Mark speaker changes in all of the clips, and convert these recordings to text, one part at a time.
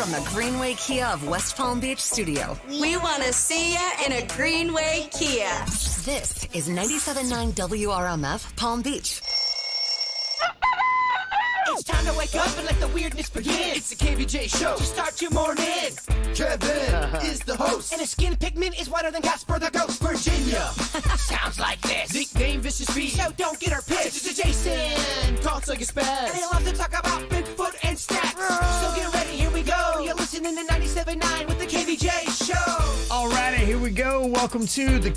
Speaker 1: from the Greenway Kia of West Palm Beach studio.
Speaker 2: We want to see ya in a Greenway Kia.
Speaker 1: This is 97.9 WRMF Palm Beach.
Speaker 3: It's time to wake up and let the weirdness begin. It's the KVJ show to start your morning. Kevin is the host, and his skin pigment is whiter than Casper the Ghost. Virginia sounds like this. Nickname Vicious Beast, so don't get her pissed. It's Jason, called Sluggy Spaz, and they love to talk about Bigfoot and stats. So get ready, here we go. You're listening to 97.9 with the KVJ show.
Speaker 4: Alrighty, here we go. Welcome to the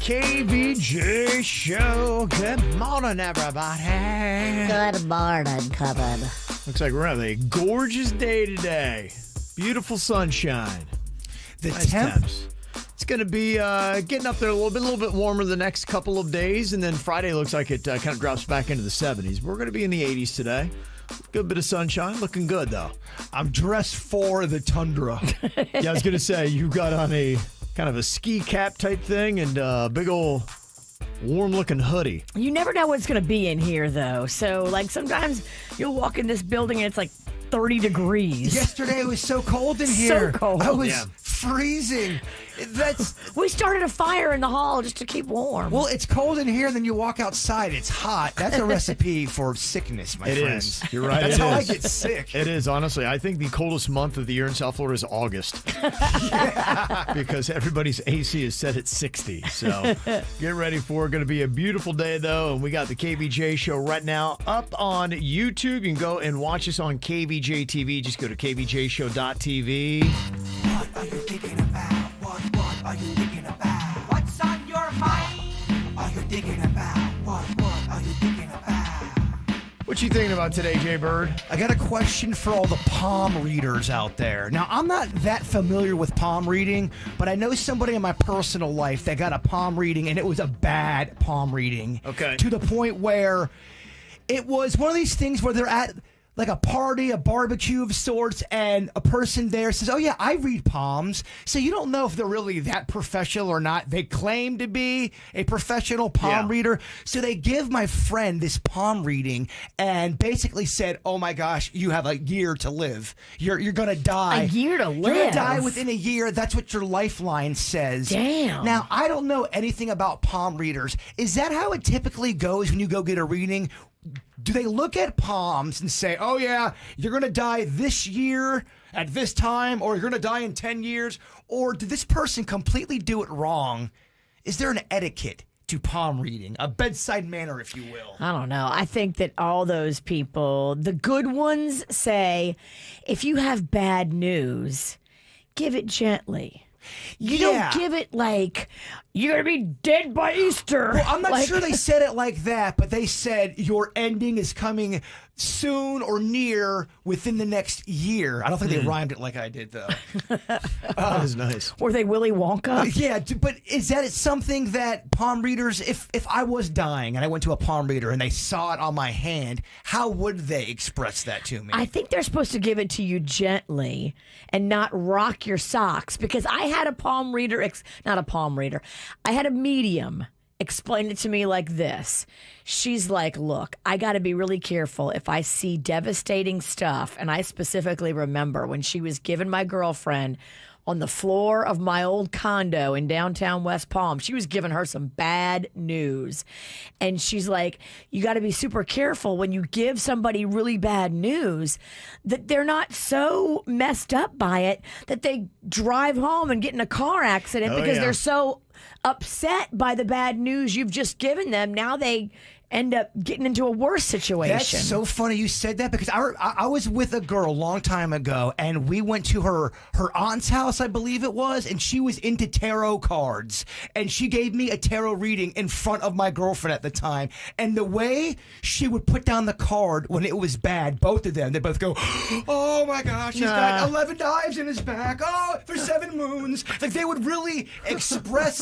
Speaker 4: KVJ show. Good morning, everybody.
Speaker 5: Good morning, Kevin.
Speaker 4: Looks like we're having a gorgeous day today. Beautiful sunshine.
Speaker 6: The
Speaker 4: Nice
Speaker 6: temp.
Speaker 4: temps. It's going to be getting up there a little bit warmer the next couple of days, and then Friday looks like it kind of drops back into the 70s. We're going to be in the 80s today. Good bit of sunshine. Looking good, though.
Speaker 6: I'm dressed for the tundra.
Speaker 4: Yeah, I was going to say, you got on a kind of a ski cap type thing and a big old warm-looking hoodie.
Speaker 5: You never know what's going to be in here, though. So, like, sometimes you'll walk in this building and it's like 30 degrees.
Speaker 6: Yesterday it was so cold in here.
Speaker 5: So cold.
Speaker 6: I was
Speaker 4: Yeah.
Speaker 6: freezing. That's
Speaker 5: We started a fire in the hall just to keep warm.
Speaker 6: well, it's cold in here, and then you walk outside, it's hot. That's a recipe for sickness, my
Speaker 4: It
Speaker 6: friends.
Speaker 4: is. You're right.
Speaker 6: That's
Speaker 4: it
Speaker 6: how
Speaker 4: is.
Speaker 6: I get sick.
Speaker 4: It is, honestly. I think the coldest month of the year in South Florida is August. Because everybody's AC is set at 60. So get ready for it. Going to be a beautiful day, though. And we got the KVJ show right now up on YouTube. You can go and watch us on KVJ TV. Just go to kvjshow.tv.
Speaker 3: What are you thinking about? What are you thinking about? What's on your mind? Are you thinking about? What are you thinking about?
Speaker 4: What you thinking about today, Jay Bird?
Speaker 6: I got a question for all the palm readers out there. Now, I'm not that familiar with palm reading, but I know somebody in my personal life that got a palm reading, and it was a bad palm reading.
Speaker 4: Okay.
Speaker 6: To the point where it was one of these things where they're at like a party, a barbecue of sorts, and a person there says, oh yeah, I read palms. So you don't know if they're really that professional or not. They claim to be a professional palm
Speaker 4: Yeah.
Speaker 6: reader. So they give my friend this palm reading and basically said, oh my gosh, you have a year to live. You're going to die.
Speaker 5: A year to
Speaker 6: You're going
Speaker 5: live?
Speaker 6: to die within a year. That's what your lifeline says.
Speaker 5: Damn.
Speaker 6: Now, I don't know anything about palm readers. Is that how it typically goes when you go get a reading? Do they look at palms and say, oh yeah, you're going to die this year at this time, or you're going to die in 10 years? Or did this person completely do it wrong? Is there an etiquette to palm reading, a bedside manner, if you will?
Speaker 5: I don't know. I think that all those people, the good ones, say, if you have bad news, give it gently. You
Speaker 6: Yeah.
Speaker 5: don't give it like, you're going to be dead by Easter.
Speaker 6: Well, I'm not
Speaker 5: Like-
Speaker 6: sure they said it like that, but they said your ending is coming soon or near within the next year. I don't think they rhymed it like I did, though.
Speaker 4: That is nice.
Speaker 5: Were they Willy Wonka?
Speaker 6: Yeah, but is that something that palm readers, if I was dying and I went to a palm reader and they saw it on my hand, how would they express that to me?
Speaker 5: I think they're supposed to give it to you gently and not rock your socks, because I had a palm reader, not a palm reader, I had a medium explain it to me like this. She's like, look, I got to be really careful if I see devastating stuff. And I specifically remember when she was giving my girlfriend on the floor of my old condo in downtown West Palm, she was giving her some bad news. And she's like, you got to be super careful when you give somebody really bad news that they're not so messed up by it that they drive home and get in a car accident
Speaker 4: Oh,
Speaker 5: because
Speaker 4: yeah.
Speaker 5: they're so upset by the bad news you've just given them. Now they end up getting into a worse situation.
Speaker 6: That's so funny you said that, because I was with a girl a long time ago, and we went to her aunt's house, I believe it was, and she was into tarot cards, and she gave me a tarot reading in front of my girlfriend at the time, and the way she would put down the card when it was bad, both of them, they both go, oh my gosh, he's got 11 knives in his back, oh, for 7 moons. Like, they would really express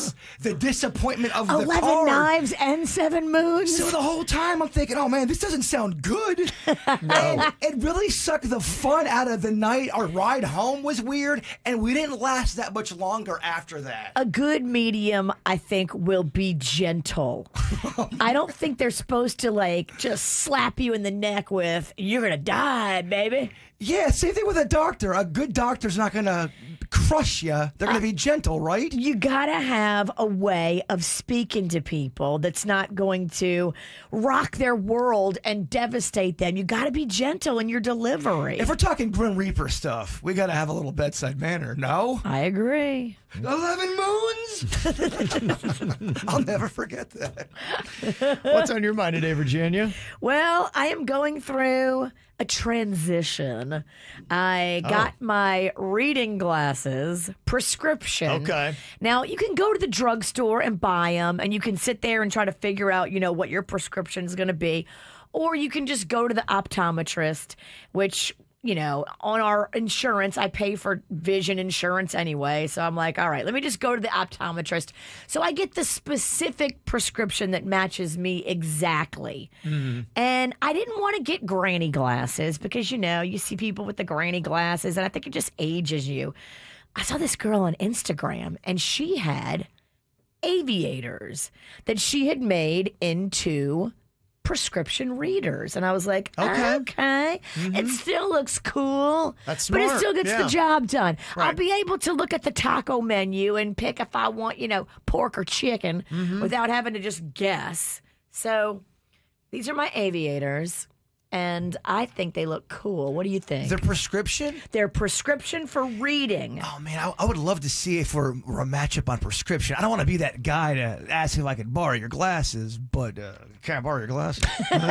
Speaker 6: Yes, the disappointment of the
Speaker 5: 11
Speaker 6: card.
Speaker 5: knives and 7 moons.
Speaker 6: So the whole time I'm thinking, oh man, this doesn't sound good. And it really sucked the fun out of the night. Our ride home was weird, and we didn't last that much longer after that.
Speaker 5: A good medium, I think, will be gentle. I don't think they're supposed to like just slap you in the neck with "you're gonna die, baby."
Speaker 6: Yeah, same thing with a doctor. A good doctor's not going to crush you. They're going to be gentle, right?
Speaker 5: You gotta have a way of speaking to people that's not going to rock their world and devastate them. You gotta be gentle in your delivery.
Speaker 6: If we're talking Grim Reaper stuff, we got to have a little bedside manner, no?
Speaker 5: I agree.
Speaker 6: 11 moons? I'll never forget that.
Speaker 4: What's on your mind today, Virginia?
Speaker 5: Well, I am going through a transition. I got my reading glasses prescription.
Speaker 4: Okay.
Speaker 5: Now, you can go to the drugstore and buy them, and you can sit there and try to figure out, what your prescription is going to be. Or you can just go to the optometrist, which, on our insurance, I pay for vision insurance anyway. So I'm like, all right, let me just go to the optometrist. So I get the specific prescription that matches me exactly. Mm-hmm. And I didn't want to get granny glasses because, you see people with the granny glasses, and I think it just ages you. I saw this girl on Instagram, and she had aviators that she had made into prescription readers, and I was like, okay. Mm-hmm. It still looks cool.
Speaker 4: That's
Speaker 5: but
Speaker 4: smart.
Speaker 5: It still gets the job done.
Speaker 4: Right.
Speaker 5: I'll be able to look at the taco menu and pick if I want, pork or chicken without having to just guess. So these are my aviators, and I think they look cool. What do you think?
Speaker 6: Their prescription?
Speaker 5: They're prescription for reading.
Speaker 6: Oh, man, I would love to see if we're a matchup on prescription. I don't want to be that guy to ask if I could borrow your glasses, but can I borrow your glasses?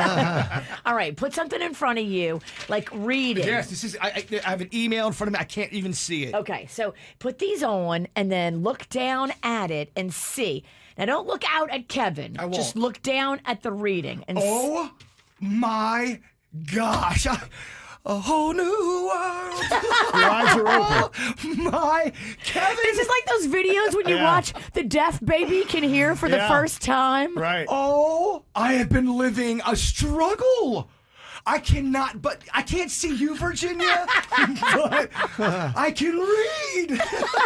Speaker 5: All right, put something in front of you, like reading.
Speaker 6: Yes, this is. I have an email in front of me. I can't even see it.
Speaker 5: Okay, so put these on and then look down at it and see. Now, don't look out at Kevin.
Speaker 6: I won't.
Speaker 5: Just look down at the reading. And
Speaker 6: Oh, my gosh. A whole new world.
Speaker 4: Your eyes are open.
Speaker 6: My Kevin.
Speaker 5: This is like those videos when you watch the deaf baby can hear for the first time.
Speaker 4: Right.
Speaker 6: Oh, I have been living a struggle. I can't see you, Virginia, but I can read.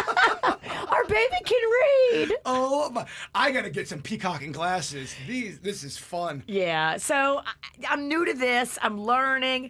Speaker 5: Our baby can read.
Speaker 6: Oh, I got to get some peacocking glasses. This is fun.
Speaker 5: Yeah, so I'm new to this. I'm learning.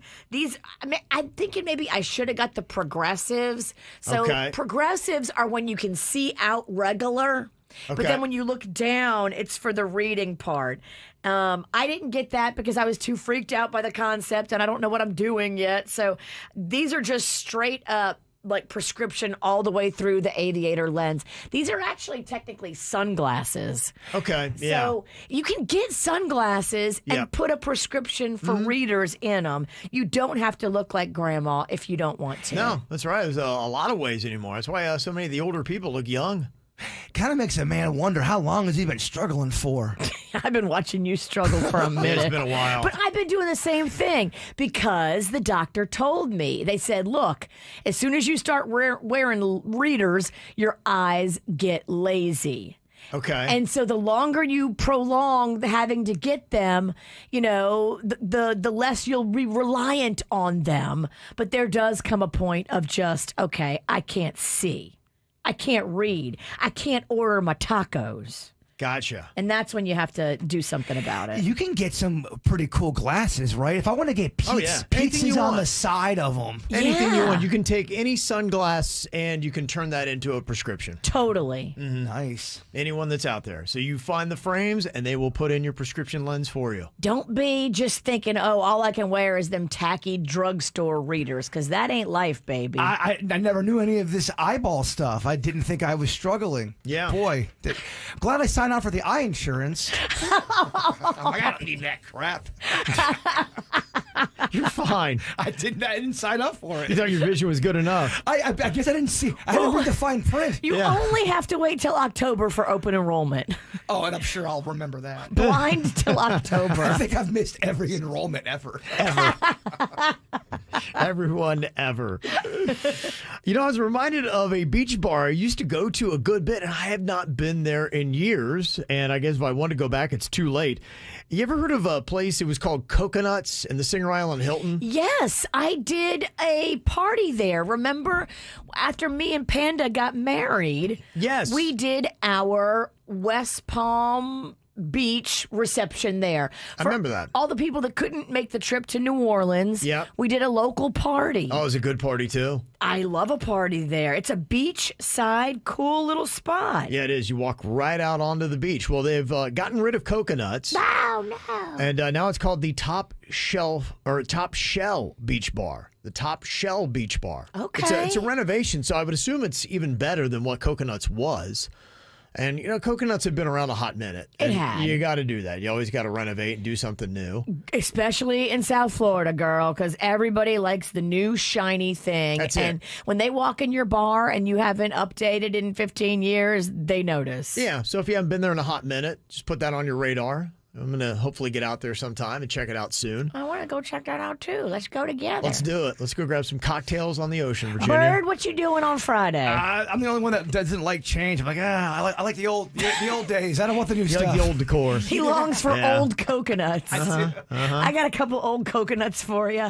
Speaker 5: I'm thinking maybe I should have got the progressives. So progressives are when you can see out regular. But then when you look down, it's for the reading part. I didn't get that because I was too freaked out by the concept and I don't know what I'm doing yet. So these are just straight up like prescription all the way through the aviator lens. These are actually technically sunglasses.
Speaker 4: Okay, yeah.
Speaker 5: So you can get sunglasses and put a prescription for readers in them. You don't have to look like grandma if you don't want to.
Speaker 4: No, that's right. There's a lot of ways anymore. That's why so many of the older people look young.
Speaker 6: Kind of makes a man wonder how long has he been struggling for?
Speaker 5: I've been watching you struggle for a minute.
Speaker 4: It's been a while.
Speaker 5: But I've been doing the same thing because the doctor told me. They said, look, as soon as you start wearing readers, your eyes get lazy.
Speaker 4: Okay.
Speaker 5: And so the longer you prolong having to get them, the less you'll be reliant on them. But there does come a point of just, okay, I can't see. I can't read. I can't order my tacos.
Speaker 4: Gotcha.
Speaker 5: And that's when you have to do something about it.
Speaker 6: You can get some pretty cool glasses, right? If I want to get pizzas on the side of them.
Speaker 4: Anything you want. You can take any sunglass and you can turn that into a prescription.
Speaker 5: Totally.
Speaker 6: Nice.
Speaker 4: Anyone that's out there. So you find the frames and they will put in your prescription lens for you.
Speaker 5: Don't be just thinking, oh, all I can wear is them tacky drugstore readers, because that ain't life, baby.
Speaker 6: I never knew any of this eyeball stuff. I didn't think I was struggling.
Speaker 4: Yeah.
Speaker 6: Boy, I'm glad I signed on for the eye insurance. I'm like, I don't need that crap.
Speaker 4: You're fine.
Speaker 6: I didn't sign up for it.
Speaker 4: You thought your vision was good enough.
Speaker 6: I guess I didn't see. I didn't read the fine print.
Speaker 5: You only have to wait till October for open enrollment.
Speaker 6: Oh, and I'm sure I'll remember that.
Speaker 5: Blind till October.
Speaker 6: I think I've missed every enrollment ever.
Speaker 4: Everyone ever. You know, I was reminded of a beach bar I used to go to a good bit, and I have not been there in years. And I guess if I want to go back, it's too late. You ever heard of a place? It was called Coconuts in the Singer Island Hilton.
Speaker 5: Yes, I did a party there. Remember, after me and Panda got married,
Speaker 4: Yes.
Speaker 5: we did our West Palm Beach reception there.
Speaker 4: I remember that.
Speaker 5: All the people that couldn't make the trip to New Orleans,
Speaker 4: Yep.
Speaker 5: we did a local party.
Speaker 4: Oh, it was a good party, too.
Speaker 5: I love a party there. It's a beachside, cool little spot.
Speaker 4: Yeah, it is. You walk right out onto the beach. Well, they've gotten rid of Coconuts.
Speaker 5: Oh, no.
Speaker 4: And now it's called the Top Shell Beach Bar. The Top Shell Beach Bar.
Speaker 5: Okay.
Speaker 4: It's a renovation, so I would assume it's even better than what Coconuts was. And, you know, Coconuts have been around a hot minute.
Speaker 5: It
Speaker 4: And
Speaker 5: had.
Speaker 4: You got to do that. You always got to renovate and do something new.
Speaker 5: Especially in South Florida, girl, because everybody likes the new shiny thing.
Speaker 4: That's it.
Speaker 5: And when they walk in your bar and you haven't updated in 15 years, they notice.
Speaker 4: Yeah, so if you haven't been there in a hot minute, just put that on your radar. I'm going to hopefully get out there sometime and check it out soon.
Speaker 5: I want to go check that out, too. Let's go together.
Speaker 4: Let's do it. Let's go grab some cocktails on the ocean, Virginia.
Speaker 5: Bird, what you doing on Friday?
Speaker 6: I'm the only one that doesn't like change. I'm like, I like the old days. I don't want the new
Speaker 4: You
Speaker 6: stuff.
Speaker 4: like the old decor.
Speaker 5: he longs for
Speaker 4: Yeah.
Speaker 5: old coconuts. I got a couple old coconuts for you.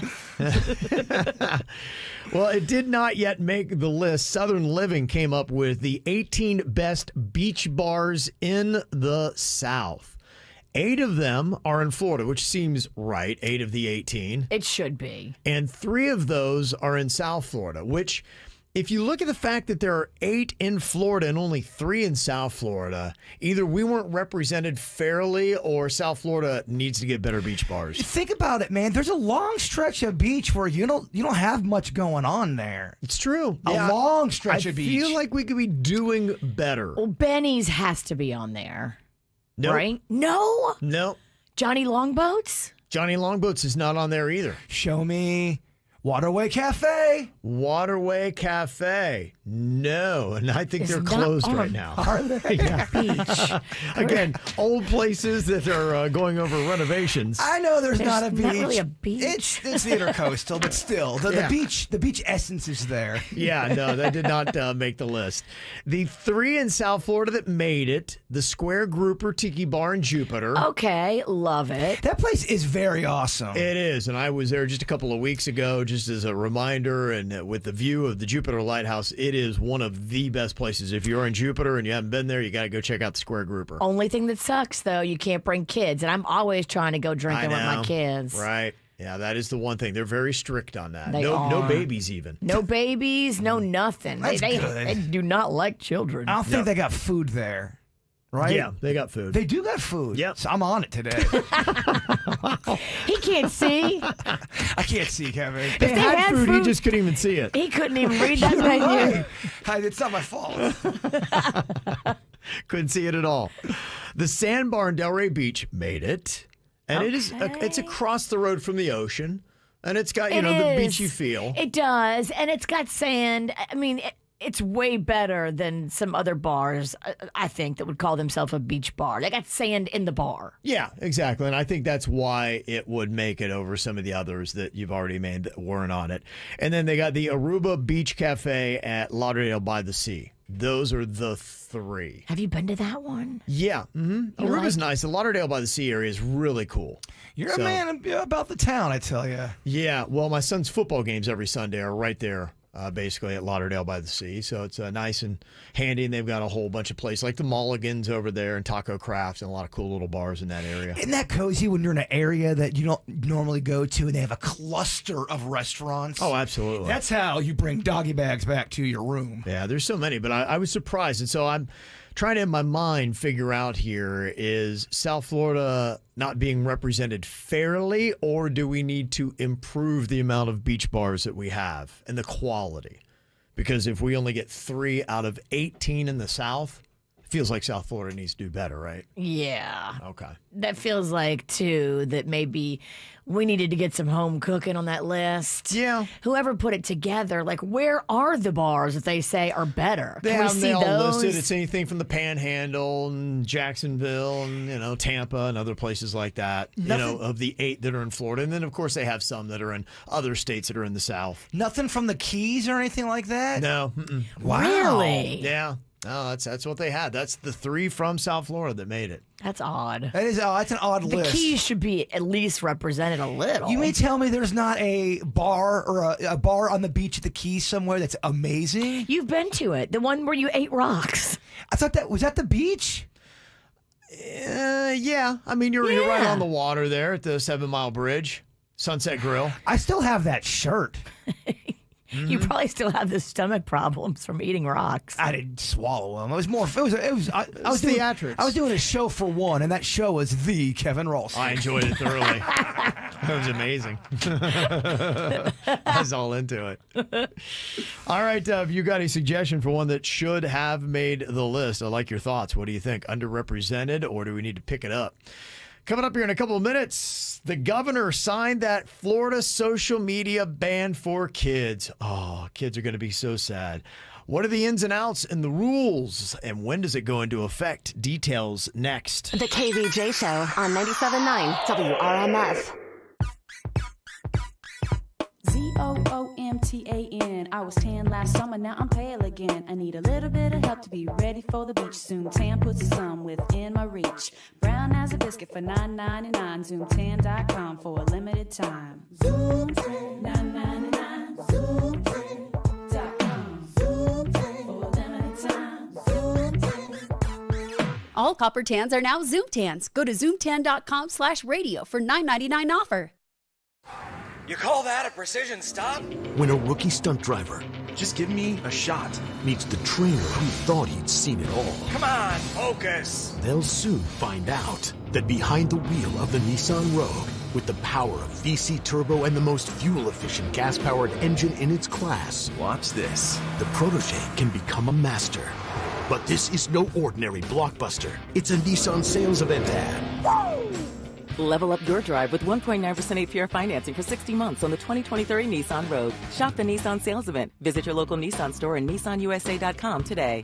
Speaker 4: Well, it did not yet make the list. Southern Living came up with the 18 best beach bars in the South. 8 of them are in Florida, which seems right, 8 of the 18.
Speaker 5: It should be.
Speaker 4: And 3 of those are in South Florida, which, if you look at the fact that there are 8 in Florida and only 3 in South Florida, either we weren't represented fairly or South Florida needs to get better beach bars.
Speaker 6: Think about it, man. There's a long stretch of beach where you don't have much going on there.
Speaker 4: It's true.
Speaker 6: A long stretch
Speaker 4: I
Speaker 6: of beach.
Speaker 4: feel like we could be doing better.
Speaker 5: Well, Benny's has to be on there.
Speaker 4: Nope.
Speaker 5: Right? No?
Speaker 4: No.
Speaker 5: Johnny Longboats?
Speaker 4: Johnny Longboats is not on there either.
Speaker 6: Show me Waterway Cafe.
Speaker 4: Waterway Cafe. No. And I think
Speaker 5: It's
Speaker 4: they're
Speaker 5: not
Speaker 4: closed
Speaker 5: on
Speaker 4: right
Speaker 5: a-
Speaker 4: now.
Speaker 6: Are they?
Speaker 5: Beach.
Speaker 4: Again, old places that are going over renovations.
Speaker 6: I know there's not a
Speaker 5: There's
Speaker 6: beach.
Speaker 5: not really a beach.
Speaker 6: It's the intercoastal, but still,
Speaker 4: Yeah.
Speaker 6: the beach essence is there.
Speaker 4: Yeah, no, that did not make the list. The 3 in South Florida that made it, the Square Grouper Tiki Bar in Jupiter.
Speaker 5: Okay, love it.
Speaker 6: That place is very awesome.
Speaker 4: It is, and I was there just a couple of weeks ago, just as a reminder, and with the view of the Jupiter Lighthouse, it is one of the best places. If you're in Jupiter and you haven't been there, you got to go check out the Square Grouper.
Speaker 5: Only thing that sucks, though, you can't bring kids. And I'm always trying to go drinking with my kids.
Speaker 4: Right. Yeah, that is the one thing. They're very strict on that.
Speaker 5: They
Speaker 4: No
Speaker 5: are.
Speaker 4: babies even.
Speaker 5: No babies, no nothing.
Speaker 6: That's
Speaker 5: they
Speaker 6: good.
Speaker 5: do not like children.
Speaker 6: I don't think they got food there, right?
Speaker 4: Yeah, they got food.
Speaker 6: They do got food.
Speaker 4: Yep.
Speaker 6: So I'm on it today.
Speaker 5: He can't see.
Speaker 6: I can't see, Kevin.
Speaker 4: they had,
Speaker 5: had
Speaker 4: food, he
Speaker 5: food.
Speaker 4: just couldn't even see it.
Speaker 5: He couldn't even read that menu.
Speaker 6: Hey, it's not my fault.
Speaker 4: Couldn't see it at all. The Sandbar in Delray Beach made it, and it's across the road from the ocean, and it's got
Speaker 5: It
Speaker 4: the
Speaker 5: is.
Speaker 4: beachy feel.
Speaker 5: It does, and it's got sand. I mean, it's way better than some other bars, I think, that would call themselves a beach bar. They got sand in the bar.
Speaker 4: Yeah, exactly. And I think that's why it would make it over some of the others that you've already named that weren't on it. And then they got the Aruba Beach Cafe at Lauderdale by the Sea. Those are the 3.
Speaker 5: Have you been to that one?
Speaker 4: Yeah. Aruba's nice. The Lauderdale by the Sea area is really cool.
Speaker 6: You're
Speaker 4: So-
Speaker 6: a man about the town, I tell you.
Speaker 4: Yeah. Well, my son's football games every Sunday are right there. Basically at Lauderdale by the Sea. So it's nice and handy, and they've got a whole bunch of places like the Mulligans over there and Taco Crafts and a lot of cool little bars in that area.
Speaker 6: Isn't that cozy when you're in an area that you don't normally go to and they have a cluster of restaurants?
Speaker 4: Oh, absolutely.
Speaker 6: That's how you bring doggy bags back to your room.
Speaker 4: Yeah, there's so many, but I was surprised. And so I'm trying to, in my mind, figure out here, is South Florida not being represented fairly, or do we need to improve the amount of beach bars that we have and the quality? Because if we only get 3 out of 18 in the South, Feels like South Florida needs to do better, right?
Speaker 5: Yeah.
Speaker 4: Okay.
Speaker 5: That feels like, too, that maybe we needed to get some home cooking on that list.
Speaker 4: Yeah.
Speaker 5: Whoever put it together, like, where are the bars that they say are better?
Speaker 4: They
Speaker 5: Can we
Speaker 4: have
Speaker 5: see
Speaker 4: them all
Speaker 5: those?
Speaker 4: listed. It's anything from the Panhandle and Jacksonville and, Tampa and other places like that, of the 8 that are in Florida. And then, of course, they have some that are in other states that are in the South.
Speaker 6: Nothing from the Keys or anything like that?
Speaker 4: No. Mm-mm.
Speaker 6: Wow.
Speaker 5: Really?
Speaker 4: Yeah. No, that's what they had. That's the 3 from South Florida that made it.
Speaker 5: That's odd.
Speaker 6: That's an odd
Speaker 5: The
Speaker 6: list.
Speaker 5: Keys should be at least represented a little.
Speaker 6: You may tell me there's not a bar or a bar on the beach at the Keys somewhere that's amazing?
Speaker 5: You've been to it. The one where you ate rocks.
Speaker 6: I thought was that the beach?
Speaker 4: Yeah. I mean, you're right
Speaker 5: Yeah.
Speaker 4: on the water there at the 7 Mile Bridge, Sunset Grill.
Speaker 6: I still have that shirt.
Speaker 5: You probably still have the stomach problems from eating rocks.
Speaker 6: I didn't swallow them. It was more. I was doing
Speaker 4: theatrics.
Speaker 6: I was doing a show for one, and that show was the Kevin Ralston.
Speaker 4: I enjoyed it thoroughly. That was amazing. I was all into it. All right, if you got a suggestion for one that should have made the list, I like your thoughts. What do you think? Underrepresented, or do we need to pick it up? Coming up here in a couple of minutes, the governor signed that Florida social media ban for kids. Oh, kids are going to be so sad. What are the ins and outs and the rules? And when does it go into effect? Details next.
Speaker 1: The KVJ Show on 97.9 WRMF.
Speaker 7: ZOOMTAN. I was tan last summer, now I'm pale again. I need a little bit of help to be ready for the beach. Zoom Tan puts the sun within my reach. Brown as a biscuit for $9.99. ZoomTan.com for a limited time. Zoom Tan, $9.99. ZoomTan.com. Zoom Tan for a limited time. Zoom Tan.
Speaker 8: All copper tans are now Zoom Tans. Go to zoomtan.com/radio for $9.99 offer.
Speaker 3: You call that a precision stop?
Speaker 9: When a rookie stunt driver, just give me a shot, meets the trainer who thought he'd seen it all.
Speaker 3: Come on, focus.
Speaker 9: They'll soon find out that behind the wheel of the Nissan Rogue, with the power of VC Turbo and the most fuel-efficient gas-powered engine in its class,
Speaker 3: Watch this.
Speaker 9: the protege can become a master. But this is no ordinary blockbuster. It's a Nissan sales event ad.
Speaker 10: Level up your drive with 1.9% APR financing for 60 months on the 2023 Nissan Rogue. Shop the Nissan sales event. Visit your local Nissan store and nissanusa.com today.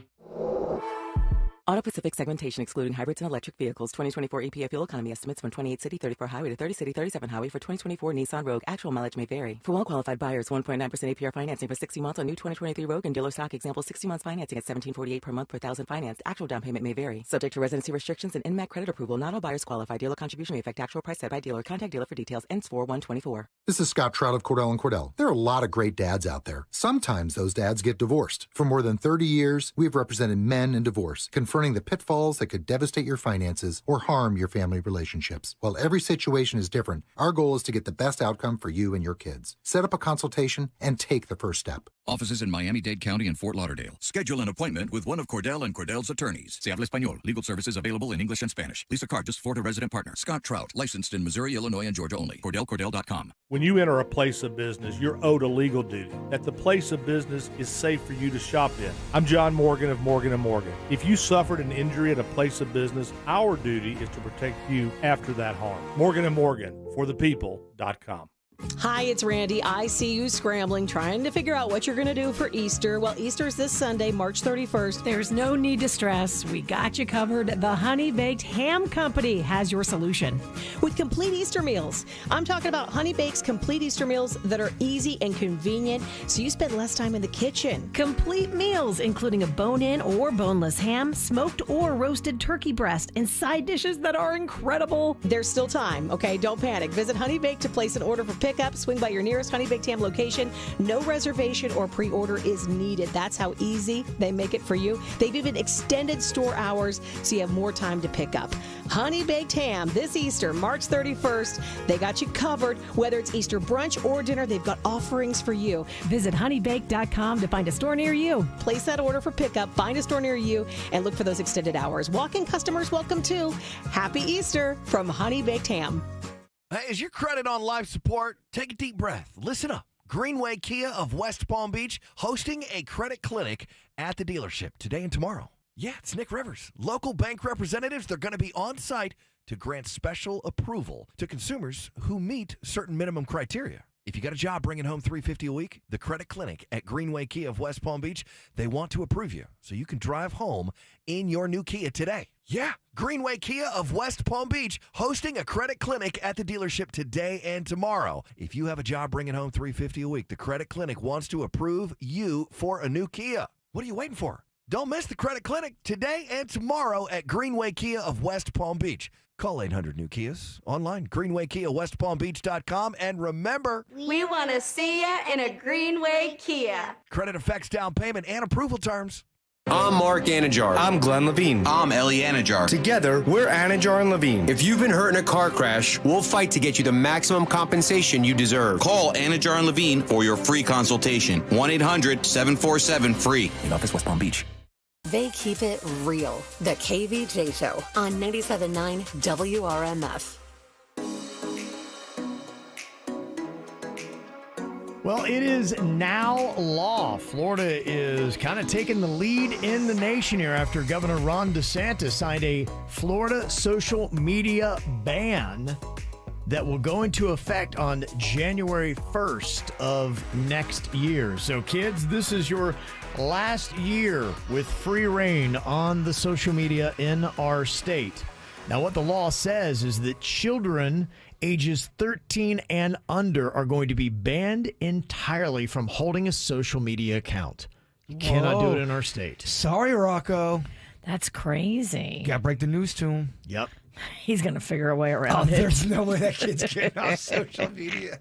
Speaker 10: Auto Pacific segmentation excluding hybrids and electric vehicles. 2024 EPA fuel economy estimates from 28 city 34 highway to 30 city 37 highway for 2024 Nissan Rogue. Actual mileage may vary. For well-qualified buyers, 1.9% APR financing for 60 months on new 2023 Rogue and dealer stock. Example, 60 months financing at $1,748 per month per thousand financed. Actual down payment may vary. Subject to residency restrictions and INMAC credit approval. Not all buyers qualify. Dealer contribution may affect actual price set by dealer. Contact dealer for details. Ends 4/1/24.
Speaker 11: This is Scott Trout of Cordell & Cordell. There are a lot of great dads out there. Sometimes those dads get divorced. For more than 30 years, we've represented men in divorce, confronting the pitfalls that could devastate your finances or harm your family relationships. While every situation is different, our goal is to get the best outcome for you and your kids. Set up a consultation and take the first step.
Speaker 12: Offices in Miami-Dade County and Fort Lauderdale. Schedule an appointment with one of Cordell & Cordell's attorneys. Se habla español. Legal services available in English and Spanish. Lisa Cartus, Florida resident partner. Scott Trout, licensed in Missouri, Illinois, and Georgia only. CordellCordell.com.
Speaker 13: When you enter a place of business, you're owed a legal duty that the place of business is safe for you to shop in. I'm John Morgan of Morgan & Morgan. If you suffered an injury at a place of business, our duty is to protect you after that harm. Morgan & Morgan, for the people.com.
Speaker 14: Hi, it's Randy. I see you scrambling, trying to figure out what you're going to do for Easter. Well, Easter's this Sunday, March 31st.
Speaker 15: There's no need to stress. We got you covered. The Honey Baked Ham Company has your solution.
Speaker 14: With complete Easter meals. I'm talking about Honey Baked's complete Easter meals that are easy and convenient, so you spend less time in the kitchen.
Speaker 15: Complete meals, including a bone-in or boneless ham, smoked or roasted turkey breast, and side dishes that are incredible.
Speaker 14: There's still time, okay? Don't panic. Visit Honey Baked to place an order for pickup. Swing by your nearest Honey Baked Ham location. No reservation or pre-order is needed. That's how easy they make it for you. They've even extended store hours so you have more time to pick up. Honey Baked Ham this Easter, March 31st. They got you covered. Whether it's Easter brunch or dinner, they've got offerings for you.
Speaker 15: Visit honeybaked.com to find a store near you.
Speaker 14: Place that order for pickup, find a store near you, and look for those extended hours. Walk-in customers welcome too. Happy Easter from Honey Baked Ham.
Speaker 16: Hey, is your credit on life support? Take a deep breath. Listen up. Greenway Kia of West Palm Beach hosting a credit clinic at the dealership today and tomorrow. Yeah, it's Nick Rivers. Local bank representatives, they're going to be on site to grant special approval to consumers who meet certain minimum criteria. If you got a job bringing home $350 a week, the Credit Clinic at Greenway Kia of West Palm Beach, they want to approve you so you can drive home in your new Kia today. Yeah, Greenway Kia of West Palm Beach hosting a Credit Clinic at the dealership today and tomorrow. If you have a job bringing home $350 a week, the Credit Clinic wants to approve you for a new Kia. What are you waiting for? Don't miss the Credit Clinic today and tomorrow at Greenway Kia of West Palm Beach. Call 800-NEW-KIAs, online, greenwaykiawestpalmbeach.com, and remember,
Speaker 2: We want to see ya in a Greenway Kia.
Speaker 16: credit affects down payment and approval terms.
Speaker 17: I'm Mark Anajar. I'm Glenn Levine. I'm Ellie Anajar. Together, we're Anajar and Levine. If you've been hurt in a car crash, we'll fight to get you the maximum compensation you deserve.
Speaker 18: Call Anajar and Levine for your free consultation. 1-800-747-FREE. In office, West Palm Beach.
Speaker 1: They keep it real. The KVJ Show on 97.9 WRMF.
Speaker 4: Well, it is now law. Florida is kind of taking the lead in the nation here after Governor Ron DeSantis signed a Florida social media ban that will go into effect on January 1st of next year. So, kids, this is your last year with free reign on the social media in our state. Now, what the law says is that children ages 13 and under are going to be banned entirely from holding a social media account. You cannot do it in our state.
Speaker 6: Sorry, Rocco.
Speaker 5: That's crazy.
Speaker 6: Got to break the news to him.
Speaker 4: Yep.
Speaker 5: He's going to figure a way around it.
Speaker 6: There's no way that kid's getting off social media.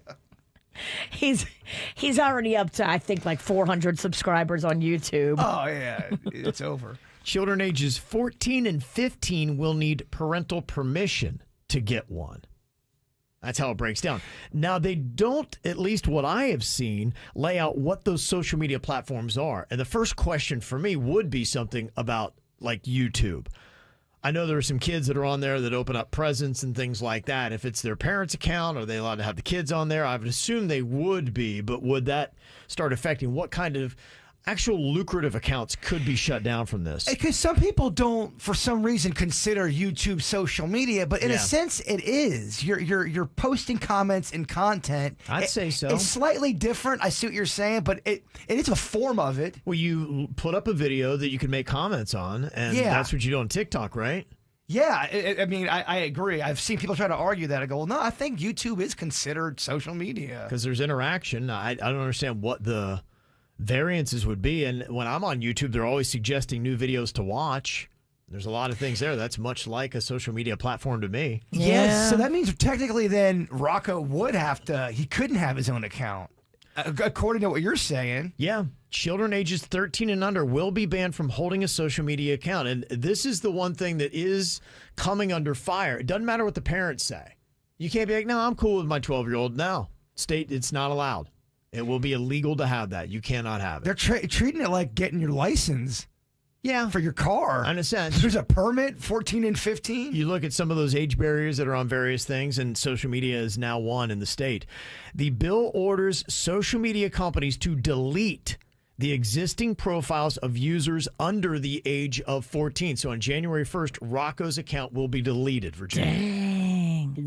Speaker 5: He's already up to, I think, like 400 subscribers on YouTube.
Speaker 6: Oh, yeah. It's over.
Speaker 4: Children ages 14 and 15 will need parental permission to get one. That's how it breaks down. Now, they don't, at least what I have seen, lay out what those social media platforms are. And the first question for me would be something about, like, YouTube. I know there are some kids that are on there that open up presents and things like that. If it's their parents' account, are they allowed to have the kids on there? I would assume they would be, but would that start affecting what kind of actual lucrative accounts could be shut down from this?
Speaker 6: Because some people don't, for some reason, consider YouTube social media, but in a sense, it is. You're posting comments and content.
Speaker 4: I'd say so.
Speaker 6: It's slightly different. I see what you're saying, but it is a form of it.
Speaker 4: Well, you put up a video that you can make comments on, and that's what you do on TikTok, right?
Speaker 6: Yeah, I mean, I agree. I've seen people try to argue that. I go, well, no, I think YouTube is considered social media.
Speaker 4: Because there's interaction. I don't understand what the variances would be, and when I'm on YouTube, they're always suggesting new videos to watch. There's a lot of things there that's much like a social media platform to me.
Speaker 6: Yes, so that means technically then Rocco would have to, he couldn't have his own account, according to what you're saying.
Speaker 4: Yeah, children ages 13 and under will be banned from holding a social media account, and this is the one thing that is coming under fire. It doesn't matter what the parents say. You can't be like, no, I'm cool with my 12-year-old. No, state, it's not allowed. It will be illegal to have that. You cannot have it.
Speaker 6: They're treating it like getting your license.
Speaker 4: Yeah.
Speaker 6: For your car.
Speaker 4: In a sense.
Speaker 6: There's a permit, 14 and 15.
Speaker 4: You look at some of those age barriers that are on various things, and social media is now one in the state. The bill orders social media companies to delete the existing profiles of users under the age of 14. So on January 1st, Rocco's account will be deleted, Virginia.
Speaker 5: Dang.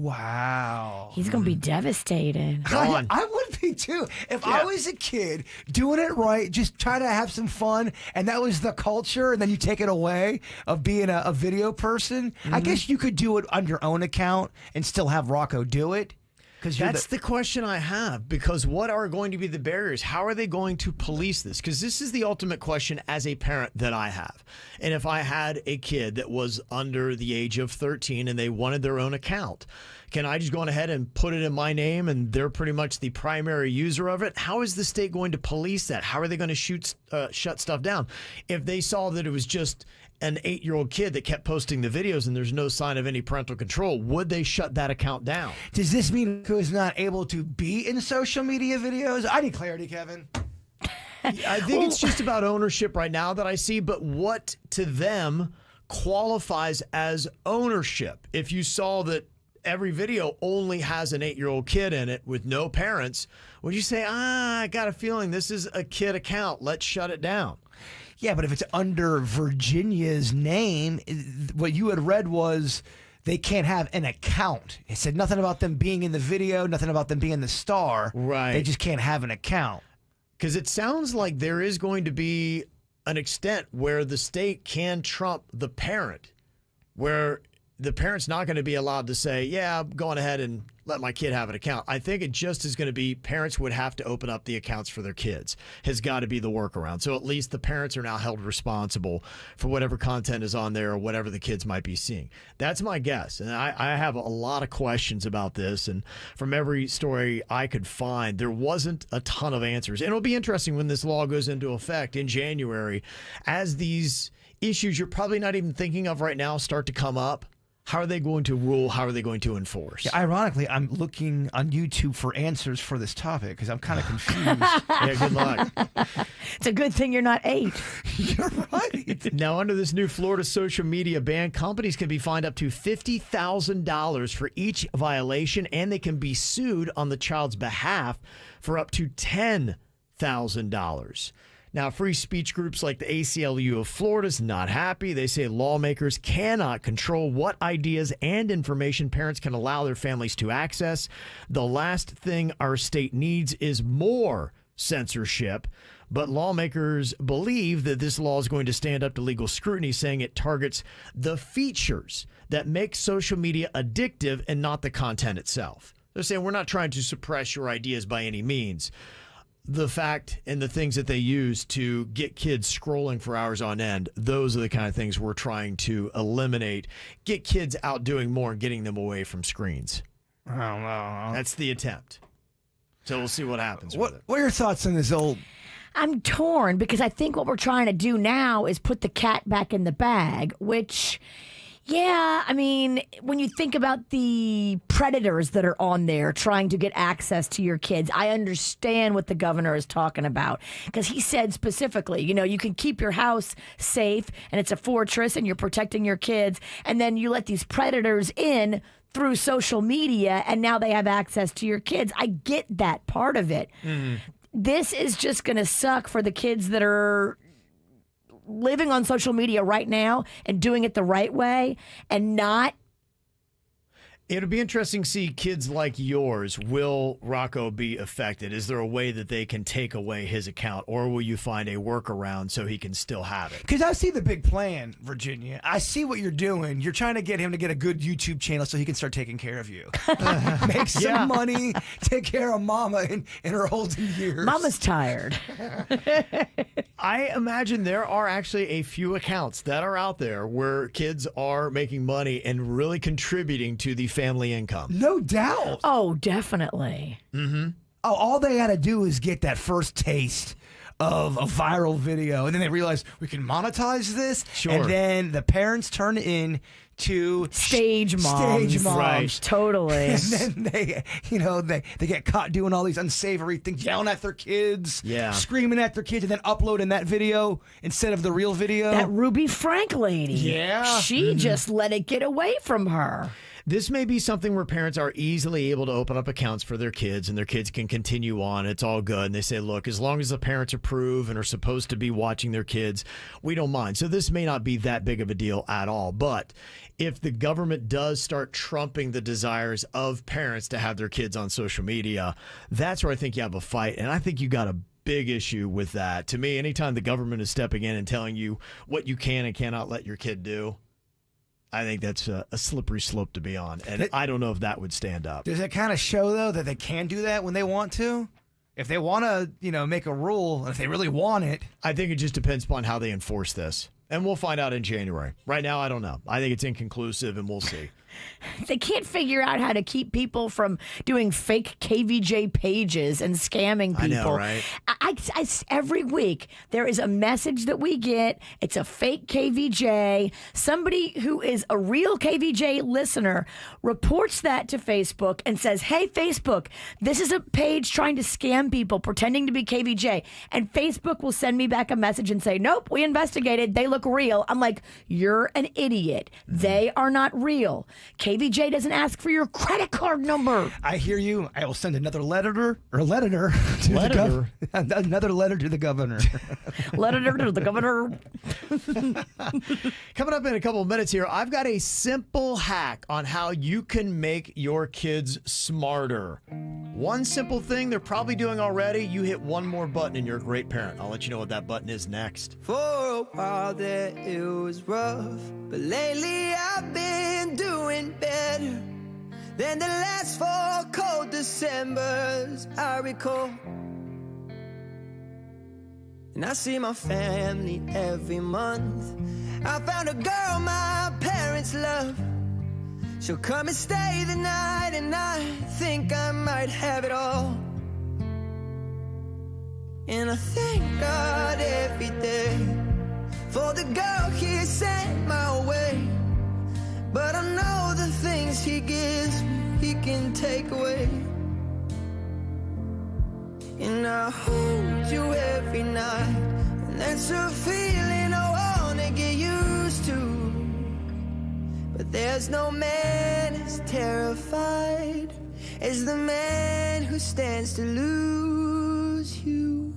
Speaker 6: Wow.
Speaker 5: He's going to be devastated.
Speaker 6: I would be too. If I was a kid doing it right, just trying to have some fun, and that was the culture, and then you take it away of being a video person, I guess you could do it on your own account and still have Rocco do it.
Speaker 4: That's the question I have, because what are going to be the barriers? How are they going to police this? Because this is the ultimate question as a parent that I have. And if I had a kid that was under the age of 13 and they wanted their own account, can I just go on ahead and put it in my name and they're pretty much the primary user of it? How is the state going to police that? How are they going to shut stuff down? If they saw that it was just an 8-year-old kid that kept posting the videos and there's no sign of any parental control, would they shut that account down?
Speaker 6: Does this mean who is not able to be in social media videos? I need clarity, Kevin.
Speaker 4: I think it's just about ownership right now that I see, but what to them qualifies as ownership? If you saw that every video only has an 8-year-old kid in it with no parents, would you say, I got a feeling this is a kid account, let's shut it down?
Speaker 6: Yeah, but if it's under Virginia's name, what you had read was they can't have an account. It said nothing about them being in the video, nothing about them being the star.
Speaker 4: Right.
Speaker 6: They just can't have an account.
Speaker 4: Because it sounds like there is going to be an extent where the state can trump the parent, where the parent's not going to be allowed to say, yeah, I'm going ahead and let my kid have an account. I think it just is going to be parents would have to open up the accounts for their kids, has got to be the workaround. So at least the parents are now held responsible for whatever content is on there or whatever the kids might be seeing. That's my guess. And I have a lot of questions about this. And from every story I could find, there wasn't a ton of answers. And it'll be interesting when this law goes into effect in January, as these issues you're probably not even thinking of right now start to come up. How are they going to rule? How are they going to enforce?
Speaker 6: Yeah, ironically, I'm looking on YouTube for answers for this topic because I'm kind of confused.
Speaker 4: Yeah, good luck.
Speaker 5: It's a good thing you're not 8.
Speaker 6: You're right.
Speaker 4: Now, under this new Florida social media ban, companies can be fined up to $50,000 for each violation, and they can be sued on the child's behalf for up to $10,000. Now, free speech groups like the ACLU of Florida is not happy. They say lawmakers cannot control what ideas and information parents can allow their families to access. The last thing our state needs is more censorship. But lawmakers believe that this law is going to stand up to legal scrutiny, saying it targets the features that make social media addictive and not the content itself. They're saying we're not trying to suppress your ideas by any means. The fact and the things that they use to get kids scrolling for hours on end, those are the kind of things we're trying to eliminate. Get kids out doing more and getting them away from screens.
Speaker 6: I don't know.
Speaker 4: That's the attempt. So we'll see what happens with it.
Speaker 6: What are your thoughts on this old...
Speaker 5: I'm torn because I think what we're trying to do now is put the cat back in the bag, which... Yeah, I mean, when you think about the predators that are on there trying to get access to your kids, I understand what the governor is talking about because he said specifically, you know, you can keep your house safe and it's a fortress and you're protecting your kids, and then you let these predators in through social media and now they have access to your kids. I get that part of it. Mm-hmm. This is just going to suck for the kids that are living on social media right now and doing it the right way and not.
Speaker 4: It'll be interesting to see kids like yours. Will Rocco be affected? Is there a way that they can take away his account, or will you find a workaround so he can still have it?
Speaker 6: Because I see the big plan, Virginia. I see what you're doing. You're trying to get him to get a good YouTube channel so he can start taking care of you. Make some money, take care of Mama in her olden years.
Speaker 5: Mama's tired.
Speaker 4: I imagine there are actually a few accounts that are out there where kids are making money and really contributing to the family income.
Speaker 6: No doubt.
Speaker 5: Oh, definitely.
Speaker 4: Mm-hmm.
Speaker 6: Oh, all they got to do is get that first taste of a viral video, and then they realize we can monetize this.
Speaker 4: Sure.
Speaker 6: And then the parents turn in to
Speaker 5: stage moms.
Speaker 4: Right.
Speaker 5: Totally.
Speaker 6: And then they, you know, they get caught doing all these unsavory things, yelling at their kids, screaming at their kids, and then uploading that video instead of the real video.
Speaker 5: That Ruby Frank lady.
Speaker 6: Yeah.
Speaker 5: She just let it get away from her.
Speaker 4: This may be something where parents are easily able to open up accounts for their kids and their kids can continue on. It's all good. And they say, look, as long as the parents approve and are supposed to be watching their kids, we don't mind. So this may not be that big of a deal at all. But if the government does start trumping the desires of parents to have their kids on social media, that's where I think you have a fight. And I think you got a big issue with that. To me, anytime the government is stepping in and telling you what you can and cannot let your kid do, I think that's a slippery slope to be on, and I don't know if that would stand up.
Speaker 6: Does it kind of show, though, that they can do that when they want to? If they want to, you know, make a rule, and if they really want it.
Speaker 4: I think it just depends upon how they enforce this, and we'll find out in January. Right now, I don't know. I think it's inconclusive, and we'll see.
Speaker 5: They can't figure out how to keep people from doing fake KVJ pages and scamming people.
Speaker 4: I know, right?
Speaker 5: every week there is a message that we get. It's a fake KVJ. Somebody who is a real KVJ listener reports that to Facebook and says, hey, Facebook, this is a page trying to scam people pretending to be KVJ. And Facebook will send me back a message and say, nope, we investigated. They look real. I'm like, you're an idiot. They are not real. KVJ doesn't ask for your credit card number.
Speaker 6: I hear you. I will send another letter to the governor. Another letter to the governor.
Speaker 5: Letter to the governor.
Speaker 4: Coming up in a couple of minutes here, I've got a simple hack on how you can make your kids smarter. One simple thing they're probably doing already, you hit one more button and you're a great parent. I'll let you know what that button is next.
Speaker 3: For a while there it was rough, but lately I've been doing better than the last 4 cold Decembers I recall. And I see my family every month. I found a girl my parents love. She'll come and stay the night, and I think I might have it all. And I thank God every day for the girl He sent my way. But I know the things He gives me, He can take away. And I hold you every night, and that's a feeling I wanna get used to. But there's no man as terrified as the man who stands to lose you.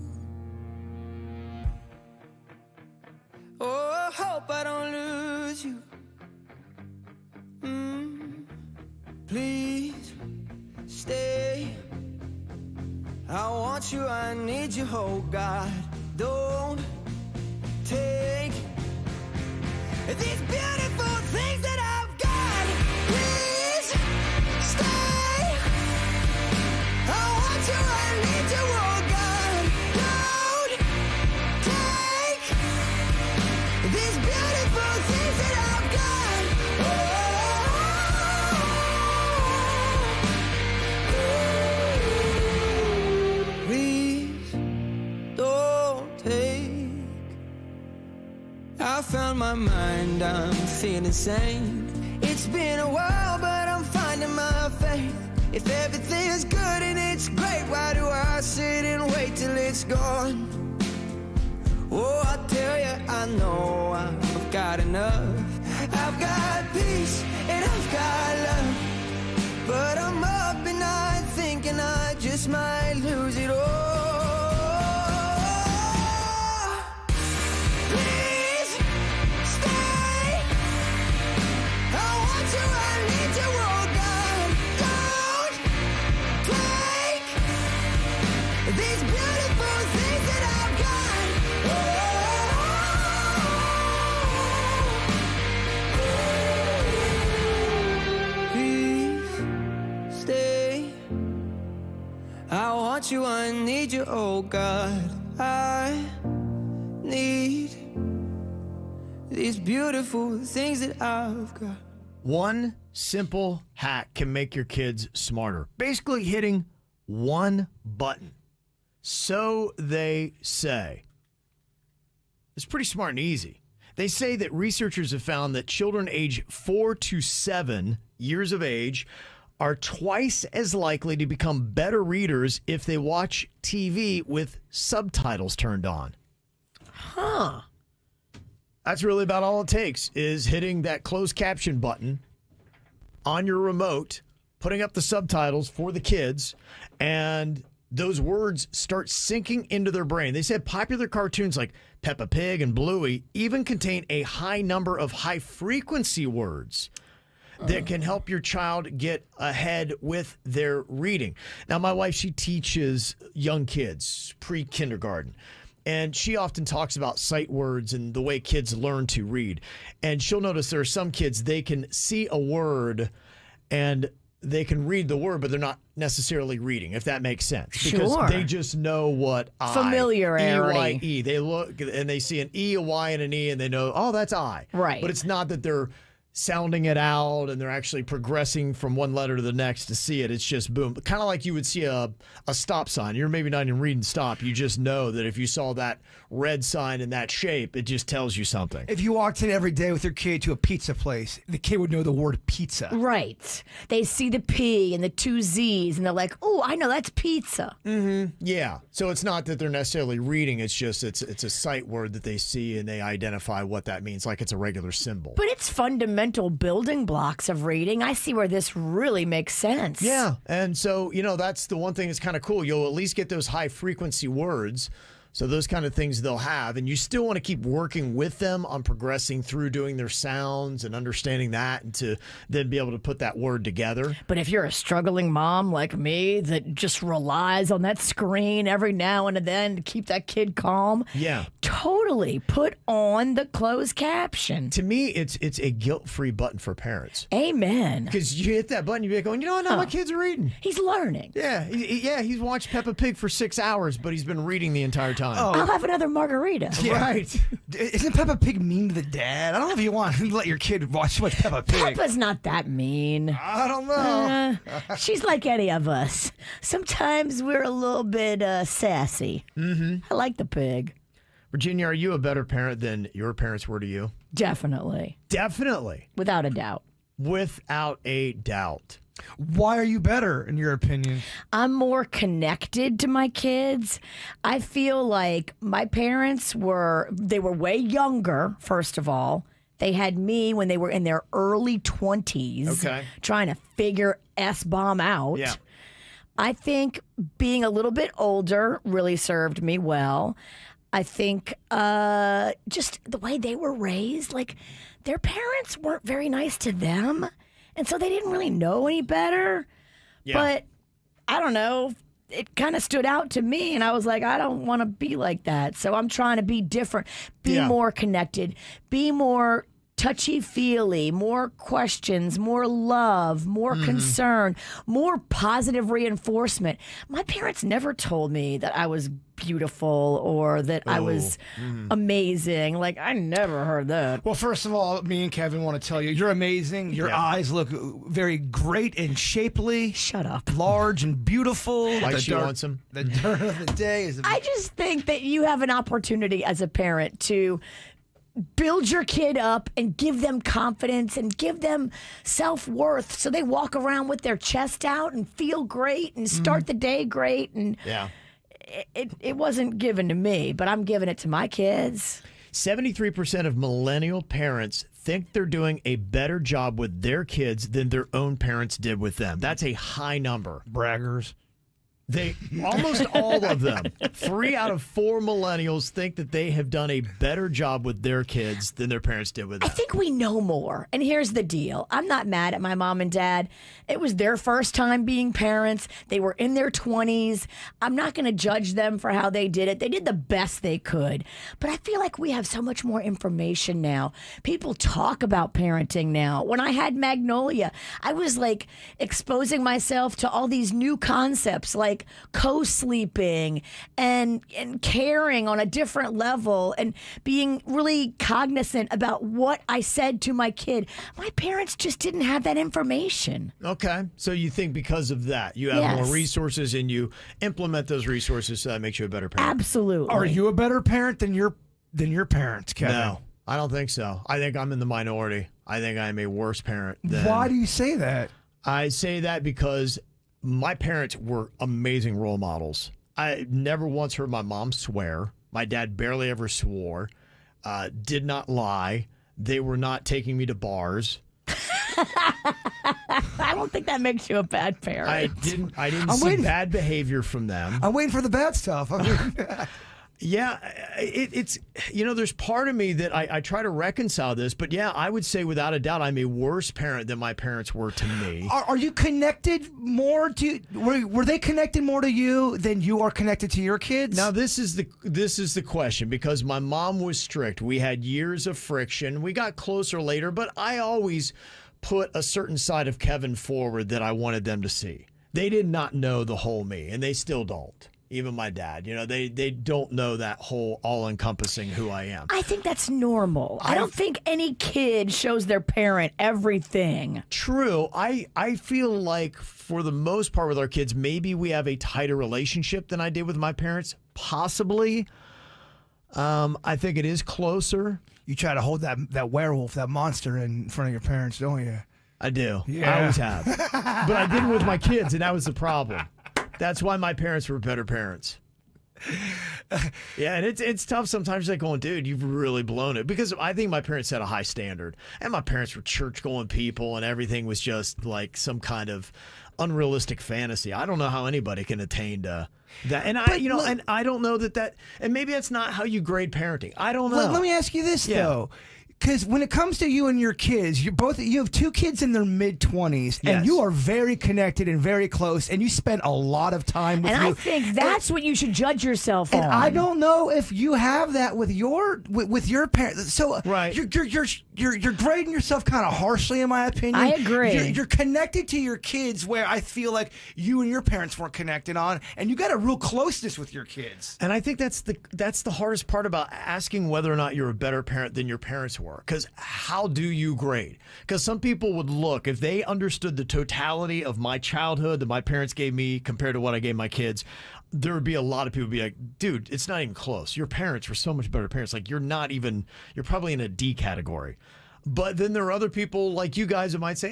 Speaker 3: Oh, I hope I don't lose you. Please stay. I want you, I need you, oh God. Don't take these beautiful things that I've got. Please stay. I want you, I need you, oh God. Don't take these beautiful things that I've got. Please don't take. I found my mind, I'm feeling sane. It's been a while, but I'm finding my faith. If everything's good and it's great, why do I sit and wait till it's gone? Oh, I tell you, I know I've got enough. I've got peace and I've got love. But I'm up at night thinking I just might lose it all. Please stay. I want you, I need you, oh God. Don't take these beautiful things that I've got. Please stay. I want you, I need you, oh God. I need these beautiful things that I've got.
Speaker 4: One simple hack can make your kids smarter. Basically hitting one button. So they say. It's pretty smart and easy. They say that researchers have found that children age 4 to 7 years of age are twice as likely to become better readers if they watch TV with subtitles turned on.
Speaker 5: Huh.
Speaker 4: That's really about all it takes, is hitting that closed caption button on your remote, putting up the subtitles for the kids, and those words start sinking into their brain. They said popular cartoons like Peppa Pig and Bluey even contain a high number of high-frequency words that can help your child get ahead with their reading. Now, my wife, she teaches young kids, pre-kindergarten, and she often talks about sight words and the way kids learn to read. And she'll notice there are some kids, they can see a word and they can read the word, but they're not necessarily reading, if that makes sense. Because
Speaker 5: Sure.
Speaker 4: they just know what I.
Speaker 5: Familiarity.
Speaker 4: E-Y-E. They look and they see an E, a Y, and an E, and they know, oh, that's I.
Speaker 5: Right.
Speaker 4: But it's not that they're sounding it out and they're actually progressing from one letter to the next to see it. It's just boom. Kind of like you would see a stop sign. You're maybe not even reading stop. You just know that if you saw that red sign in that shape, it just tells you something.
Speaker 6: If you walked in every day with your kid to a pizza place, the kid would know the word pizza.
Speaker 5: Right. They see the P and the 2 Z's and they're like, oh, I know that's pizza.
Speaker 4: Mm-hmm. Yeah. So it's not that they're necessarily reading. It's just it's a sight word that they see and they identify what that means, like it's a regular symbol.
Speaker 5: But it's fundamental building blocks of reading. I see where this really makes sense.
Speaker 4: Yeah. And so, that's the one thing that's kind of cool. You'll at least get those high frequency words. So those kind of things they'll have. And you still want to keep working with them on progressing through doing their sounds and understanding that and to then be able to put that word together.
Speaker 5: But if you're a struggling mom like me that just relies on that screen every now and then to keep that kid calm,
Speaker 4: yeah,
Speaker 5: totally put on the closed caption.
Speaker 4: To me, it's a guilt-free button for parents.
Speaker 5: Amen.
Speaker 4: Because you hit that button, you're like going, now my kid's reading.
Speaker 5: He's learning.
Speaker 4: Yeah, he's watched Peppa Pig for 6 hours, but he's been reading the entire time.
Speaker 5: Oh. I'll have another margarita.
Speaker 6: Yeah.
Speaker 4: Right.
Speaker 6: Isn't Peppa Pig mean to the dad? I don't know if you want to let your kid watch too much Peppa Pig.
Speaker 5: Peppa's not that mean.
Speaker 6: I don't know.
Speaker 5: She's like any of us. Sometimes we're a little bit sassy.
Speaker 4: Mm-hmm.
Speaker 5: I like the pig.
Speaker 4: Virginia, are you a better parent than your parents were to you?
Speaker 5: Definitely.
Speaker 4: Definitely.
Speaker 5: Without a doubt.
Speaker 4: Without a doubt.
Speaker 6: Why are you better, in your opinion?
Speaker 5: I'm more connected to my kids. I feel like my parents were way younger, first of all. They had me when they were in their early 20s, trying to figure S-bomb out.
Speaker 4: Yeah.
Speaker 5: I think being a little bit older really served me well. I think just the way they were raised, like their parents weren't very nice to them. And so they didn't really know any better. Yeah. But I don't know. It kind of stood out to me. And I was like, I don't want to be like that. So I'm trying to be different, be more connected, be more touchy-feely, more questions, more love, more concern, more positive reinforcement. My parents never told me that I was beautiful or that I was amazing. Like, I never heard that.
Speaker 6: Well, first of all, me and Kevin want to tell you, you're amazing. Your eyes look very great and shapely.
Speaker 5: Shut up.
Speaker 6: Large and beautiful.
Speaker 4: Like she wants them.
Speaker 6: The dirt of the day is...
Speaker 5: I just think that you have an opportunity as a parent to build your kid up and give them confidence and give them self-worth so they walk around with their chest out and feel great and start the day great. And it wasn't given to me, but I'm giving it to my kids.
Speaker 4: 73% of millennial parents think they're doing a better job with their kids than their own parents did with them. That's a high number.
Speaker 6: Braggers.
Speaker 4: They almost all of them, 3 out of 4 millennials think that they have done a better job with their kids than their parents did with them.
Speaker 5: I think we know more. And here's the deal. I'm not mad at my mom and dad. It was their first time being parents. They were in their 20s. I'm not going to judge them for how they did it. They did the best they could. But I feel like we have so much more information now. People talk about parenting now. When I had Magnolia, I was like exposing myself to all these new concepts like co-sleeping and caring on a different level and being really cognizant about what I said to my kid. My parents just didn't have that information.
Speaker 4: Okay. So you think because of that, you have more resources and you implement those resources so that makes you a better parent?
Speaker 5: Absolutely.
Speaker 6: Are you a better parent than your parents, Kevin?
Speaker 4: No, I don't think so. I think I'm in the minority. I think I'm a worse parent than...
Speaker 6: Why do you say that?
Speaker 4: I say that because my parents were amazing role models. I never once heard my mom swear. My dad barely ever swore. Did not lie. They were not taking me to bars.
Speaker 5: I don't think that makes you a bad parent.
Speaker 4: I didn't see bad behavior from them.
Speaker 6: I'm waiting for the bad stuff.
Speaker 4: Yeah, it's there's part of me that I try to reconcile this, but yeah, I would say without a doubt I'm a worse parent than my parents were to me.
Speaker 6: Are you connected more to? Were they connected more to you than you are connected to your kids?
Speaker 4: Now this is the question, because my mom was strict. We had years of friction. We got closer later, but I always put a certain side of Kevin forward that I wanted them to see. They did not know the whole me, and they still don't. Even my dad, they don't know that whole all-encompassing who I am.
Speaker 5: I think that's normal. I don't think any kid shows their parent everything.
Speaker 4: True. I feel like for the most part with our kids, maybe we have a tighter relationship than I did with my parents. Possibly. I think it is closer.
Speaker 6: You try to hold that werewolf, that monster in front of your parents, don't you?
Speaker 4: I do.
Speaker 6: Yeah.
Speaker 4: I always have. But I didn't with my kids, and that was the problem. That's why my parents were better parents. Yeah, and it's tough sometimes. Like going, dude, you've really blown it. Because I think my parents set a high standard. And my parents were church-going people, and everything was just like some kind of unrealistic fantasy. I don't know how anybody can attain to that. And and I don't know that and maybe that's not how you grade parenting. I don't know.
Speaker 6: Let me ask you this, though. Because when it comes to you and your kids, you have 2 kids in their mid-20s, and you are very connected and very close, and you spend a lot of time with
Speaker 5: I think that's what you should judge yourself on.
Speaker 6: And I don't know if you have that with your parents. So you're grading yourself kind of harshly, in my opinion.
Speaker 5: I agree.
Speaker 6: You're connected to your kids where I feel like you and your parents weren't connected on, and you got a real closeness with your kids.
Speaker 4: And I think that's the hardest part about asking whether or not you're a better parent than your parents were. Because how do you grade? Because some people would look, if they understood the totality of my childhood that my parents gave me compared to what I gave my kids, there would be a lot of people be like, dude, it's not even close. Your parents were so much better parents. Like, you're probably in a D category. But then there are other people like you guys who might say,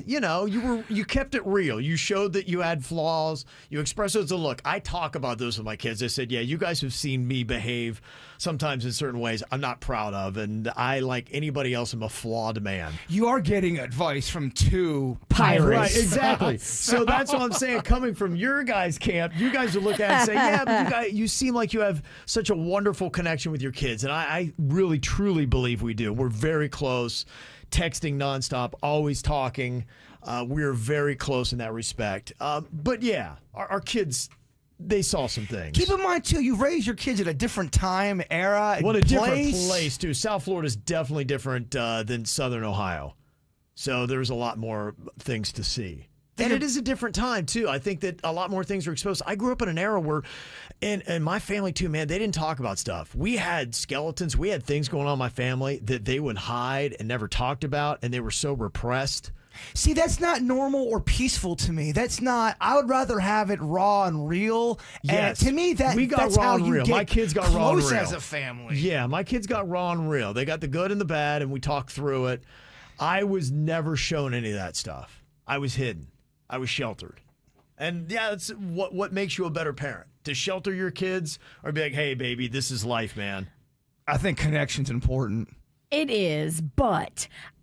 Speaker 4: you kept it real. You showed that you had flaws. You expressed those. Look, I talk about those with my kids. I said, yeah, you guys have seen me behave sometimes in certain ways I'm not proud of. And I, like anybody else, am a flawed man.
Speaker 6: You are getting advice from 2
Speaker 5: pirates.
Speaker 4: Right, exactly. So that's what I'm saying. Coming from your guys' camp, you guys will look at it and say, yeah, but you seem like you have such a wonderful connection with your kids. And I really, truly believe we do. We're very close. Texting nonstop, always talking. We're very close in that respect. But yeah, our kids, they saw some things.
Speaker 6: Keep in mind, too, you raised your kids at a different time, era, and
Speaker 4: a different place, too. South Florida is definitely different than Southern Ohio. So there's a lot more things to see. And it is a different time, too. I think that a lot more things are exposed. I grew up in an era where, and my family, too, man, they didn't talk about stuff. We had skeletons. We had things going on in my family that they would hide and never talked about, and they were so repressed.
Speaker 6: See, that's not normal or peaceful to me. That's not. I would rather have it raw and real.
Speaker 4: Yes.
Speaker 6: And to me, that's
Speaker 4: raw
Speaker 6: how
Speaker 4: and
Speaker 6: you
Speaker 4: real.
Speaker 6: get
Speaker 4: My kids got raw and
Speaker 6: close
Speaker 4: real
Speaker 6: as a family.
Speaker 4: Yeah, my kids got raw and real. They got the good and the bad, and we talked through it. I was never shown any of that stuff. I was hidden. I was sheltered. And yeah, that's what makes you a better parent. To shelter your kids or be like, hey, baby, this is life, man.
Speaker 6: I think connection's important.
Speaker 5: It is, but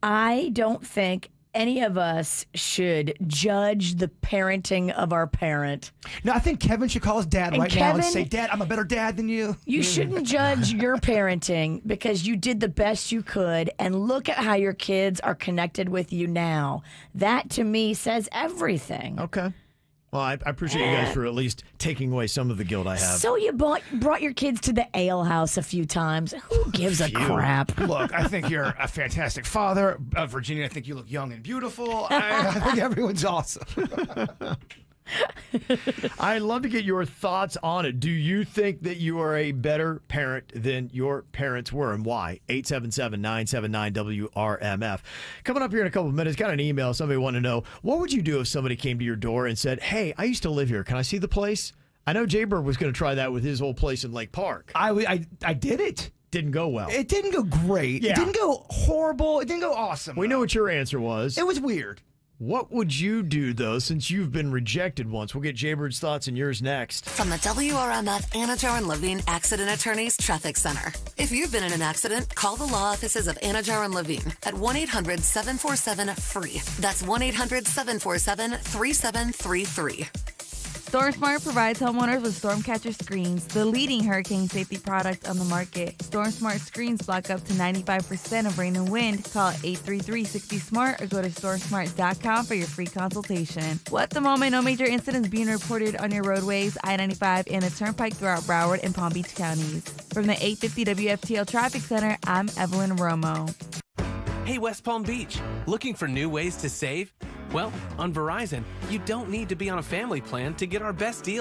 Speaker 5: I don't think any of us should judge the parenting of our parent.
Speaker 6: No, I think Kevin should call his dad now and say, Dad, I'm a better dad than you.
Speaker 5: You shouldn't judge your parenting because you did the best you could, and look at how your kids are connected with you now. That, to me, says everything.
Speaker 4: Okay. Well, I appreciate you guys for at least taking away some of the guilt I have.
Speaker 5: So you brought your kids to the ale house a few times. Who gives a crap?
Speaker 6: Look, I think you're a fantastic father. Virginia, I think you look young and beautiful. I think everyone's awesome.
Speaker 4: I'd love to get your thoughts on it. Do you think that you are a better parent than your parents were, and why? 877-979-WRMF. Coming up here in a couple of minutes, got an email. Somebody wanted to know, what would you do if somebody came to your door and said, hey, I used to live here. Can I see the place? I know Jaybird was going to try that with his old place in Lake Park.
Speaker 6: I did it.
Speaker 4: Didn't go well.
Speaker 6: It didn't go great.
Speaker 4: Yeah.
Speaker 6: It didn't go horrible. It didn't go awesome.
Speaker 4: We know what your answer was.
Speaker 6: It was weird.
Speaker 4: What would you do, though, since you've been rejected once? We'll get Jaybird's thoughts and yours next.
Speaker 1: From the WRMF Anajar and Levine Accident Attorneys Traffic Center. If you've been in an accident, call the law offices of Anajar and Levine at 1-800-747-FREE. That's 1-800-747-3733.
Speaker 19: StormSmart provides homeowners with Stormcatcher screens, the leading hurricane safety product on the market. StormSmart screens block up to 95% of rain and wind. Call 833-60-SMART or go to stormsmart.com for your free consultation. Well, at the moment, no major incidents being reported on your roadways, I-95, and the Turnpike throughout Broward and Palm Beach counties. From the 850 WFTL Traffic Center, I'm Evelyn Romo.
Speaker 20: Hey, West Palm Beach, looking for new ways to save? Well, on Verizon, you don't need to be on a family plan to get our best deals.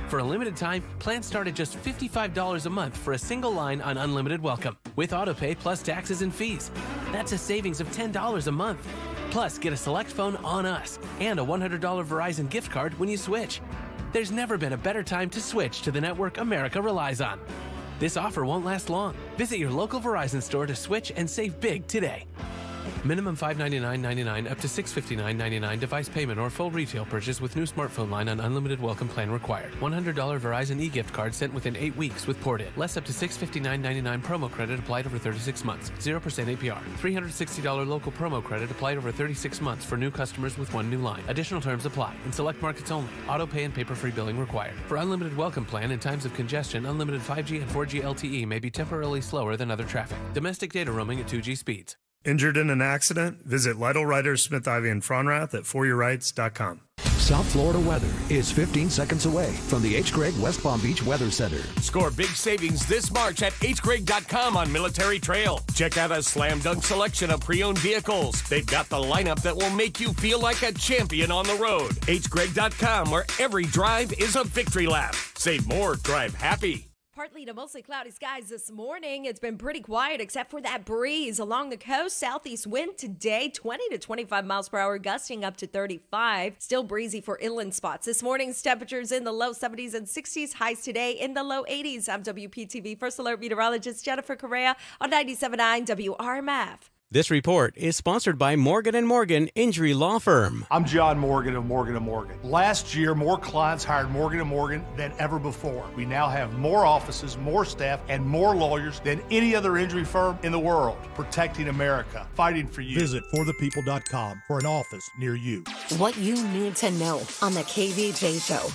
Speaker 20: For a limited time, plans start at just $55 a month for a single line on Unlimited Welcome, with autopay plus taxes and fees. That's a savings of $10 a month. Plus, get a select phone on us and a $100 Verizon gift card when you switch. There's never been a better time to switch to the network America relies on. This offer won't last long. Visit your local Verizon store to switch and save big today. Minimum $599.99 up to $659.99 device payment or full retail purchase with new smartphone line on Unlimited Welcome plan required. $100 Verizon e-gift card sent within 8 weeks with port in. Less up to $659.99 promo credit applied over 36 months. 0% APR. $360 local promo credit applied over 36 months for new customers with one new line. Additional terms apply. In select markets only. Auto pay and paper-free billing required. For Unlimited Welcome plan in times of congestion, unlimited 5G and 4G LTE may be temporarily slower than other traffic. Domestic data roaming at 2G speeds.
Speaker 21: Injured in an accident? Visit Lytle Writers, Smith, Ivy, and Fronrath at foryourrights.com.
Speaker 22: South Florida weather is 15 seconds away from the H. Gregg West Palm Beach Weather Center.
Speaker 23: Score big savings this March at hgregg.com on Military Trail. Check out a slam dunk selection of pre-owned vehicles. They've got the lineup that will make you feel like a champion on the road. hgregg.com, where every drive is a victory lap. Save more, drive happy.
Speaker 24: Partly to mostly cloudy skies this morning. It's been pretty quiet except for that breeze along the coast. Southeast wind today, 20 to 25 miles per hour, gusting up to 35. Still breezy for inland spots. This morning's temperatures in the low 70s and 60s. Highs today in the low 80s. I'm WPTV First Alert meteorologist Jennifer Correa on 97.9 WRMF.
Speaker 25: This report is sponsored by Morgan & Morgan Injury Law Firm.
Speaker 13: I'm John Morgan of Morgan & Morgan. Last year, more clients hired Morgan & Morgan than ever before. We now have more offices, more staff, and more lawyers than any other injury firm in the world, protecting America, fighting for you.
Speaker 26: Visit forthepeople.com for an office near you.
Speaker 1: What you need to know on the KVJ Show.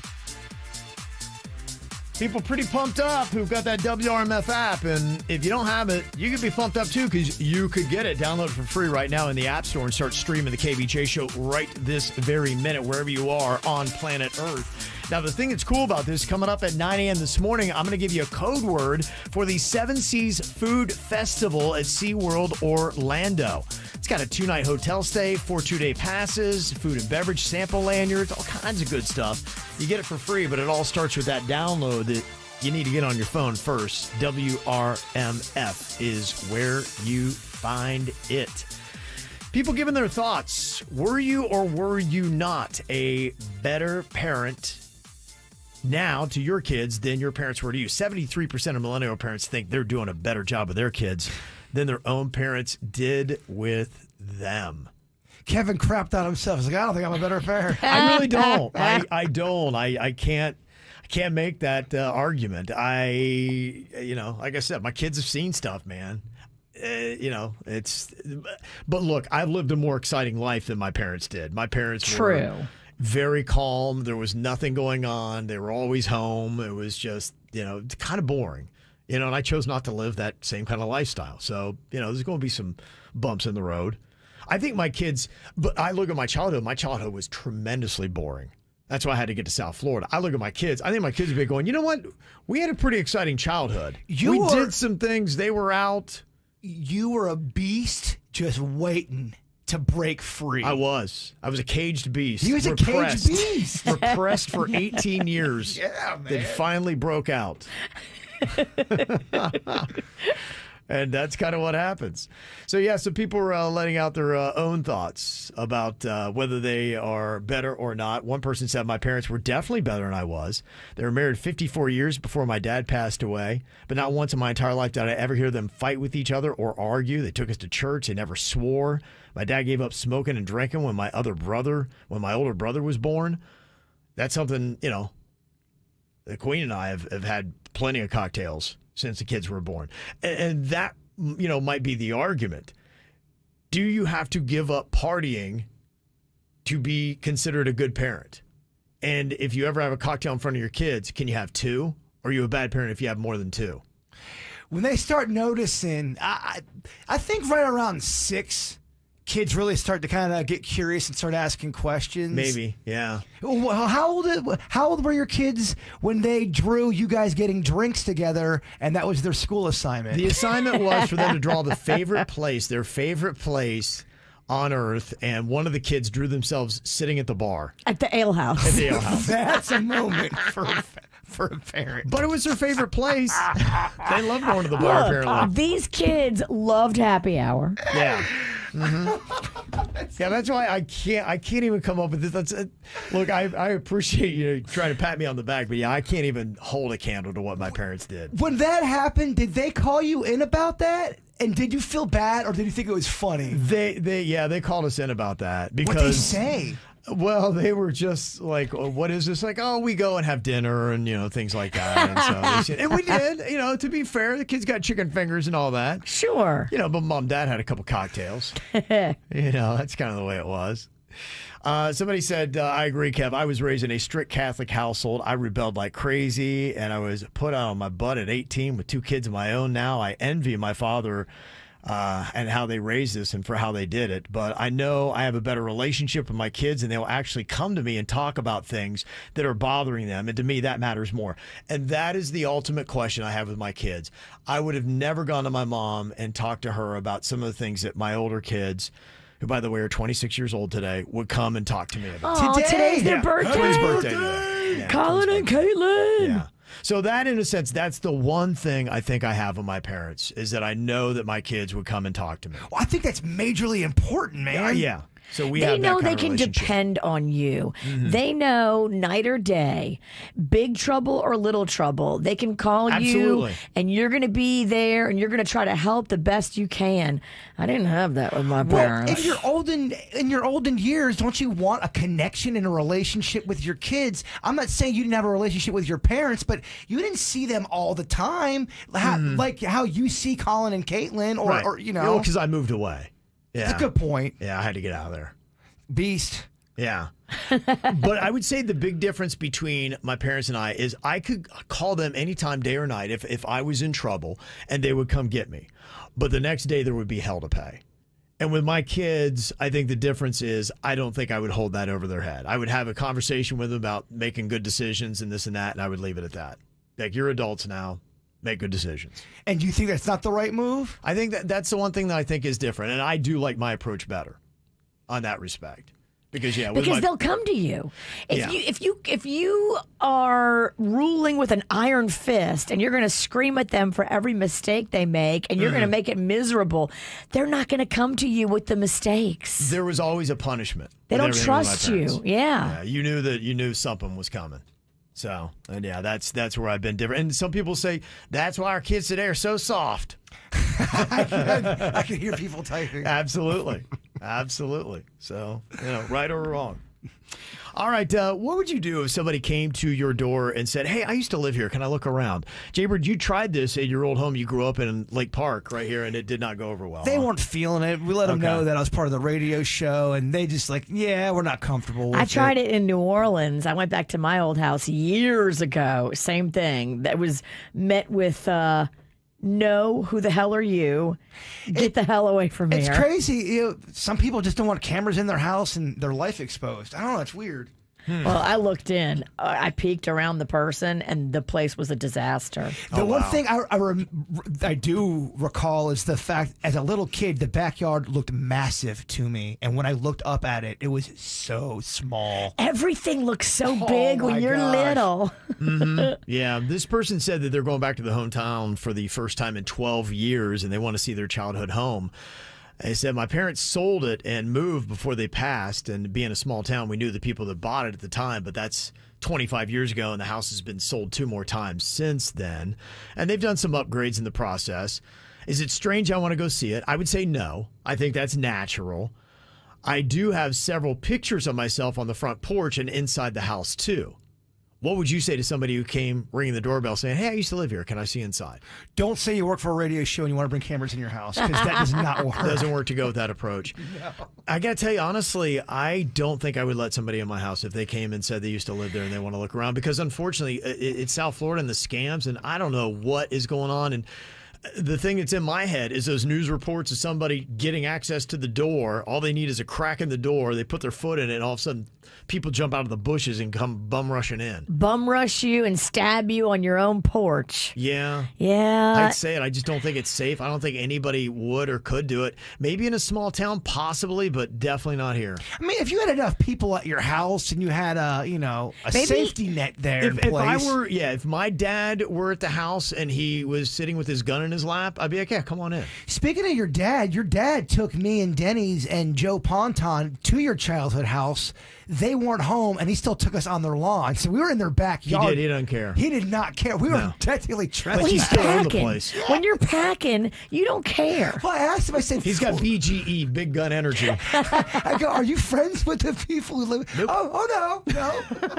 Speaker 4: People pretty pumped up who've got that WRMF app, and if you don't have it, you could be pumped up too because you could get it. Download it for free right now in the App Store and start streaming the KVJ Show right this very minute, wherever you are on planet Earth. Now, the thing that's cool about this, coming up at 9 a.m. this morning, I'm going to give you a code word for the Seven Seas Food Festival at SeaWorld Orlando. It's got a 2-night hotel stay, 4 2-day passes, food and beverage sample lanyards, all kinds of good stuff. You get it for free, but it all starts with that download that you need to get on your phone first. WRMF is where you find it. People giving their thoughts. Were you or were you not a better parent now to your kids than your parents were to you? 73% of millennial parents think they're doing a better job with their kids than their own parents did with them.
Speaker 6: Kevin crapped on himself. He's like, I don't think I'm a better parent.
Speaker 4: I really don't. I don't. I can't make that argument. Like I said, my kids have seen stuff, man. But look, I've lived a more exciting life than my parents did. My parents were very calm. There was nothing going on. They were always home. It was just, kind of boring. And I chose not to live that same kind of lifestyle. So, there's going to be some bumps in the road. I think my kids, but I look at my childhood. My childhood was tremendously boring. That's why I had to get to South Florida. I look at my kids. I think my kids would be going, you know what? We had a pretty exciting childhood. We did some things. They were out.
Speaker 6: You were a beast just waiting to break free.
Speaker 4: I was a caged beast.
Speaker 6: He was a caged beast.
Speaker 4: Repressed for 18 years.
Speaker 6: Yeah, man.
Speaker 4: That finally broke out. And that's kind of what happens. So, so people are letting out their own thoughts about whether they are better or not. One person said, my parents were definitely better than I was. They were married 54 years before my dad passed away, but not once in my entire life did I ever hear them fight with each other or argue. They took us to church. They never swore. My dad gave up smoking and drinking when my older brother was born. That's something, the Queen and I have had plenty of cocktails since the kids were born. And that, might be the argument. Do you have to give up partying to be considered a good parent? And if you ever have a cocktail in front of your kids, can you have 2? Or are you a bad parent if you have more than 2?
Speaker 6: When they start noticing, I think right around 6, kids really start to kind of get curious and start asking questions.
Speaker 4: Maybe, yeah.
Speaker 6: Well, how old were your kids when they drew you guys getting drinks together, and that was their school assignment?
Speaker 4: The assignment was for them to draw their favorite place on earth, and one of the kids drew themselves sitting at the bar.
Speaker 5: At the ale house.
Speaker 4: At the ale house.
Speaker 6: That's a moment for a parent.
Speaker 4: But it was their favorite place. They loved going to the bar,
Speaker 5: Look,
Speaker 4: apparently.
Speaker 5: these kids loved happy hour.
Speaker 4: Yeah. Yeah, that's why I can't even come up with this. Look, I appreciate you trying to pat me on the back, but yeah, I can't even hold a candle to what my parents did.
Speaker 6: When that happened, did they call you in about that? And did you feel bad, or did you think it was funny?
Speaker 4: They called us in about that because
Speaker 6: What'd they say?
Speaker 4: Well, they were just like, what is this? Like, oh, we go and have dinner and, things like that. And so they said, and we did, to be fair, the kids got chicken fingers and all that.
Speaker 5: Sure.
Speaker 4: But mom, dad had a couple cocktails. That's kind of the way it was. Somebody said, I agree, Kev. I was raised in a strict Catholic household. I rebelled like crazy, and I was put out on my butt at 18 with 2 kids of my own now. I envy my father and how they raised us and for how they did it. But I know I have a better relationship with my kids, and they'll actually come to me and talk about things that are bothering them. And to me, that matters more. And that is the ultimate question I have with my kids. I would have never gone to my mom and talked to her about some of the things that my older kids, who, by the way, are 26 years old today, would come and talk to me about.
Speaker 5: Oh, today's their birthday.
Speaker 4: Twins' birthday today. Yeah,
Speaker 5: Colin and Caitlin.
Speaker 4: Yeah. So that, in a sense, that's the one thing I think I have with my parents, is that I know that my kids would come and talk to me.
Speaker 6: Well, I think that's majorly important, man.
Speaker 4: Yeah. So we
Speaker 5: they
Speaker 4: have that
Speaker 5: know
Speaker 4: kind
Speaker 5: they
Speaker 4: of
Speaker 5: can
Speaker 4: relationship.
Speaker 5: depend on you.
Speaker 4: Mhm.
Speaker 5: They know night or day, big trouble or little trouble. They can call
Speaker 4: Absolutely.
Speaker 5: you, and you're going to be there, and you're going to try to help the best you can. I didn't have that with my parents.
Speaker 6: Well, in your olden years, don't you want a connection and a relationship with your kids? I'm not saying you didn't have a relationship with your parents, but you didn't see them all the time, like how you see Colin and Caitlin,
Speaker 4: Right.
Speaker 6: or
Speaker 4: because I moved away. Yeah.
Speaker 6: That's a good point.
Speaker 4: Yeah, I had to get out of there.
Speaker 6: Beast.
Speaker 4: Yeah. But I would say the big difference between my parents and I is I could call them anytime, day or night, if I was in trouble, and they would come get me. But the next day there would be hell to pay. And with my kids, I think the difference is I don't think I would hold that over their head. I would have a conversation with them about making good decisions and this and that, and I would leave it at that. Like, you're adults now. Make good decisions.
Speaker 6: And you think that's not the right move?
Speaker 4: I think that's the one thing that I think is different, and I do like my approach better on that respect. Because
Speaker 5: they'll come to you.
Speaker 4: Yeah.
Speaker 5: If you are ruling with an iron fist and you're going to scream at them for every mistake they make and you're going to make it miserable, they're not going to come to you with the mistakes.
Speaker 4: There was always a punishment.
Speaker 5: They
Speaker 4: with
Speaker 5: don't
Speaker 4: everything with my
Speaker 5: trust
Speaker 4: parents.
Speaker 5: you. Yeah.
Speaker 4: You knew something was coming. So, and yeah, that's where I've been different. And some people say that's why our kids today are so soft.
Speaker 6: I can hear people typing.
Speaker 4: Absolutely. Absolutely. So, right or wrong. All right. What would you do if somebody came to your door and said, hey, I used to live here. Can I look around? Jaybird, you tried this at your old home. You grew up in Lake Park right here, and it did not go over well.
Speaker 6: They weren't feeling it. We let them
Speaker 4: Okay.
Speaker 6: know that I was part of the radio show, and they just we're not comfortable with it.
Speaker 5: I tried it in New Orleans. I went back to my old house years ago. Same thing. That was met with, no, who the hell are you? Get the hell away from
Speaker 6: It's
Speaker 5: here.
Speaker 6: crazy. Some people just don't want cameras in their house and their life exposed. I don't know. It's weird.
Speaker 5: Well, I looked in. I peeked around the person, and the place was a disaster.
Speaker 6: The one thing I do recall is the fact, as a little kid, the backyard looked massive to me, and when I looked up at it, it was so small.
Speaker 5: Everything looks so big when you're little.
Speaker 4: Yeah, this person said that they're going back to the hometown for the first time in 12 years, and they want to see their childhood home. They said, my parents sold it and moved before they passed, and being a small town, we knew the people that bought it at the time, but that's 25 years ago, and the house has been sold 2 more times since then, and they've done some upgrades in the process. Is it strange I want to go see it? I would say no. I think that's natural. I do have several pictures of myself on the front porch and inside the house, too. What would you say to somebody who came ringing the doorbell saying, hey, I used to live here. Can I see inside?
Speaker 6: Don't say you work for a radio show and you want to bring cameras in your house, because that does not work.
Speaker 4: Doesn't work to go with that approach.
Speaker 6: No.
Speaker 4: I got to tell you, honestly, I don't think I would let somebody in my house if they came and said they used to live there and they want to look around, because unfortunately, it's South Florida and the scams, and I don't know what is going on. And the thing that's in my head is those news reports of somebody getting access to the door. All they need is a crack in the door. They put their foot in it, and all of a sudden, people jump out of the bushes and come bum rushing in.
Speaker 5: Bum rush you and stab you on your own porch.
Speaker 4: Yeah.
Speaker 5: Yeah.
Speaker 4: I'd say it. I just don't think it's safe. I don't think anybody would or could do it. Maybe in a small town, possibly, but definitely not here.
Speaker 6: I mean, if you had enough people at your house and you had a safety net there in place.
Speaker 4: If my dad were at the house and he was sitting with his gun in his lap, I'd be like, yeah, come on in.
Speaker 6: Speaking of your dad took me and Denny's and Joe Ponton to your childhood house. They weren't home, and he still took us on their lawn. So we were in their backyard.
Speaker 4: He did. He doesn't care.
Speaker 6: He did not care. We were technically trespassing.
Speaker 4: But he's still in the place.
Speaker 5: When you're packing, you don't care.
Speaker 6: Well, I asked him, I said...
Speaker 4: He's got BGE, big gun energy.
Speaker 6: I go, are you friends with the people who live...
Speaker 4: Nope.
Speaker 6: Oh, no.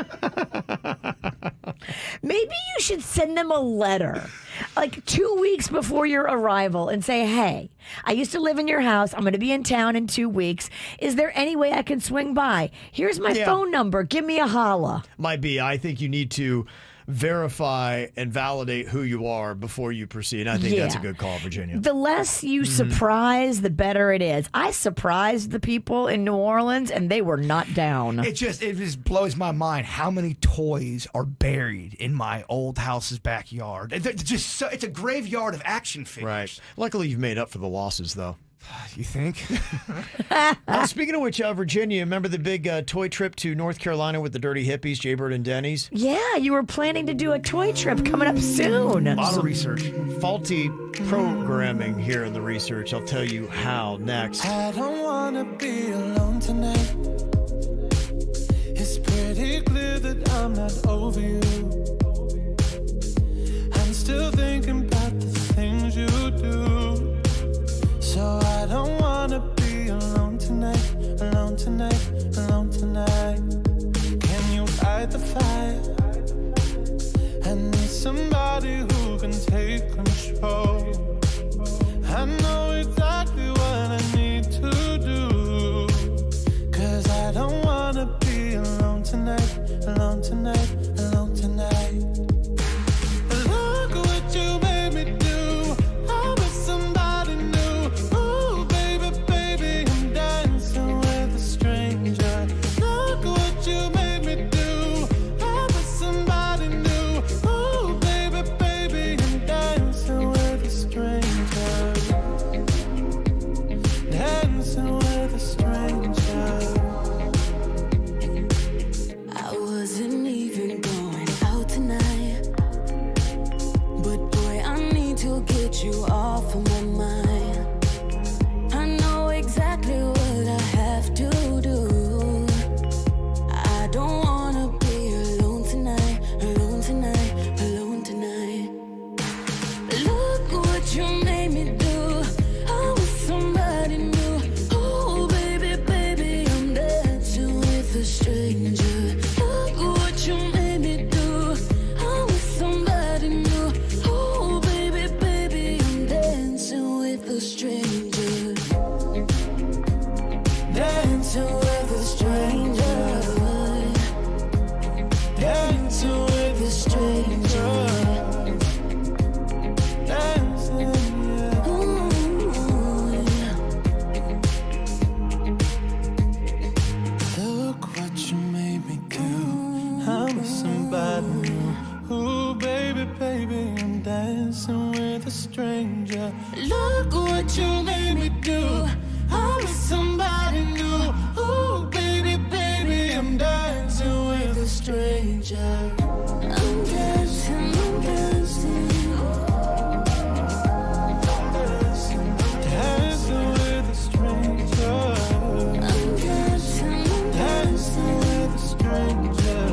Speaker 5: Maybe you should send them a letter, like 2 weeks before your arrival, and say, hey, I used to live in your house. I'm going to be in town in 2 weeks. Is there any way I can swing by? Here's my phone number. Give me a holla.
Speaker 4: Might be. I think you need to verify and validate who you are before you proceed. I think that's a good call, Virginia.
Speaker 5: The less you surprise, the better it is. I surprised the people in New Orleans, and they were not down.
Speaker 6: It just blows my mind how many toys are buried in my old house's backyard. It's a graveyard of action figures.
Speaker 4: Right. Luckily, you've made up for the losses, though.
Speaker 6: You think?
Speaker 4: Speaking of which, Virginia, remember the big toy trip to North Carolina with the Dirty Hippies, Jaybird and Denny's?
Speaker 5: Yeah, you were planning to do a toy trip coming up soon.
Speaker 6: A lot of research.
Speaker 4: Faulty programming here in the research. I'll tell you how next.
Speaker 3: I don't want to be alone tonight. It's pretty clear that I'm not over you. I'm still thinking about the things you do. So I don't wanna be alone tonight, alone tonight, alone tonight. Can you fight the fire? I need somebody who can take control. I know exactly what I need to do. 'Cause I don't wanna be alone tonight, alone tonight, alone tonight. Look what you made me do. I was somebody new. You off of my mind. I know exactly what I have to do. I don't wanna be alone tonight, alone tonight, alone tonight. Look what you made me do. I was somebody new. Oh baby, baby, I'm dancing with a stranger. Look what you made me do. I was somebody new. Oh baby, baby, dancing with a stranger. Dancing with a stranger. Dancing with a stranger. Dancing, yeah. Ooh, yeah. Look what you made me do. I'm with somebody new. Ooh, baby, baby, I'm dancing with a stranger. Look what you made me do. I'm with somebody new. Ooh, baby, baby, I'm dancing with a stranger. I'm dancing, I'm dancing. Dancing with a stranger. I'm dancing, dancing with a stranger.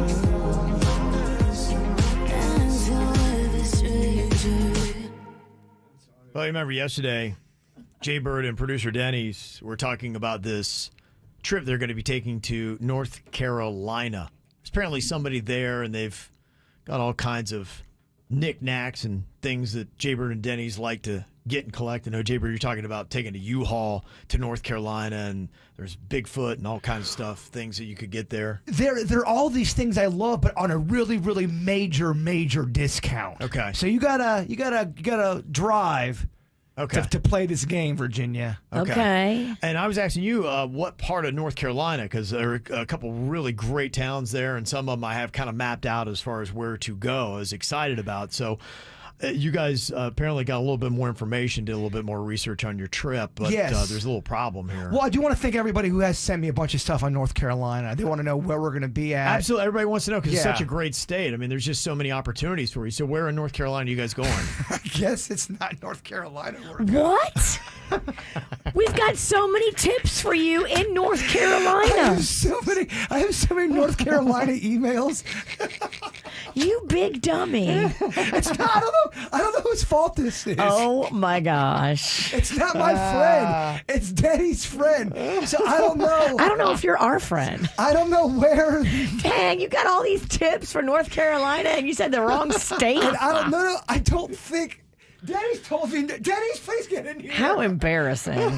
Speaker 3: Dancing with a stranger.
Speaker 4: Well, you remember yesterday, Jaybird and producer Denny's were talking about this trip they're going to be taking to North Carolina. There's apparently somebody there, and they've got all kinds of knickknacks and things that Jaybird and Denny's like to get and collect? I know, Jay, you're talking about taking a U-Haul to North Carolina, and there's Bigfoot and all kinds of stuff, things that you could get there.
Speaker 6: There are all these things I love, but on a really, really major discount.
Speaker 4: Okay.
Speaker 6: So you gotta drive.
Speaker 4: Okay.
Speaker 6: To play this game, Virginia.
Speaker 5: Okay.
Speaker 4: And I was asking you what part of North Carolina, because there are a couple really great towns there, and some of them I have kind of mapped out as far as where to go. I was excited about. So you guys apparently got a little bit more information, did a little bit more research on your trip, but
Speaker 6: yes.
Speaker 4: There's a little problem here.
Speaker 6: Well, I do want to thank everybody who has sent me a bunch of stuff on North Carolina. They want to know where we're going to be at.
Speaker 4: Absolutely. Everybody wants to know because it's such a great state. I mean, there's just so many opportunities for you. So where in North Carolina are you guys going?
Speaker 6: I guess it's not North Carolina.
Speaker 5: What? We've got so many tips for you in North Carolina.
Speaker 6: I have so many North Carolina emails.
Speaker 5: You big dummy.
Speaker 6: It's not. I don't know whose fault this is.
Speaker 5: Oh my gosh.
Speaker 6: It's not my friend. It's Daddy's friend. So I don't know.
Speaker 5: I don't know if you're our friend.
Speaker 6: I don't know where.
Speaker 5: Dang, you got all these tips for North Carolina and you said the wrong state.
Speaker 6: And I don't know. I don't think. Daddy's told me. Daddy's, please get in here.
Speaker 5: How embarrassing.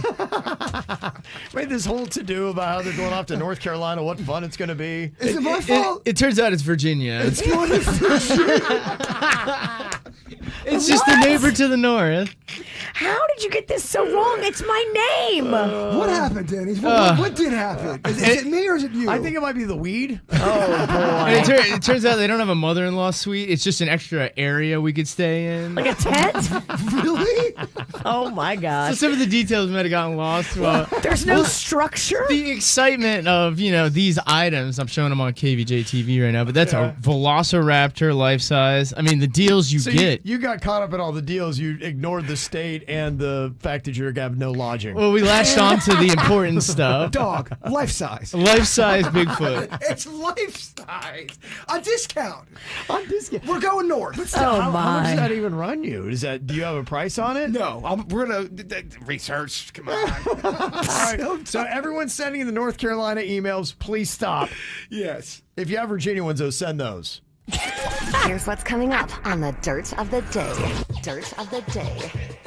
Speaker 4: Made this whole to-do about how they're going off to North Carolina, what fun it's going to be.
Speaker 6: Is it my fault?
Speaker 7: It turns out it's Virginia.
Speaker 6: It's going to Virginia.
Speaker 7: It's just the neighbor to the north.
Speaker 5: How did you get this so wrong? It's my name.
Speaker 6: What happened, Denny? What did happen? Is it me or is it you?
Speaker 4: I think it might be the weed.
Speaker 5: Oh, boy.
Speaker 7: And it turns out they don't have a mother-in-law suite. It's just an extra area we could stay in.
Speaker 5: Like a tent?
Speaker 6: Really?
Speaker 5: Oh, my gosh.
Speaker 7: So some of the details might have gotten lost. Well,
Speaker 5: there's no structure?
Speaker 7: The excitement of, these items. I'm showing them on KVJ TV right now, but that's a Velociraptor life-size. I mean, the deals you get.
Speaker 4: You got caught up in all the deals. You ignored the state and the fact that you're going to have no lodging.
Speaker 7: Well, we latched on to the important stuff.
Speaker 6: Dog, life-size.
Speaker 7: Life-size Bigfoot.
Speaker 6: It's life-size. On discount. We're going north.
Speaker 4: How much does that even run you? Do you have a price on it?
Speaker 6: No. We're going to research. Come on.
Speaker 4: All right. So everyone's sending the North Carolina emails. Please stop.
Speaker 6: Yes.
Speaker 4: If you have Virginia ones, though, send those.
Speaker 1: Here's what's coming up on the Dirt of the Day. Dirt of the Day.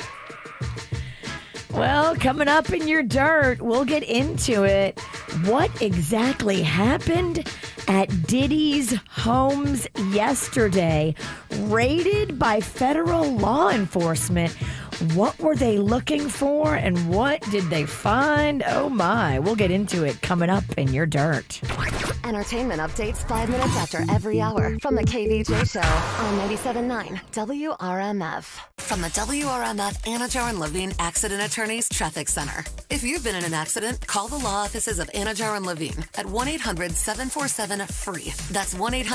Speaker 5: Well, coming up in your dirt, we'll get into it. What exactly happened at Diddy's homes yesterday? Raided by federal law enforcement. What were they looking for and what did they find? Oh my, we'll get into it coming up in your dirt.
Speaker 1: Entertainment updates 5 minutes after every hour from the KVJ Show on 97.9 WRMF. From the WRMF Anajar and Levine Accident Attorneys Traffic Center. If you've been in an accident, call the law offices of Anajar and Levine at 1-800-747-FREE. That's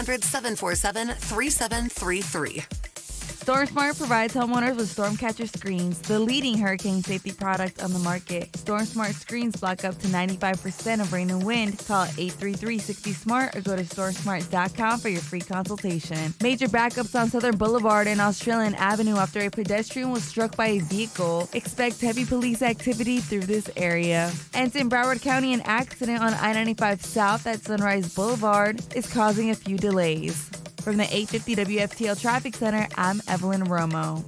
Speaker 1: 1-800-747-3733.
Speaker 19: StormSmart provides homeowners with Stormcatcher screens, the leading hurricane safety product on the market. StormSmart screens block up to 95% of rain and wind. Call 833-60-SMART or go to stormsmart.com for your free consultation. Major backups on Southern Boulevard and Australian Avenue after a pedestrian was struck by a vehicle. Expect heavy police activity through this area. And in Broward County, an accident on I-95 South at Sunrise Boulevard is causing a few delays. From the 850 WFTL Traffic Center, I'm Evelyn Romo.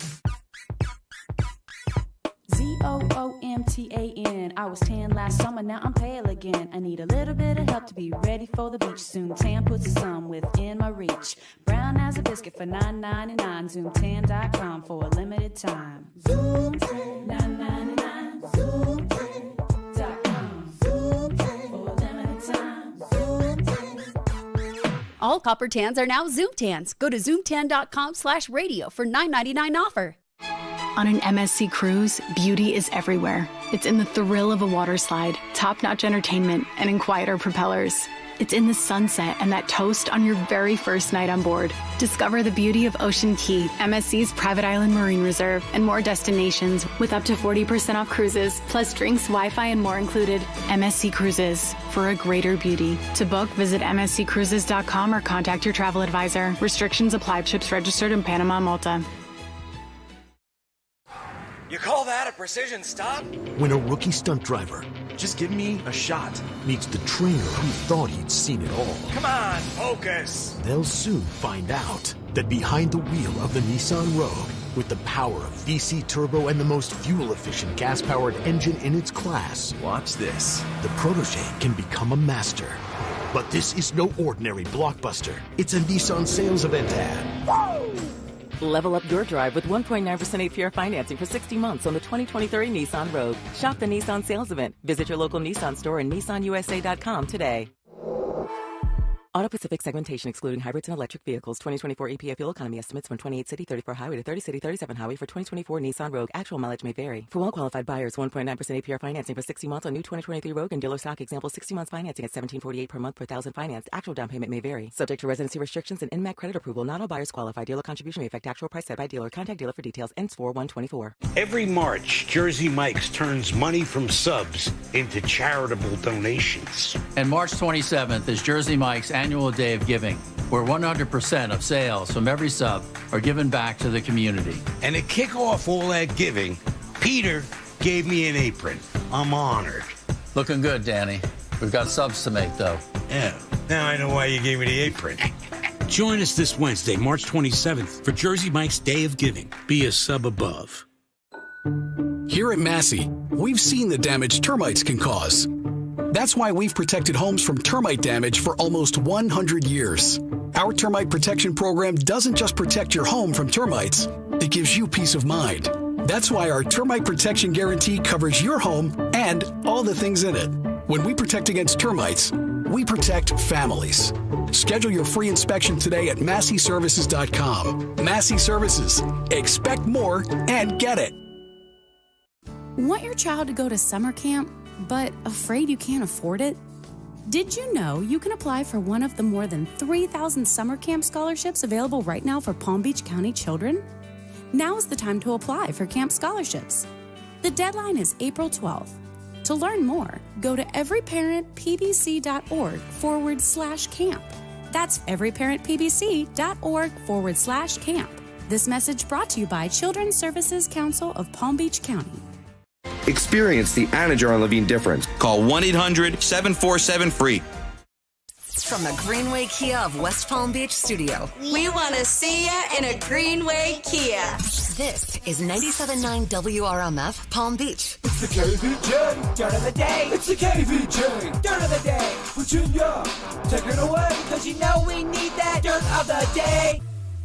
Speaker 8: ZOOMTAN. I was tan last summer, now I'm pale again. I need a little bit of help to be ready for the beach soon. Tan puts the sun within my reach. Brown as a biscuit for $9.99. ZoomTan.com for a limited time. Zoom Tan, $9.99. ZoomTan.com. Zoom Tan for a limited time. Zoom Tan.
Speaker 9: All copper tans are now Zoom Tans. Go to zoomtan.com/radio for $9.99 offer.
Speaker 10: On an MSC cruise, beauty is everywhere. It's in the thrill of a water slide, top-notch entertainment, and in quieter propellers. It's in the sunset and that toast on your very first night on board. Discover the beauty of Ocean Key, MSC's private island marine reserve, and more destinations with up to 40% off cruises, plus drinks, Wi-Fi, and more included. MSC Cruises, for a greater beauty. To book, visit msccruises.com or contact your travel advisor. Restrictions apply. Ships registered in Panama, Malta.
Speaker 3: You call that a precision stop?
Speaker 22: When a rookie stunt driver
Speaker 2: just give me a shot. Meets the trainer who thought he'd seen it all.
Speaker 3: Come on, focus.
Speaker 2: They'll soon find out that behind the wheel of the Nissan Rogue, with the power of VC turbo and the most fuel-efficient gas-powered engine in its class, watch this, the protege can become a master. But this is no ordinary blockbuster. It's a Nissan sales event ad.
Speaker 11: Whoa! Level up your drive with 1.9% APR financing for 60 months on the 2023 Nissan Rogue. Shop the Nissan sales event. Visit your local Nissan store and nissanusa.com today. Auto Pacific segmentation excluding hybrids and electric vehicles. 2024 EPA fuel economy estimates from 28 city 34 highway to 30 city 37 highway for 2024 Nissan Rogue. Actual mileage may vary. For well-qualified buyers, 1.9% APR financing for 60 months on new 2023 Rogue and dealer stock. Example, 60 months financing at $1,748 per month per thousand financed. Actual down payment may vary. Subject to residency restrictions and INMAC credit approval. Not all buyers qualify. Dealer contribution may affect actual price set by dealer. Contact dealer for details. Ends 4/1/24.
Speaker 12: Every March, Jersey Mike's turns money from subs into charitable donations.
Speaker 14: And March 27th is Jersey Mike's annual day of giving, where 100% of sales from every sub are given back to the community.
Speaker 12: And to kick off all that giving, Peter gave me an apron. I'm honored.
Speaker 14: Looking good, Danny. We've got subs to make, though.
Speaker 12: Yeah, now I know why you gave me the apron.
Speaker 15: Join us this Wednesday, March 27th, for Jersey Mike's Day of Giving. Be a sub above.
Speaker 16: Here at Massey, we've seen the damage termites can cause. That's why we've protected homes from termite damage for almost 100 years. Our termite protection program doesn't just protect your home from termites, it gives you peace of mind. That's why our termite protection guarantee covers your home and all the things in it. When we protect against termites, we protect families. Schedule your free inspection today at MasseyServices.com. Massey Services. Expect more and get it.
Speaker 27: Want your child to go to summer camp, but afraid you can't afford it? Did you know you can apply for one of the more than 3,000 summer camp scholarships available right now for Palm Beach County children? Now is the time to apply for camp scholarships. The deadline is April 12th. To learn more, go to everyparentpbc.org/camp. That's everyparentpbc.org/camp. This message brought to you by Children's Services Council of Palm Beach County.
Speaker 17: Experience the Anajar and Levine difference. Call 1-800-747-FREE.
Speaker 1: From the Greenway Kia of West Palm Beach studio.
Speaker 28: We want to see ya in a Greenway Kia.
Speaker 1: This is 97.9 WRMF Palm Beach.
Speaker 3: It's the KVJ, dirt of the day. It's the KVJ, dirt of the day. Virginia, take it away, because you know we need that dirt of the day.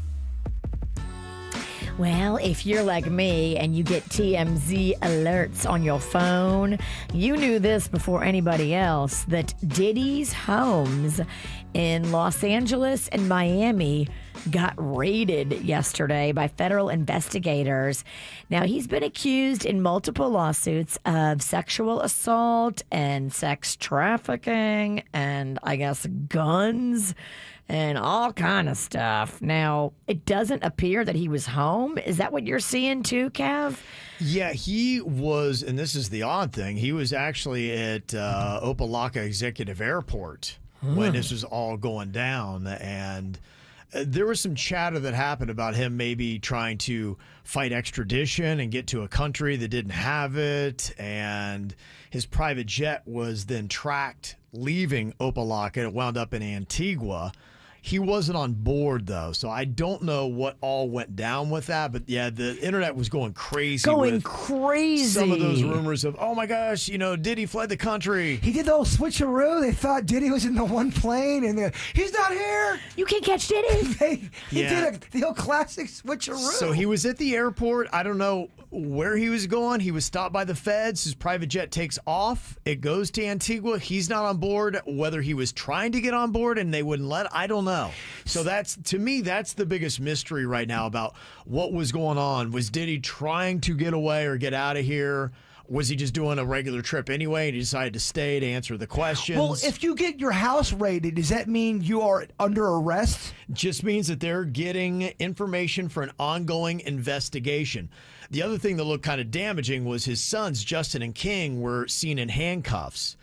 Speaker 5: Well, if you're like me and you get TMZ alerts on your phone, you knew this before anybody else, that Diddy's homes in Los Angeles and Miami got raided yesterday by federal investigators. Now, he's been accused in multiple lawsuits of sexual assault and sex trafficking and, I guess, guns and all kind of stuff. Now, it doesn't appear that he was home. Is that what you're seeing too, Cav?
Speaker 4: Yeah, he was, and this is the odd thing, he was actually at Opa-locka Executive Airport when this was all going down. And there was some chatter that happened about him maybe trying to fight extradition and get to a country that didn't have it. And his private jet was then tracked leaving Opa-locka. It wound up in Antigua. He wasn't on board, though, so I don't know what all went down with that. But, yeah, the internet was going crazy with some of those rumors of, oh, my gosh, you know, Diddy fled the country.
Speaker 6: He did the old switcheroo. They thought Diddy was in the one plane, and he's not here.
Speaker 5: You can't catch Diddy.
Speaker 6: He did the old classic switcheroo.
Speaker 4: So he was at the airport. I don't know where he was going. He was stopped by the feds. His private jet takes off. It goes to Antigua. He's not on board. Whether he was trying to get on board and they wouldn't let, I don't know. So that's, to me, that's the biggest mystery right now about what was going on. Was Diddy trying to get away or get out of here? Was he just doing a regular trip anyway and he decided to stay to answer the questions?
Speaker 6: Well, if you get your house raided, does that mean you are under arrest?
Speaker 4: Just means that they're getting information for an ongoing investigation. The other thing that looked kind of damaging was his sons, Justin and King, were seen in handcuffs.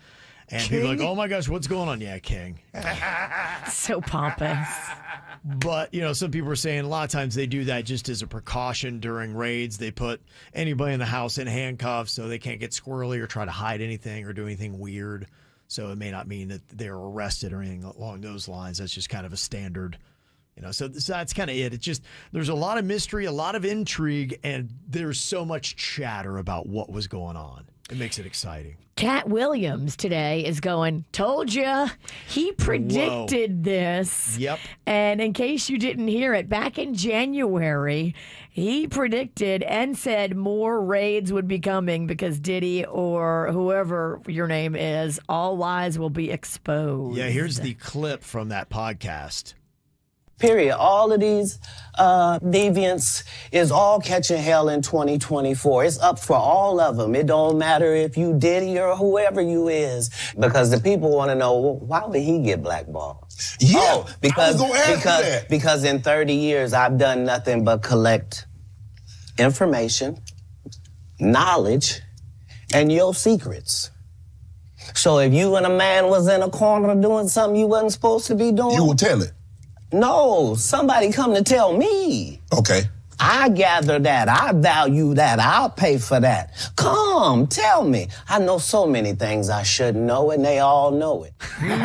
Speaker 4: And people are like, oh my gosh, what's going on? Yeah, King.
Speaker 5: So pompous.
Speaker 4: But, some people are saying a lot of times they do that just as a precaution during raids. They put anybody in the house in handcuffs so they can't get squirrely or try to hide anything or do anything weird. So it may not mean that they're arrested or anything along those lines. That's just kind of a standard, so that's kind of it. It's just there's a lot of mystery, a lot of intrigue, and there's so much chatter about what was going on. It makes it exciting.
Speaker 5: Cat Williams today is going, told ya. He predicted this.
Speaker 4: Yep.
Speaker 5: And in case you didn't hear it, back in January, he predicted and said more raids would be coming because Diddy or whoever your name is, all lies will be exposed.
Speaker 4: Yeah, here's the clip from that podcast.
Speaker 13: Period. All of these deviants is all catching hell in 2024. It's up for all of them. It don't matter if you Diddy or whoever you is, because the people want to know, well, why would he get blackballed?
Speaker 18: Yeah,
Speaker 13: because in 30 years I've done nothing but collect information, knowledge, and your secrets. So if you and a man was in a corner doing something you wasn't supposed to be doing,
Speaker 18: you will tell it.
Speaker 13: No, somebody come to tell me.
Speaker 18: Okay.
Speaker 13: I gather that. I value that. I'll pay for that. Come, tell me. I know so many things I shouldn't know, and they all know it.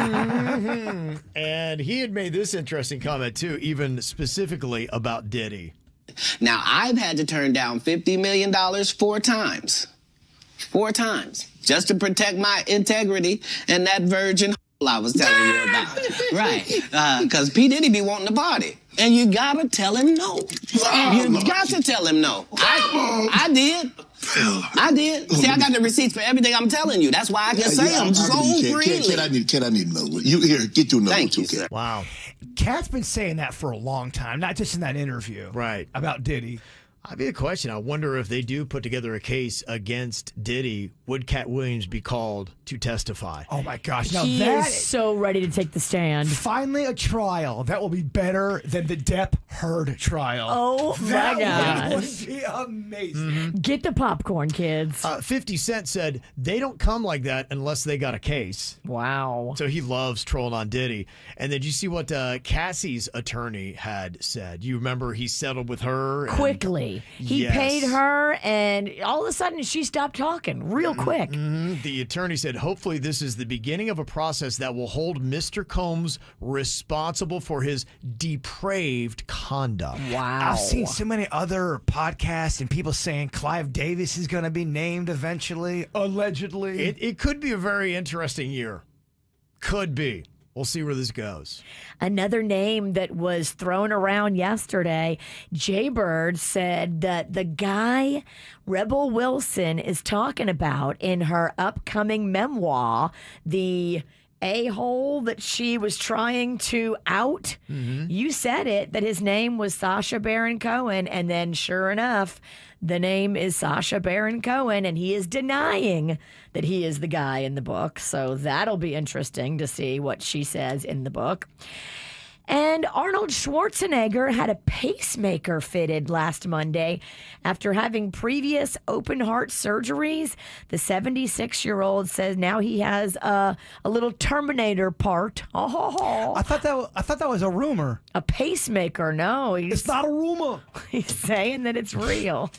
Speaker 4: And he had made this interesting comment, too, even specifically about Diddy.
Speaker 13: Now, I've had to turn down $50 million 4 times. 4 times. Just to protect my integrity and that virgin I was telling you about. Right. Because P. Diddy be wanting to party. And you gotta tell him no. You got to tell him no. I did. I did. See, I got the receipts for everything I'm telling you. That's why I can say them so freely.
Speaker 18: Kid, I need to know. You here, get your number.
Speaker 13: Thank you, sir.
Speaker 4: Wow.
Speaker 6: Cat's been saying that for a long time, not just in that interview.
Speaker 4: Right.
Speaker 6: About Diddy.
Speaker 4: I'd be a question. I wonder if they do put together a case against Diddy, would Cat Williams be called to testify?
Speaker 6: Oh, my gosh. Now
Speaker 5: he is so ready to take the stand.
Speaker 6: Finally, a trial that will be better than the Depp Heard trial.
Speaker 5: Oh, my gosh.
Speaker 6: That would be amazing.
Speaker 5: Get the popcorn, kids.
Speaker 4: 50 Cent said they don't come like that unless they got a case.
Speaker 5: Wow.
Speaker 4: So he loves trolling on Diddy. And then did you see what Cassie's attorney had said? You remember he settled with her?
Speaker 5: Quickly. He paid her, and all of a sudden she stopped talking real quick.
Speaker 4: The attorney said, hopefully this is the beginning of a process that will hold Mr. Combs responsible for his depraved conduct.
Speaker 5: Wow.
Speaker 6: I've seen so many other podcasts and people saying Clive Davis is going to be named eventually, allegedly.
Speaker 4: It could be a very interesting year. Could be. We'll see where this goes.
Speaker 5: Another name that was thrown around yesterday, Jaybird said that the guy Rebel Wilson is talking about in her upcoming memoir, the a-hole that she was trying to out. You said it, that his name was Sacha Baron Cohen, and then sure enough, the name is Sacha Baron Cohen, and he is denying that he is the guy in the book. So that'll be interesting to see what she says in the book. And Arnold Schwarzenegger had a pacemaker fitted last Monday after having previous open heart surgeries. The 76-year-old says now he has a little Terminator part.
Speaker 6: I thought that was a rumor.
Speaker 5: A pacemaker? No,
Speaker 6: it's not a rumor.
Speaker 5: He's saying that it's real.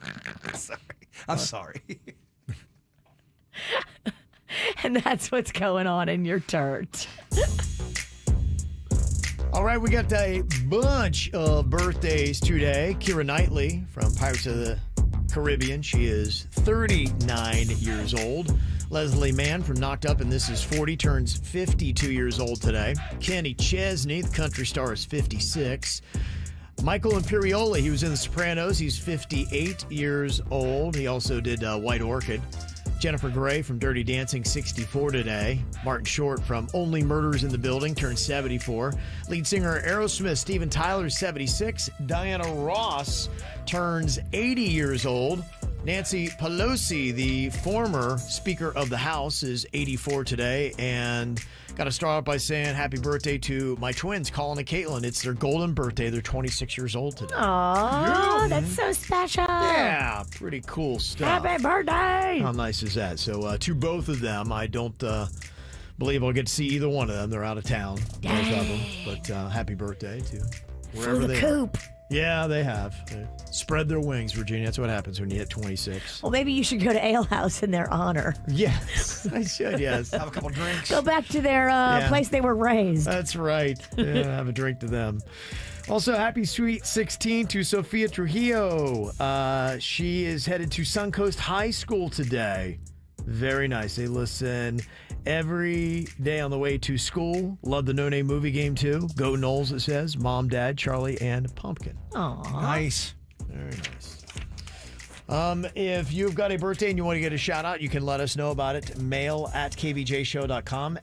Speaker 6: I'm sorry.
Speaker 5: And that's what's going on in your dirt.
Speaker 4: All right, we got a bunch of birthdays today. Keira Knightley from Pirates of the Caribbean. She is 39 years old. Leslie Mann from Knocked Up and This Is 40 turns 52 years old today. Kenny Chesney, the country star, is 56. Michael Imperioli, he was in The Sopranos. He's 58 years old. He also did White Orchid. Jennifer Grey from Dirty Dancing, 64 today. Martin Short from Only Murders in the Building turned 74. Lead singer Aerosmith, Steven Tyler, 76. Diana Ross turns 80 years old. Nancy Pelosi, the former Speaker of the House, is 84 today. And got to start out by saying happy birthday to my twins, Colin and Caitlin. It's their golden birthday. They're 26 years old today.
Speaker 5: Aw, that's so special.
Speaker 4: Yeah, pretty cool stuff.
Speaker 5: Happy birthday.
Speaker 4: How nice is that? So to both of them, I don't believe I'll get to see either one of them. They're out of town, both of them. But happy birthday to wherever
Speaker 5: For the
Speaker 4: they
Speaker 5: coop.
Speaker 4: are. Yeah, they have. They spread their wings, Virginia. That's what happens when you hit 26.
Speaker 5: Well, maybe you should go to Ale House in their honor.
Speaker 4: Yes, I should, yes.
Speaker 6: Have a couple drinks.
Speaker 5: Go back to their place they were raised.
Speaker 4: That's right. Yeah, have a drink to them. Also, happy Sweet 16 to Sophia Trujillo. She is headed to Suncoast High School today. Very nice. They listen every day on the way to school. Love the No Name movie game, too. Go Knowles, it says. Mom, Dad, Charlie, and Pumpkin.
Speaker 5: Aw.
Speaker 4: Nice. Very nice. If you've got a birthday and you want to get a shout out, you can let us know about it. Mail@kvjshow.com.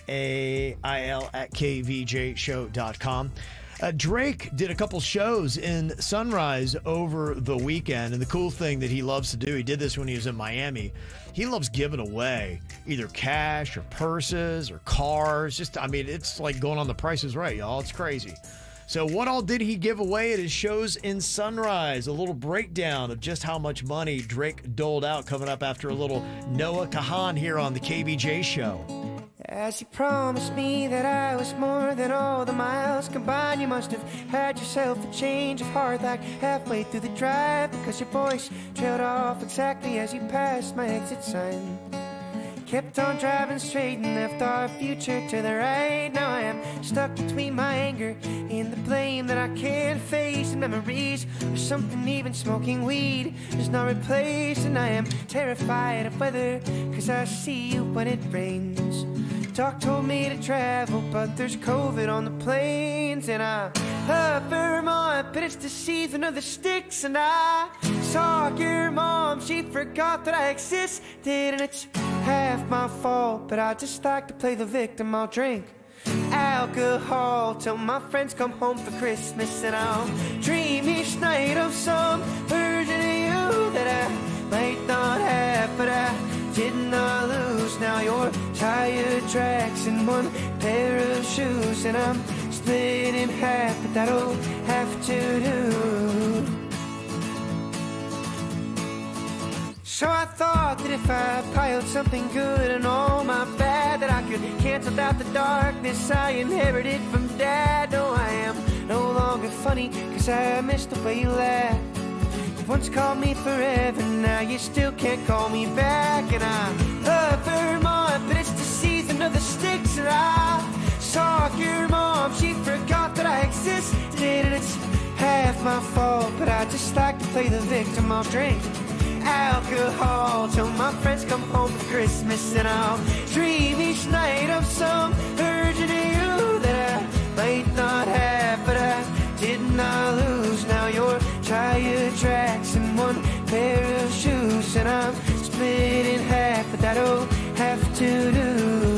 Speaker 4: mail@kvjshow.com. Drake did a couple shows in Sunrise over the weekend, and the cool thing that he loves to do, he did this when he was in Miami, he loves giving away either cash or purses or cars. It's like going on The Price is Right, y'all. It's crazy. So what all did he give away at his shows in Sunrise? A little breakdown of just how much money Drake doled out coming up after a little Noah Kahan here on the KVJ Show.
Speaker 7: As you promised me that I was more than all the miles combined, you must have had yourself a change of heart like halfway through the drive, because your voice trailed off exactly as you passed my exit sign. Kept on driving straight and left our future to the right. Now I am stuck between my anger and the blame that I can't face, and memories or something even smoking weed does not replace. And I am terrified of weather, cause I see you when it rains. Doc told me to travel, but there's COVID on the planes. And I love Vermont, but it's the season of the sticks. And I saw your mom, she forgot that I existed. And it's half my fault, but I just like to play the victim. I'll drink alcohol till my friends come home for Christmas. And I'll dream each night of some version of you that I might not have, but I did not lose. Now your tire tracks in one pair of shoes, and I'm split in half, but that'll have to do. So I thought that if I piled something good and all my bad, that I could cancel out the darkness I inherited from Dad. No, I am no longer funny, cause I miss the way you laugh. You once called me forever, now you still can't call me back. And I love Vermont, but it's the season of the sticks. And I saw your mom, she forgot that I existed. And it's half my fault, but I just like to play the victim. I'll drink alcohol till my friends come home for Christmas. And I'll dream each night of some version of you that I might not have, but I did not lose. Now your tire tracks in one pair of shoes, and I'm split in half, but that'll have to do.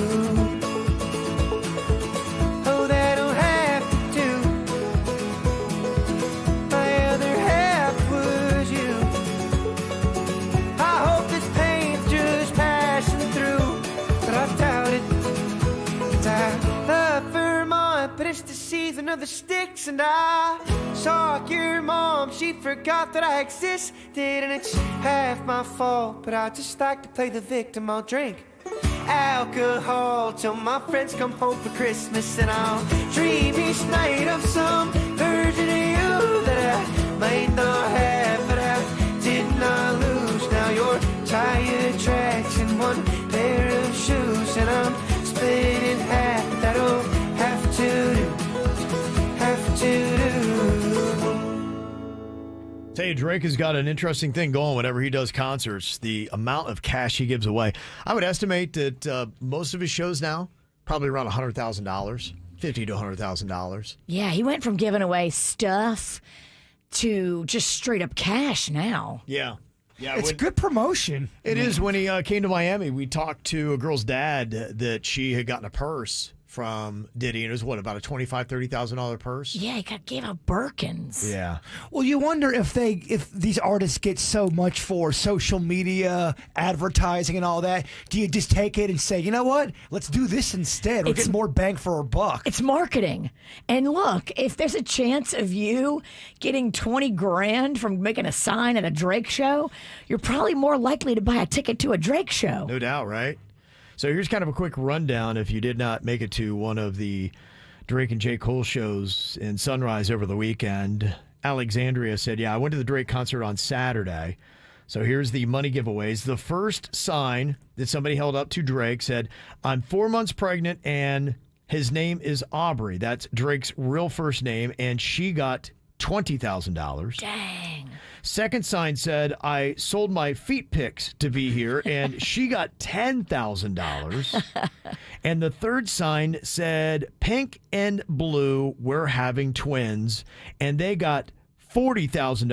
Speaker 7: Oh, that'll have to do. My other half was you. I hope this pain's just passing through, but I doubt it. And I love Vermont, but it's the season of the sticks. And I saw your mom, she forgot that I existed. And it's half my fault, but I just like to play the victim. I'll drink alcohol till my friends come home for Christmas. And I'll dream each night of some version of you that I might not have, but I did not lose. Now your tire tracks in one pair of shoes, and I'm split in half. That'll have to do, have to do.
Speaker 4: Tell you, Drake has got an interesting thing going whenever he does concerts. The amount of cash he gives away. I would estimate that most of his shows now, probably around $100,000, $50,000 to $100,000.
Speaker 5: Yeah, he went from giving away stuff to just straight up cash now.
Speaker 4: Yeah. Yeah,
Speaker 6: It's good promotion.
Speaker 4: It is. When he came to Miami, we talked to a girl's dad that she had gotten a purse from Diddy, and it was about a $25,000, $30,000 purse.
Speaker 5: Yeah, he gave out Birkins.
Speaker 4: Yeah.
Speaker 6: Well, you wonder if these artists get so much for social media, advertising, and all that. Do you just take it and say, you know what? Let's do this instead. We'll get more bang for our buck.
Speaker 5: It's marketing. And look, if there's a chance of you getting $20,000 from making a sign at a Drake show, you're probably more likely to buy a ticket to a Drake show.
Speaker 4: No doubt, right? So here's kind of a quick rundown if you did not make it to one of the Drake and J. Cole shows in Sunrise over the weekend. Alexandria said, yeah, I went to the Drake concert on Saturday. So here's the money giveaways. The first sign that somebody held up to Drake said, I'm 4 months pregnant and his name is Aubrey. That's Drake's real first name, and she got $20,000.
Speaker 5: Dang.
Speaker 4: Second sign said, I sold my feet pics to be here, and she got $10,000. And the third sign said, Pink and Blue, we're having twins, and they got $40,000,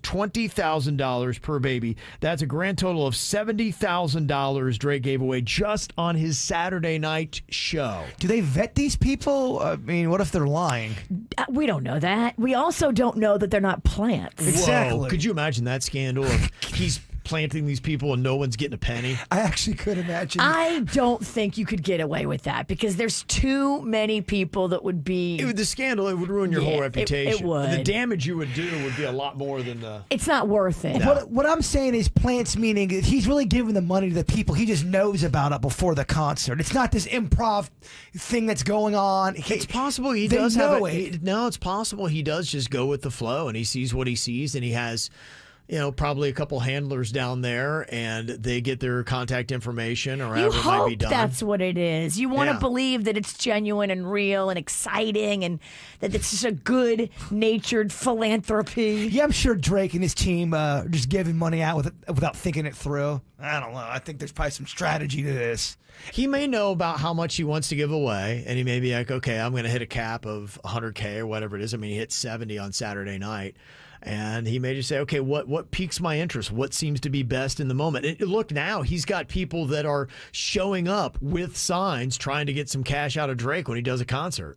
Speaker 4: $20,000 per baby. That's a grand total of $70,000 Drake gave away just on his Saturday night show.
Speaker 6: Do they vet these people? I mean, what if they're lying?
Speaker 5: We don't know that. We also don't know that they're not plants.
Speaker 6: Exactly.
Speaker 4: Whoa, could you imagine that scandal if he's planting these people and no one's getting a penny?
Speaker 6: I actually could imagine.
Speaker 5: I don't think you could get away with that because there's too many people that would be...
Speaker 4: The scandal, it would ruin your whole reputation.
Speaker 5: It would.
Speaker 4: The damage you would do would be a lot more than the...
Speaker 5: It's not worth it.
Speaker 6: No. What I'm saying is plants, meaning that he's really giving the money to the people he just knows about it before the concert. It's not this improv thing that's going on.
Speaker 4: It's possible he does have it. No, it's possible he does just go with the flow and he sees what he sees and he has... probably a couple handlers down there, and they get their contact information or however it might be done.
Speaker 5: That's what it is. You want to believe that it's genuine and real and exciting and that it's just a good-natured philanthropy.
Speaker 6: Yeah, I'm sure Drake and his team are just giving money out without thinking it through. I don't know. I think there's probably some strategy to this.
Speaker 4: He may know about how much he wants to give away, and he may be like, okay, I'm going to hit a cap of $100K or whatever it is. I mean, he hit 70 on Saturday night. And he may just say, okay, what piques my interest? What seems to be best in the moment? Look, now he's got people that are showing up with signs trying to get some cash out of Drake when he does a concert.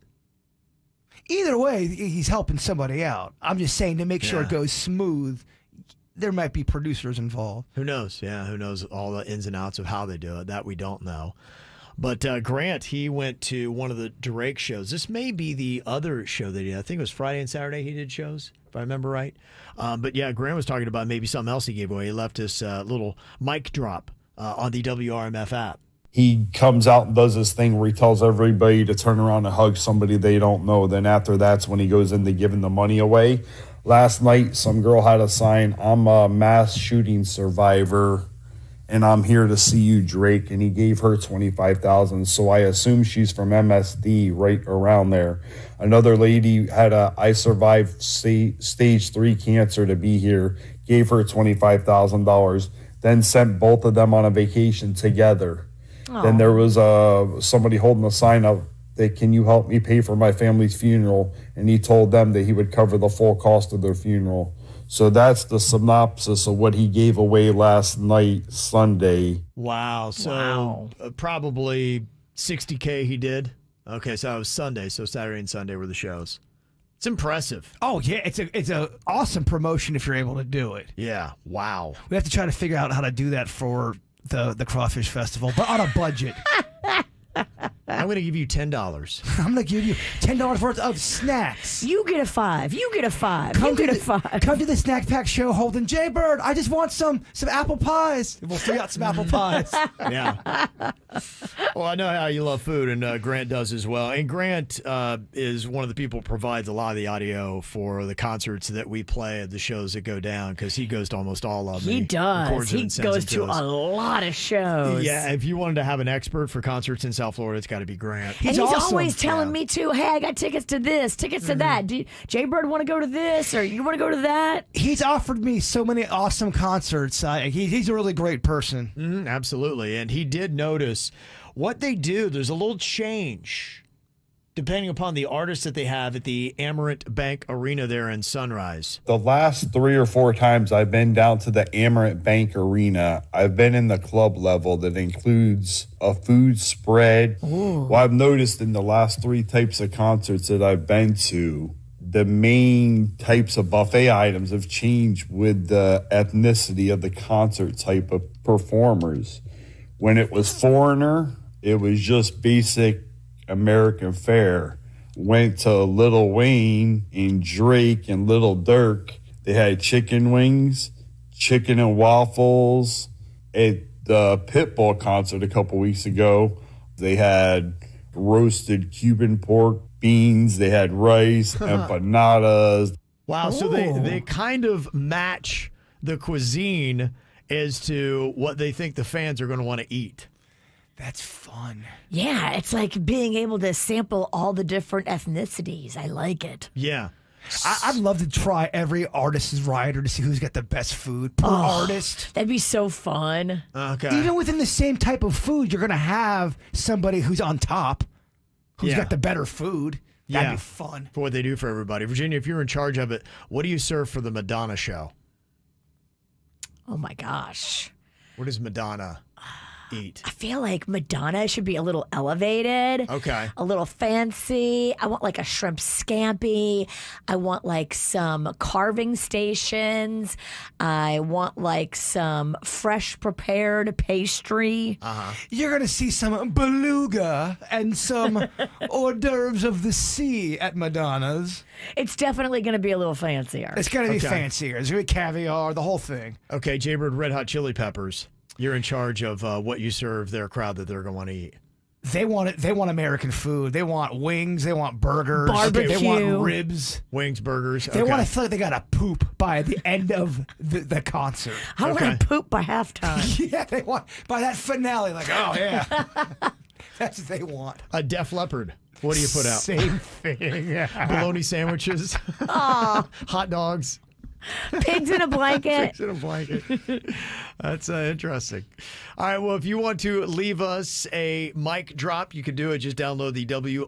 Speaker 6: Either way, he's helping somebody out. I'm just saying to make sure it goes smooth, there might be producers involved.
Speaker 4: Who knows? Yeah, who knows all the ins and outs of how they do it? That we don't know. But Grant, he went to one of the Drake shows. This may be the other show that he did. I think it was Friday and Saturday he did shows, if I remember right. But yeah, Grant was talking about maybe something else he gave away. He left this little mic drop on the WRMF app.
Speaker 8: He comes out and does this thing where he tells everybody to turn around and hug somebody they don't know. Then after that's when he goes into giving the money away. Last night, some girl had a sign, I'm a mass shooting survivor, and I'm here to see you, Drake. And he gave her $25,000. So I assume she's from MSD, right around there. Another lady had I survived stage 3 cancer to be here, gave her $25,000, then sent both of them on a vacation together. Aww. Then there was somebody holding a sign up that, can you help me pay for my family's funeral? And he told them that he would cover the full cost of their funeral. So that's the synopsis of what he gave away last night, Sunday.
Speaker 4: Wow. So probably $60K he did. Okay, so that was Sunday. So Saturday and Sunday were the shows. It's impressive.
Speaker 6: Oh, yeah. It's a awesome promotion if you're able to do it.
Speaker 4: Yeah. Wow.
Speaker 6: We have to try to figure out how to do that for the Crawfish Festival, but on a budget.
Speaker 4: I'm going to give you $10.
Speaker 6: I'm going to give you $10 worth of snacks.
Speaker 5: You get a 5. You get a 5. You get a 5.
Speaker 6: Come to the Snack Pack show holding Jay Bird. I just want some apple pies. We'll figure out some apple pies.
Speaker 4: Yeah. Well, I know how you love food, and Grant does as well. And Grant is one of the people who provides a lot of the audio for the concerts that we play at the shows that go down, because he goes to almost all of them.
Speaker 5: He does. He goes to a lot of shows.
Speaker 4: Yeah, if you wanted to have an expert for concerts in South Florida, it's got to be Grant.
Speaker 5: He's always telling me too, hey, I got tickets to this, tickets to that. Do Jay Bird want to go to this, or you want to go to that?
Speaker 6: He's offered me so many awesome concerts. He's a really great person.
Speaker 4: Absolutely. And he did notice what they do. There's a little change depending upon the artists that they have at the Amerant Bank Arena there in Sunrise.
Speaker 8: The last 3 or 4 times I've been down to the Amerant Bank Arena, I've been in the club level that includes a food spread.
Speaker 5: Ooh.
Speaker 8: Well, I've noticed in the last 3 types of concerts that I've been to, the main types of buffet items have changed with the ethnicity of the concert type of performers. When it was Foreigner, it was just basic American fare. Went to Lil Wayne and Drake and Lil Durk. They had chicken wings, chicken and waffles. the Pitbull concert a couple weeks ago. They had roasted Cuban pork, beans, they had rice, empanadas.
Speaker 4: Wow, so they kind of match the cuisine as to what they think the fans are going to want to eat.
Speaker 6: That's fun.
Speaker 5: Yeah, it's like being able to sample all the different ethnicities. I like it.
Speaker 4: Yeah.
Speaker 6: I'd love to try every artist's rider to see who's got the best food per artist.
Speaker 5: That'd be so fun.
Speaker 4: Okay.
Speaker 6: Even within the same type of food, you're going to have somebody who's on top, who's got the better food. That'd be fun.
Speaker 4: For what they do for everybody. Virginia, if you're in charge of it, what do you serve for the Madonna show?
Speaker 5: Oh, my gosh.
Speaker 4: What does Madonna eat?
Speaker 5: I feel like Madonna should be a little elevated.
Speaker 4: Okay.
Speaker 5: A little fancy. I want like a shrimp scampi. I want like some carving stations. I want like some fresh prepared pastry.
Speaker 6: You're going to see some beluga and some hors d'oeuvres of the sea at Madonna's.
Speaker 5: It's definitely going to be a little fancier.
Speaker 6: It's going to be fancier. There's going to be caviar, the whole thing.
Speaker 4: Okay, Jaybird Red Hot Chili Peppers. You're in charge of what you serve their crowd that they're going to want to eat.
Speaker 6: They want it. They want American food. They want wings. They want burgers.
Speaker 5: Barbecue.
Speaker 6: They want ribs.
Speaker 4: Wings, burgers.
Speaker 6: They want to feel like they got to poop by the end of the concert.
Speaker 5: I want to poop by halftime.
Speaker 6: Yeah, they want by that finale. Like, oh yeah, that's what they want.
Speaker 4: A Def Leppard. What do you put out?
Speaker 6: Same thing.
Speaker 4: Bologna sandwiches. Hot dogs.
Speaker 5: Pigs in a blanket.
Speaker 4: Pigs in a blanket. That's interesting. All right, well, if you want to leave us a mic drop, you can do it. Just download the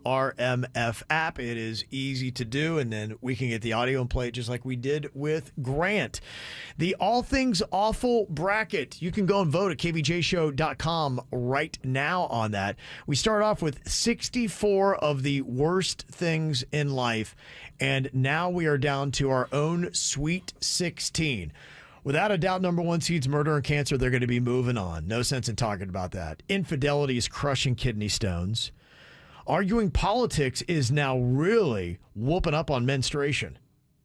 Speaker 4: WRMF app. It is easy to do, and then we can get the audio and play it just like we did with Grant. The All Things Awful bracket. You can go and vote at kvjshow.com right now on that. We start off with 64 of the worst things in life, and now we are down to our own Sweet 16. Without a doubt, number one seed's murder and cancer. They're going to be moving on. No sense in talking about that. Infidelity is crushing kidney stones. Arguing politics is now really whooping up on menstruation.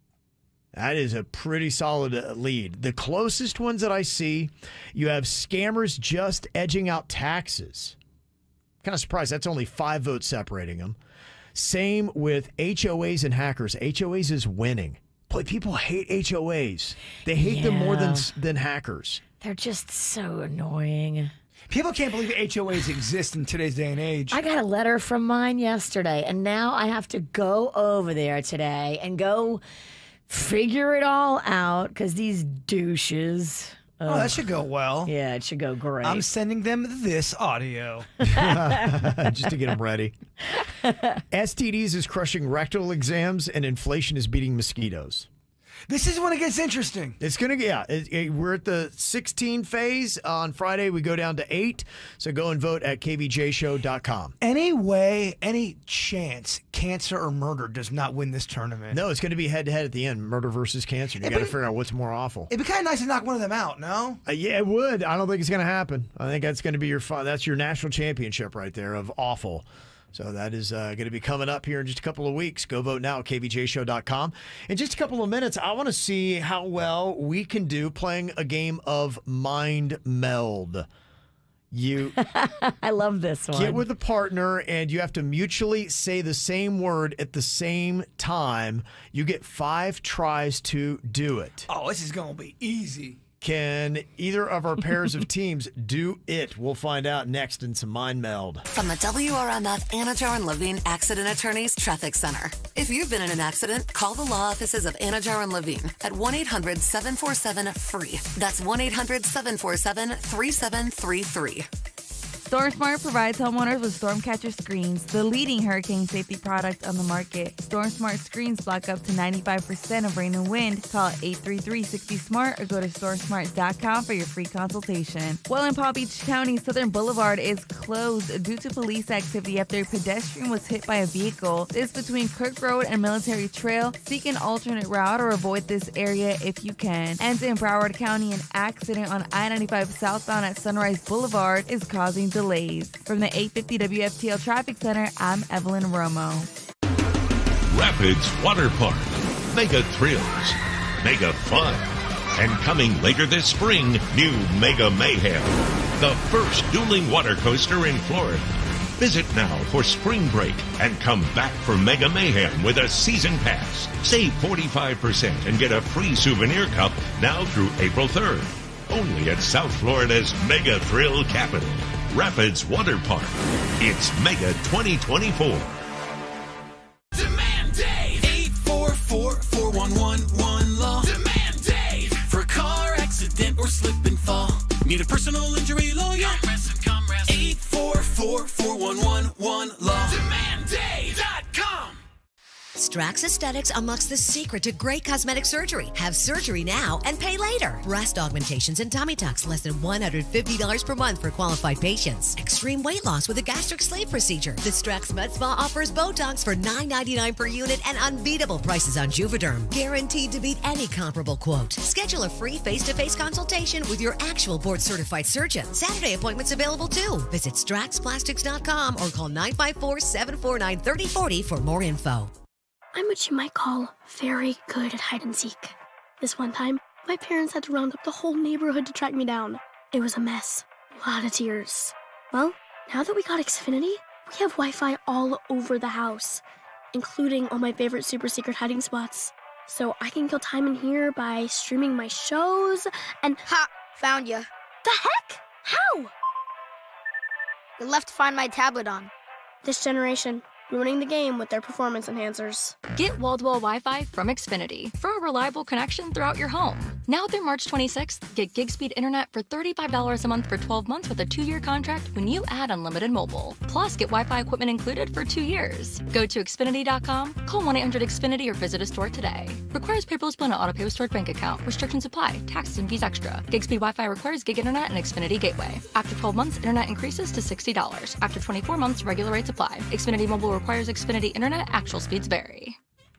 Speaker 4: That is a pretty solid lead. The closest ones that I see, you have scammers just edging out taxes. Kind of surprised. That's only 5 votes separating them. Same with HOAs and hackers. HOAs is winning. Boy, people hate HOAs. They hate them more than hackers.
Speaker 5: They're just so annoying.
Speaker 6: People can't believe HOAs exist in today's day and age.
Speaker 5: I got a letter from mine yesterday, and now I have to go over there today and go figure it all out because these douches.
Speaker 6: Oh, that should go well.
Speaker 5: Yeah, it should go great.
Speaker 6: I'm sending them this audio.
Speaker 4: Just to get them ready. STDs is crushing rectal exams, and inflation is beating mosquitoes.
Speaker 6: This is when it gets interesting.
Speaker 4: It's going to, we're at the 16 phase. On Friday, we go down to 8. So go and vote at kvjshow.com.
Speaker 6: Any way, any chance, cancer or murder does not win this tournament?
Speaker 4: No, it's going to be head-to-head at the end. Murder versus cancer. You got to figure out what's more awful.
Speaker 6: It'd be kind of nice to knock one of them out, no?
Speaker 4: Yeah, it would. I don't think it's going to happen. I think that's going to be that's your national championship right there of awful. So that is going to be coming up here in just a couple of weeks. Go vote now at kvjshow.com. In just a couple of minutes, I want to see how well we can do playing a game of Mind Meld. You
Speaker 5: I love this one.
Speaker 4: Get with a partner, and you have to mutually say the same word at the same time. You get 5 tries to do it.
Speaker 6: Oh, this is going to be easy.
Speaker 4: Can either of our pairs of teams do it? We'll find out next in some Mind Meld.
Speaker 1: From the WRMF Anajar and Levine Accident Attorneys Traffic Center. If you've been in an accident, call the law offices of Anajar and Levine at 1-800-747-FREE. That's 1-800-747-3733.
Speaker 9: StormSmart provides homeowners with Stormcatcher screens, the leading hurricane safety product on the market. StormSmart screens block up to 95% of rain and wind. Call 833-60-SMART or go to stormsmart.com for your free consultation. While in Palm Beach County, Southern Boulevard is closed due to police activity after a pedestrian was hit by a vehicle. This between Kirk Road and Military Trail. Seek an alternate route or avoid this area if you can. And in Broward County, an accident on I-95 southbound at Sunrise Boulevard is causing delays. From the 850 WFTL Traffic Center, I'm Evelyn Romo.
Speaker 19: Rapids Water Park. Mega thrills. Mega fun. And coming later this spring, new Mega Mayhem. the first dueling water coaster in Florida. Visit now for spring break and come back for Mega Mayhem with a season pass. Save 45% and get a free souvenir cup now through April 3rd. Only at South Florida's Mega Thrill Capital, Rapids Water Park. It's Mega 2024.
Speaker 3: Demand Dave. 844-4111-LAW. Demand Dave. For car accident or slip and fall. Need a personal injury lawyer? Come rest. 844-4111-LAW. DemandDave.com.
Speaker 10: Strax Aesthetics unlocks the secret to great cosmetic surgery. Have surgery now and pay later. Breast augmentations and tummy tucks, less than $150 per month for qualified patients. Extreme weight loss with a gastric sleeve procedure. The Strax Med Spa offers Botox for $9.99 per unit and unbeatable prices on Juvederm. Guaranteed to beat any comparable quote. Schedule a free face-to-face consultation with your actual board-certified surgeon. Saturday appointments available too. Visit StraxPlastics.com or call 954-749-3040 for more info.
Speaker 20: I'm what you might call very good at hide and seek. This one time, my parents had to round up the whole neighborhood to track me down. It was a mess. A lot of tears. Well, now that we got Xfinity, we have Wi-Fi all over the house, including all my favorite super secret hiding spots. So I can kill time in here by streaming my shows and...
Speaker 21: Ha! Found ya.
Speaker 20: The heck? How?
Speaker 21: You left Find My tablet on.
Speaker 20: This generation, ruining the game with their performance enhancers.
Speaker 22: Get wall-to-wall Wi-Fi from Xfinity for a reliable connection throughout your home. Now through March 26th, get gig speed internet for $35 a month for 12 months with a 2-year contract when you add unlimited mobile. Plus, get Wi-Fi equipment included for 2 years. Go to Xfinity.com, call 1-800-XFINITY or visit a store today. Requires paperless bill and auto-pay with stored bank account. Restrictions apply. Taxes and fees extra. Gig speed Wi-Fi requires gig internet and Xfinity Gateway. After 12 months, internet increases to $60. After 24 months, regular rates apply. Xfinity Mobile requires Xfinity Internet. Actual speeds vary.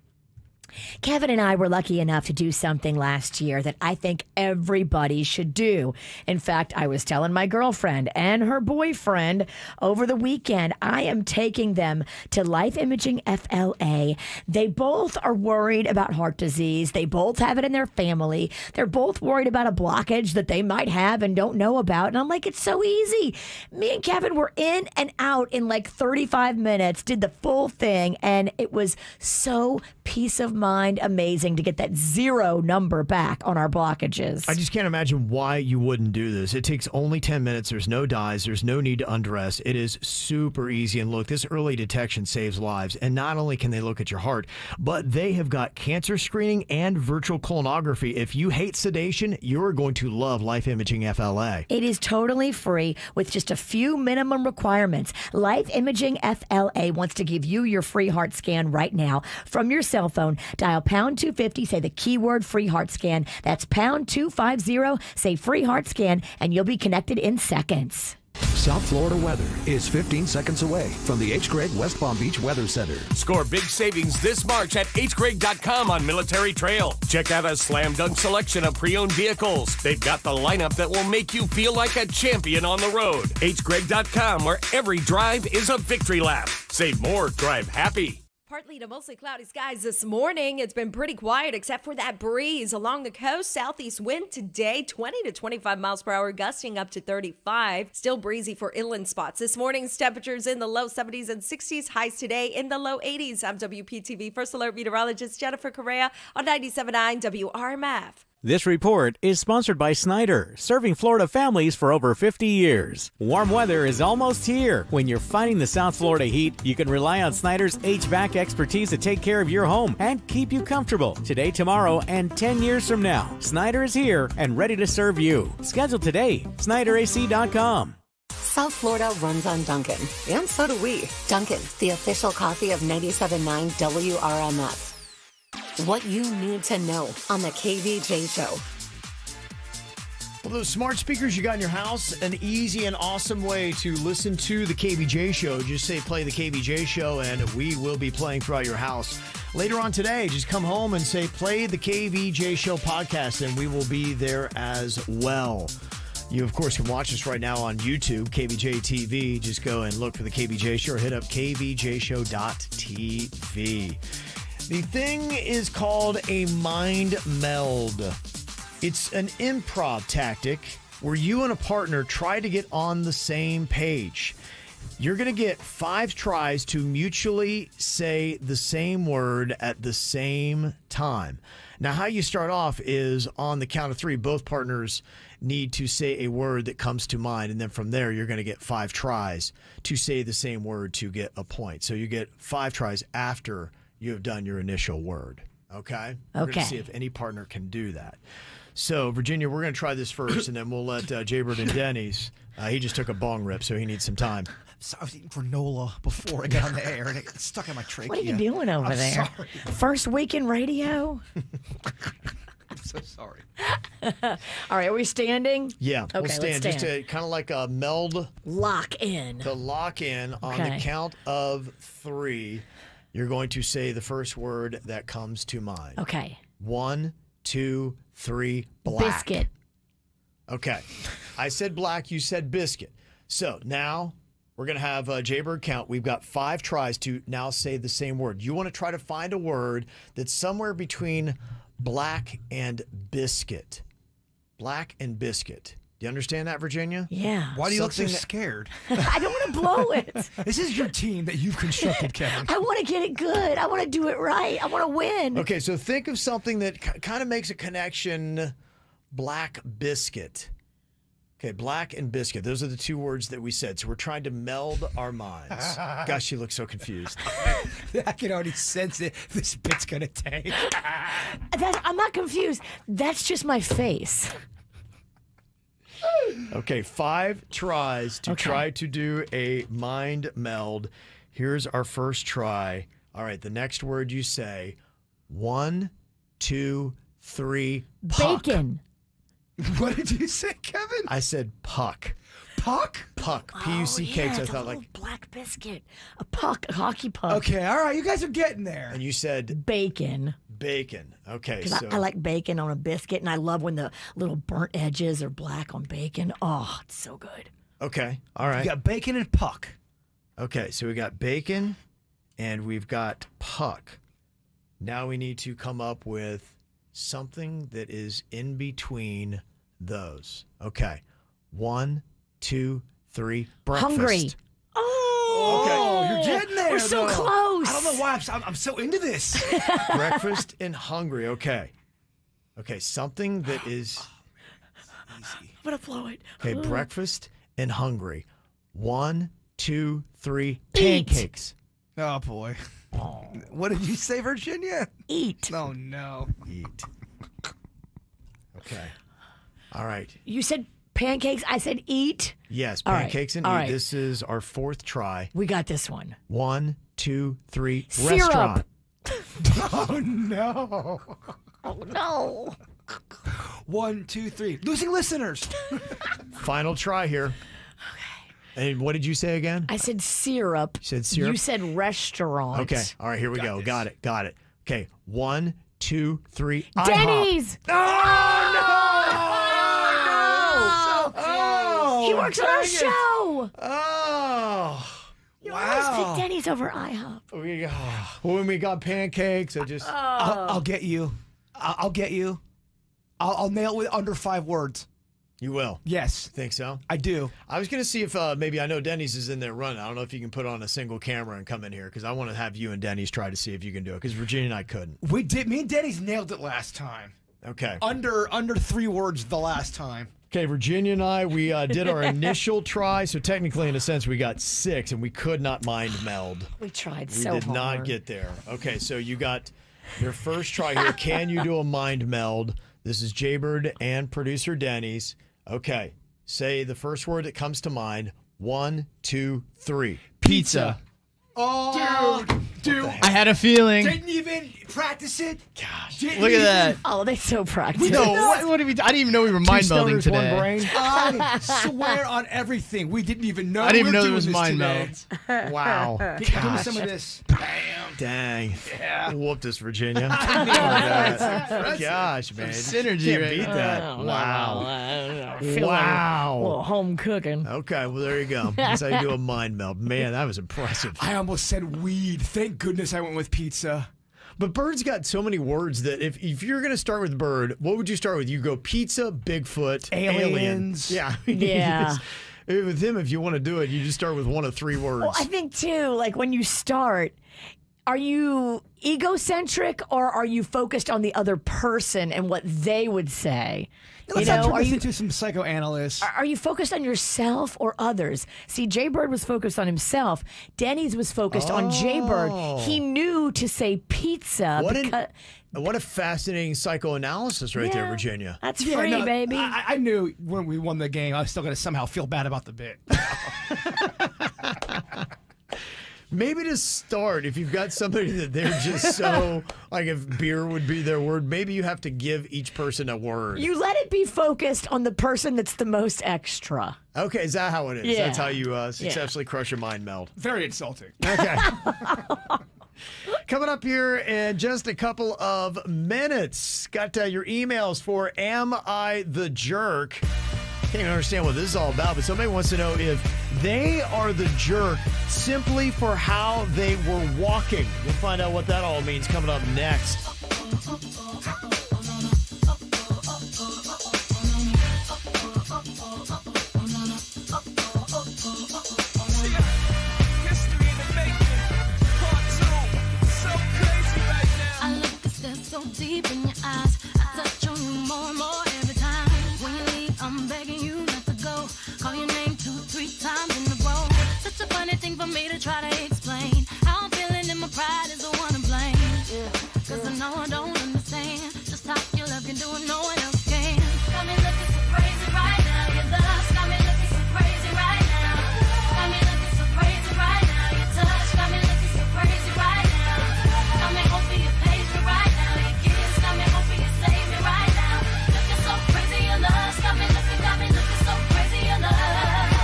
Speaker 5: Kevin and I were lucky enough to do something last year that I think everybody should do. In fact, I was telling my girlfriend and her boyfriend over the weekend, I am taking them to Life Imaging FLA. They both are worried about heart disease. They both have it in their family. They're both worried about a blockage that they might have and don't know about. And I'm like, it's so easy. Me and Kevin were in and out in like 35 minutes, did the full thing, and it was so peace of mind amazing to get that 0 number back on our blockages.
Speaker 4: I just can't imagine why you wouldn't do this. It takes only 10 minutes. There's no dyes. There's no need to undress. It is super easy. And look, this early detection saves lives. And not only can they look at your heart, but they have got cancer screening and virtual colonography. If you hate sedation, you're going to love Life Imaging FLA.
Speaker 5: It is totally free with just a few minimum requirements. Life Imaging FLA wants to give you your free heart scan right now from your cell phone. Dial pound 250, say the keyword free heart scan. That's pound 250, say free heart scan, and you'll be connected in seconds.
Speaker 23: South Florida weather is 15 seconds away from the H. Gregg West Palm Beach Weather Center.
Speaker 24: Score big savings this March at hgregg.com on Military Trail. Check out a slam dunk selection of pre-owned vehicles. They've got the lineup that will make you feel like a champion on the road. hgregg.com, where every drive is a victory lap. Save more, drive happy.
Speaker 25: Partly to mostly cloudy skies this morning. It's been pretty quiet except for that breeze along the coast. Southeast wind today, 20 to 25 miles per hour, gusting up to 35. Still breezy for inland spots. This morning's temperatures in the low 70s and 60s. Highs today in the low 80s. I'm WPTV First Alert meteorologist Jennifer Correa on 97.9 WRMF.
Speaker 26: This report is sponsored by Snyder, serving Florida families for over 50 years. Warm weather is almost here. When you're fighting the South Florida heat, you can rely on Snyder's HVAC expertise to take care of your home and keep you comfortable today, tomorrow, and 10 years from now. Snyder is here and ready to serve you. Schedule today. SnyderAC.com.
Speaker 1: South Florida runs on Dunkin', and so do we. Dunkin', the official coffee of 97.9 WRMF. What you need to know on the KVJ Show.
Speaker 4: Well, those smart speakers you got in your house, an easy and awesome way to listen to the KVJ Show. Just say play the KVJ Show and we will be playing throughout your house. Later on today, just come home and say play the KVJ Show podcast and we will be there as well. You, of course, can watch us right now on YouTube, KVJ TV. Just go and look for the KVJ Show or hit up kvjshow.tv. The thing is called a mind meld. It's an improv tactic where you and a partner try to get on the same page. You're going to get 5 tries to mutually say the same word at the same time. Now, how you start off is on the count of 3, both partners need to say a word that comes to mind. And then from there, you're going to get 5 tries to say the same word to get a point. So you get 5 tries after you have done your initial word. Okay? We're going to see if any partner can do that. So, Virginia, we're going to try this first, and then we'll let Jaybird and Denny's. He just took a bong rip, so he needs some time.
Speaker 6: So I was eating granola before I got on the air, and it stuck in my trachea.
Speaker 5: What are you doing over there?
Speaker 6: Sorry.
Speaker 5: First week in radio?
Speaker 6: I'm so sorry.
Speaker 5: All right, are we standing?
Speaker 4: Yeah,
Speaker 5: Okay,
Speaker 4: we'll stand.
Speaker 5: let's
Speaker 4: Just
Speaker 5: stand.
Speaker 4: to kind of like a meld.
Speaker 5: Lock in.
Speaker 4: The lock in on
Speaker 5: Okay.
Speaker 4: the count of 3. You're going to say the first word that comes to mind.
Speaker 5: Okay.
Speaker 4: 1, 2, 3, black.
Speaker 5: Biscuit.
Speaker 4: Okay. I said black, you said biscuit. So now we're going to have Jaybird count. We've got 5 tries to now say the same word. You want to try to find a word that's somewhere between black and biscuit. Black and biscuit. Do you understand that, Virginia?
Speaker 5: Yeah.
Speaker 6: Why do you look so
Speaker 4: Something that-
Speaker 6: scared?
Speaker 5: I don't want to blow it.
Speaker 6: This is your team that you've constructed, Kevin.
Speaker 5: I want to get it good. I want to do it right. I want to win.
Speaker 4: Okay, so think of something that kind of makes a connection. Black biscuit. Okay, black and biscuit. Those are the 2 words that we said. So we're trying to meld our minds. Gosh, she looks so confused.
Speaker 6: I can already sense it. This bit's going to tank.
Speaker 5: I'm not confused. That's just my face.
Speaker 4: Okay, 5 tries to try to do a mind meld. Here's our first try. All right, the next word you say. 1, 2, 3, puck.
Speaker 5: Bacon.
Speaker 6: What did you say, Kevin?
Speaker 4: I said puck.
Speaker 6: Puck?
Speaker 4: Puck. P-U-C-K.
Speaker 5: Yeah,
Speaker 4: So I
Speaker 5: it's a
Speaker 4: thought
Speaker 5: little
Speaker 4: like.
Speaker 5: black biscuit. A puck. A hockey puck.
Speaker 6: Okay, all right. You guys are getting there.
Speaker 4: And you said
Speaker 5: Bacon.
Speaker 4: bacon. Okay,
Speaker 5: Because
Speaker 4: so
Speaker 5: I like bacon on a biscuit, and I love when the little burnt edges are black on bacon. Oh, it's so good.
Speaker 4: okay, all right.
Speaker 6: You got bacon and puck.
Speaker 4: Okay, so we got bacon and we've got puck. Now we need to come up with something that is in between those. Okay. 1, 2, 3. Breakfast.
Speaker 5: Hungry. Oh,
Speaker 6: you're getting there.
Speaker 5: We're so
Speaker 6: though.
Speaker 5: close.
Speaker 6: I don't know why I'm so into this.
Speaker 4: Breakfast and hungry. Okay. Okay, something that is
Speaker 5: I'm going to blow it.
Speaker 4: okay. Breakfast and hungry. 1, 2, 3.
Speaker 5: Eat.
Speaker 4: Pancakes.
Speaker 6: Oh boy. What did you say, Virginia?
Speaker 5: Eat.
Speaker 6: Oh no.
Speaker 4: Eat. Okay. All right.
Speaker 5: You said pancakes. I said eat.
Speaker 4: Yes,
Speaker 5: All right.
Speaker 4: pancakes and
Speaker 5: All
Speaker 4: eat.
Speaker 5: right.
Speaker 4: This is our 4th try.
Speaker 5: We got this one.
Speaker 4: 1, 2, 3.
Speaker 5: Syrup.
Speaker 4: Restaurant.
Speaker 6: Oh no.
Speaker 5: Oh no.
Speaker 6: 1, 2, 3. Losing listeners.
Speaker 4: Final try here. And what did you say again?
Speaker 5: I said syrup.
Speaker 4: You said syrup?
Speaker 5: You said restaurant.
Speaker 4: Okay. All right, here we go. Got it. Got it. Okay. 1, 2, 3.
Speaker 5: Denny's.
Speaker 6: Oh,
Speaker 5: He works on our
Speaker 6: dang it.
Speaker 5: show.
Speaker 4: Oh.
Speaker 5: You always pick Denny's over IHOP.
Speaker 4: When we got pancakes, I just.
Speaker 6: I'll get you. I'll get you. I'll nail it with under 5 words.
Speaker 4: You will?
Speaker 6: Yes.
Speaker 4: Think so?
Speaker 6: I do.
Speaker 4: I was going to see if maybe I know Denny's is in there running. I don't know if you can put on a single camera and come in here because I want to have you and Denny's try to see if you can do it because Virginia and I couldn't.
Speaker 6: We did. Me and Denny's nailed it last time.
Speaker 4: Okay.
Speaker 6: Under 3 words the last time.
Speaker 4: Okay, Virginia and I, we did our initial try. So technically, in a sense, we got 6 and we could not mind meld.
Speaker 5: We tried
Speaker 4: We
Speaker 5: so
Speaker 4: did
Speaker 5: hard.
Speaker 4: not get there. Okay, so you got your first try here. Can you do a mind meld? This is Jaybird and producer Denny's. Okay, say the first word that comes to mind. 1, 2, 3.
Speaker 6: Pizza. Oh, dude.
Speaker 2: I had a feeling.
Speaker 6: Didn't even practice it. Gosh.
Speaker 2: Look at that.
Speaker 5: Oh, they so practice.
Speaker 2: No, what did we do? I didn't even know we were mind melding
Speaker 6: stoners,
Speaker 2: today.
Speaker 6: one brain. I swear on everything. We didn't even know.
Speaker 2: I didn't even
Speaker 6: we
Speaker 2: know
Speaker 6: were
Speaker 2: there was
Speaker 6: doing
Speaker 2: mind
Speaker 6: this
Speaker 2: melds.
Speaker 4: Wow.
Speaker 6: today. Give me some of this.
Speaker 4: Dang.
Speaker 6: Yeah.
Speaker 4: Whooped us, Virginia.
Speaker 6: That's
Speaker 4: Gosh, man.
Speaker 2: synergy
Speaker 4: Can't
Speaker 2: right
Speaker 4: beat
Speaker 2: now.
Speaker 4: that.
Speaker 5: Oh,
Speaker 4: Wow.
Speaker 5: I feel like a
Speaker 4: Wow.
Speaker 5: little home cooking.
Speaker 4: Okay, well, there you go. That's how you do a mind meld. Man, that was impressive.
Speaker 6: I almost said weed. Thank goodness I went with pizza.
Speaker 4: But Bird's got so many words that if you're going to start with Bird, what would you start with? You go pizza, Bigfoot,
Speaker 6: aliens.
Speaker 4: Yeah.
Speaker 5: Yeah.
Speaker 4: With him, if you want to do it, you just start with one of 3 words.
Speaker 5: Well, I think, too, like when you start, are you egocentric or are you focused on the other person and what they would say?
Speaker 6: Let's not turn this into some psychoanalyst.
Speaker 5: Are you focused on yourself or others? See, Jay Bird was focused on himself. Denny's was focused on Jay Bird. He knew to say pizza.
Speaker 4: What a fascinating psychoanalysis right there, Virginia.
Speaker 5: That's free, baby.
Speaker 6: I knew when we won the game, I was still going to somehow feel bad about the bit.
Speaker 4: Maybe to start, if you've got somebody that they're just so, like if beer would be their word, maybe you have to give each person a word.
Speaker 5: You let it be focused on the person that's the most extra.
Speaker 4: Okay, is that how it is?
Speaker 5: Yeah.
Speaker 4: That's how you successfully crush a mind meld.
Speaker 6: Very insulting.
Speaker 4: Okay. Coming up here in just a couple of minutes, got your emails for Am I the Jerk? Can't even understand what this is all about, but somebody wants to know if they are the jerk simply for how they were walking. We'll find out what that all means coming up next.
Speaker 11: I look a step so deep in your eyes. I touch on you more and more every time. When you leave, I'm begging you not to go. Call your name 2-3 times in a row. Such a funny thing for me to try to explain. How I'm feeling and my pride is the one to blame. Cause I know I don't understand just how your love can do it, no one else can. Got me looking so crazy right now. Your love got me looking so crazy right now. Got me looking so crazy right now. Your touch got me looking so crazy right now. Got me hoping you page me right now. Your kiss got me hoping you save me right now. Looking so crazy, your love got me looking so crazy, your love.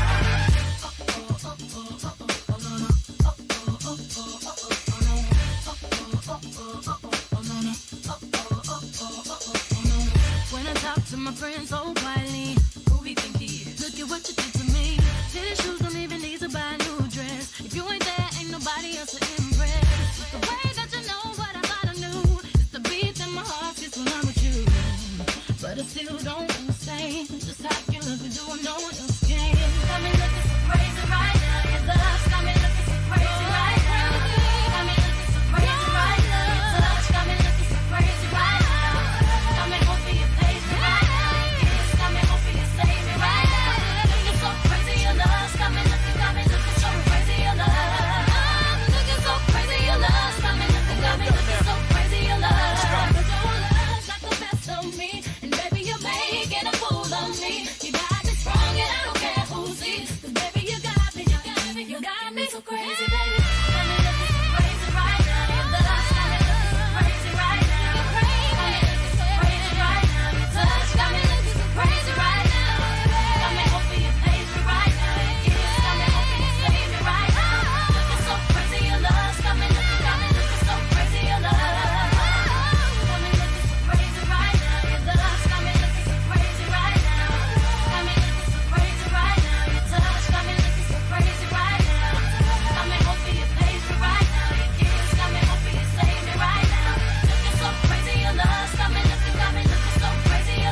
Speaker 11: When I talk to my friends so quietly, who we think he is? Look at what you did to me. Tennis shoes don't even need to buy a new dress. If you ain't there, ain't nobody else to impress. It's the way that you know what I thought I knew. It's the beat in my heart gets when I'm with you. But I still don't understand just how you look and do what no one else can. Got me looking so crazy right now. Your love got me looking so crazy right now. Got me looking so crazy right now. Your touch got me looking so crazy right now. Got me hoping you page me right now. Your kiss got me hoping you save me right now. Looking so crazy, your love got me looking so crazy, your love. Looking so crazy, your love got me looking so crazy, your love. But your love got the best of me, and baby you're making a fool of me. You got me strong and I don't care who sees. 'Cause baby you got me so crazy, baby. Got me looking so crazy right now. Your love got me looking so crazy right now. Got me looking so crazy right now. Your touch got me looking so crazy right now. Got me hoping you page me right now. Your kiss got me hoping you save me right now. Looking so crazy, your love got me looking so crazy, your love. Got me looking so crazy right now. Your love got me looking so crazy right now. Got me looking so crazy right now. Your touch got me looking so crazy right now. Got me hoping you page me right now. Your kiss got me hoping you save me right now. Looking so crazy, your love got me looking so crazy, your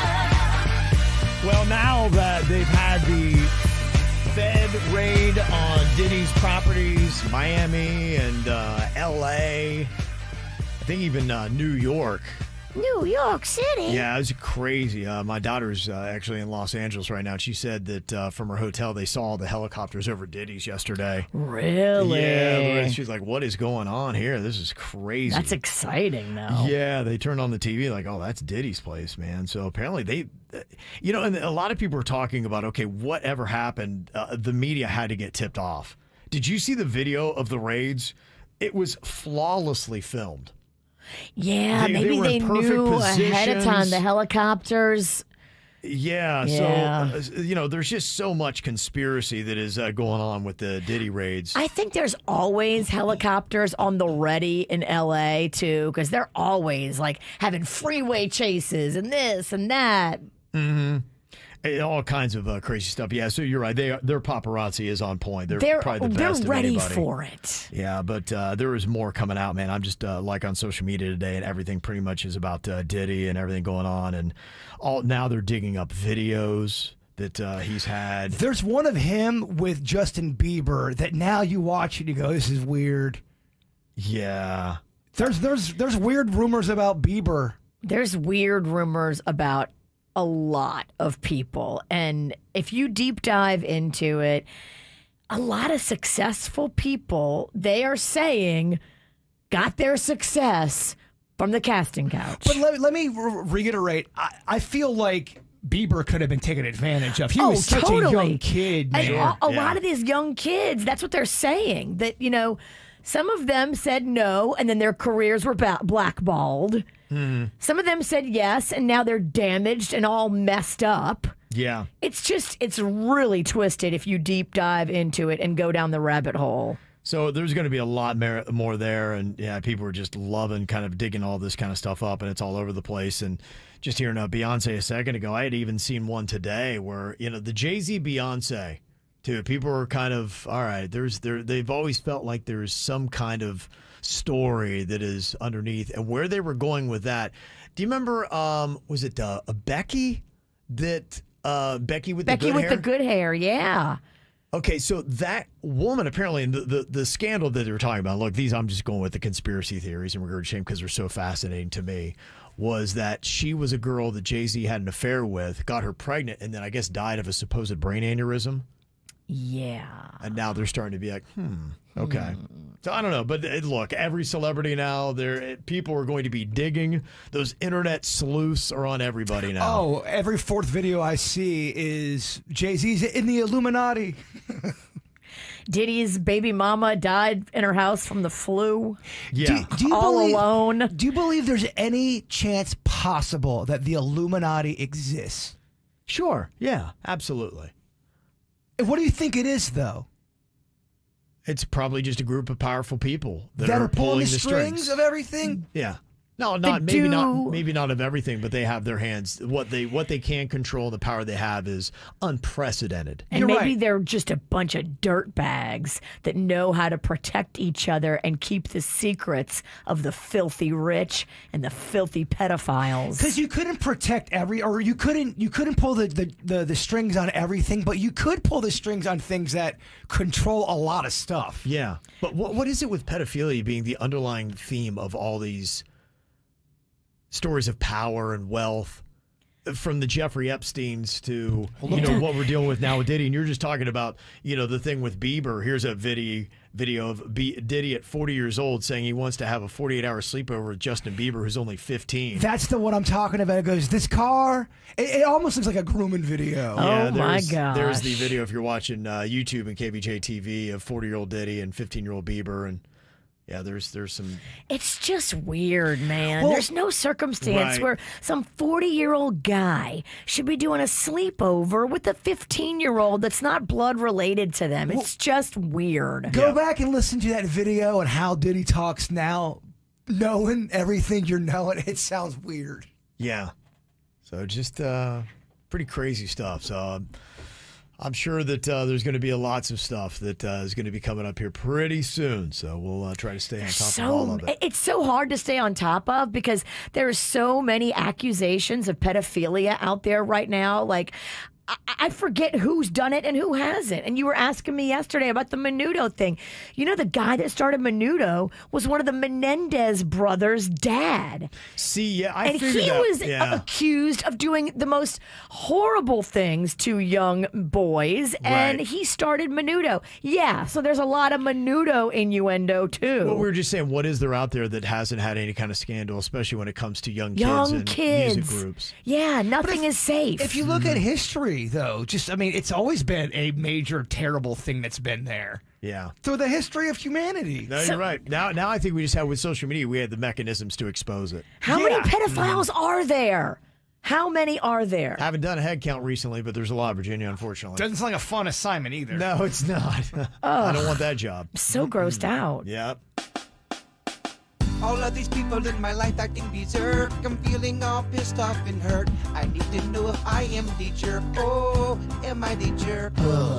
Speaker 11: love.
Speaker 4: Well, now that they've had the Fed raid on Diddy's properties, Miami and L.A., I think even New York.
Speaker 5: New York City?
Speaker 4: Yeah, it was crazy. My daughter's actually in Los Angeles right now. And she said that from her hotel, they saw the helicopters over Diddy's yesterday.
Speaker 5: Really?
Speaker 4: Yeah. She's like, what is going on here? This is crazy.
Speaker 5: That's exciting, though.
Speaker 4: Yeah, they turned on the TV like, oh, that's Diddy's place, man. So apparently they, and a lot of people were talking about, okay, whatever happened, the media had to get tipped off. Did you see the video of the raids? It was flawlessly filmed.
Speaker 5: Yeah, maybe they knew ahead of time the helicopters.
Speaker 4: Yeah, so, there's just so much conspiracy that is going on with the Diddy raids.
Speaker 5: I think there's always helicopters on the ready in L.A., too, because they're always, like, having freeway chases and this and that.
Speaker 4: Mm-hmm. All kinds of crazy stuff. Yeah, so you're right. Their paparazzi is on point. They're probably the best.
Speaker 5: They're ready
Speaker 4: of anybody.
Speaker 5: for it.
Speaker 4: Yeah, but there is more coming out, man. I'm just like on social media today, and everything pretty much is about Diddy and everything going on, and now they're digging up videos that he's had.
Speaker 6: There's one of him with Justin Bieber that now you watch and you go, "This is weird."
Speaker 4: Yeah.
Speaker 6: There's weird rumors about Bieber.
Speaker 5: There's weird rumors about a lot of people. And if you deep dive into it, a lot of successful people, they are saying, got their success from the casting couch.
Speaker 6: But let me reiterate. I feel like Bieber could have been taken advantage of. He was such a young kid, man.
Speaker 5: And a lot of these young kids, that's what they're saying. That, some of them said no, and then their careers were blackballed. Some of them said yes, and now they're damaged and all messed up.
Speaker 4: Yeah.
Speaker 5: It's really twisted if you deep dive into it and go down the rabbit hole.
Speaker 4: So there's going to be a lot more there, and yeah, people are just loving kind of digging all this kind of stuff up, and it's all over the place. And just hearing Beyonce a second ago, I had even seen one today where, the Jay-Z Beyonce, too. People were kind of, all right, they've always felt like there's some kind of story that is underneath, and where they were going with that. Do you remember, was it Becky? Becky with
Speaker 5: the good hair, yeah.
Speaker 4: Okay, so that woman apparently, the scandal that they were talking about, look, I'm just going with the conspiracy theories and regurgitating because they're so fascinating to me, was that she was a girl that Jay-Z had an affair with, got her pregnant, and then I guess died of a supposed brain aneurysm.
Speaker 5: Yeah.
Speaker 4: And now they're starting to be like, okay. So I don't know, but look, every celebrity now, people are going to be digging. Those internet sleuths are on everybody now.
Speaker 6: Oh, every fourth video I see is Jay-Z's in the Illuminati.
Speaker 5: Diddy's baby mama died in her house from the flu.
Speaker 4: Yeah.
Speaker 6: Do you
Speaker 5: all
Speaker 6: believe,
Speaker 5: alone.
Speaker 6: Do you believe there's any chance possible that the Illuminati exists?
Speaker 4: Sure. Yeah, absolutely.
Speaker 6: What do you think it is, though?
Speaker 4: It's probably just a group of powerful people that
Speaker 6: are
Speaker 4: are
Speaker 6: pulling the
Speaker 4: strings
Speaker 6: of everything.
Speaker 4: Yeah. No, maybe not of everything, but they have their hands. What they can control, the power they have is unprecedented.
Speaker 5: And maybe they're just a bunch of dirt bags that know how to protect each other and keep the secrets of the filthy rich and the filthy pedophiles.
Speaker 6: Because you couldn't protect you couldn't pull the strings on everything, but you could pull the strings on things that control a lot of stuff.
Speaker 4: Yeah, but what is it with pedophilia being the underlying theme of all these stories of power and wealth, from the Jeffrey Epsteins to what we're dealing with now with Diddy? And you're just talking about the thing with Bieber. Here's a video of Diddy at 40 years old saying he wants to have a 48-hour sleepover with Justin Bieber, who's only 15.
Speaker 6: That's the one I'm talking about. It goes, this car, it almost looks like a grooming video.
Speaker 4: Yeah,
Speaker 5: my gosh.
Speaker 4: There's the video if you're watching YouTube and KVJ TV of 40-year-old Diddy and 15-year-old Bieber, and yeah, there's some.
Speaker 5: It's just weird, man. There's no circumstance where some 40-year-old guy should be doing a sleepover with a 15-year-old that's not blood related to them. It's just weird.
Speaker 6: Go back and listen to that video and how Diddy talks now, knowing everything you're knowing. It sounds weird.
Speaker 4: Yeah. So just pretty crazy stuff. So I'm sure that there's going to be lots of stuff that is going to be coming up here pretty soon. So we'll try to stay on top of all of it.
Speaker 5: It's so hard to stay on top of because there are so many accusations of pedophilia out there right now. Like, I forget who's done it and who hasn't. And you were asking me yesterday about the Menudo thing. The guy that started Menudo was one of the Menendez brothers' dad.
Speaker 4: See, yeah,
Speaker 5: and he was accused of doing the most horrible things to young boys, and he started Menudo. Yeah, so there's a lot of Menudo innuendo, too.
Speaker 4: Well, we were just saying, what is there out there that hasn't had any kind of scandal, especially when it comes to young kids and music groups?
Speaker 5: Yeah, nothing is safe.
Speaker 6: If you look at history, though, it's always been a major terrible thing that's been there.
Speaker 4: Yeah.
Speaker 6: Through the history of humanity.
Speaker 4: No, you're right. Now I think we just have, with social media, we had the mechanisms to expose it.
Speaker 5: How many pedophiles are there? How many are there?
Speaker 4: I haven't done a head count recently, but there's a lot, Virginia, unfortunately.
Speaker 6: Doesn't sound like a fun assignment either.
Speaker 4: No, it's not. I don't want that job.
Speaker 5: So grossed out.
Speaker 4: Yep.
Speaker 7: All of these people in my life acting berserk. I'm feeling all pissed off and hurt. I need to know if I am the jerk. Oh, am I the jerk?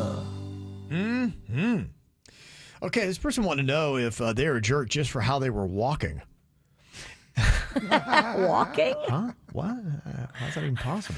Speaker 4: Okay, this person wanted to know if they're a jerk just for how they were walking.
Speaker 5: Walking?
Speaker 4: Huh? What? How's that even possible?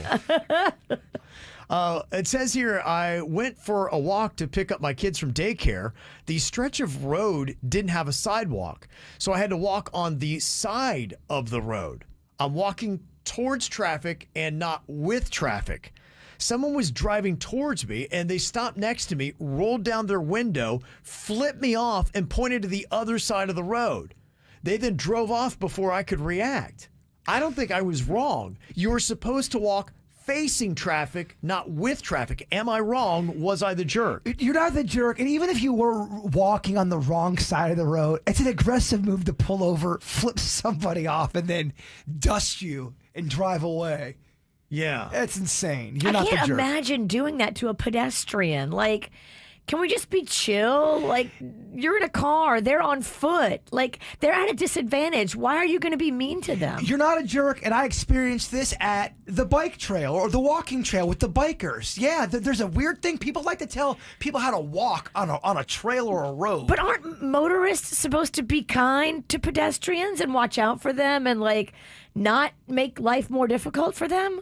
Speaker 4: It says here, I went for a walk to pick up my kids from daycare. The stretch of road didn't have a sidewalk, so I had to walk on the side of the road. I'm walking towards traffic and not with traffic. Someone was driving towards me, and they stopped next to me, rolled down their window, flipped me off, and pointed to the other side of the road. They then drove off before I could react. I don't think I was wrong. You were supposed to walk facing traffic, not with traffic. Am I wrong? Was I the jerk?
Speaker 6: You're not the jerk. And even if you were walking on the wrong side of the road, it's an aggressive move to pull over, flip somebody off, and then dust you and drive away.
Speaker 4: Yeah.
Speaker 6: It's insane. You're
Speaker 5: I
Speaker 6: not the
Speaker 5: can't
Speaker 6: jerk.
Speaker 5: imagine doing that to a pedestrian. Like, can we just be chill? Like, you're in a car. They're on foot. Like, they're at a disadvantage. Why are you going to be mean to them?
Speaker 6: You're not a jerk, and I experienced this at the bike trail or the walking trail with the bikers. Yeah, there's a weird thing. People like to tell people how to walk on a trail or a road.
Speaker 5: But aren't motorists supposed to be kind to pedestrians and watch out for them and, like, not make life more difficult for them?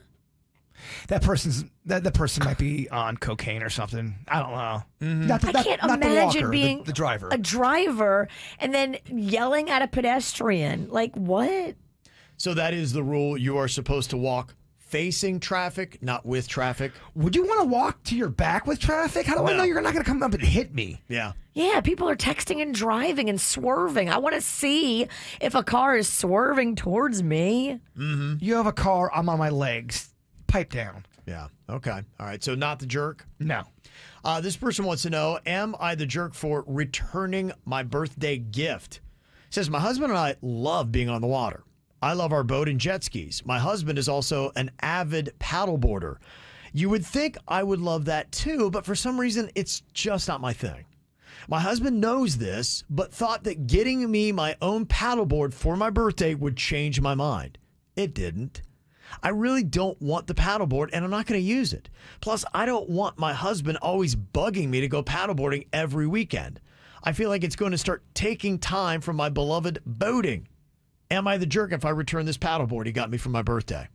Speaker 6: That person might be on cocaine or something. I don't know.
Speaker 5: I can't imagine being
Speaker 6: the driver.
Speaker 5: a driver and then yelling at a pedestrian. Like, what?
Speaker 4: So that is the rule. You are supposed to walk facing traffic, not with traffic.
Speaker 6: Would you want to walk to your back with traffic? How do I know you're not going to come up and hit me?
Speaker 4: Yeah.
Speaker 5: Yeah, people are texting and driving and swerving. I want to see if a car is swerving towards me.
Speaker 6: Mm-hmm. You have a car, I'm on my legs. Pipe down.
Speaker 4: Yeah. Okay. All right. So not the jerk?
Speaker 6: No.
Speaker 4: This person wants to know, am I the jerk for returning my birthday gift? Says, my husband and I love being on the water. I love our boat and jet skis. My husband is also an avid paddleboarder. You would think I would love that too, but for some reason, it's just not my thing. My husband knows this, but thought that getting me my own paddleboard for my birthday would change my mind. It didn't. I really don't want the paddleboard, and I'm not going to use it. Plus, I don't want my husband always bugging me to go paddleboarding every weekend. I feel like it's going to start taking time from my beloved boating. Am I the jerk if I return this paddleboard he got me for my birthday?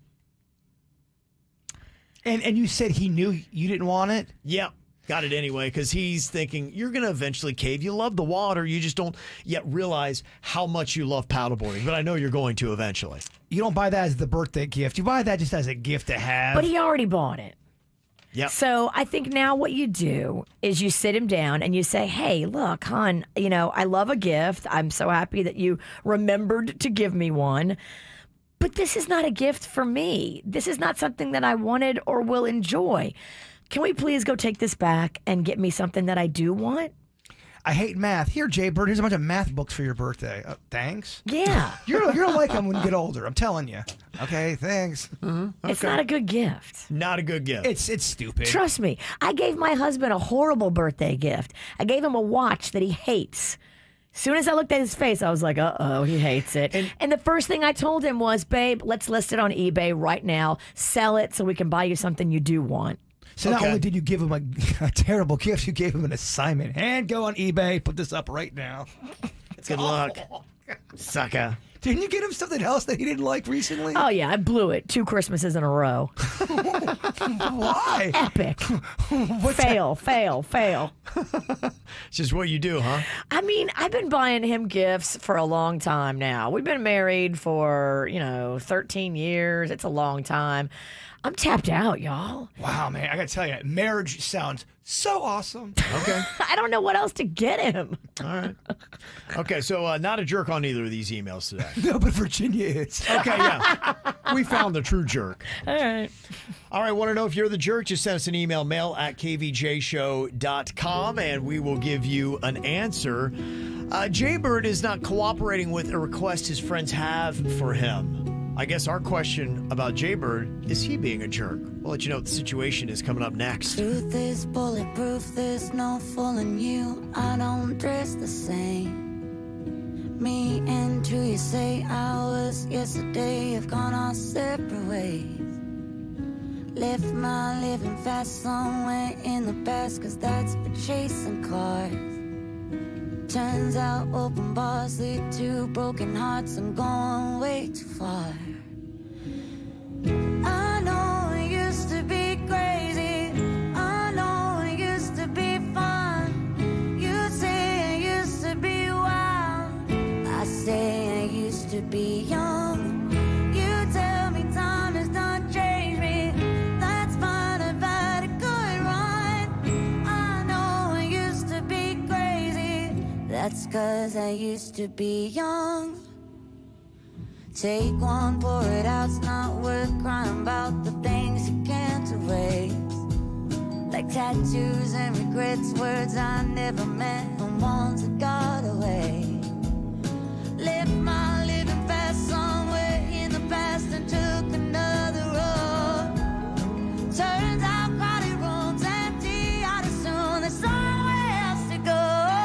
Speaker 6: And you said he knew you didn't want it?
Speaker 4: Yeah. Got it anyway, because he's thinking, you're going to eventually cave. You love the water. You just don't yet realize how much you love paddleboarding. But I know you're going to eventually.
Speaker 6: You don't buy that as the birthday gift. You buy that just as a gift to have.
Speaker 5: But he already bought it.
Speaker 4: Yep.
Speaker 5: So I think now what you do is you sit him down and you say, hey, look, hon, you know, I love a gift. I'm so happy that you remembered to give me one. But this is not a gift for me. This is not something that I wanted or will enjoy. Can we please go take this back and get me something that I do want?
Speaker 6: I hate math. Here, Jay Bird, here's a bunch of math books for your birthday. Thanks.
Speaker 5: Yeah.
Speaker 6: You're gonna like them when you get older. I'm telling you. Okay, thanks.
Speaker 4: Mm-hmm.
Speaker 5: It's not a good gift.
Speaker 4: Not a good gift.
Speaker 6: It's stupid.
Speaker 5: Trust me. I gave my husband a horrible birthday gift. I gave him a watch that he hates. As soon as I looked at his face, I was like, uh-oh, he hates it. And the first thing I told him was, babe, let's list it on eBay right now. Sell it so we can buy you something you do want.
Speaker 6: So not only did you give him a terrible gift, you gave him an assignment. And go on eBay, put this up right now.
Speaker 4: Good luck, sucker.
Speaker 6: Didn't you get him something else that he didn't like recently?
Speaker 5: Oh, yeah, I blew it 2 Christmases in a row.
Speaker 6: Why?
Speaker 5: Epic. Fail.
Speaker 4: It's just what you do, huh?
Speaker 5: I mean, I've been buying him gifts for a long time now. We've been married for, 13 years. It's a long time. I'm tapped out, y'all.
Speaker 6: Wow, man. I got to tell you, marriage sounds so awesome.
Speaker 4: Okay.
Speaker 5: I don't know what else to get him.
Speaker 4: All right. Okay, so not a jerk on either of these emails today.
Speaker 6: No, but Virginia is.
Speaker 4: Okay, yeah. We found the true jerk.
Speaker 5: All right.
Speaker 4: All right, want to know if you're the jerk? Just send us an email, mail@kvjshow.com, and we will give you an answer. Jaybird is not cooperating with a request his friends have for him. I guess our question about Jaybird, is he being a jerk? We'll let you know what the situation is coming up next.
Speaker 12: Truth is bulletproof, there's no fooling you. I don't dress the same. me and who you say I was yesterday have gone our separate ways. Left my living fast somewhere in the past, 'cause that's for chasing cars. Turns out open bars lead to broken hearts. I'm going way too far. I know it used to be crazy. I know it used to be fun. You say it used to be wild. I say I used to be young. You tell me time has done changed me. That's fine, I've had a good run. I know I used to be crazy. That's 'cause I used to be young. Take one, pour it out, it's not worth crying about the things you can't erase. Like tattoos and regrets, words I never meant, the ones that got away. Left my living fast somewhere in the past and took another road. Turns out crowded rooms empty, I'd assume there's somewhere else to go.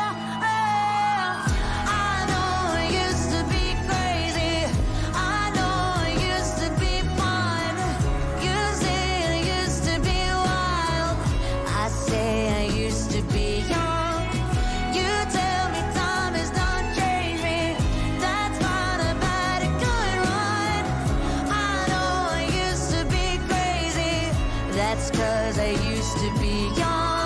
Speaker 12: I know it used to be crazy. I know it used to be fun. You say it used to be wild. I say I used to be young. You tell me time has done changed me. That's fine, I've had a good run. I know I used to be crazy. That's 'cause I used to be young.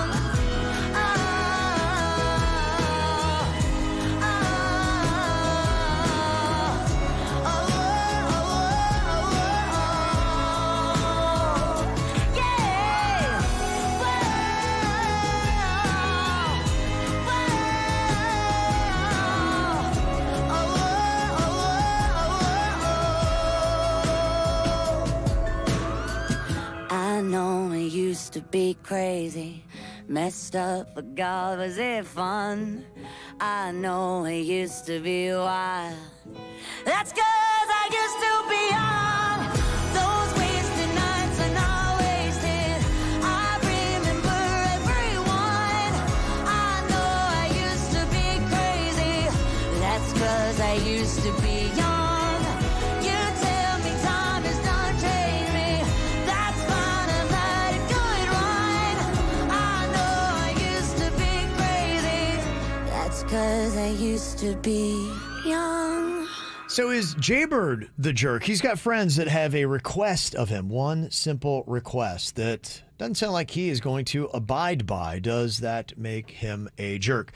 Speaker 12: I know it used to be crazy, messed up, but God, was it fun? I know it used to be wild. That's 'cause I used to be young. Those wasted nights are not wasted. I remember everyone. I know I used to be crazy. That's 'cause I used to be young. You tell me time has done changed me. That's fine, I've had a good run. I know I used to be crazy. That's 'cause I used to be young.
Speaker 4: So is Jaybird the jerk? He's got friends that have a request of him, one simple request that doesn't sound like he is going to abide by. Does that make him a jerk?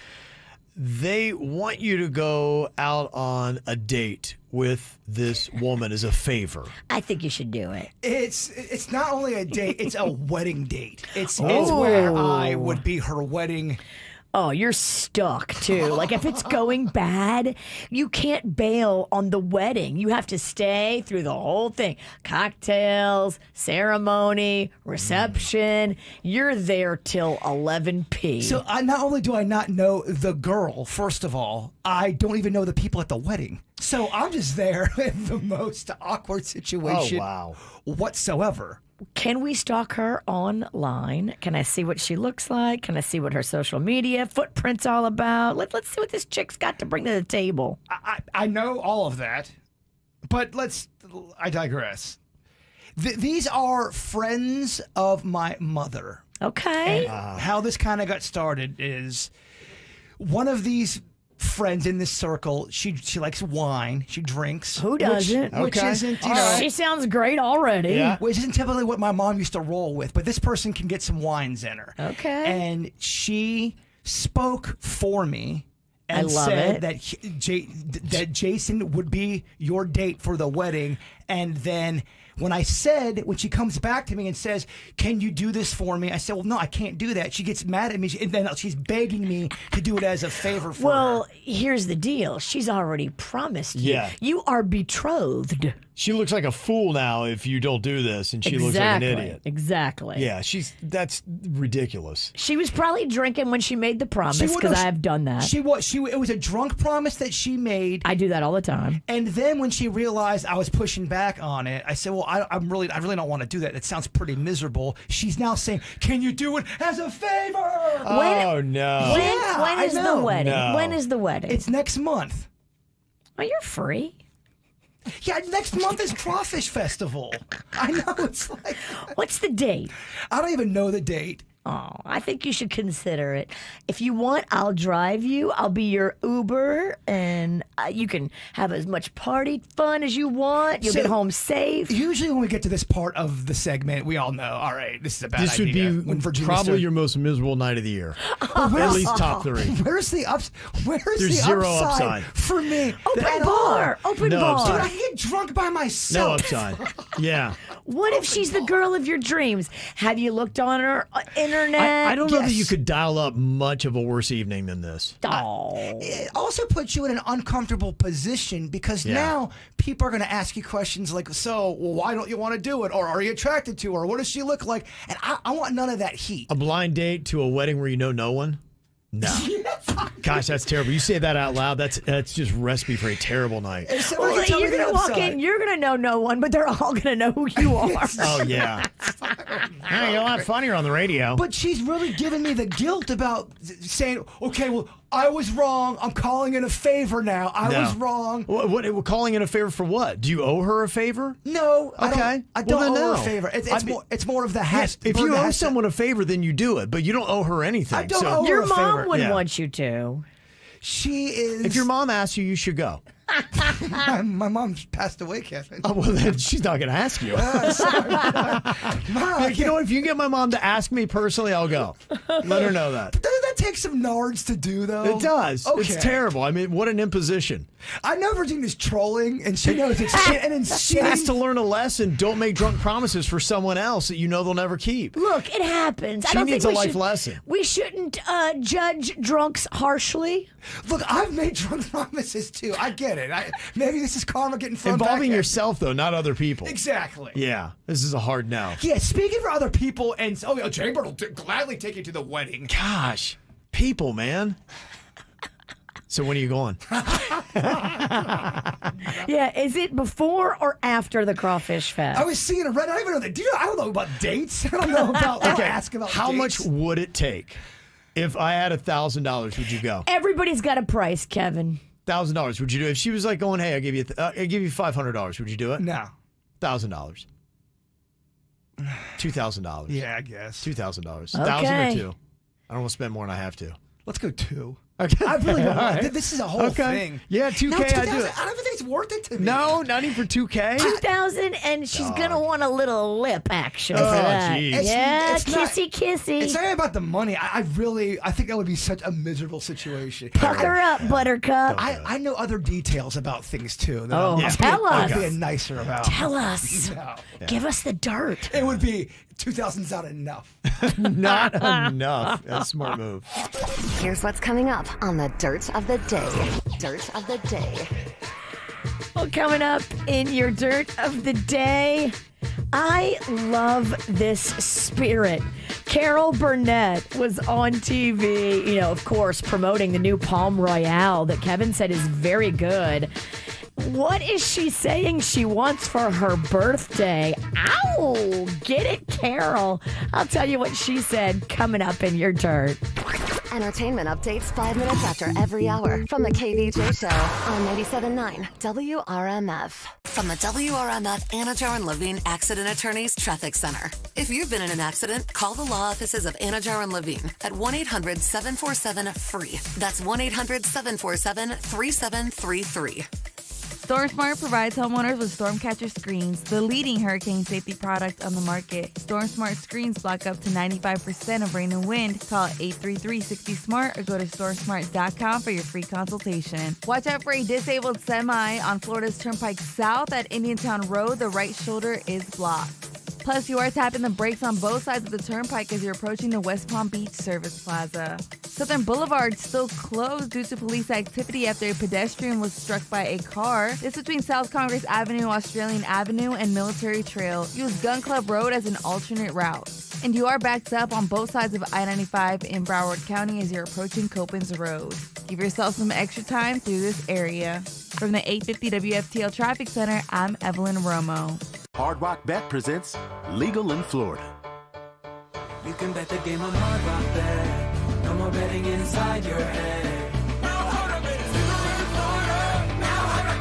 Speaker 4: They want you to go out on a date with this woman as a favor.
Speaker 5: I think you should do it.
Speaker 6: It's not only a date, it's a wedding date. It's where I would be her wedding.
Speaker 5: Oh, you're stuck too. Like if it's going bad, you can't bail on the wedding. You have to stay through the whole thing. Cocktails, ceremony, reception. You're there till 11 p.
Speaker 6: So not only do I not know the girl, first of all, I don't even know the people at the wedding. So I'm just there in the most awkward situation whatsoever.
Speaker 5: Can we stalk her online? Can I see what she looks like? Can I see what her social media footprint's all about? Let's see what this chick's got to bring to the table.
Speaker 6: I know all of that, but I digress. These are friends of my mother.
Speaker 5: Okay.
Speaker 6: And how this kind of got started is one of these friends in this circle, she likes wine, she drinks.
Speaker 5: Who doesn't?
Speaker 6: Which isn't, you know,
Speaker 5: she sounds great already.
Speaker 6: Yeah. Which isn't typically what my mom used to roll with, but this person can get some wines in her.
Speaker 5: Okay.
Speaker 6: And she spoke for me and
Speaker 5: I love
Speaker 6: said
Speaker 5: it.
Speaker 6: that Jason would be your date for the wedding. And then when she comes back to me and says, "Can you do this for me?" I said, "Well, no, I can't do that." She gets mad at me, and then she's begging me to do it as a favor for her.
Speaker 5: Well, here's the deal. She's already promised you.
Speaker 4: Yeah.
Speaker 5: You are betrothed.
Speaker 4: She looks like a fool now if you don't do this, and she looks like an idiot.
Speaker 5: Exactly.
Speaker 4: Yeah, that's ridiculous.
Speaker 5: She was probably drinking when she made the promise, because I have done that.
Speaker 6: It was a drunk promise that she made.
Speaker 5: I do that all the time.
Speaker 6: And then when she realized I was pushing back on it, I said, "Well, I really don't want to do that. It sounds pretty miserable." She's now saying, "Can you do it as a favor?"
Speaker 4: Oh no!
Speaker 5: When is the wedding?
Speaker 4: No.
Speaker 5: When is the wedding?
Speaker 6: It's next month.
Speaker 5: Oh, you're free.
Speaker 6: Yeah, next month is Crawfish Festival. I know, it's like...
Speaker 5: What's the date?
Speaker 6: I don't even know the date.
Speaker 5: Oh, I think you should consider it. If you want, I'll drive you. I'll be your Uber, and you can have as much party fun as you want. You'll get home safe.
Speaker 6: Usually when we get to this part of the segment, we all know, all right, this is a bad
Speaker 4: This
Speaker 6: idea.
Speaker 4: would be
Speaker 6: When Virginia
Speaker 4: probably
Speaker 6: started-
Speaker 4: your most miserable night of the year.
Speaker 6: But
Speaker 4: At least top 3.
Speaker 6: Where's the
Speaker 4: There's
Speaker 6: the
Speaker 4: zero
Speaker 6: upside for me?
Speaker 5: Open
Speaker 6: at
Speaker 5: bar.
Speaker 6: all?
Speaker 5: Open
Speaker 4: No
Speaker 5: bar.
Speaker 4: upside.
Speaker 6: Dude, I can get drunk by myself.
Speaker 4: No upside. Yeah.
Speaker 5: What if she's the girl of your dreams? Have you looked on her internet?
Speaker 4: I don't know that you could dial up much of a worse evening than this.
Speaker 5: Oh.
Speaker 6: It also puts you in an uncomfortable position because
Speaker 4: Yeah.
Speaker 6: now people are going to ask you questions like, so, well, why don't you want to do it? Or are you attracted to her? What does she look like? And I want none of that heat.
Speaker 4: A blind date to a wedding where you know no one? No. Gosh, that's terrible. You say that out loud, that's just recipe for a terrible night.
Speaker 5: Well, you're going to walk in, you're going to know no one, but they're all going to know who you are.
Speaker 4: Oh, yeah. Hey, you're a lot funnier on the radio.
Speaker 6: But she's really giving me the guilt about saying, okay, well, I was wrong. I'm calling in a favor now. I
Speaker 4: No.
Speaker 6: was wrong.
Speaker 4: What, calling in a favor for what? Do you owe her a favor?
Speaker 6: No,
Speaker 4: Okay.
Speaker 6: I don't
Speaker 4: Well, then
Speaker 6: owe her
Speaker 4: no.
Speaker 6: a favor. It's more of the
Speaker 4: Yes,
Speaker 6: has.
Speaker 4: if you owe someone a favor, then you do it, but you don't owe her anything.
Speaker 6: I don't
Speaker 4: so-
Speaker 6: owe her
Speaker 5: Your
Speaker 6: a
Speaker 5: mom
Speaker 6: favor.
Speaker 5: wouldn't
Speaker 4: Yeah.
Speaker 5: want you to.
Speaker 6: She is.
Speaker 4: If your mom asks you, you should go.
Speaker 6: my mom's passed away, Kevin.
Speaker 4: Oh, well, then she's not going to ask you.
Speaker 6: Mom,
Speaker 4: Like, you know what? If you get my mom to ask me personally, I'll go. Let her know that.
Speaker 6: Doesn't that take some nards to do, though?
Speaker 4: It does.
Speaker 6: Okay.
Speaker 4: It's terrible. I mean, what an imposition.
Speaker 6: I know Virginia's trolling, and she knows it's an
Speaker 4: She
Speaker 6: insane.
Speaker 4: has to learn a lesson. Don't make drunk promises for someone else that you know they'll never keep.
Speaker 5: Look, it happens. I
Speaker 4: She
Speaker 5: don't
Speaker 4: needs
Speaker 5: think
Speaker 4: a
Speaker 5: we
Speaker 4: life
Speaker 5: should-
Speaker 4: lesson.
Speaker 5: We shouldn't judge drunks harshly.
Speaker 6: Look, I've made drunk promises too. I get it. Maybe this is karma getting thrown
Speaker 4: Involving
Speaker 6: back at me.
Speaker 4: yourself, though, not other people.
Speaker 6: Exactly.
Speaker 4: Yeah, this is a hard no.
Speaker 6: Yeah, speaking for other people, and Chamber will gladly take you to the wedding.
Speaker 4: Gosh, people, man. So when are you going?
Speaker 5: Yeah, is it before or after the Crawfish Fest?
Speaker 6: I was seeing a red. I don't even know that. I don't know about dates. I don't know about.
Speaker 4: Okay,
Speaker 6: ask about
Speaker 4: how
Speaker 6: dates.
Speaker 4: much would it take if I had $1,000? Would you go?
Speaker 5: Everybody's got a price, Kevin.
Speaker 4: $1,000. Would you do it? If she was like going, hey, I give you $500. Would you do it?
Speaker 6: No.
Speaker 4: $1,000. $2,000.
Speaker 6: Yeah, I guess.
Speaker 4: $2,000. $1,000
Speaker 5: Okay.
Speaker 4: or 2. I don't want to spend more than I have to.
Speaker 6: Let's go 2.
Speaker 4: Okay.
Speaker 6: I really don't.
Speaker 4: All right.
Speaker 6: This is a whole
Speaker 4: Okay.
Speaker 6: thing.
Speaker 4: Yeah, 2K,
Speaker 6: No,
Speaker 4: I'd do
Speaker 6: 2,000,
Speaker 4: it.
Speaker 6: I don't think it's worth it to me.
Speaker 4: No, not even for 2K.
Speaker 5: 2,000, and she's gonna want a little lip action for
Speaker 4: Oh,
Speaker 5: that.
Speaker 4: geez.
Speaker 5: Yeah,
Speaker 6: It's not-
Speaker 5: kissy.
Speaker 6: It's not about the money. I think that would be such a miserable situation.
Speaker 5: Pucker up, Buttercup.
Speaker 6: I know other details about things too. That
Speaker 5: Oh,
Speaker 6: I'm
Speaker 5: tell us.
Speaker 6: being nicer about.
Speaker 5: Tell us.
Speaker 6: No.
Speaker 5: Give us the dirt.
Speaker 6: It would be 2,000's not enough.
Speaker 4: Not enough. That's a smart move.
Speaker 1: Here's what's coming up on the Dirt of the Day. Dirt of the Day.
Speaker 5: Well, coming up in your Dirt of the Day, I love this spirit. Carol Burnett was on TV, of course, promoting the new Palm Royale that Kevin said is very good. What is she saying she wants for her birthday? Ow! Get it, Carol. I'll tell you what she said coming up in your Dirt.
Speaker 1: Entertainment updates 5 minutes after every hour from the KVJ Show on 97.9 WRMF. From the WRMF Anna Jar and Levine Accident Attorneys Traffic Center. If you've been in an accident, call the law offices of Anna Jar and Levine at 1-800-747-FREE. That's 1-800-747-3733.
Speaker 9: StormSmart provides homeowners with Stormcatcher screens, the leading hurricane safety product on the market. StormSmart screens block up to 95% of rain and wind. Call 833-60-SMART or go to StormSmart.com for your free consultation. Watch out for a disabled semi on Florida's Turnpike South at Indiantown Road. The right shoulder is blocked. Plus, you are tapping the brakes on both sides of the turnpike as you're approaching the West Palm Beach Service Plaza. Southern Boulevard still closed due to police activity after a pedestrian was struck by a car. This between South Congress Avenue, Australian Avenue, and Military Trail. Use Gun Club Road as an alternate route. And you are backed up on both sides of I-95 in Broward County as you're approaching Copans Road. Give yourself some extra time through this area. From the 850 WFTL Traffic Center, I'm Evelyn Romo.
Speaker 23: Hard Rock Bet presents Legal in Florida.
Speaker 3: You can bet the game on Hard Rock Bet. No more betting inside your head. Now Hard Rock Bet is legal in Florida. Now Hard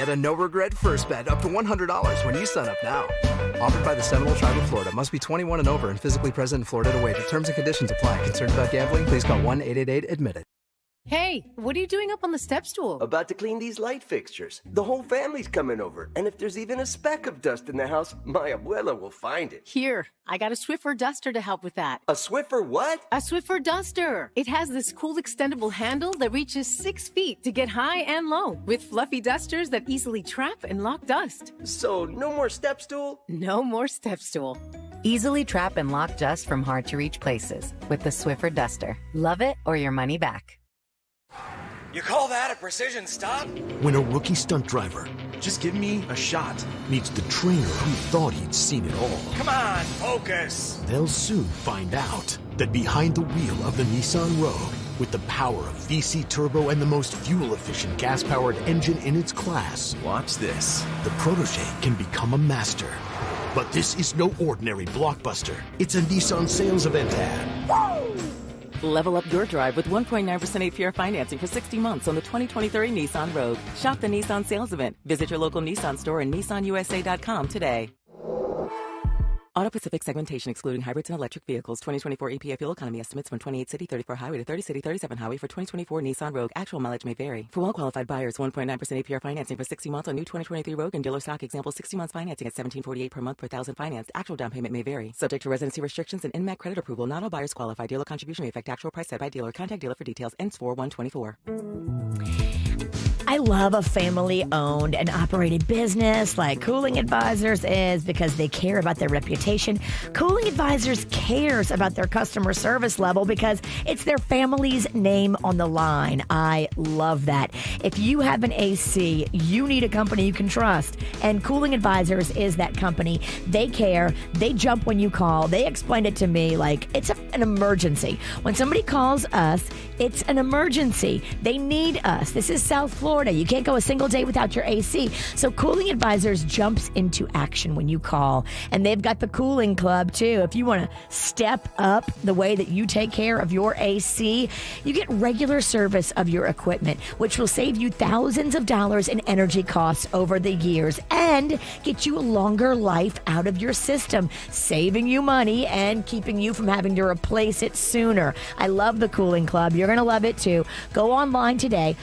Speaker 13: Get a no-regret first bet up to $100 when you sign up now. Offered by the Seminole Tribe of Florida. Must be 21 and over and physically present in Florida to wager. Terms and conditions apply. Concerned about gambling? Please call 1-888-ADMIT-IT.
Speaker 14: Hey, what are you doing up on the step stool?
Speaker 15: About to clean these light fixtures. The whole family's coming over, and if there's even a speck of dust in the house, my abuela will find it.
Speaker 14: Here, I got a Swiffer duster to help with that.
Speaker 15: A Swiffer what?
Speaker 14: A Swiffer duster. It has this cool extendable handle that reaches 6 feet to get high and low, with fluffy dusters that easily trap and lock dust.
Speaker 15: So, no more step stool?
Speaker 14: No more step stool.
Speaker 16: Easily trap and lock dust from hard-to-reach places with the Swiffer duster. Love it or your money back.
Speaker 3: You call that a precision stop?
Speaker 17: When a rookie stunt driver, just give me a shot, meets the trainer who thought he'd seen it all.
Speaker 3: Come on, focus.
Speaker 17: They'll soon find out that behind the wheel of the Nissan Rogue, with the power of VC Turbo and the most fuel-efficient gas-powered engine in its class, watch this, the protege can become a master. But this is no ordinary blockbuster. It's a Nissan sales event ad.
Speaker 18: Woo! Level up your drive with 1.9% APR financing for 60 months on the 2023 Nissan Rogue. Shop the Nissan sales event. Visit your local Nissan store and nissanusa.com today. Auto Pacific segmentation excluding hybrids and electric vehicles. 2024 EPA fuel economy estimates from 28 city 34 highway to 30 city 37 highway for 2024 Nissan Rogue. Actual mileage may vary. For well-qualified buyers, 1.9% APR financing for 60 months on new 2023 Rogue and dealer stock. Example, 60 months financing at $1,748 per month per thousand financed. Actual down payment may vary. Subject to residency restrictions and NMAC credit approval. Not all buyers qualify. Dealer contribution may affect actual price set by dealer. Contact dealer for details. Ends 4/1/24.
Speaker 5: I love a family-owned and operated business like Cooling Advisors is because they care about their reputation. Cooling Advisors cares about their customer service level because it's their family's name on the line. I love that. If you have an AC, you need a company you can trust. And Cooling Advisors is that company. They care. They jump when you call. They explained it to me like it's an emergency. When somebody calls us, it's an emergency. They need us. This is South Florida. You can't go a single day without your AC. So Cooling Advisors jumps into action when you call. And they've got the Cooling Club, too. If you want to step up the way that you take care of your AC, you get regular service of your equipment, which will save you thousands of dollars in energy costs over the years and get you a longer life out of your system, saving you money and keeping you from having to replace it sooner. I love the Cooling Club. You're going to love it, too. Go online today,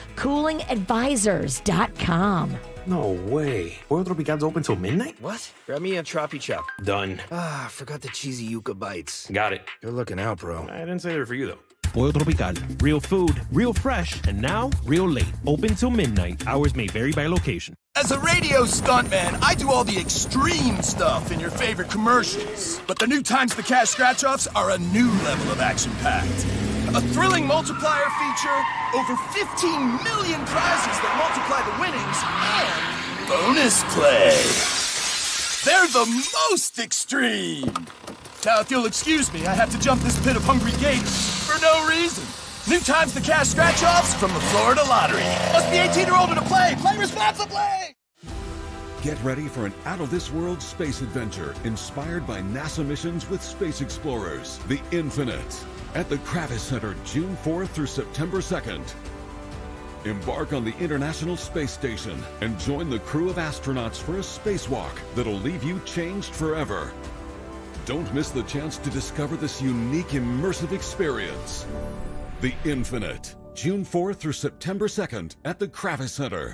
Speaker 5: coolingadvisors.com.
Speaker 17: No way. Pollo Tropical's open till midnight?
Speaker 3: What? Grab me a Troppy Chop.
Speaker 17: Done.
Speaker 3: Ah, forgot the cheesy yuca bites.
Speaker 17: Got it.
Speaker 3: Good looking out, bro.
Speaker 17: I didn't say they were for you, though.
Speaker 27: Pollo Tropical. Real food, real fresh, and now real late. Open till midnight. Hours may vary by location.
Speaker 28: As a radio stuntman, I do all the extreme stuff in your favorite commercials. But the new Times the Cash scratch-offs are a new level of action-packed. A thrilling multiplier feature, over 15 million prizes that multiply the winnings, and bonus play. They're the most extreme. Now, if you'll excuse me, I have to jump this pit of hungry gators for no reason. New Times the Cash scratch-offs from the Florida Lottery. Must be 18 or older to play. Play responsibly.
Speaker 29: Get ready for an out-of-this-world space adventure inspired by NASA missions with space explorers, The Infinite, at the Kravis Center June 4th through September 2nd. Embark on the International Space Station and join the crew of astronauts for a spacewalk that'll leave you changed forever. Don't miss the chance to discover this unique immersive experience. The Infinite, June 4th through September 2nd at the Kravis Center.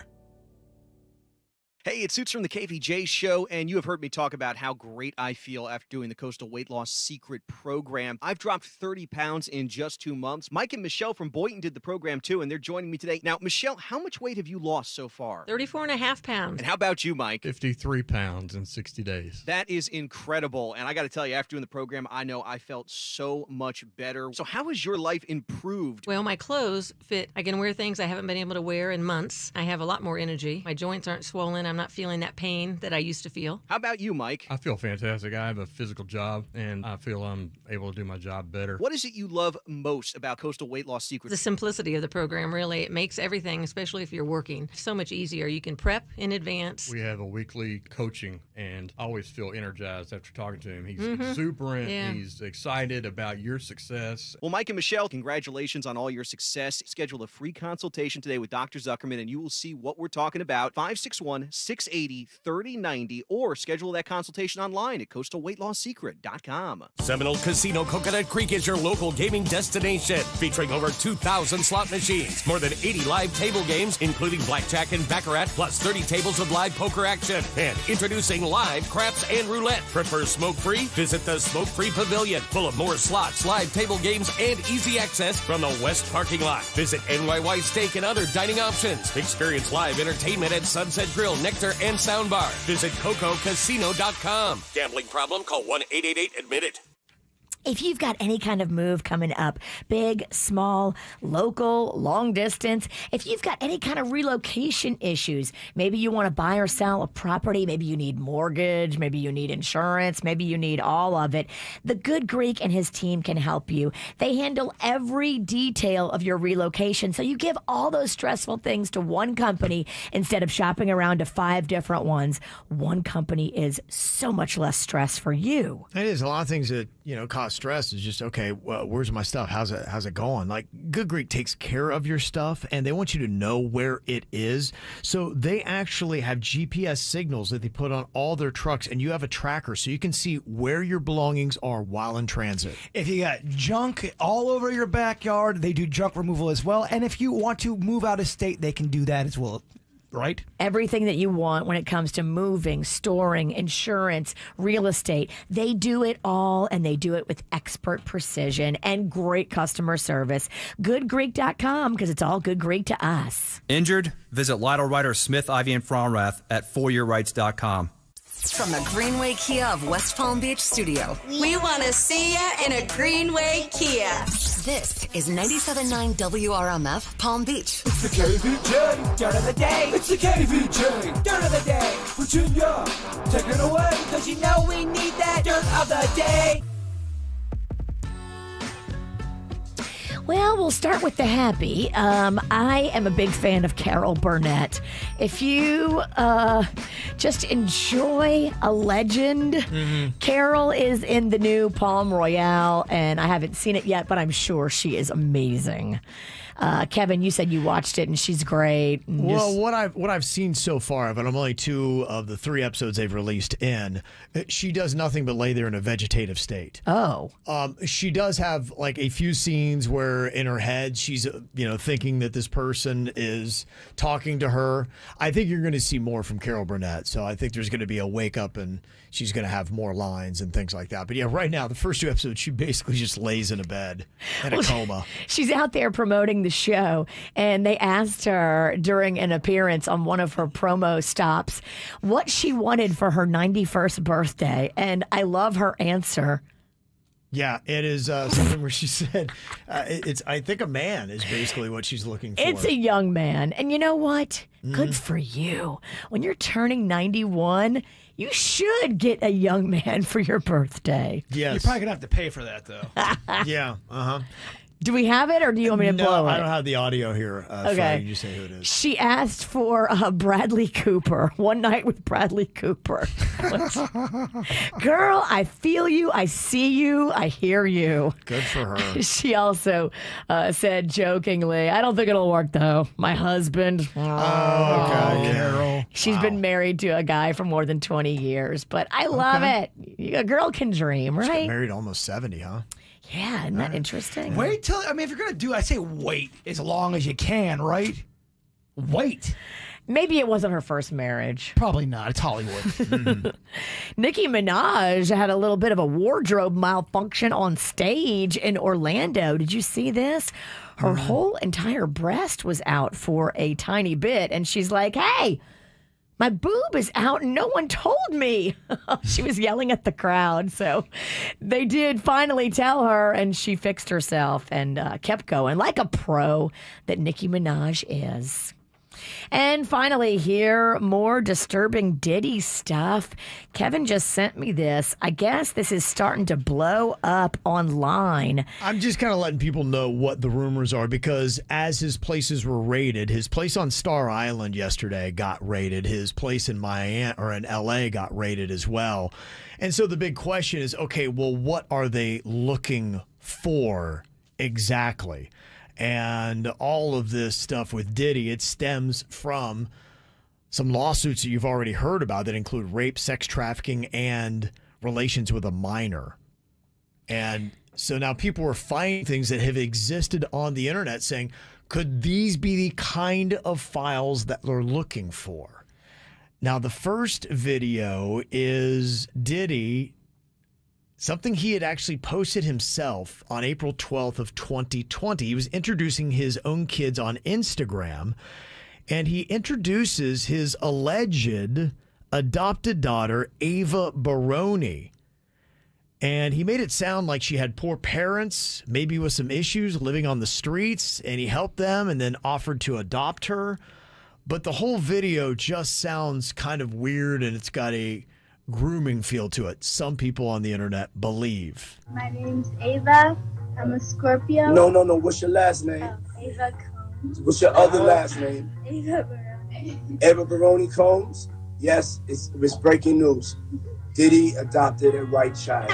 Speaker 30: Hey, it's Suits from the KVJ Show, and you have heard me talk about how great I feel after doing the Coastal Weight Loss Secret program. I've dropped 30 pounds in just 2 months. Mike and Michelle from Boynton did the program, too, and they're joining me today. Now, Michelle, how much weight have you lost so far?
Speaker 31: 34.5 pounds.
Speaker 30: And how about you, Mike?
Speaker 2: 53 pounds in 60 days.
Speaker 30: That is incredible, and I got to tell you, after doing the program, I know I felt so much better. So how has your life improved?
Speaker 31: Well, my clothes fit. I can wear things I haven't been able to wear in months. I have a lot more energy. My joints aren't swollen. I'm
Speaker 8: I'm not feeling that pain that I used to feel.
Speaker 30: How about you, Mike?
Speaker 2: I feel fantastic. I have a physical job, and I feel I'm able to do my job better.
Speaker 30: What is it you love most about Coastal Weight Loss Secret?
Speaker 8: The simplicity of the program, really. It makes everything, especially if you're working, so much easier. You can prep in advance.
Speaker 2: We have a weekly coaching, and I always feel energized after talking to him. He's
Speaker 30: Mhm.
Speaker 2: exuberant.
Speaker 30: Yeah.
Speaker 2: He's excited about your success.
Speaker 30: Well, Mike and Michelle, congratulations on all your success. Schedule a free consultation today with Dr. Zuckerman, and you will see what we're talking about. 561-680-3090, or schedule that consultation online at coastalweightloss.secret.com.
Speaker 10: Seminole Casino Coconut Creek is your local gaming destination, featuring over 2,000 slot machines, more than 80 live table games, including blackjack and baccarat, plus 30 tables of live poker action, and introducing live craps and roulette. Prefer smoke-free? Visit the Smoke-Free Pavilion, full of more slots, live table games, and easy access from the West parking lot. Visit NYY Steak and other dining options. Experience live entertainment at Sunset Grill, Nectar, and Soundbar. Visit CocoCasino.com. Gambling problem? Call 1-888-ADMIT-IT.
Speaker 5: If you've got any kind of move coming up, big, small, local, long distance, if you've got any kind of relocation issues, maybe you want to buy or sell a property, maybe you need mortgage, maybe you need insurance, maybe you need all of it, the Good Greek and his team can help you. They handle every detail of your relocation, so you give all those stressful things to one company instead of shopping around to 5 different ones. One company is so much less stress for you.
Speaker 4: It is. A lot of things that, cause stress is just, okay, well, where's my stuff? How's it going? Like, Good Greek takes care of your stuff, and they want you to know where it is. So they actually have GPS signals that they put on all their trucks, and you have a tracker so you can see where your belongings are while in transit.
Speaker 6: If you got junk all over your backyard, they do junk removal as well. And if you want to move out of state, they can do that as well. Right?
Speaker 5: Everything that you want when it comes to moving, storing, insurance, real estate, they do it all, and they do it with expert precision and great customer service. GoodGreek.com, because it's all Good Greek to us.
Speaker 11: Injured? Visit Lytle Ryder Smith, Ivy, and Fromrath at foryourrights.com.
Speaker 1: From the Greenway Kia of West Palm Beach studio.
Speaker 19: We want to see ya in a Greenway Kia.
Speaker 1: This is 97.9 WRMF Palm Beach.
Speaker 3: It's the KVJ Dirt of the Day. It's the KVJ Dirt of the Day. Virginia, take it away. Cause you know we need that Dirt of the Day.
Speaker 5: Well, we'll start with the happy. I am a big fan of Carol Burnett. If you just enjoy a legend, Carol is in the new Palm Royale, and I haven't seen it yet, but I'm sure she is amazing. Kevin, you said you watched it, and she's great.
Speaker 4: Well, what I've seen so far of it, I'm only 2 of the 3 episodes they've released in. She does nothing but lay there in a vegetative state.
Speaker 5: Oh,
Speaker 4: she does have like a few scenes where in her head she's thinking that this person is talking to her. I think you're going to see more from Carol Burnett, so I think there's going to be a wake up and she's going to have more lines and things like that. But yeah, right now the first 2 episodes she basically just lays in a bed in a coma.
Speaker 5: She's out there promoting the show, and they asked her during an appearance on one of her promo stops what she wanted for her 91st birthday, and I love her answer.
Speaker 4: Yeah, it is something where she said, I think a man is basically what she's looking for.
Speaker 5: It's a young man, and you know what? Good for you. When you're turning 91, you should get a young man for your birthday.
Speaker 4: Yes.
Speaker 6: You're probably going to have to pay for that, though.
Speaker 4: Yeah,
Speaker 5: Do we have it, or do you want me to blow it?
Speaker 4: I don't have the audio here.
Speaker 5: Okay.
Speaker 4: You say who it is.
Speaker 5: She asked for Bradley Cooper. One night with Bradley Cooper. Girl, I feel you. I see you. I hear you.
Speaker 4: Good for her.
Speaker 5: She also said jokingly, I don't think it'll work, though. My husband.
Speaker 4: Oh, okay.
Speaker 6: Carol.
Speaker 5: She's been married to a guy for more than 20 years, but I love it. A girl can dream,
Speaker 4: She
Speaker 5: right?
Speaker 4: got married almost 70, huh?
Speaker 5: Yeah, isn't that interesting?
Speaker 6: Wait till, if you're going to do it, I say wait as long as you can, right? Wait.
Speaker 5: Maybe it wasn't her first marriage.
Speaker 6: Probably not. It's Hollywood.
Speaker 5: Nicki Minaj had a little bit of a wardrobe malfunction on stage in Orlando. Did you see this? Her whole entire breast was out for a tiny bit, and she's like, hey, my boob is out and no one told me. She was yelling at the crowd. So they did finally tell her, and she fixed herself and kept going like a pro that Nicki Minaj is. And finally, here, more disturbing Diddy stuff. Kevin just sent me this. I guess this is starting to blow up online.
Speaker 4: I'm just kind of letting people know what the rumors are because as his places were raided, his place on Star Island yesterday got raided. His place in Miami or in LA got raided as well. And so the big question is, okay, well, what are they looking for exactly? And all of this stuff with Diddy, it stems from some lawsuits that you've already heard about that include rape, sex trafficking, and relations with a minor. And so now people are finding things that have existed on the internet saying, could these be the kind of files that they're looking for? Now, the first video is Diddy, something he had actually posted himself on April 12th of 2020. He was introducing his own kids on Instagram, and he introduces his alleged adopted daughter, Ava Baroni. And he made it sound like she had poor parents, maybe with some issues, living on the streets, and he helped them and then offered to adopt her. But the whole video just sounds kind of weird, and it's got a grooming feel to it. Some people on the internet believe.
Speaker 7: My name's Ava. I'm a Scorpio.
Speaker 28: No. What's your last name?
Speaker 7: Ava Combs.
Speaker 28: What's your other last name?
Speaker 7: Ava Baroni.
Speaker 28: Eva Baroni Combs? Yes, it's breaking news. Diddy adopted a white child.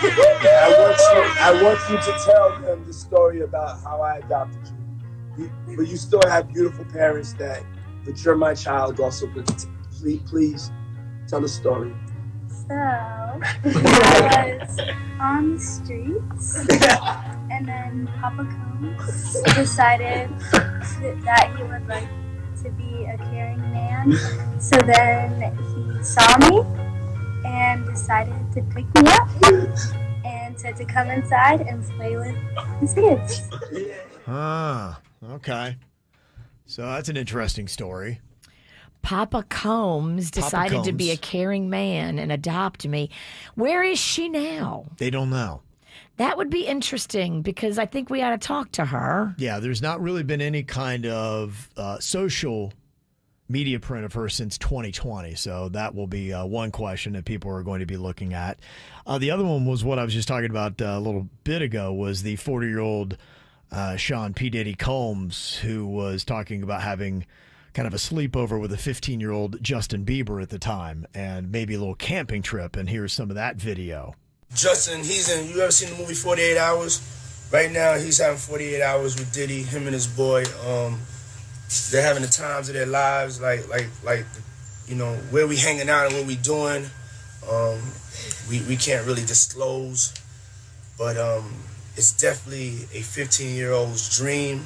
Speaker 28: I want you to tell them the story about how I adopted you. But you still have beautiful parents but you're my child also. Please tell the story.
Speaker 7: So, I was on the streets, and then Papa Combs decided that he would like to be a caring man. So then he saw me and decided to pick me up and said to come inside and play with his kids.
Speaker 4: Ah, okay. So that's an interesting story.
Speaker 5: Papa Combs decided to be a caring man and adopt me. Where is she now?
Speaker 4: They don't know.
Speaker 5: That would be interesting because I think we ought to talk to her.
Speaker 4: Yeah, there's not really been any kind of social media print of her since 2020. So that will be one question that people are going to be looking at. The other one was what I was just talking about a little bit ago, was the 40-year-old Sean P. Diddy Combs, who was talking about having kind of a sleepover with a 15-year-old Justin Bieber at the time and maybe a little camping trip. And here's some of that video.
Speaker 28: Justin, you ever seen the movie 48 Hours? Right now, he's having 48 hours with Diddy, him and his boy. They're having the times of their lives, like where we hanging out and what we doing. We can't really disclose, but it's definitely a 15-year-old's dream.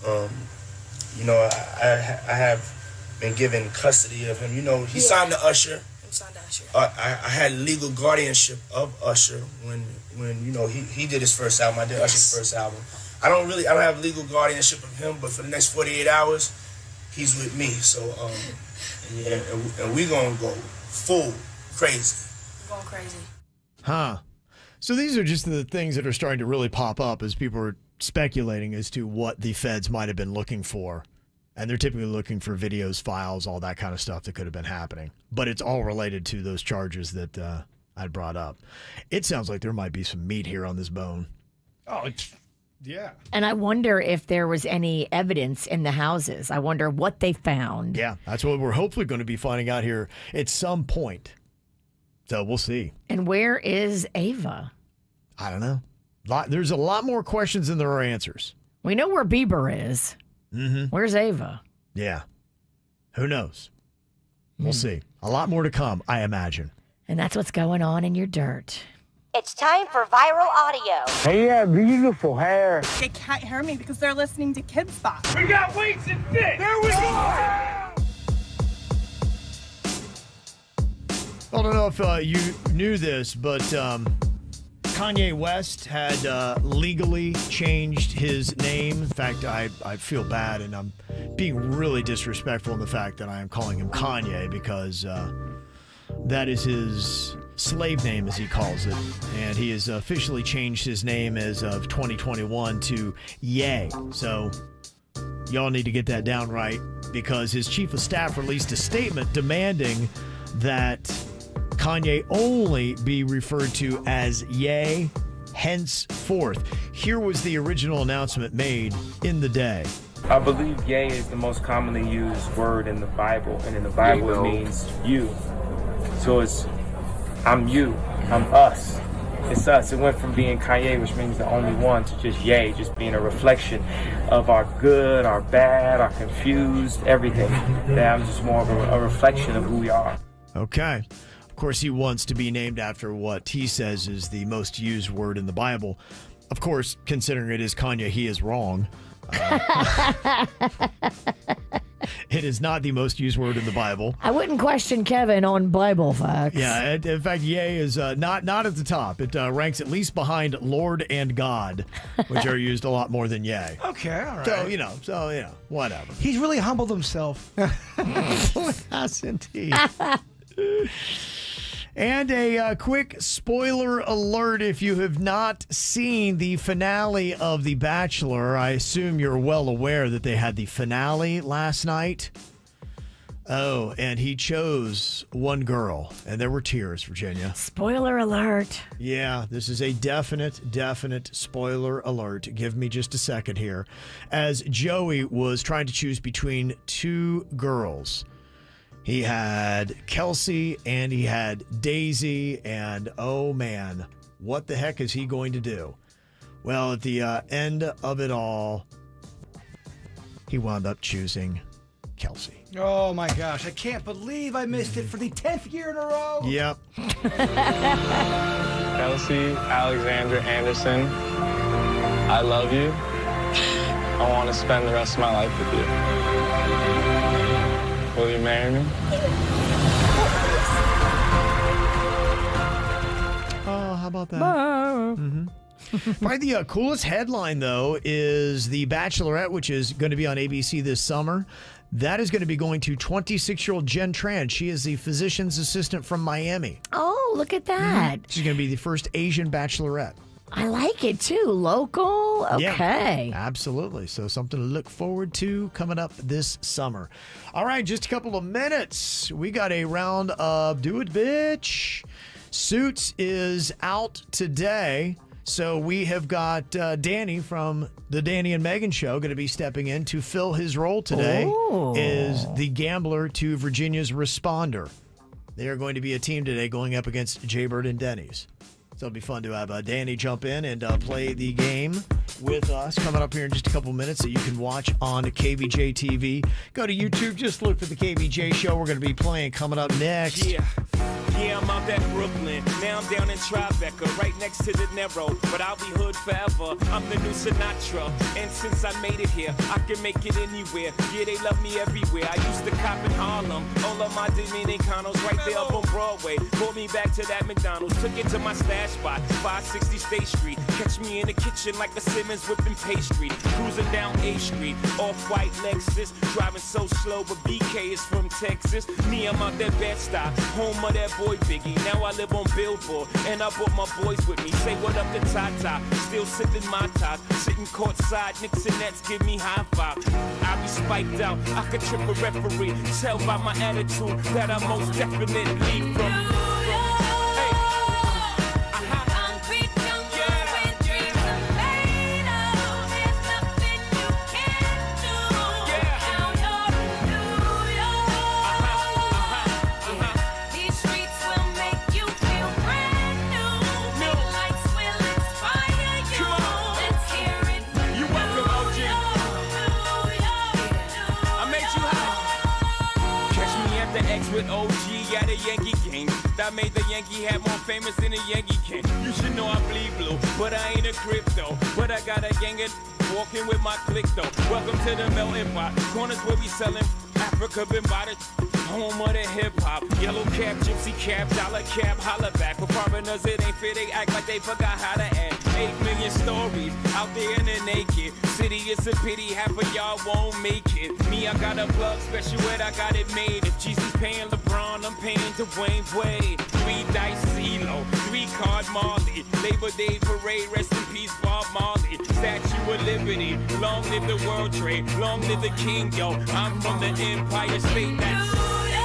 Speaker 28: I have been given custody of him. He signed to Usher. I had legal guardianship of Usher when he did his first album. I did Usher's first album. I don't have legal guardianship of him, but for the next 48 hours, he's with me. So and we gonna go full crazy.
Speaker 7: Going crazy.
Speaker 4: Huh. So these are just the things that are starting to really pop up as people are speculating as to what the feds might have been looking for. And they're typically looking for videos, files, all that kind of stuff that could have been happening. But it's all related to those charges that I brought up. It sounds like there might be some meat here on this bone.
Speaker 6: Oh, yeah.
Speaker 5: And I wonder if there was any evidence in the houses. I wonder what they found.
Speaker 4: Yeah, that's what we're hopefully going to be finding out here at some point. So we'll see.
Speaker 5: And where is Ava?
Speaker 4: I don't know. There's a lot more questions than there are answers.
Speaker 5: We know where Bieber is.
Speaker 4: Mm-hmm.
Speaker 5: Where's Ava?
Speaker 4: Yeah. Who knows? We'll see. A lot more to come, I imagine.
Speaker 5: And that's what's going on in your dirt.
Speaker 9: It's time for viral audio.
Speaker 12: Hey, yeah, beautiful hair.
Speaker 20: They can't hear me because they're listening to Kids Spot.
Speaker 12: We got weights and fit. There we go.
Speaker 4: I don't know if you knew this, but Kanye West had legally changed his name. In fact, I feel bad, and I'm being really disrespectful in the fact that I am calling him Kanye because that is his slave name, as he calls it. And he has officially changed his name as of 2021 to Ye. So y'all need to get that down right because his chief of staff released a statement demanding that Kanye only be referred to as Ye henceforth. Here was the original announcement made in the day.
Speaker 13: I believe Ye is the most commonly used word in the Bible, and in the Bible it means you. So it's, I'm you, I'm us. It's us. It went from being Kanye, which means the only one, to just Ye, just being a reflection of our good, our bad, our confused, everything. That I'm just more of a reflection of who we are.
Speaker 4: Okay. Of course, he wants to be named after what he says is the most used word in the Bible. Of course, considering it is Kanye, he is wrong. It is not the most used word in the Bible.
Speaker 5: I wouldn't question Kevin on Bible facts.
Speaker 4: Yeah, in fact, Ye is not at the top. It ranks at least behind Lord and God, which are used a lot more than Ye.
Speaker 6: Okay, all right.
Speaker 4: So, whatever.
Speaker 6: He's really humbled himself.
Speaker 4: Hasn't he? And a quick spoiler alert, if you have not seen the finale of The Bachelor, I assume you're well aware that they had the finale last night. Oh, and he chose one girl, and there were tears, Virginia.
Speaker 5: Spoiler alert.
Speaker 4: Yeah, this is a definite spoiler alert. Give me just a second here. As Joey was trying to choose between two girls. He had Kelsey and he had Daisy, and oh man, what the heck is he going to do? Well, at the end of it all, he wound up choosing Kelsey.
Speaker 6: Oh my gosh, I can't believe I missed it for the 10th year in a row.
Speaker 4: Yep.
Speaker 13: Kelsey Alexandra Anderson, I love you. I want to spend the rest of my life with you. Will you marry me?
Speaker 4: Oh, how about that? Mm-hmm. Probably the coolest headline, though, is The Bachelorette, which is going to be on ABC this summer. That is going to be going to 26-year-old Jen Tran. She is the physician's assistant from Miami.
Speaker 5: Oh, look at that.
Speaker 4: She's going to be the first Asian bachelorette.
Speaker 5: I like it, too. Local? Okay.
Speaker 4: Yeah, absolutely. So something to look forward to coming up this summer. All right, just a couple of minutes. We got a round of Do It, Bitch. Suits is out today. So we have got Danny from the Danny and Megan Show going to be stepping in to fill his role today as the gambler to Virginia's responder. They are going to be a team today going up against Jaybird and Denny's. So it'll be fun to have Danny jump in and play the game with us coming up here in just a couple minutes that you can watch on KVJ TV. Go to YouTube, just look for the KVJ Show. We're going to be playing coming up next.
Speaker 14: Yeah, I'm out at Brooklyn. Now I'm down in Tribeca, right next to De Niro. But I'll be hood forever. I'm the new Sinatra. And since I made it here, I can make it anywhere. Yeah, they love me everywhere. I used to cop in Harlem. All of my Dominicanos right there up on Broadway. Pulled me back to that McDonald's. Took it to my stash spot, 560 State Street. Catch me in the kitchen like a Simmons whipping pastry. Cruising down A Street, off-white Lexus. Driving so slow, but BK is from Texas. Me, I'm out that Bed-Stuy, home of that boy Biggie. Now I live on Billboard, and I brought my boys with me. Say what up to Tata, still sipping my top. Sitting courtside, Knicks and Nets give me high five. I be spiked out, I could trip a referee. Tell by my attitude that I most definitely from. With OG at a Yankee game that made the Yankee hat more famous than a Yankee can. You should know I bleed blue, but I ain't a crypto. But I got a gang of walking with my click though. Welcome to the melting pot. Corners where we selling Africa been by the home of the hip hop. Yellow cap, gypsy cap, dollar cap, holla back. For foreigners it ain't fair, they act like they forgot how to act. 8 million stories out there in the naked city. It's a pity half of y'all won't make it. Me, I got a plug special ed, I got it made. If Jesus paying LeBron, I'm paying Dwayne Wade. 3-dice CeeLo, 3-card Marley, Labor Day parade, rest in peace Bob Marley, Statue of Liberty, long live the World Trade, long live the King, yo. I'm from the Empire State. That's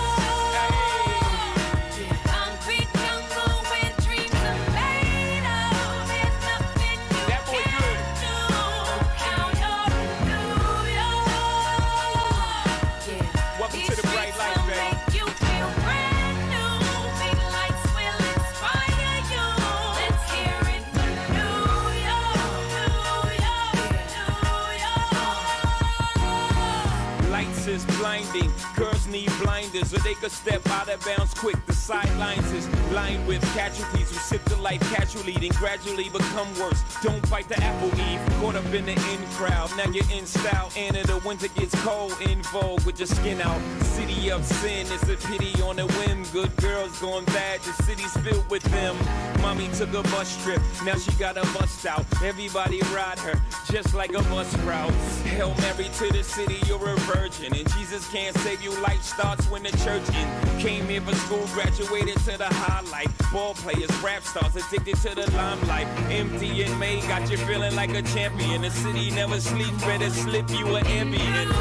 Speaker 14: is blinding. Girls need blinders, or they could step out of bounds quick. The sidelines is lined with casualties who sip the life casually, then gradually become worse. Don't bite the apple, Eve. Caught up in the in crowd, now you're in style. And in the winter gets cold, in vogue with your skin out. City of sin, it's a pity on a whim. Good girls going bad, the city's filled with them. Mommy took a bus trip, now she got a bust out. Everybody ride her, just like a bus route. Hail Mary to the city, you're a virgin. And Jesus can't save you, life starts when the church in. Came here for school, graduated to the highlight. Ball players, rap stars, addicted to the limelight. Empty in May, got you feeling like a champion. The city never sleeps, better slip you an ambient.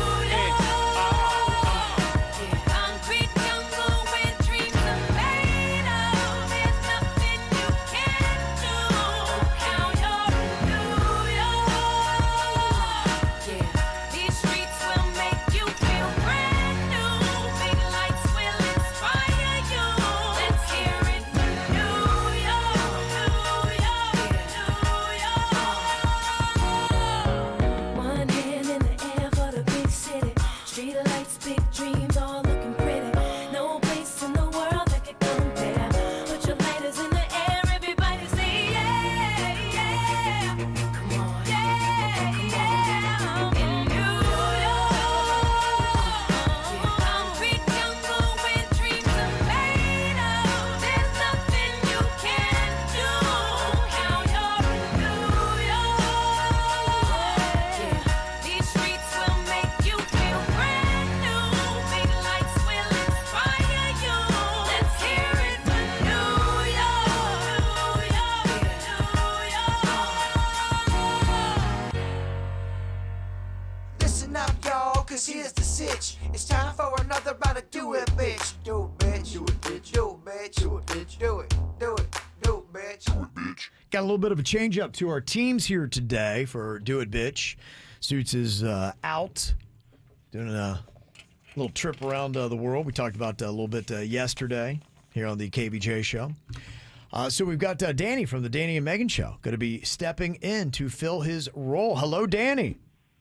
Speaker 3: Here's the sitch. It's time for another round of do it, bitch. Do it, bitch. Do it, bitch. Do it, bitch. Do it, bitch. Do it. Do it. Do it, bitch. Do it, bitch.
Speaker 4: Got a little bit of a change up to our teams here today for Do It, Bitch. Suits is out doing a little trip around the world. We talked about a little bit yesterday here on the KVJ show. So we've got Danny from the Danny and Megan show going to be stepping in to fill his role. Hello, Danny.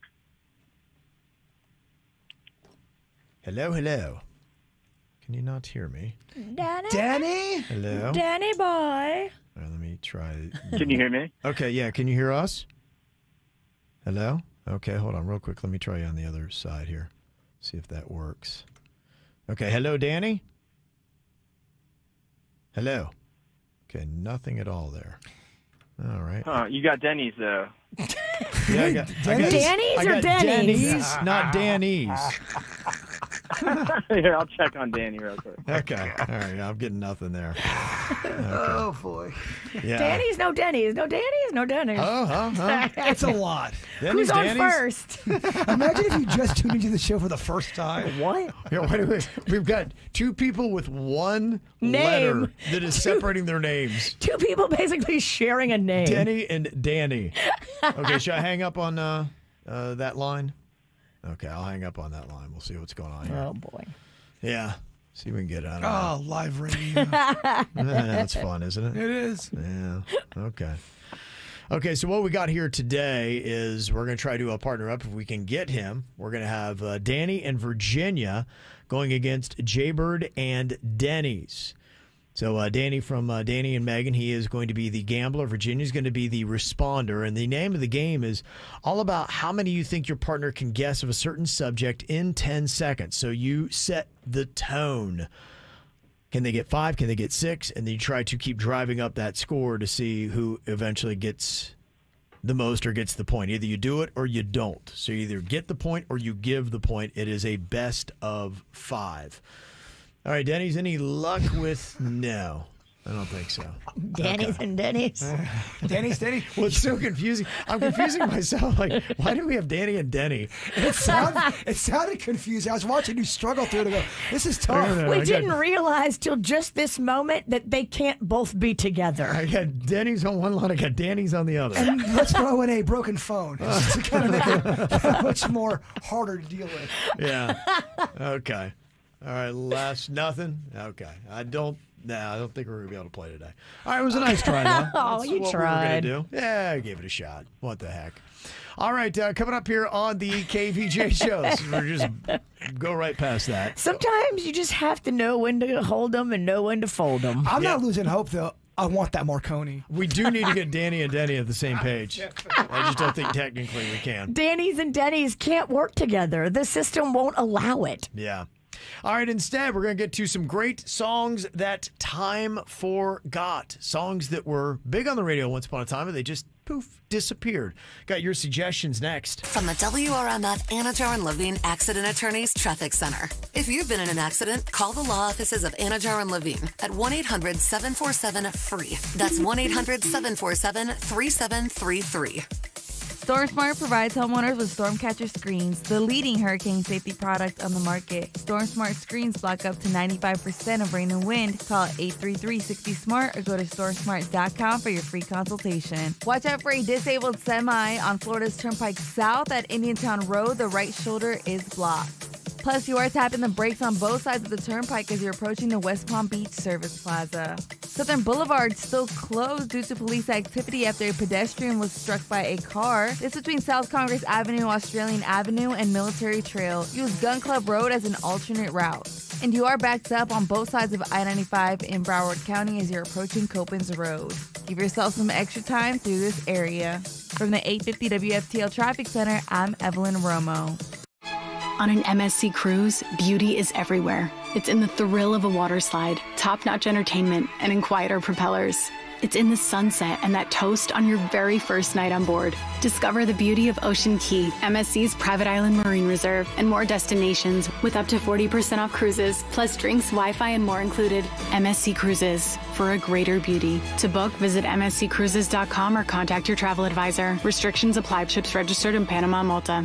Speaker 4: Hello, hello. Can you not hear me?
Speaker 5: Danny?
Speaker 6: Danny?
Speaker 4: Hello?
Speaker 5: Danny boy.
Speaker 4: All right, let me try.
Speaker 15: Can you hear me?
Speaker 4: Okay, yeah. Can you hear us? Hello? Okay, hold on real quick. Let me try you on the other side here. See if that works. Okay, hello, Danny? Hello? Okay, nothing at all there. All right.
Speaker 15: You got Denny's, though.
Speaker 4: Yeah, I got
Speaker 5: Denny's or Denny's?
Speaker 4: Denny's, not Danny's.
Speaker 15: Here, I'll check on Danny real quick.
Speaker 4: Okay. All right. I'm getting nothing there. Okay.
Speaker 6: Oh, boy.
Speaker 4: Yeah.
Speaker 5: Danny's, no Denny's. No Danny's, no Denny's.
Speaker 6: It's a lot.
Speaker 5: Who's on first?
Speaker 6: Imagine if you just tuned into the show for the first time.
Speaker 5: What?
Speaker 4: Yeah, wait a minute. We've got two people with one letter that is separating their names.
Speaker 5: Two people basically sharing a name.
Speaker 4: Denny and Danny. Okay, should I hang up on that line? Okay, I'll hang up on that line. We'll see what's going on here.
Speaker 5: Oh, boy.
Speaker 4: Yeah. See if we can get it out.
Speaker 6: Oh, live radio.
Speaker 4: That's fun, isn't it?
Speaker 6: It is.
Speaker 4: Yeah. Okay. Okay, so what we got here today is we're going to try to partner up if we can get him. We're going to have Danny and Virginia going against Jaybird and Denny's. So Danny from Danny and Megan, he is going to be the gambler. Virginia's going to be the responder. And the name of the game is all about how many you think your partner can guess of a certain subject in 10 seconds. So you set the tone. Can they get 5? Can they get 6? And then you try to keep driving up that score to see who eventually gets the most or gets the point. Either you do it or you don't. So you either get the point or you give the point. It is a best of 5. All right, Denny's, any luck with no? I don't think so.
Speaker 5: Danny's and Denny's.
Speaker 6: Danny's, Denny.
Speaker 4: Well, it's so confusing. I'm confusing myself. Like, why do we have Danny and Denny?
Speaker 6: It sounded confusing. I was watching you struggle through it and go, this is tough.
Speaker 5: We didn't realize till just this moment that they can't both be together.
Speaker 4: I got Denny's on one line. I got Danny's on the other.
Speaker 6: And let's throw in a broken phone to kind of make it that much more harder to deal with.
Speaker 4: Yeah. Okay. All right. Last nothing. Okay. I don't think we're going to be able to play today. All right, it was a nice try, though.
Speaker 5: Oh,
Speaker 4: That's
Speaker 5: you
Speaker 4: what
Speaker 5: tried.
Speaker 4: We were gonna do. Yeah, I gave it a shot. What the heck? All right, coming up here on the KVJ shows. We're just go right past that.
Speaker 5: Sometimes you just have to know when to hold them and know when to fold them.
Speaker 6: I'm not losing hope, though. I want that Marconi.
Speaker 4: We do need to get Danny and Denny at the same page. I just don't think technically we can.
Speaker 5: Danny's and Denny's can't work together. The system won't allow it.
Speaker 4: Yeah. All right, instead, we're going to get to some great songs that time forgot. Songs that were big on the radio once upon a time, and they just, poof, disappeared. Got your suggestions next.
Speaker 1: From the WRMF Anajar and Levine Accident Attorneys Traffic Center. If you've been in an accident, call the law offices of Anajar and Levine at 1-800-747-FREE. That's 1-800-747-3733.
Speaker 16: StormSmart provides homeowners with Stormcatcher screens, the leading hurricane safety product on the market. StormSmart screens block up to 95% of rain and wind. Call 833-60-SMART or go to stormsmart.com for your free consultation. Watch out for a disabled semi on Florida's Turnpike South at Indiantown Road. The right shoulder is blocked. Plus, you are tapping the brakes on both sides of the turnpike as you're approaching the West Palm Beach Service Plaza. Southern Boulevard still closed due to police activity after a pedestrian was struck by a car. This between South Congress Avenue, Australian Avenue, and Military Trail. Use Gun Club Road as an alternate route. And you are backed up on both sides of I-95 in Broward County as you're approaching Copans Road. Give yourself some extra time through this area. From the 850 WFTL Traffic Center, I'm Evelyn Romo.
Speaker 17: On an MSC cruise, beauty is everywhere. It's in the thrill of a water slide, top-notch entertainment, and in quieter propellers. It's in the sunset and that toast on your very first night on board. Discover the beauty of Ocean Key, MSC's private island marine reserve, and more destinations with up to 40% off cruises, plus drinks, Wi-Fi, and more included. MSC Cruises, for a greater beauty. To book, visit msccruises.com or contact your travel advisor. Restrictions apply. Ships registered in Panama, Malta.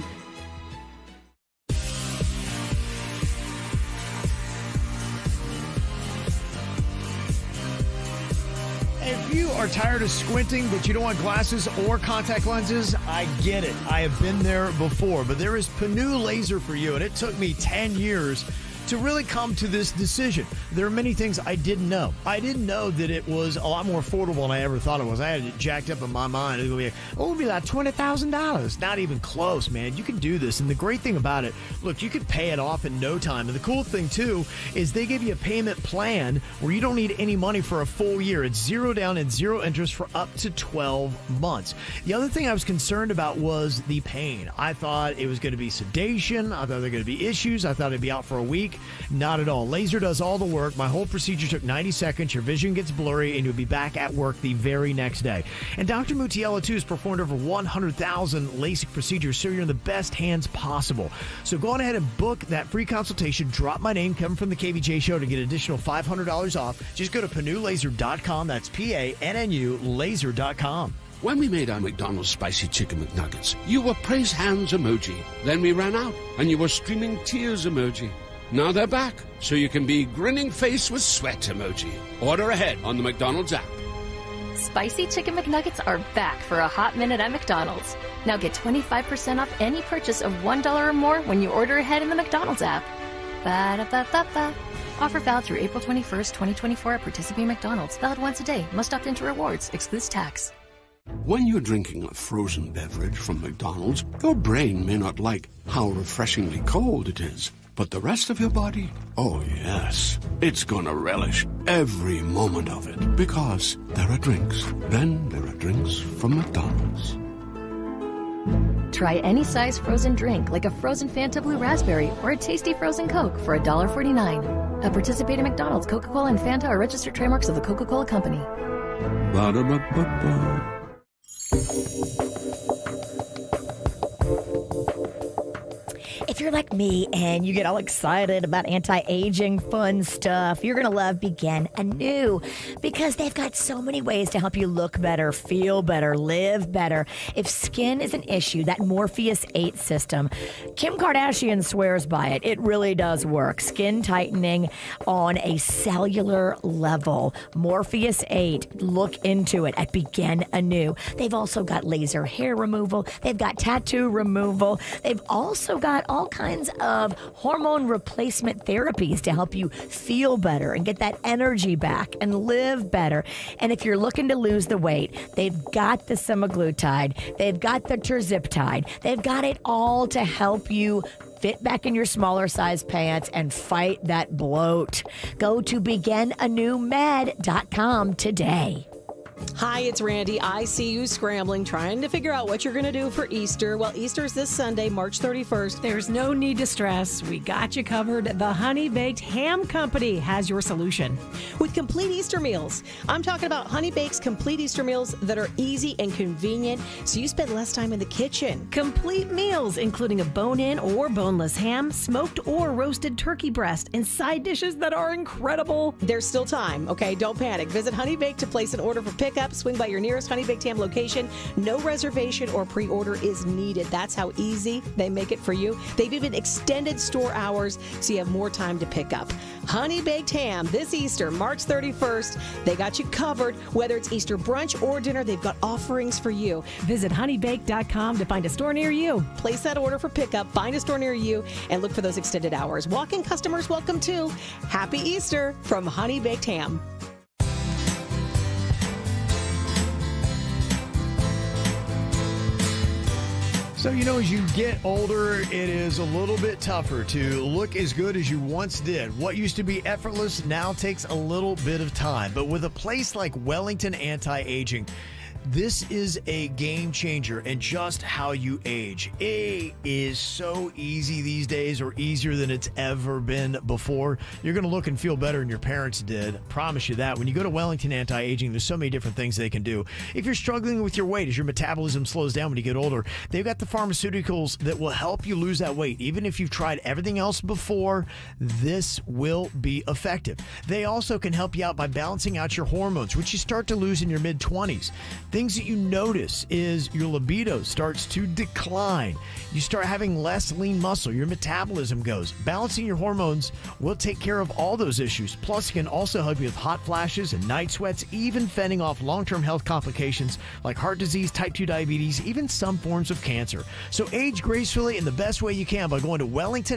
Speaker 4: If you are tired of squinting, but you don't want glasses or contact lenses, I get it. I have been there before, but there is Panu Laser for you, and it took me 10 years to really come to this decision. There are many things I didn't know. I didn't know that it was a lot more affordable than I ever thought it was. I had it jacked up in my mind. It would be like $20,000. Not even close, man. You can do this. And the great thing about it, look, you could pay it off in no time. And the cool thing, too, is they give you a payment plan where you don't need any money for a full year. It's zero down and zero interest for up to 12 months. The other thing I was concerned about was the pain. I thought it was going to be sedation. I thought there were going to be issues. I thought it'd be out for a week. Not at all. Laser does all the work. My whole procedure took 90 seconds. Your vision gets blurry, and you'll be back at work the very next day. And Dr. Mutiella, too, has performed over 100,000 LASIK procedures, so you're in the best hands possible. So go on ahead and book that free consultation. Drop my name, Kevin from the KVJ Show, to get an additional $500 off. Just go to PanuLaser.com. That's P-A-N-N-U, laser.com.
Speaker 18: When we made our McDonald's Spicy Chicken McNuggets, you were praise hands emoji. Then we ran out, and you were streaming tears emoji. Now they're back, so you can be grinning face with sweat emoji. Order ahead on the McDonald's app.
Speaker 21: Spicy Chicken McNuggets are back for a hot minute at McDonald's. Now get 25% off any purchase of $1 or more when you order ahead in the McDonald's app. Ba-da-ba-ba-ba. Offer valid through April 21st, 2024 at participating McDonald's. Valid once a day. Must opt into rewards. Excludes tax.
Speaker 18: When you're drinking a frozen beverage from McDonald's, your brain may not like how refreshingly cold it is. But the rest of your body, oh yes, it's gonna relish every moment of it. Because there are drinks. Then there are drinks from McDonald's.
Speaker 21: Try any size frozen drink like a frozen Fanta Blue Raspberry or a tasty frozen Coke for $1.49. At participating McDonald's, Coca-Cola and Fanta are registered trademarks of the Coca-Cola Company.
Speaker 18: Ba-da-ba-ba-ba.
Speaker 5: If you're like me and you get all excited about anti-aging fun stuff, you're going to love Begin Anew because they've got so many ways to help you look better, feel better, live better. If skin is an issue, that Morpheus 8 system, Kim Kardashian swears by it. It really does work. Skin tightening on a cellular level. Morpheus 8, look into it at Begin Anew. They've also got laser hair removal. They've got tattoo removal. They've also got all kinds of hormone replacement therapies to help you feel better and get that energy back and live better. And if you're looking to lose the weight, they've got the semaglutide. They've got the terziptide. They've got it all to help you fit back in your smaller size pants and fight that bloat. Go to beginanewmed.com today.
Speaker 2: Hi, it's Randy. I see you scrambling, trying to figure out what you're going to do for Easter. Well, Easter's this Sunday, March 31st.
Speaker 8: There's no need to stress. We got you covered. The Honey Baked Ham Company has your solution.
Speaker 2: With complete Easter meals. I'm talking about Honey Baked's complete Easter meals that are easy and convenient, so you spend less time in the kitchen.
Speaker 8: Complete meals, including a bone-in or boneless ham, smoked or roasted turkey breast, and side dishes that are incredible.
Speaker 2: There's still time, okay? Don't panic. Visit Honey Baked to place an order for pickup. Swing by your nearest Honey Baked Ham location. No reservation or pre-order is needed. That's how easy they make it for you. They've even extended store hours so you have more time to pick up. Honey Baked Ham this Easter, March 31st. They got you covered. Whether it's Easter brunch or dinner, they've got offerings for you.
Speaker 8: Visit honeybaked.com to find a store near you.
Speaker 2: Place that order for pickup, find a store near you, and look for those extended hours. Walk-in customers welcome too. Happy Easter from Honey Baked Ham.
Speaker 4: So, as you get older, it is a little bit tougher to look as good as you once did. What used to be effortless now takes a little bit of time. But with a place like Wellington Anti-Aging, this is a game changer in just how you age. It is so easy these days, or easier than it's ever been before. You're going to look and feel better than your parents did. Promise you that. When you go to Wellington Anti-Aging, there's so many different things they can do. If you're struggling with your weight, as your metabolism slows down when you get older, they've got the pharmaceuticals that will help you lose that weight. Even if you've tried everything else before, this will be effective. They also can help you out by balancing out your hormones, which you start to lose in your mid-20s. Things that you notice is your libido starts to decline. You start having less lean muscle. Your metabolism goes. Balancing your hormones will take care of all those issues. Plus, it can also help you with hot flashes and night sweats, even fending off long-term health complications like heart disease, type 2 diabetes, even some forms of cancer. So age gracefully in the best way you can by going to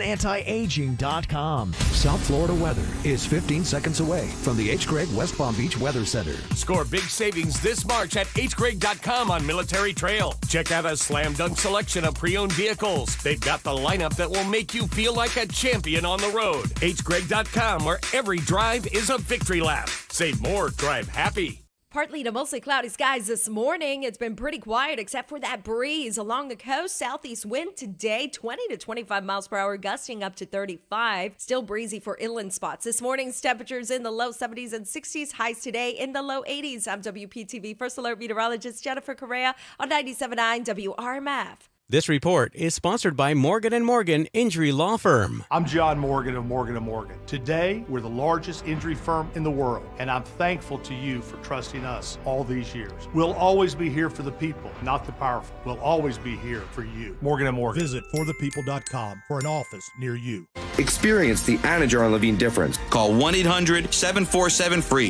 Speaker 4: WellingtonAntiAging.com.
Speaker 22: South Florida weather is 15 seconds away from the H. Gregg West Palm Beach Weather Center.
Speaker 10: Score big savings this March at hgregg.com on Military Trail. Check out a slam dunk selection of pre-owned vehicles. They've got the lineup that will make you feel like a champion on the road. hgregg.com, where every drive is a victory lap. Save more, drive happy.
Speaker 23: Partly to mostly cloudy skies this morning. It's been pretty quiet except for that breeze along the coast. Southeast wind today, 20 to 25 miles per hour, gusting up to 35. Still breezy for inland spots. This morning's temperatures in the low 70s and 60s. Highs today in the low 80s. I'm WPTV First Alert meteorologist Jennifer Correa on 97.9 WRMF.
Speaker 24: This report is sponsored by Morgan & Morgan Injury Law Firm.
Speaker 25: I'm John Morgan of Morgan & Morgan. Today, we're the largest injury firm in the world, and I'm thankful to you for trusting us all these years. We'll always be here for the people, not the powerful. We'll always be here for you. Morgan & Morgan.
Speaker 26: Visit forthepeople.com for an office near you.
Speaker 27: Experience the Anajar and Levine difference. Call 1-800-747-FREE.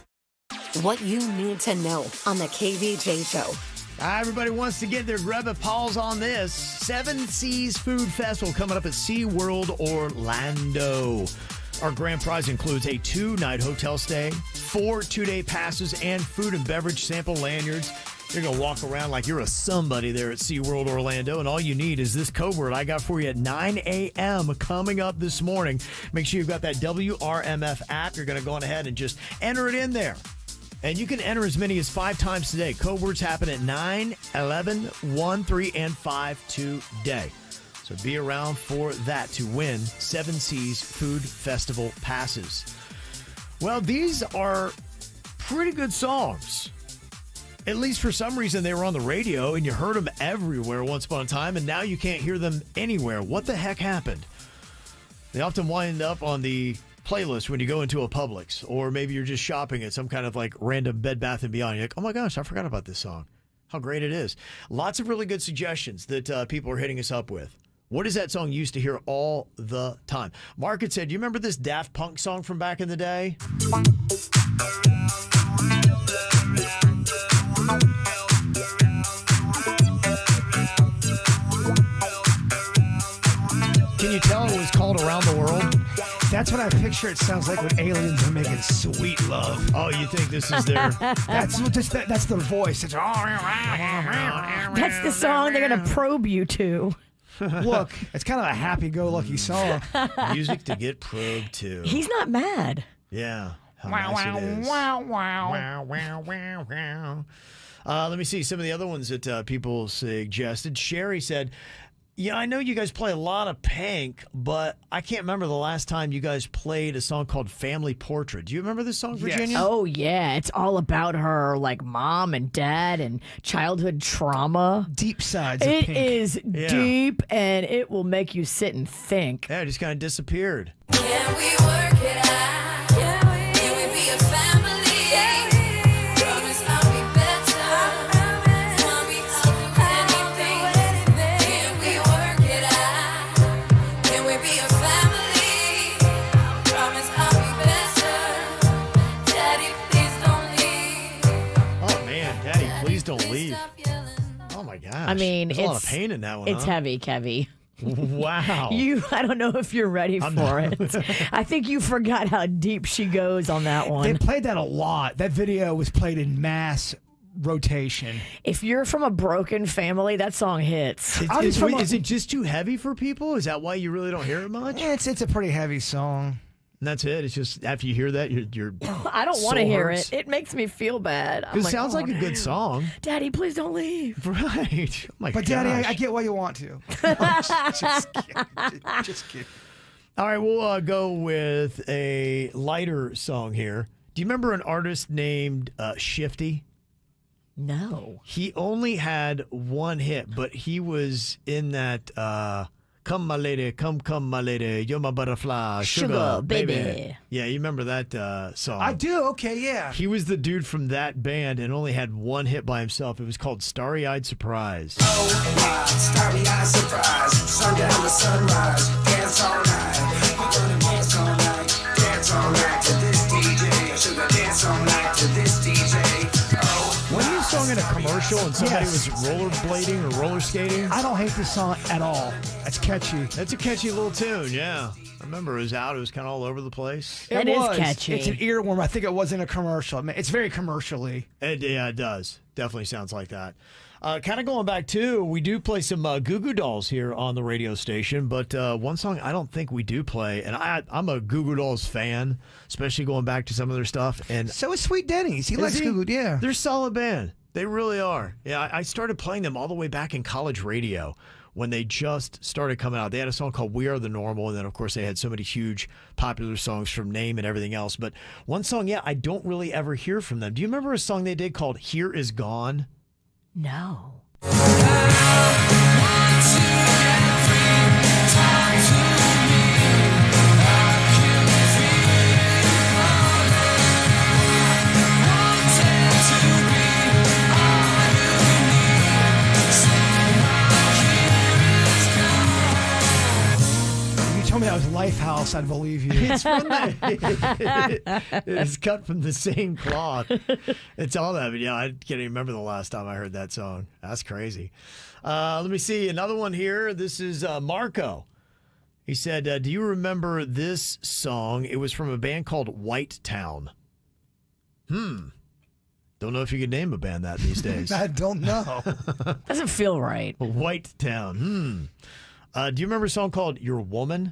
Speaker 1: What you need to know on the KVJ Show.
Speaker 4: Everybody wants to get their grub of paws on this. Seven Seas Food Festival coming up at SeaWorld Orlando. Our grand prize includes a 2-night hotel stay, 4 2-day passes, and food and beverage sample lanyards. You're going to walk around like you're a somebody there at SeaWorld Orlando, and all you need is this code word I got for you at 9 a.m. coming up this morning. Make sure you've got that WRMF app. You're going to go on ahead and just enter it in there. And you can enter as many as 5 times today. Code words happen at 9, 11, 1, 3, and 5 today. So be around for that to win 7 Seas Food Festival passes. Well, these are pretty good songs. At least for some reason they were on the radio and you heard them everywhere once upon a time, and now you can't hear them anywhere. What the heck happened? They often wind up on the playlist when you go into a Publix, or maybe you're just shopping at some kind of like random Bed Bath & Beyond. You're like, oh my gosh, I forgot about this song. How great it is. Lots of really good suggestions that people are hitting us up with. What is that song you used to hear all the time? Mark had said, do you remember this Daft Punk song from back in the day? Can you tell it was called Around the World?
Speaker 6: That's what I picture it sounds like when aliens are making sweet love.
Speaker 4: Oh, you think this is their...
Speaker 6: That's their voice. It's
Speaker 5: That's the song they're going to probe you to.
Speaker 6: Look, it's kind of a happy-go-lucky song.
Speaker 4: Music to get probed to.
Speaker 5: He's not mad.
Speaker 4: Yeah. How
Speaker 5: Wow,
Speaker 4: nice
Speaker 5: wow,
Speaker 4: it is.
Speaker 5: wow,
Speaker 4: wow. Let me see some of the other ones that people suggested. Sherry said, yeah, I know you guys play a lot of Pink, but I can't remember the last time you guys played a song called Family Portrait. Do you remember this song, Virginia?
Speaker 5: Oh, yeah. It's all about her, like, mom and dad and childhood trauma.
Speaker 6: Deep sides of
Speaker 5: It
Speaker 6: Pink.
Speaker 5: is
Speaker 4: Yeah.
Speaker 5: deep, and it will make you sit and think.
Speaker 4: Yeah, it just kind of disappeared.
Speaker 3: Can we work it out? Can we be a family? Promise I'll be better. Promise I'll do anything. Can we work it out? Can we be a family? Promise I'll be better. Daddy, please don't leave.
Speaker 4: Oh, man. Daddy, please don't leave. Oh, my gosh.
Speaker 5: I mean,
Speaker 4: There's
Speaker 5: it's
Speaker 4: a lot of pain in that one,
Speaker 5: It's
Speaker 4: huh?
Speaker 5: heavy, Kevy.
Speaker 4: Wow.
Speaker 5: I don't know if you're ready for it. I think you forgot how deep she goes on that one.
Speaker 6: They played that a lot. That video was played in mass rotation.
Speaker 5: If you're from a broken family, that song hits.
Speaker 4: Is it just too heavy for people? Is that why you really don't hear it much?
Speaker 6: Yeah, it's a pretty heavy song.
Speaker 4: And that's it? It's just after you hear that, you're
Speaker 5: I don't want to
Speaker 4: soul
Speaker 5: hear
Speaker 4: hurts?
Speaker 5: it. It makes me feel bad. I'm
Speaker 4: It
Speaker 5: like,
Speaker 4: sounds like a good
Speaker 5: no.
Speaker 4: song.
Speaker 5: Daddy, please don't leave.
Speaker 4: Right. Oh my
Speaker 6: But Daddy,
Speaker 4: gosh.
Speaker 6: I get why you want to. just kidding. Just kidding.
Speaker 4: All right, we'll go with a lighter song here. Do you remember an artist named Shifty?
Speaker 5: No.
Speaker 4: He only had one hit, but he was in that Come My Lady, Come My Lady, You're My Butterfly, Sugar, Baby. Yeah, you remember that song?
Speaker 6: I do. Okay, yeah.
Speaker 4: He was the dude from that band and only had one hit by himself. It was called Starry Eyed Surprise.
Speaker 3: Starry-eyed surprise, sundown to sunrise, dance all night. We're gonna dance all night, dance all night to this DJ. Sugar, dance all night to this DJ.
Speaker 4: When you sung in a commercial and somebody
Speaker 6: Yes.
Speaker 4: was rollerblading or roller skating?
Speaker 6: I don't hate this song at all. It's catchy.
Speaker 4: That's a catchy little tune, yeah. I remember it was out. It was kind of all over the place.
Speaker 5: That is catchy.
Speaker 6: It's an earworm. I think it was in a commercial. I mean, it's very commercially.
Speaker 4: Yeah, it does. Definitely sounds like that. Kind of going back, too, we do play some Goo Goo Dolls here on the radio station, but one song I don't think we do play, and I'm a Goo Goo Dolls fan, especially going back to some of their stuff. And
Speaker 6: So is Sweet Denny's. He
Speaker 4: Is
Speaker 6: likes
Speaker 4: he?
Speaker 6: Goo Goo, yeah.
Speaker 4: They're a solid band. They really are. Yeah, I started playing them all the way back in college radio when they just started coming out. They had a song called We Are the Normal, and then, of course, they had so many huge popular songs from Name and everything else. But one song, yeah, I don't really ever hear from them. Do you remember a song they did called Here Is Gone?
Speaker 5: No.
Speaker 6: If you told me that was Lifehouse, I'd believe you.
Speaker 4: It's from the, it's cut from the same cloth. It's all that. But yeah, I can't even remember the last time I heard that song. That's crazy. Let me see another one here. This is Marco. He said, "Do you remember this song? It was from a band called White Town." Don't know if you could name a band that these days.
Speaker 6: I don't know.
Speaker 5: Doesn't feel right.
Speaker 4: White Town. Do you remember a song called Your Woman?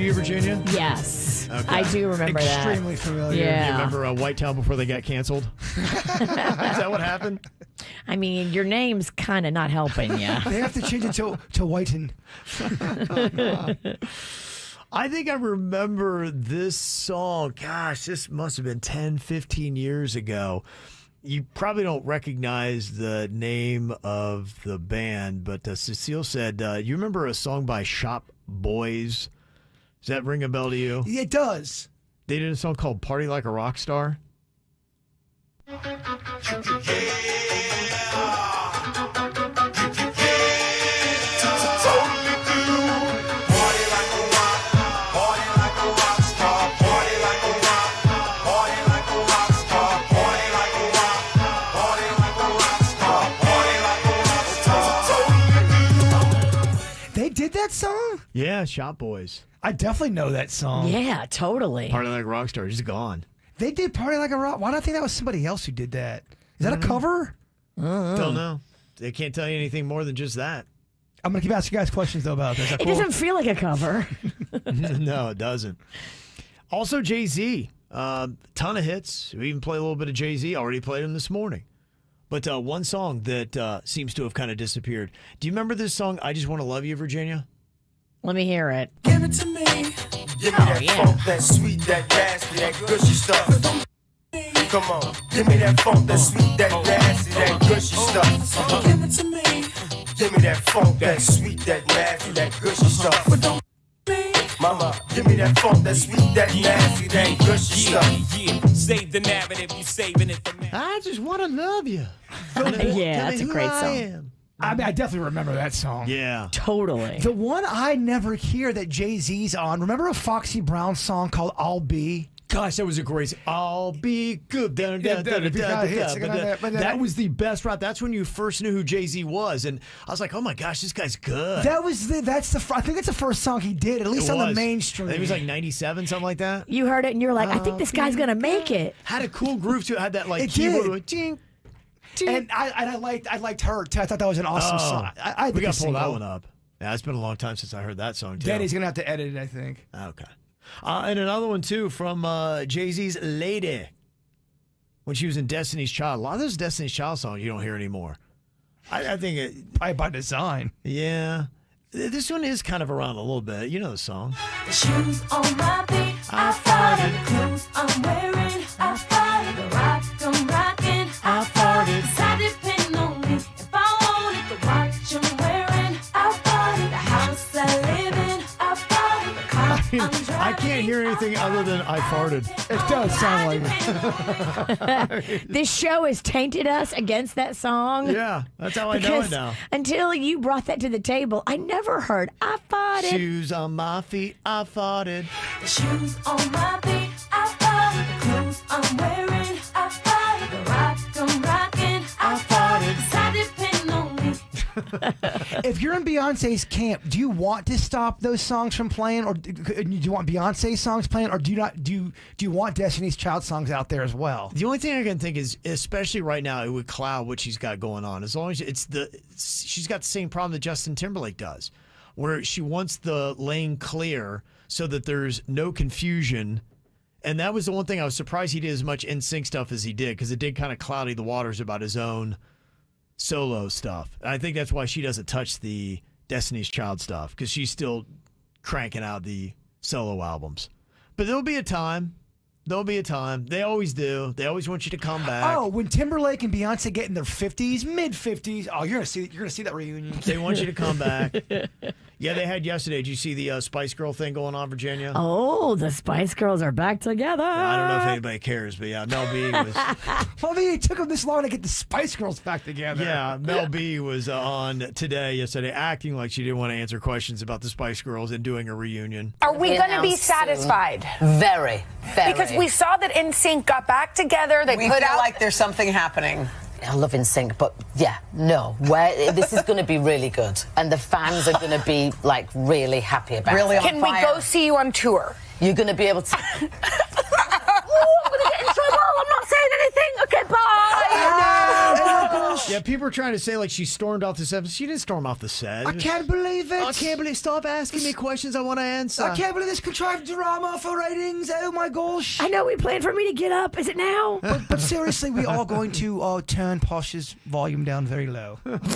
Speaker 4: you, Virginia?
Speaker 5: Yes.
Speaker 4: Okay.
Speaker 5: I do remember that.
Speaker 6: Extremely familiar.
Speaker 5: Yeah.
Speaker 4: You remember White Town before they got canceled? Is that what happened?
Speaker 5: I mean, your name's kind of not helping you.
Speaker 6: They have to change it to Whiten.
Speaker 4: I think I remember this song. Gosh, this must have been 10, 15 years ago. You probably don't recognize the name of the band, but Cecile said, you remember a song by Shop Boys? Does that ring a bell to you?
Speaker 6: It does.
Speaker 4: They did a song called Party Like a Rock Star.
Speaker 6: Did that song?
Speaker 4: Yeah, Shop Boys.
Speaker 6: I definitely know that song.
Speaker 5: Yeah, totally.
Speaker 4: Party Like a Rock Star. He's gone.
Speaker 6: They did Party Like a Rock. Why do I think that was somebody else who did that? Is that a cover?
Speaker 4: Don't know. They can't tell you anything more than just that.
Speaker 6: I'm going to keep asking you guys questions, though, about this.
Speaker 5: It doesn't feel like a cover.
Speaker 4: No, it doesn't. Also, Jay-Z. Ton of hits. We even play a little bit of Jay-Z. Already played him this morning. But one song that seems to have kind of disappeared. Do you remember this song, I Just Want to Love You, Virginia?
Speaker 5: Let me hear it.
Speaker 3: Give it to me. Give me that funk, that sweet, that nasty, that gushy stuff. Come on. Give me that funk, that sweet, that nasty, that gushy stuff. Give it to me. Give me that funk, that sweet, that nasty, that gushy stuff. Mama, give me that funk, that sweet, that nasty, that gushy stuff.
Speaker 14: Yeah, save the narrative, you saving it for me.
Speaker 4: I just want to love you.
Speaker 5: Yeah, that's a great song.
Speaker 6: I mean, I definitely remember that song.
Speaker 4: Yeah.
Speaker 5: Totally.
Speaker 6: The one I never hear that Jay-Z's on, remember a Foxy Brown song called I'll Be?
Speaker 4: Gosh, that was a great. I'll be good. That was the best route. That's when you first knew who Jay-Z was, and I was like, "Oh my gosh, this guy's good."
Speaker 6: I think that's the first song he did, at least on the mainstream.
Speaker 4: It was like '97, something like that.
Speaker 5: You heard it, and you're like, "I think this guy's gonna make it."
Speaker 4: Had a cool groove to it. Had that like
Speaker 6: It
Speaker 4: keyboard.
Speaker 6: did. And I liked her too. I thought that was an awesome song.
Speaker 4: We got to pull that one up. Yeah, it's been a long time since I heard that song too.
Speaker 6: Danny's gonna have to edit it, I think.
Speaker 4: Okay. And another one, too, from Jay-Z's Lady. When she was in Destiny's Child. A lot of those Destiny's Child songs you don't hear anymore. I think it...
Speaker 6: Probably by design.
Speaker 4: Yeah. This one is kind of around a little bit. You know the song.
Speaker 3: The shoes on my feet, I farted. The clothes I'm wearing, I farted. The rock I'm rocking, I farted. Decided depend on me if I wanted. The watch I'm wearing, I farted. The house I live in, I farted. The car
Speaker 4: I can't hear anything other than I farted.
Speaker 6: It does sound like
Speaker 5: it. This show has tainted us against that song.
Speaker 4: Yeah, that's how I know it now.
Speaker 5: Until you brought that to the table, I never heard I farted.
Speaker 4: Shoes on my feet, I farted.
Speaker 3: The shoes on my feet, I farted. The clothes I'm wearing, I farted. The rock I'm rocking, I farted. Decided depend on me.
Speaker 6: If you're in Beyonce's camp, do you want to stop those songs from playing, or do you want Beyonce songs playing, or do you not? Do you want Destiny's Child songs out there as well?
Speaker 4: The only thing I can think is, especially right now, it would cloud what she's got going on. As long as she's got the same problem that Justin Timberlake does, where she wants the lane clear so that there's no confusion. And that was the one thing I was surprised he did as much NSYNC stuff as he did, because it did kind of cloudy the waters about his own solo stuff. And I think that's why she doesn't touch the Destiny's Child stuff, because she's still cranking out the solo albums. But there'll be a time. There'll be a time. They always do. They always want you to come back.
Speaker 6: Oh, when Timberlake and Beyonce get in their 50s, mid-50s, oh, you're gonna see that reunion.
Speaker 4: They want you to come back. Yeah, they had yesterday. Did you see the Spice Girl thing going on, Virginia?
Speaker 5: Oh, the Spice Girls are back together.
Speaker 4: I don't know if anybody cares, but yeah, Mel B was.
Speaker 6: Well, I mean, it took them this long to get the Spice Girls back together.
Speaker 4: Yeah, Mel B was on yesterday, acting like she didn't want to answer questions about the Spice Girls and doing a reunion.
Speaker 7: Are we going to be satisfied?
Speaker 9: Very, very.
Speaker 7: Because we saw that NSYNC got back together. They
Speaker 9: we
Speaker 7: put
Speaker 9: feel
Speaker 7: out
Speaker 9: like there's something happening. I love NSYNC, but yeah, no. This is going to be really good, and the fans are going to be like really happy about it.
Speaker 7: Can we go see you on tour?
Speaker 9: You're going to be able to.
Speaker 7: Oh, I'm going to get in trouble. I'm not saying anything. Okay, bye.
Speaker 4: Yeah, Yeah, people are trying to say like she stormed off the set. She didn't storm off the set.
Speaker 6: I can't believe it.
Speaker 4: I can't believe. Stop asking me questions I want to answer.
Speaker 6: I can't believe this contrived drama for ratings. Oh my gosh.
Speaker 5: I know we planned for me to get up. Is it now?
Speaker 6: But seriously, we are going to turn Posh's volume down very low.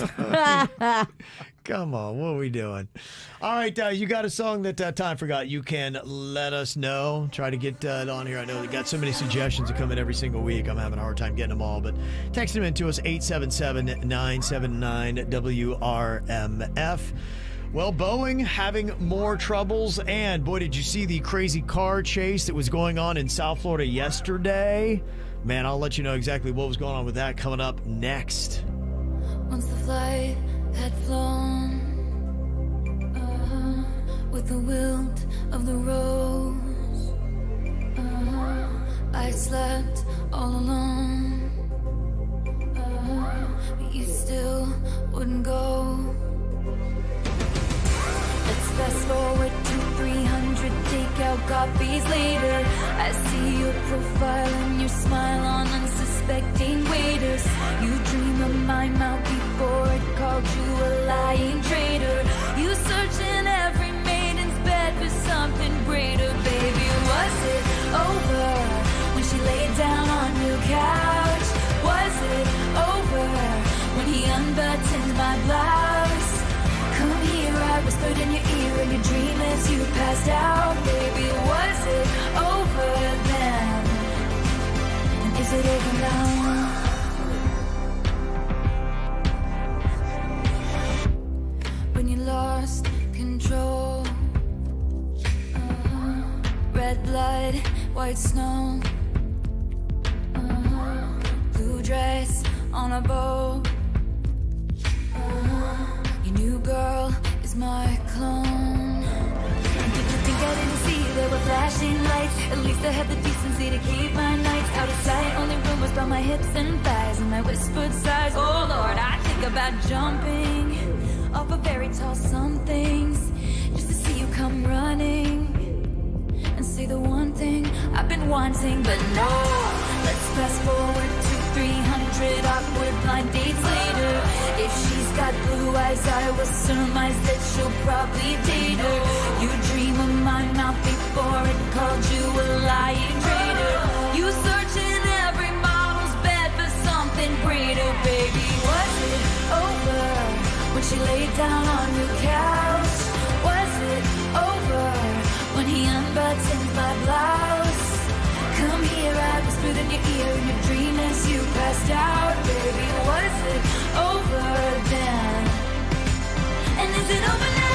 Speaker 4: Come on, what are we doing? All right, you got a song that Time forgot. You can let us know. Try to get it on here. I know we got so many suggestions that come in every single week. I'm having a hard time getting them all, but text them in to us, 877-979-WRMF. Well, Boeing having more troubles, and boy, did you see the crazy car chase that was going on in South Florida yesterday? Man, I'll let you know exactly what was going on with that coming up next.
Speaker 11: Once the flight had flown with the wilt of the rose, I slept all alone, but you still wouldn't go. Let's fast forward to 300 takeout coffees later. I see your profile and your smile on unsuspecting waiters. You dream of my mouth before it called you a lying traitor. You search in every maiden's bed for something greater. Baby, was it over when she laid down on your couch? Was it over when he unbuttoned my blouse? Come here, I whispered in your ear in your dream as you passed out. Baby, was it over then? And is it over now? When you lost control, red blood, white snow, blue dress on a boat. Your new girl is my clone. And did you think I didn't see there were flashing lights? At least I had the decency to keep my nights out of sight. Only rumors about my hips and thighs and my whispered sighs. Oh Lord, I think about jumping off a very tall somethings just to see you come running and say the one thing I've been wanting. But no, let's fast forward to 300 awkward blind dates later. If she's got blue eyes, I will surmise that she'll probably date her. You dream of my mouth before it called you a lying traitor. You search in every model's bed for something greater. Baby, was it over when she laid down on your couch? Was it over when he unbuttoned my blouse? Come here, I whispered in your ear in your dream as you passed out. Baby, was it over then? And is it over now?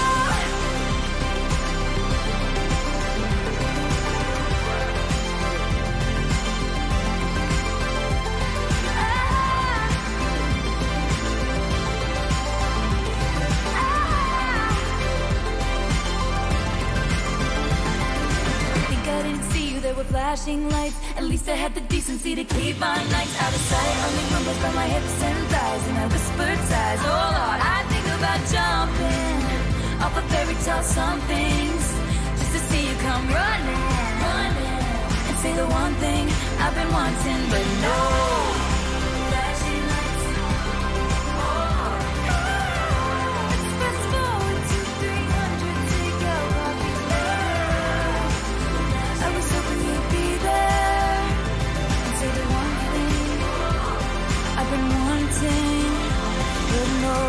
Speaker 11: There were flashing lights. At least I had the decency to keep my nights out of sight. Only rumbles by my hips and thighs and my whispered sighs. Oh Lord, I think about jumping off a fairy tale somethings just to see you come running and say the one thing I've been wanting. But no flashing lights. Let's fast forward to 300 takeout coffees later. I was hoping you'd be there and say the one thing I've been wanting, but no.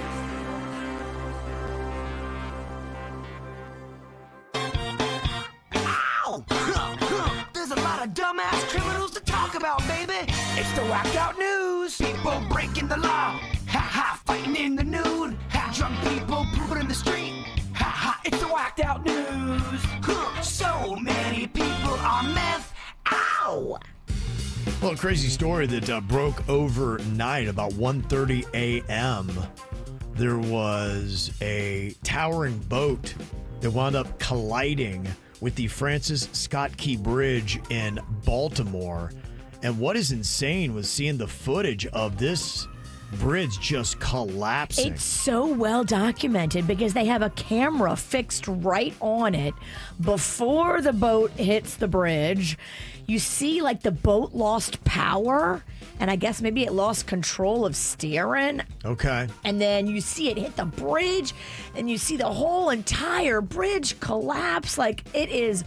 Speaker 3: Ow! There's a lot of dumbass criminals to talk about, baby. It's the whacked out news. People breaking the law. Ha ha, fighting in the nude. Ha, drunk people pooping in the street. Ha ha, it's the whacked out news. So many people on meth. Ow!
Speaker 4: Well, a crazy story that broke overnight about 1:30 a.m. There was a towering boat that wound up colliding with the Francis Scott Key Bridge in Baltimore. And what is insane was seeing the footage of this bridge just collapsing.
Speaker 5: It's so well documented because they have a camera fixed right on it before the boat hits the bridge. you see like the boat lost power, and I guess maybe it lost control of steering.
Speaker 4: Okay.
Speaker 5: And then you see it hit the bridge, and you see the whole entire bridge collapse. Like, it is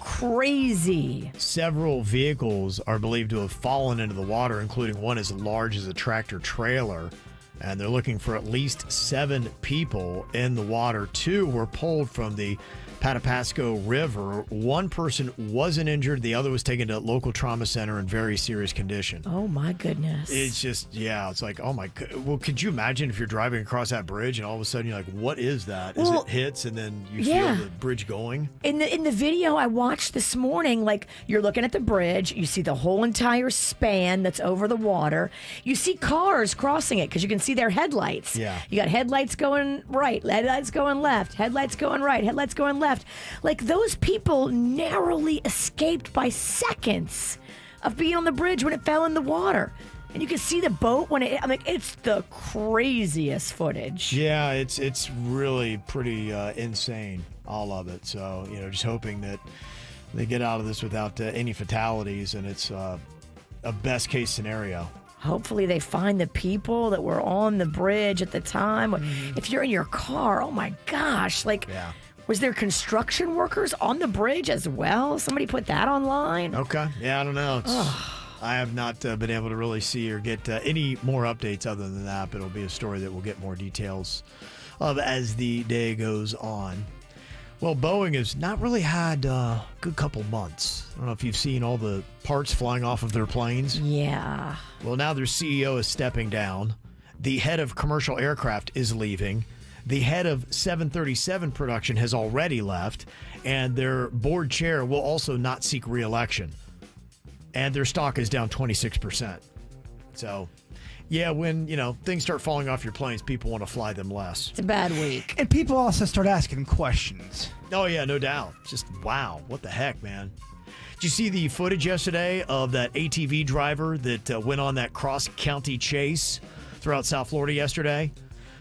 Speaker 5: crazy.
Speaker 4: Several vehicles are believed to have fallen into the water, including one as large as a tractor trailer. And they're looking for at least 7 people in the water. 2 were pulled from the Patapsco River. One person wasn't injured. The other was taken to a local trauma center in very serious condition.
Speaker 5: Oh, my goodness.
Speaker 4: It's just, yeah, it's like, oh my God. Well, could you imagine if you're driving across that bridge and all of a sudden you're like, what is that? As it hits and then you feel the bridge going?
Speaker 5: In the video I watched this morning, like, you're looking at the bridge, you see the whole entire span that's over the water. You see cars crossing it because you can see their headlights.
Speaker 4: Yeah.
Speaker 5: You got headlights going right, headlights going left, headlights going right, headlights going left. Like, those people narrowly escaped by seconds of being on the bridge when it fell in the water. And you can see the boat when it's the craziest footage.
Speaker 4: Yeah, it's really pretty insane, all of it. So, just hoping that they get out of this without any fatalities, and it's a best case scenario.
Speaker 5: Hopefully they find the people that were on the bridge at the time. If you're in your car, oh my gosh, was there construction workers on the bridge as well? Somebody put that online?
Speaker 4: Okay. Yeah, I don't know. I have not been able to really see or get any more updates other than that, but it'll be a story that we'll get more details of as the day goes on. Well, Boeing has not really had a good couple months. I don't know if you've seen all the parts flying off of their planes.
Speaker 5: Yeah.
Speaker 4: Well, now their CEO is stepping down. The head of commercial aircraft is leaving. The head of 737 production has already left, and their board chair will also not seek re-election. And their stock is down 26%. So, yeah, when, things start falling off your planes, people want to fly them less.
Speaker 5: It's a bad week.
Speaker 6: And people also start asking questions.
Speaker 4: Oh, yeah, no doubt. Just, wow, what the heck, man? Did you see the footage yesterday of that ATV driver that went on that cross-county chase throughout South Florida yesterday?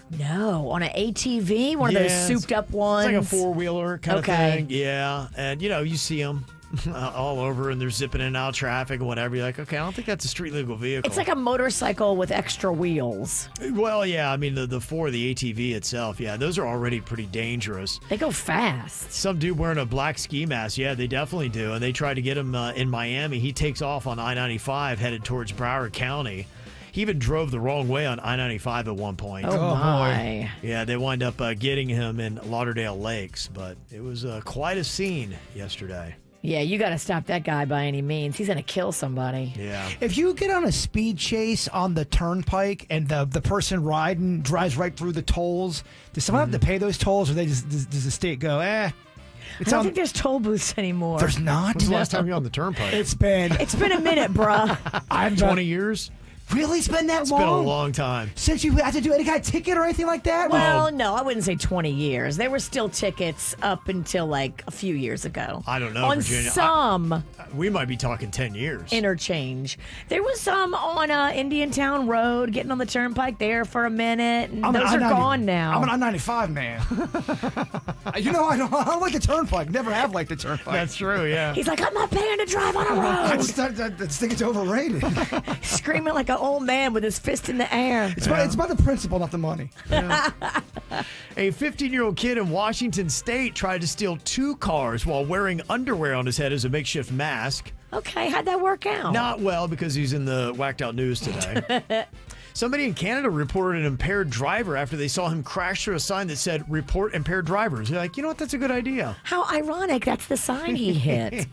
Speaker 5: No, on an ATV, one of those souped-up ones.
Speaker 4: It's like a four-wheeler kind of thing. Yeah, and you see them all over, and they're zipping in and out of traffic and whatever. You're like, okay, I don't think that's a street-legal vehicle.
Speaker 5: It's like a motorcycle with extra wheels.
Speaker 4: Well, yeah, I mean, the ATV itself, yeah, those are already pretty dangerous.
Speaker 5: They go fast.
Speaker 4: Some dude wearing a black ski mask, yeah, they definitely do, and they tried to get him in Miami. He takes off on I-95 headed towards Broward County. He even drove the wrong way on I-95 at one point.
Speaker 5: Oh, my.
Speaker 4: Yeah, they wind up getting him in Lauderdale Lakes, but it was quite a scene yesterday.
Speaker 5: Yeah, you got to stop that guy by any means. He's going to kill somebody.
Speaker 4: Yeah.
Speaker 6: If you get on a speed chase on the turnpike and the person riding drives right through the tolls, does someone have to pay those tolls, or does the state go,
Speaker 5: I don't think there's toll booths anymore.
Speaker 6: There's not?
Speaker 4: When's the last time you were on the turnpike?
Speaker 6: It's been
Speaker 5: a minute, bruh.
Speaker 4: 20 years?
Speaker 6: Really? It's been that long?
Speaker 4: It's been a long time.
Speaker 6: Since you had to do any kind of ticket or anything like that?
Speaker 5: Well, no, I wouldn't say 20 years. There were still tickets up until like a few years ago.
Speaker 4: I don't know,
Speaker 5: on
Speaker 4: Virginia.
Speaker 5: Some
Speaker 4: we might be talking 10 years.
Speaker 5: Interchange. There was some on Indiantown Road, getting on the turnpike there for a minute. And those are gone now.
Speaker 6: I'm an I-95 man. I don't like the turnpike. Never have liked the turnpike.
Speaker 4: That's true, yeah.
Speaker 5: He's like, I'm not paying to drive on a road.
Speaker 6: I just think it's overrated.
Speaker 5: Screaming like an old man with his fist in the air.
Speaker 6: It's about the principle, not the money.
Speaker 4: Yeah. A 15-year-old kid in Washington State tried to steal 2 cars while wearing underwear on his head as a makeshift mask.
Speaker 5: Okay, how'd that work out?
Speaker 4: Not well, because he's in the whacked out news today. Somebody in Canada reported an impaired driver after they saw him crash through a sign that said, "Report impaired drivers." They're like, you know what, that's a good idea.
Speaker 5: How ironic, that's the sign he hit.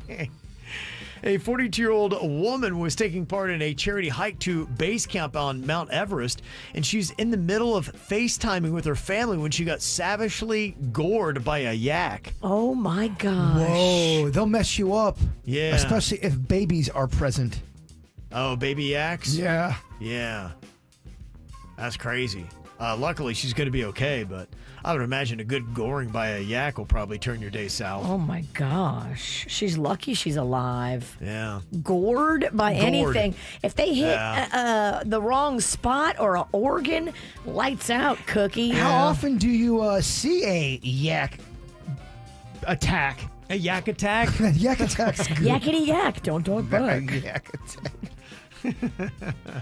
Speaker 4: A 42-year-old woman was taking part in a charity hike to base camp on Mount Everest, and she's in the middle of FaceTiming with her family when she got savagely gored by a yak.
Speaker 5: Oh, my gosh.
Speaker 6: Whoa, they'll mess you up.
Speaker 4: Yeah.
Speaker 6: Especially if babies are present.
Speaker 4: Oh, baby yaks?
Speaker 6: Yeah.
Speaker 4: Yeah. That's crazy. Luckily, she's going to be okay, but I would imagine a good goring by a yak will probably turn your day south.
Speaker 5: Oh, my gosh. She's lucky she's alive.
Speaker 4: Yeah.
Speaker 5: Gored by anything. If they hit the wrong spot or an organ, lights out, Cookie.
Speaker 6: How often do you see a yak attack?
Speaker 4: A yak attack?
Speaker 6: Yak attack's good.
Speaker 5: Yakety yak. Don't bark.
Speaker 6: Yak attack.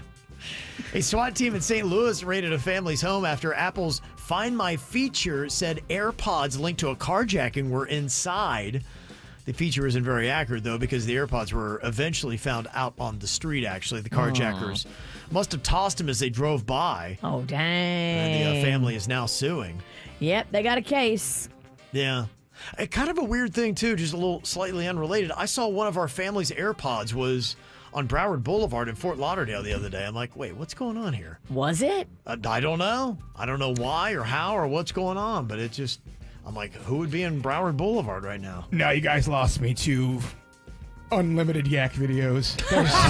Speaker 4: A SWAT team in St. Louis raided a family's home after Apple's Find My feature said AirPods linked to a carjacking were inside. The feature isn't very accurate, though, because the AirPods were eventually found out on the street, actually. The carjackers must have tossed them as they drove by.
Speaker 5: Oh, dang.
Speaker 4: And the family is now suing.
Speaker 5: Yep, they got a case.
Speaker 4: Yeah. Kind of a weird thing, too, just a little slightly unrelated. I saw one of our family's AirPods was on Broward Boulevard in Fort Lauderdale the other day. I'm like, wait, what's going on here?
Speaker 5: Was it?
Speaker 4: I don't know. I don't know why or how or what's going on, but it just, I'm like, who would be in Broward Boulevard right now?
Speaker 6: No, you guys lost me to unlimited yak videos.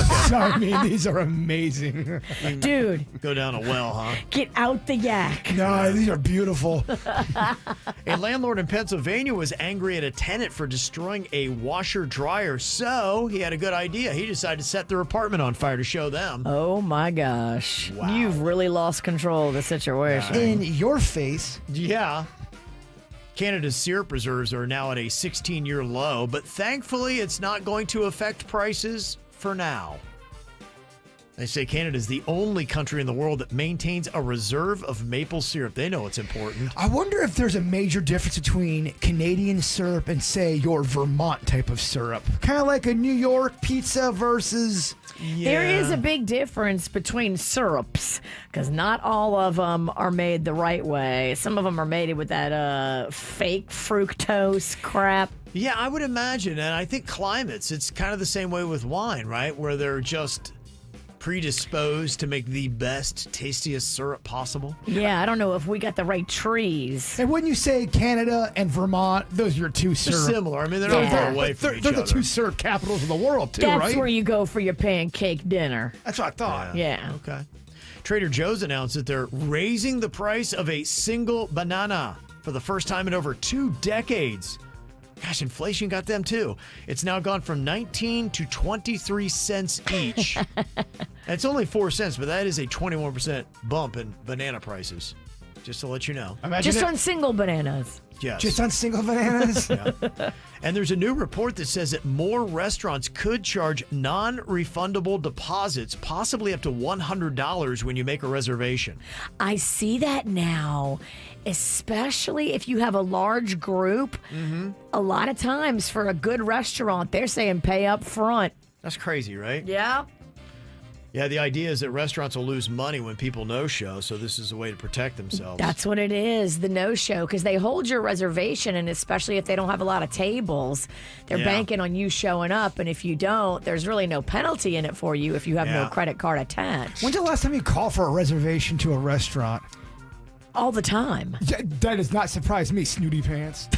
Speaker 6: I mean, these are amazing.
Speaker 5: Dude.
Speaker 4: Go down a well, huh?
Speaker 5: Get out the yak.
Speaker 6: No, these are beautiful.
Speaker 4: A landlord in Pennsylvania was angry at a tenant for destroying a washer-dryer, so he had a good idea. He decided to set their apartment on fire to show them.
Speaker 5: Oh, my gosh.
Speaker 4: Wow.
Speaker 5: You've really lost control of the situation.
Speaker 6: In your face.
Speaker 4: Yeah. Canada's syrup reserves are now at a 16-year low, but thankfully it's not going to affect prices for now. They say Canada is the only country in the world that maintains a reserve of maple syrup. They know it's important.
Speaker 6: I wonder if there's a major difference between Canadian syrup and, say, your Vermont type of syrup. Kind of like a New York pizza versus...
Speaker 5: There is a big difference between syrups because not all of them are made the right way. Some of them are made with that fake fructose crap.
Speaker 4: Yeah, I would imagine. And I think climates, it's kind of the same way with wine, right? Where they're just predisposed to make the best, tastiest syrup possible.
Speaker 5: Yeah, I don't know if we got the right trees.
Speaker 6: And wouldn't you say Canada and Vermont, those are your two syrup?
Speaker 4: They're similar. I mean, they're not far away from each other.
Speaker 6: They're the two syrup capitals of the world, too, right?
Speaker 5: That's where you go for your pancake dinner.
Speaker 6: That's what I thought.
Speaker 5: Yeah.
Speaker 4: Okay. Trader Joe's announced that they're raising the price of a single banana for the first time in over 2 decades. Gosh, inflation got them too. It's now gone from 19 to 23 cents each. It's only 4 cents, but that is a 21% bump in banana prices. Just to let you know.
Speaker 5: Just on single bananas.
Speaker 4: Yes.
Speaker 6: Just on single bananas?
Speaker 4: Yeah. And there's a new report that says that more restaurants could charge non-refundable deposits, possibly up to $100 when you make a reservation.
Speaker 5: I see that now, especially if you have a large group.
Speaker 4: Mm-hmm.
Speaker 5: A lot of times for a good restaurant, they're saying pay up front.
Speaker 4: That's crazy, right?
Speaker 5: Yeah.
Speaker 4: Yeah, the idea is that restaurants will lose money when people no-show, so this is a way to protect themselves.
Speaker 5: That's what it is, the no-show, because they hold your reservation, and especially if they don't have a lot of tables, they're banking on you showing up, and if you don't, there's really no penalty in it for you if you have no credit card attached.
Speaker 6: When's the last time you called for a reservation to a restaurant?
Speaker 5: All the time.
Speaker 6: That does not surprise me, snooty pants.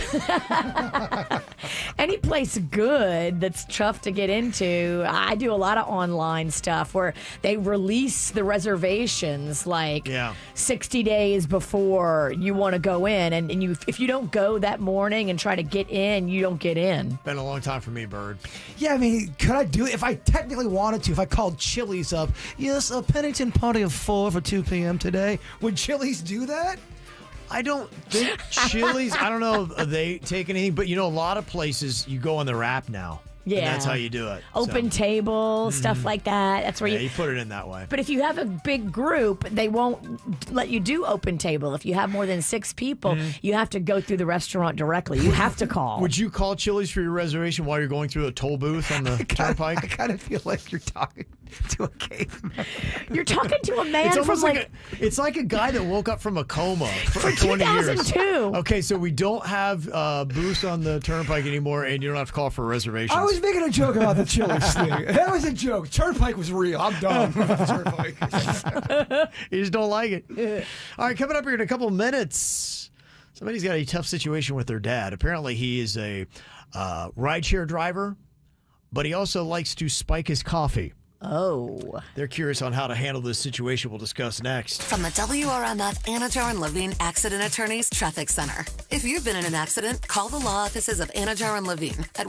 Speaker 5: Any place good that's tough to get into, I do a lot of online stuff where they release the reservations like 60 days before you want to go in. And if you don't go that morning and try to get in, you don't get in.
Speaker 4: Been a long time for me, Bird.
Speaker 6: Yeah, I mean, could I do it? If I technically wanted to, if I called Chili's up, yes, a Pennington party of 4 for 2 p.m. today, would Chili's do that?
Speaker 4: I don't think Chili's, I don't know if they take anything, but a lot of places you go on their app now.
Speaker 5: Yeah.
Speaker 4: And that's how you do it.
Speaker 5: Open table, stuff like that. That's where
Speaker 4: you put it in that way.
Speaker 5: But if you have a big group, they won't let you do open table. If you have more than 6 people, you have to go through the restaurant directly. You have to call.
Speaker 4: Would you call Chili's for your reservation while you're going through a toll booth on the turnpike?
Speaker 6: I kind of feel like you're talking to a caveman.
Speaker 5: You're talking to a man from
Speaker 4: it's like a guy that woke up from a coma for 20
Speaker 5: 2002.
Speaker 4: years. Okay, so we don't have booths on the turnpike anymore, and you don't have to call for reservations.
Speaker 6: I was making a joke about the Chili's thing. That was a joke. Turnpike was real. I'm done with the Turnpike.
Speaker 4: You just don't like it. All right, coming up here in a couple of minutes, somebody's got a tough situation with their dad. Apparently, he is a rideshare driver, but he also likes to spike his coffee.
Speaker 5: Oh.
Speaker 4: They're curious on how to handle this situation. We'll discuss next.
Speaker 1: From the WRMF Anajar and Levine Accident Attorneys Traffic Center. If you've been in an accident, call the law offices of Anajar and Levine at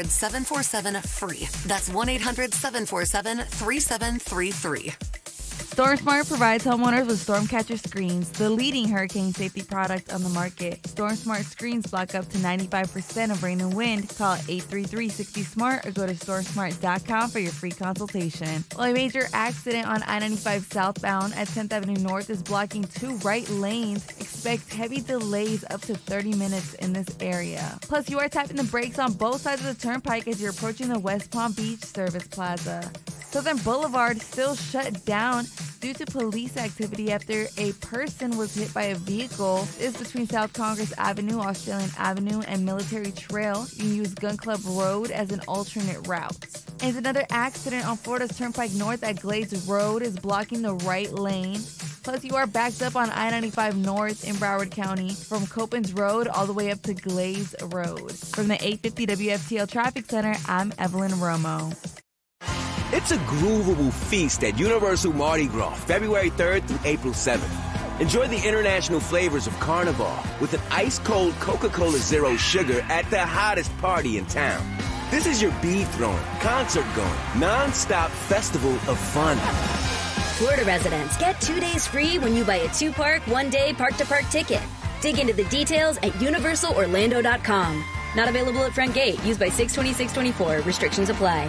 Speaker 1: 1-800-747-FREE. That's 1-800-747-3733.
Speaker 12: StormSmart provides homeowners with Stormcatcher screens, the leading hurricane safety product on the market. StormSmart screens block up to 95% of rain and wind. Call 833-60-SMART or go to stormsmart.com for your free consultation. Well, a major accident on I-95 southbound at 10th Avenue North is blocking 2 right lanes. Expect heavy delays up to 30 minutes in this area. Plus, you are tapping the brakes on both sides of the turnpike as you're approaching the West Palm Beach Service Plaza. Southern Boulevard still shut down due to police activity after a person was hit by a vehicle. This is between South Congress Avenue, Australian Avenue, and Military Trail. You can use Gun Club Road as an alternate route. And another accident on Florida's Turnpike North at Glades Road is blocking the right lane. Plus, you are backed up on I-95 North in Broward County from Copans Road all the way up to Glades Road. From the 850 WFTL Traffic Center, I'm Evelyn Romo.
Speaker 13: It's a groovable feast at Universal Mardi Gras, February 3rd through April 7th. Enjoy the international flavors of Carnival with an ice-cold Coca-Cola Zero Sugar at the hottest party in town. This is your bead-throwing, concert-going, non-stop festival of fun.
Speaker 15: Florida residents, get 2 days free when you buy a 2-park, 1-day park-to-park ticket. Dig into the details at universalorlando.com. Not available at front gate. Used by 6/26/24. Restrictions apply.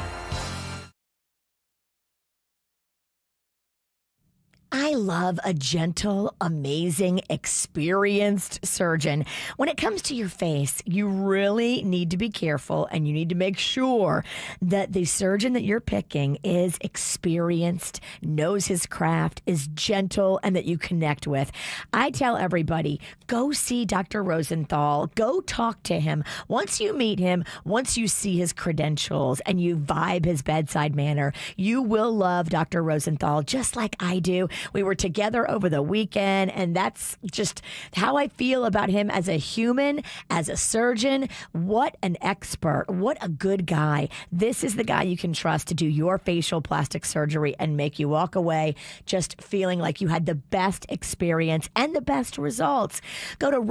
Speaker 5: I love a gentle, amazing, experienced surgeon. When it comes to your face, you really need to be careful and you need to make sure that the surgeon that you're picking is experienced, knows his craft, is gentle, and that you connect with. I tell everybody, go see Dr. Rosenthal. Go talk to him. Once you meet him, once you see his credentials and you vibe his bedside manner, you will love Dr. Rosenthal just like I do. We were together over the weekend, and that's just how I feel about him as a human, as a surgeon. What an expert. What a good guy. This is the guy you can trust to do your facial plastic surgery and make you walk away just feeling like you had the best experience and the best results. Go to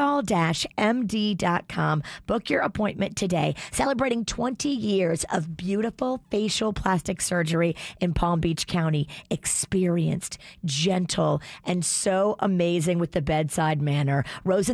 Speaker 5: rosenthal-md.com. Book your appointment today. Celebrating 20 years of beautiful facial plastic surgery in Palm Beach County. Experienced, gentle, and so amazing with the bedside manner.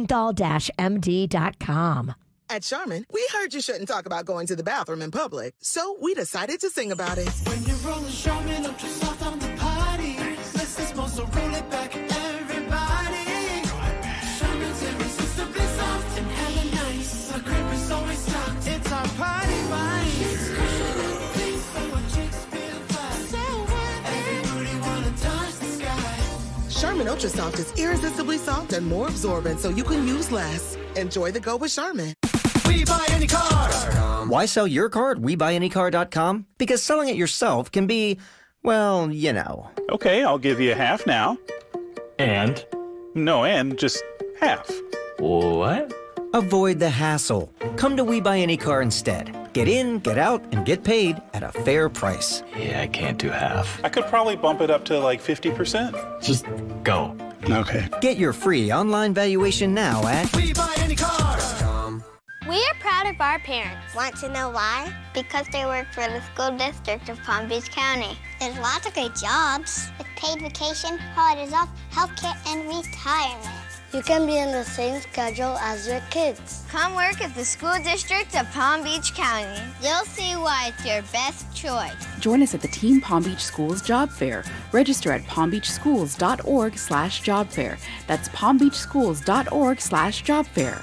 Speaker 5: Rosenthal-md.com.
Speaker 16: At Charmin, we heard you shouldn't talk about going to the bathroom in public, so we decided to sing about it.
Speaker 3: When you're rolling Charmin up to soft on the party, let's just so roll it back, everybody. Charmin's irresistibly soft and hella nice. Our grip is always stocked. It's our party wine. It's cushion please, so our chicks feel fly. So everybody wanna touch the sky.
Speaker 16: Charmin Ultra Soft is irresistibly soft and more absorbent, so you can use less. Enjoy the go with Charmin.
Speaker 3: We buy any car.
Speaker 17: Why sell your car at WeBuyAnyCar.com? Because selling it yourself can be, well, you know.
Speaker 19: Okay, I'll give you half now. And? No, and just half.
Speaker 17: What? Avoid the hassle. Come to We Buy Any Car instead. Get in, get out, and get paid at a fair price.
Speaker 19: Yeah, I can't do half. I could probably bump it up to like 50%. Just go. Okay.
Speaker 17: Get your free online valuation now at
Speaker 3: WeBuyAnyCar.com.
Speaker 20: We are proud of our parents. Want to know why? Because they work for the school district of Palm Beach County. There's lots of great jobs with paid vacation, holidays off, healthcare, and retirement. You can be on the same schedule as your kids. Come work at the school district of Palm Beach County. You'll see why it's your best choice.
Speaker 28: Join us at the Team Palm Beach Schools Job Fair. Register at palmbeachschools.org/job fair. That's palmbeachschools.org/job fair.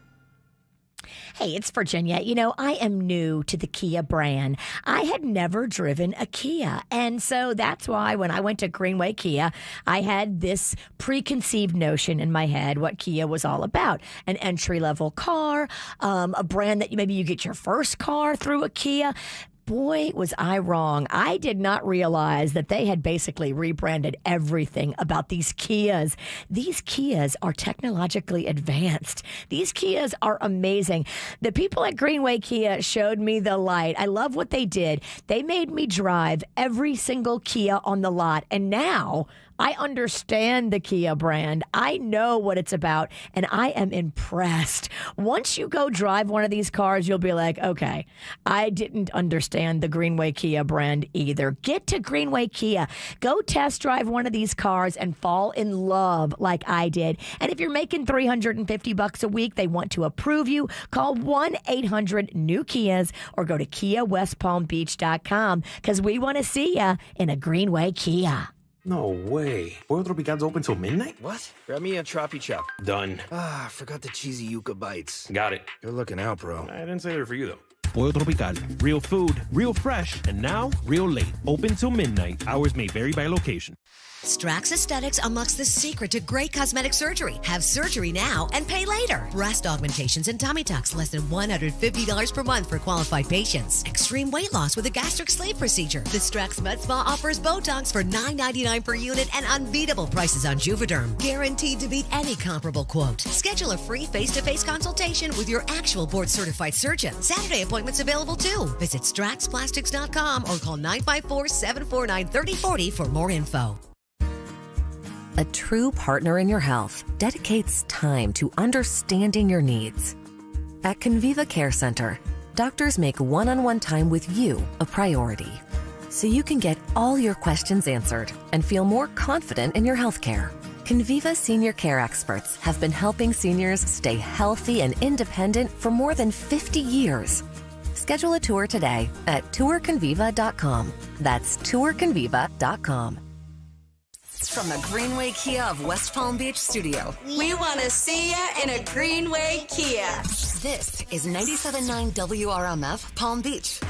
Speaker 5: Hey, it's Virginia. You know, I am new to the Kia brand. I had never driven a Kia. And so that's why when I went to Greenway Kia, I had this preconceived notion in my head what Kia was all about. An entry-level car, a brand that maybe you get your first car through a Kia. Boy, was I wrong. I did not realize that they had basically rebranded everything about these Kias. These Kias are technologically advanced. These Kias are amazing. The people at Greenway Kia showed me the light. I love what they did. They made me drive every single Kia on the lot. And now I understand the Kia brand. I know what it's about, and I am impressed. Once you go drive one of these cars, you'll be like, okay, I didn't understand understand the Greenway Kia brand either. Get to Greenway Kia. Go test drive one of these cars and fall in love like I did. And if you're making $350 a week, they want to approve you. Call 1-800-NEW-KIAs or go to KiaWestPalmBeach.com because we want to see you in a Greenway Kia.
Speaker 2: No way. Pollo Tropical's open till midnight?
Speaker 3: What? Grab me a Troppy Chop.
Speaker 2: Done.
Speaker 3: Ah, I forgot the cheesy yuca bites.
Speaker 2: Got it.
Speaker 3: Good looking out, bro.
Speaker 2: I didn't say they were for you, though.
Speaker 8: Pollo Tropical. Real food, real fresh, and now real late. Open till midnight. Hours may vary by location.
Speaker 10: Strax Aesthetics unlocks the secret to great cosmetic surgery. Have surgery now and pay later. Breast augmentations and tummy tucks, less than $150 per month for qualified patients. Extreme weight loss with a gastric sleeve procedure. The Strax Med Spa offers Botox for $9.99 per unit and unbeatable prices on Juvederm. Guaranteed to beat any comparable quote. Schedule a free face-to-face consultation with your actual board-certified surgeon. Saturday appointments available too. Visit StraxPlastics.com or call 954-749-3040 for more info.
Speaker 1: A true partner in your health dedicates time to understanding your needs. At Conviva Care Center, doctors make one-on-one time with you a priority, so you can get all your questions answered and feel more confident in your health care. Conviva Senior Care experts have been helping seniors stay healthy and independent for more than 50 years. Schedule a tour today at tourconviva.com. That's tourconviva.com. From the Greenway Kia of West Palm Beach studio.
Speaker 18: We want to see you in a Greenway Kia.
Speaker 1: This is 97.9 WRMF Palm Beach.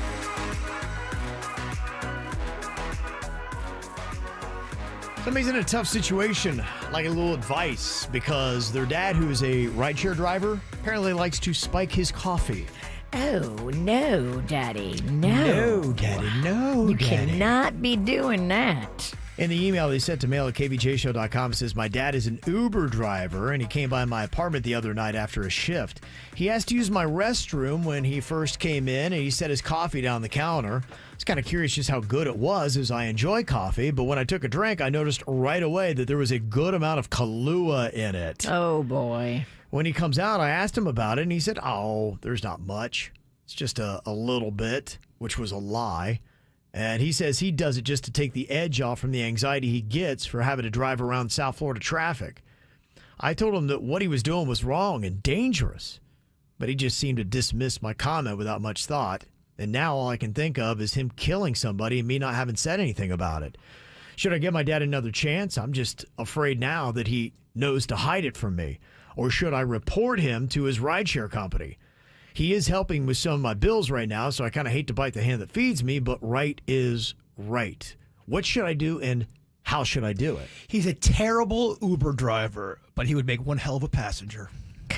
Speaker 4: Somebody's in a tough situation, like a little advice, because their dad, who is a rideshare driver, apparently likes to spike his coffee.
Speaker 5: Oh, no, Daddy, no.
Speaker 4: No, Daddy, no,
Speaker 5: You
Speaker 4: Daddy.
Speaker 5: cannot be doing that.
Speaker 4: In the email they sent to mail at kvjshow.com, it says, my dad is an Uber driver, and he came by my apartment the other night after a shift. He asked to use my restroom when he first came in, and he set his coffee down the counter. I was kind of curious just how good it was, as I enjoy coffee, but when I took a drink, I noticed right away that there was a good amount of Kahlua in it.
Speaker 5: Oh, boy.
Speaker 4: When he comes out, I asked him about it, and he said, oh, there's not much. It's just a little bit, which was a lie. And he says he does it just to take the edge off from the anxiety he gets for having to drive around South Florida traffic. I told him that what he was doing was wrong and dangerous, but he just seemed to dismiss my comment without much thought. And now all I can think of is him killing somebody and me not having said anything about it. Should I give my dad another chance? I'm just afraid now that he knows to hide it from me. Or should I report him to his rideshare company? He is helping with some of my bills right now, so I kind of hate to bite the hand that feeds me, but right is right. What should I do, and how should I do it?
Speaker 6: He's a terrible Uber driver, but he would make one hell of a passenger.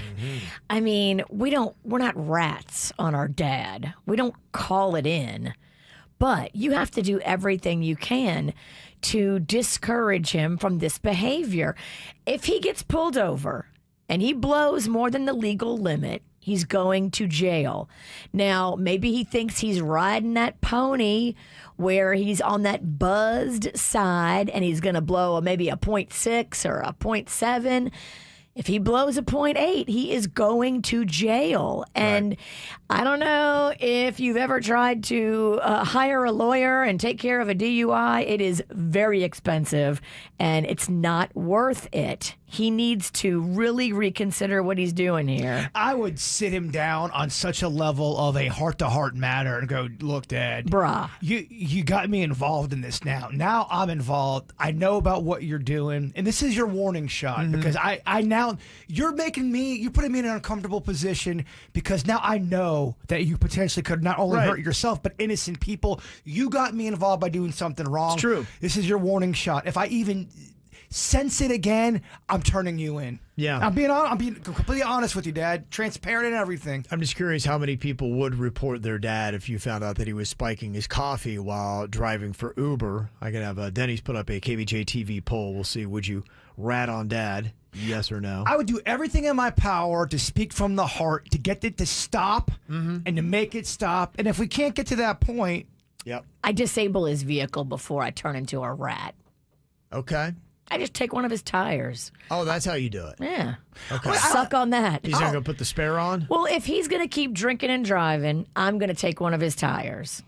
Speaker 5: I mean, we're not rats on our dad. We don't call it in. But you have to do everything you can to discourage him from this behavior. If he gets pulled over and he blows more than the legal limit, he's going to jail. Now, maybe he thinks he's riding that pony where he's on that buzzed side and he's going to blow maybe a 0.6 or a 0.7. If he blows a 0.8, he is going to jail. And I don't know if you've ever tried to hire a lawyer and take care of a DUI. It is very expensive, and it's not worth it. He needs to really reconsider what he's doing here.
Speaker 6: I would sit him down on such a level of a heart-to-heart matter and go, look, Dad.
Speaker 5: Bruh.
Speaker 6: You got me involved in this now. Now I'm involved. I know about what you're doing. And this is your warning shot because I now, you're putting me in an uncomfortable position because now I know that you potentially could not only hurt yourself, but innocent people. You got me involved by doing something wrong.
Speaker 4: It's true.
Speaker 6: This is your warning shot. If I even sense it again, I'm turning you in.
Speaker 4: Yeah.
Speaker 6: I'm being completely honest with you, Dad. Transparent and everything.
Speaker 4: I'm just curious how many people would report their dad if you found out that he was spiking his coffee while driving for Uber. I could have Denny's put up a KVJ TV poll. We'll see. Would you rat on Dad? Yes or no?
Speaker 6: I would do everything in my power to speak from the heart, to get it to stop and to make it stop. And if we can't get to that point,
Speaker 5: I disable his vehicle before I turn into a rat.
Speaker 4: Okay.
Speaker 5: I just take one of his tires.
Speaker 4: Oh, that's how you do it.
Speaker 5: Yeah.
Speaker 4: Okay.
Speaker 5: Suck on that.
Speaker 4: He's not going to put the spare on?
Speaker 5: Well, if he's going to keep drinking and driving, I'm going to take one of his tires.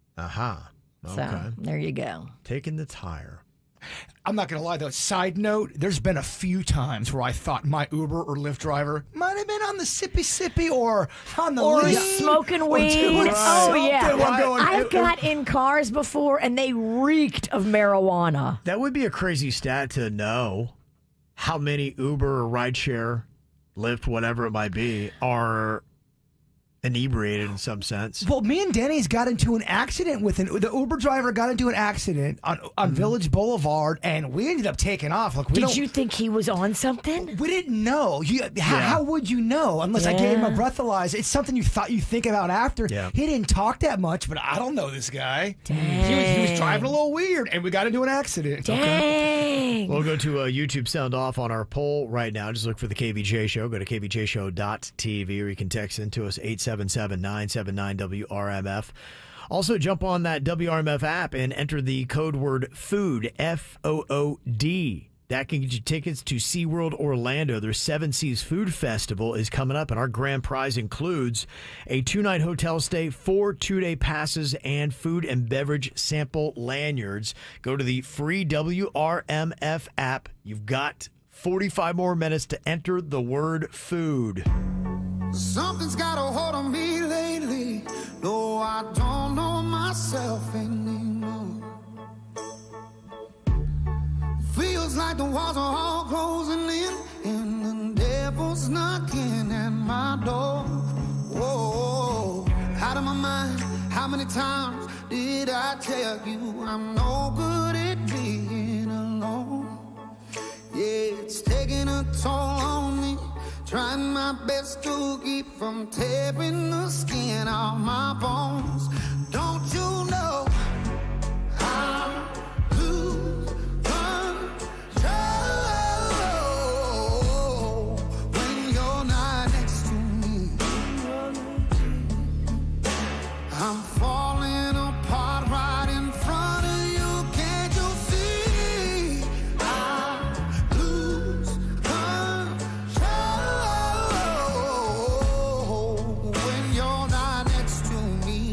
Speaker 4: Aha. Okay.
Speaker 5: So there you go.
Speaker 4: Taking the tire.
Speaker 6: I'm not going to lie, though. Side note, there's been a few times where I thought my Uber or Lyft driver might have been on the sippy or on the
Speaker 5: or
Speaker 6: lean,
Speaker 5: smoking
Speaker 6: or
Speaker 5: weed.
Speaker 6: doing
Speaker 5: Oh,
Speaker 6: something.
Speaker 5: yeah.
Speaker 6: I'm going,
Speaker 5: I've got in cars before, and they reeked of marijuana.
Speaker 4: That would be a crazy stat to know how many Uber or rideshare, Lyft, whatever it might be, are inebriated in some sense.
Speaker 6: Well, me and Denny's got into an accident with the Uber driver got into an accident on Village Boulevard, and we ended up taking off. Like,
Speaker 5: Did you think he was on something?
Speaker 6: We didn't know. How would you know unless I gave him a breathalyzer? It's something you think about after.
Speaker 4: Yeah.
Speaker 6: He didn't talk that much, but I don't know this guy.
Speaker 5: Dang.
Speaker 6: He was driving a little weird, and we got into an accident.
Speaker 5: Dang.
Speaker 4: We'll go to YouTube sound off on our poll right now. Just look for the KVJ Show. Go to kvjshow.tv, or you can text into us 877-979-WRMF. Also, jump on that WRMF app and enter the code word FOOD, FOOD. That can get you tickets to SeaWorld Orlando. Their Seven Seas Food Festival is coming up, and our grand prize includes a 2-night hotel stay, 4 2-day passes, and food and beverage sample lanyards. Go to the free WRMF app. You've got 45 more minutes to enter the word food.
Speaker 3: Something's got a hold on me lately. No, I don't know myself anymore. Feels like the walls are all closing in, and the devil's knocking at my door. Whoa, out of my mind. How many times did I tell you I'm no good at being alone? Yeah, it's taking a toll on me. Trying my best to keep from tearing the skin off my bones. Don't you know I lose control when you're not next to me? I'm falling apart right in front of you. Can't you see? I lose control when you're not next to me.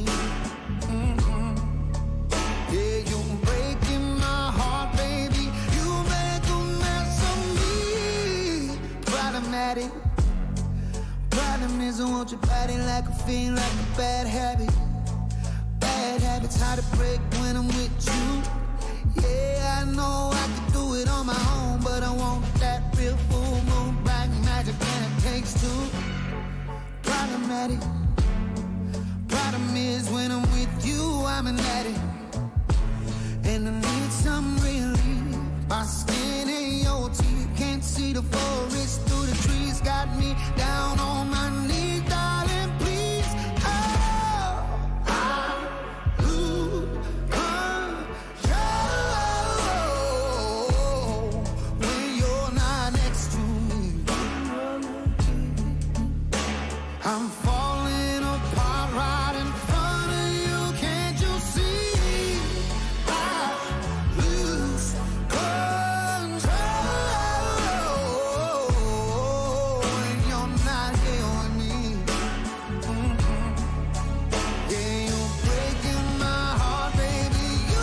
Speaker 3: Yeah, you're breaking my heart, baby. You make a mess of me. Problematic. Problem is I want your body like a fiend, like a bad habit. Bad habits hard to break when I'm with you. Yeah, I know I can do it on my own, but I want that real full moon black magic, and it takes two. Problematic. Problem is when I'm with you, I'm an addict, and I need some relief. My skin and your teeth can't see the forest through the trees. Got me down on my knees, darling, please. Oh, I lose control when you're not next to me. I'm falling apart right in front of you. Can't you see? I lose control when you're not here with me. Yeah, you're breaking my heart, baby. You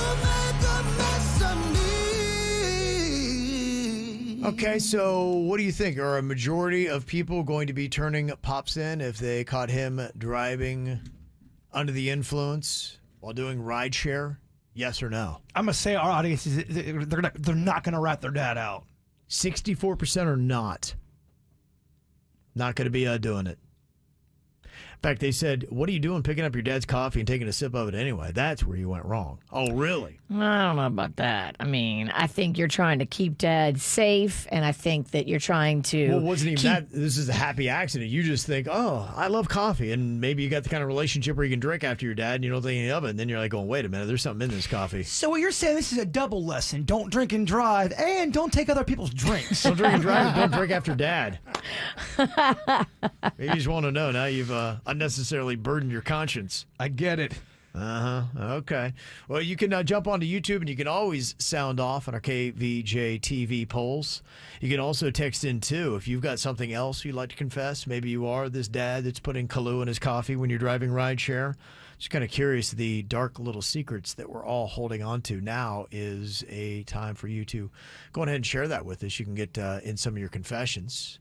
Speaker 3: make a mess of me.
Speaker 4: Okay, so what do you think? Are a majority of people going to be turning Pops in if they caught him driving under the influence while doing rideshare? Yes or no?
Speaker 6: I'm gonna say our audience is they're not gonna rat their dad out.
Speaker 4: 64% are not. Not going to be doing it. In fact, they said, what are you doing picking up your dad's coffee and taking a sip of it anyway? That's where you went wrong. Oh, really?
Speaker 5: I don't know about that. I mean, I think you're trying to keep Dad safe, and I think that you're trying to.
Speaker 4: Well, it wasn't even that. This is a happy accident. You just think, oh, I love coffee. And maybe you got the kind of relationship where you can drink after your dad and you don't think any of it. And then you're like, going, wait a minute, there's something in this coffee.
Speaker 6: So what you're saying, this is a double lesson. Don't drink and drive, and don't take other people's drinks.
Speaker 4: Don't drink and drive. Don't drink after dad. Maybe you just want to know. Now you've unnecessarily burdened your conscience.
Speaker 6: I get it.
Speaker 4: Okay. Well, you can jump onto YouTube, and you can always sound off on our KVJ TV polls. You can also text in, too, if you've got something else you'd like to confess. Maybe you are this dad that's putting Kahlua in his coffee when you're driving rideshare. Just kind of curious, the dark little secrets that we're all holding on to now is a time for you to go ahead and share that with us. You can get in some of your confessions,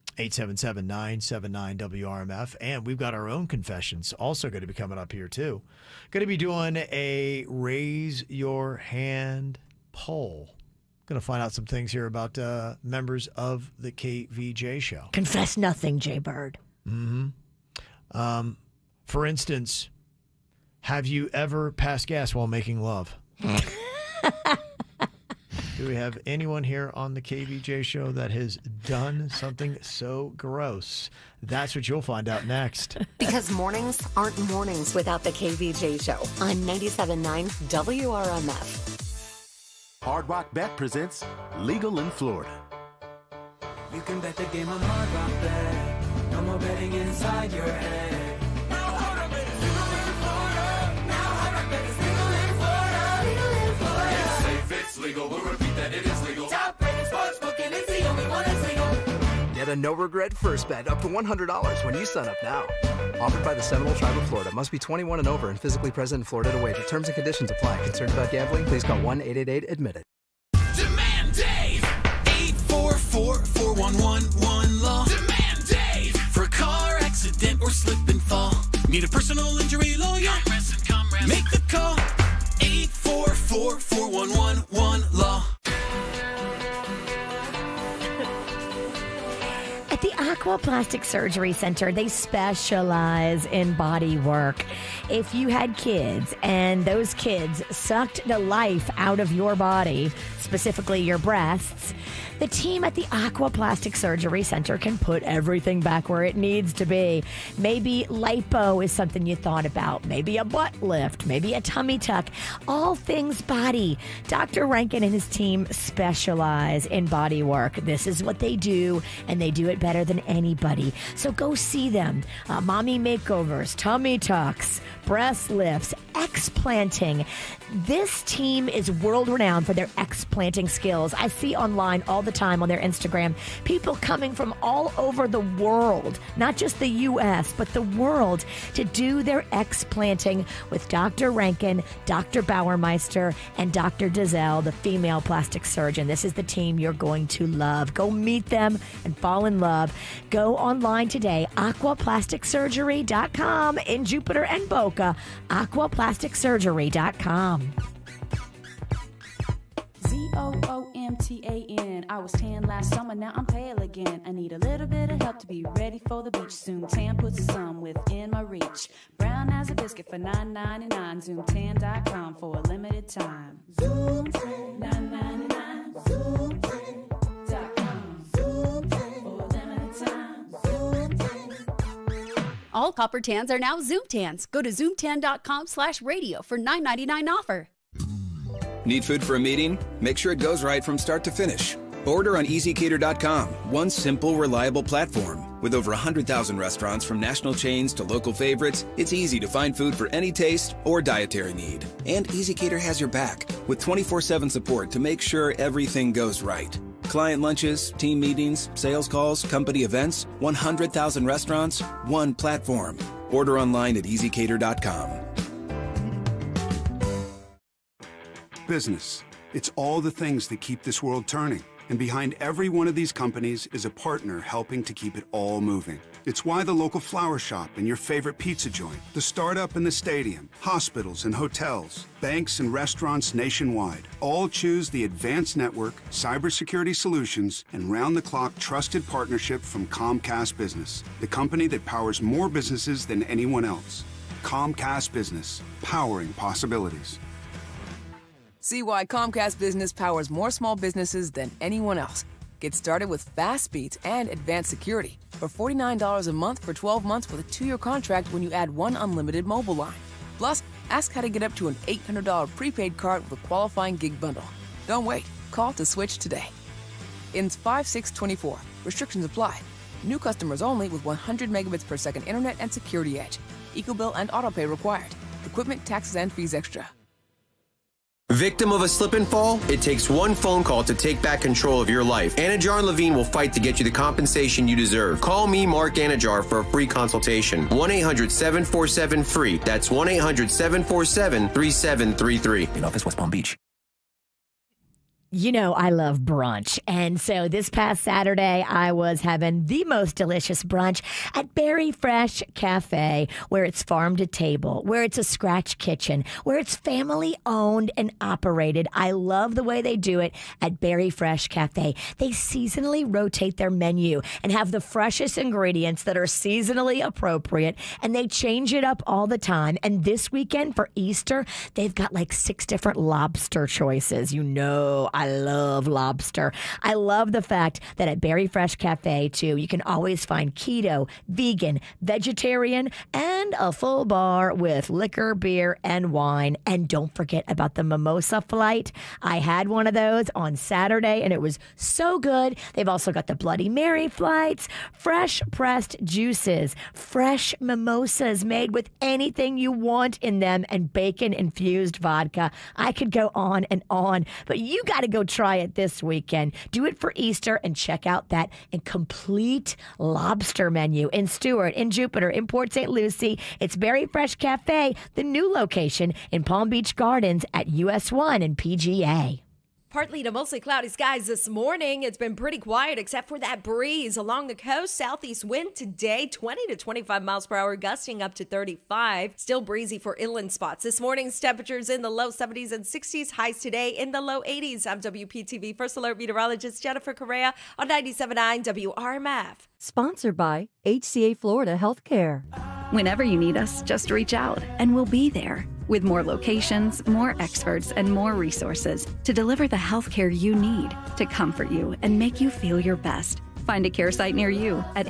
Speaker 4: 877-979-WRMF. And we've got our own confessions also going to be coming up here, too. Going to be doing a raise your hand poll. Going to find out some things here about members of the KVJ show.
Speaker 5: Confess nothing, Jay Bird.
Speaker 4: Mm-hmm. For instance, have you ever passed gas while making love? Do we have anyone here on the KVJ show that has done something so gross? That's what you'll find out next.
Speaker 1: Because mornings aren't mornings without the KVJ show on 97.9 WRMF.
Speaker 14: Hard Rock Bet presents Legal in Florida.
Speaker 3: You can bet the game on Hard Rock Bet. No more betting inside your head. Now Hard Rock Bet is legal in Florida. Now Hard Rock Bet is legal in Florida. Legal in Florida. It's safe, it's legal. We'll repeat that it is legal. Top rated sports book and it's the only one that's legal.
Speaker 21: Get a no-regret first bet up to $100 when you sign up now. Offered by the Seminole Tribe of Florida. Must be 21 and over and physically present in Florida to wager. Terms and conditions apply. Concerned about gambling? Please call 1-888-ADMIT-IT.
Speaker 3: Demand Dave. 844-4111-LAW. Demand Dave. For a car accident or slip and fall. Need a personal injury lawyer? Come rest. Make the call. 844-4111-LAW.
Speaker 5: At the Aquaplastic Surgery Center, they specialize in body work. If you had kids and those kids sucked the life out of your body, specifically your breasts, the team at the Aquaplastic Surgery Center can put everything back where it needs to be. Maybe lipo is something you thought about. Maybe a butt lift. Maybe a tummy tuck. All things body. Dr. Rankin and his team specialize in body work. This is what they do, and they do it better than anybody. So go see them. Mommy makeovers, tummy tucks, breast lifts, explanting. This team is world-renowned for their explanting skills. I see online all the time on their Instagram people coming from all over the world, not just the U.S., but the world, to do their explanting with Dr. Rankin, Dr. Bauermeister, and Dr. Dizelle, the female plastic surgeon. This is the team you're going to love. Go meet them and fall in love. Go online today, aquaplasticsurgery.com in Jupiter and Boca, aquaplasticsurgery.com.
Speaker 22: ZOOMTAN. I was tan last summer, now I'm pale again. I need a little bit of help to be ready for the beach. Zoom Tan puts the sun within my reach. Brown as a biscuit for $9.99. ZoomTan.com for a limited time. Zoom Tan, $9.99. ZoomTan.com. Zoom Tan for a limited time. Zoom Tan.
Speaker 23: All copper tans are now Zoom Tans. Go to ZoomTan.com/radio for $9.99 offer.
Speaker 24: Need food for a meeting? Make sure it goes right from start to finish. Order on EasyCater.com, one simple, reliable platform. With over 100,000 restaurants from national chains to local favorites, it's easy to find food for any taste or dietary need. And EasyCater has your back with 24/7 support to make sure everything goes right. Client lunches, team meetings, sales calls, company events, 100,000 restaurants, one platform. Order online at EasyCater.com.
Speaker 25: Business. It's all the things that keep this world turning. And behind every one of these companies is a partner helping to keep it all moving. It's why the local flower shop and your favorite pizza joint, the startup and the stadium, hospitals and hotels, banks and restaurants nationwide all choose the advanced network, cybersecurity solutions, and round-the-clock trusted partnership from Comcast Business, the company that powers more businesses than anyone else. Comcast Business, powering possibilities.
Speaker 26: See why Comcast Business powers more small businesses than anyone else. Get started with fast speeds and advanced security for $49 a month for 12 months with a 2-year contract when you add one unlimited mobile line. Plus, ask how to get up to an $800 prepaid card with a qualifying gig bundle. Don't wait. Call to switch today. Ends 5/6/24. Restrictions apply. New customers only with 100 megabits per second internet and security edge. EcoBill and autopay required. Equipment, taxes, and fees extra.
Speaker 7: Victim of a slip and fall? It takes one phone call to take back control of your life. Anajar and Levine will fight to get you the compensation you deserve. Call me, Mark Anajar, for a free consultation. 1-800-747-FREE. That's 1-800-747-3733. In office, West Palm Beach.
Speaker 5: You know, I love brunch. And so this past Saturday, I was having the most delicious brunch at Berry Fresh Cafe, where it's farm to table, where it's a scratch kitchen, where it's family owned and operated. I love the way they do it at Berry Fresh Cafe. They seasonally rotate their menu and have the freshest ingredients that are seasonally appropriate, and they change it up all the time. And this weekend for Easter, they've got like 6 different lobster choices. You know, I love lobster. I love the fact that at Berry Fresh Cafe, too, you can always find keto, vegan, vegetarian, and a full bar with liquor, beer, and wine. And don't forget about the mimosa flight. I had one of those on Saturday, and it was so good. They've also got the Bloody Mary flights, fresh pressed juices, fresh mimosas made with anything you want in them, and bacon-infused vodka. I could go on and on, but you got to go try it this weekend. Do it for Easter and check out that complete lobster menu in Stuart, in Jupiter, in Port St. Lucie. It's Berry Fresh Cafe, the new location in Palm Beach Gardens at US 1 and PGA.
Speaker 9: Partly to mostly cloudy skies this morning. It's been pretty quiet except for that breeze along the coast. Southeast wind today, 20 to 25 miles per hour, gusting up to 35. Still breezy for inland spots. This morning's temperatures in the low 70s and 60s. Highs today in the low 80s. I'm WPTV First Alert meteorologist Jennifer Correa on 97.9 WRMF.
Speaker 11: Sponsored by HCA Florida Healthcare.
Speaker 28: Whenever you need us, just reach out and we'll be there with more locations, more experts, and more resources to deliver the healthcare you need to comfort you and make you feel your best. Find a care site near you at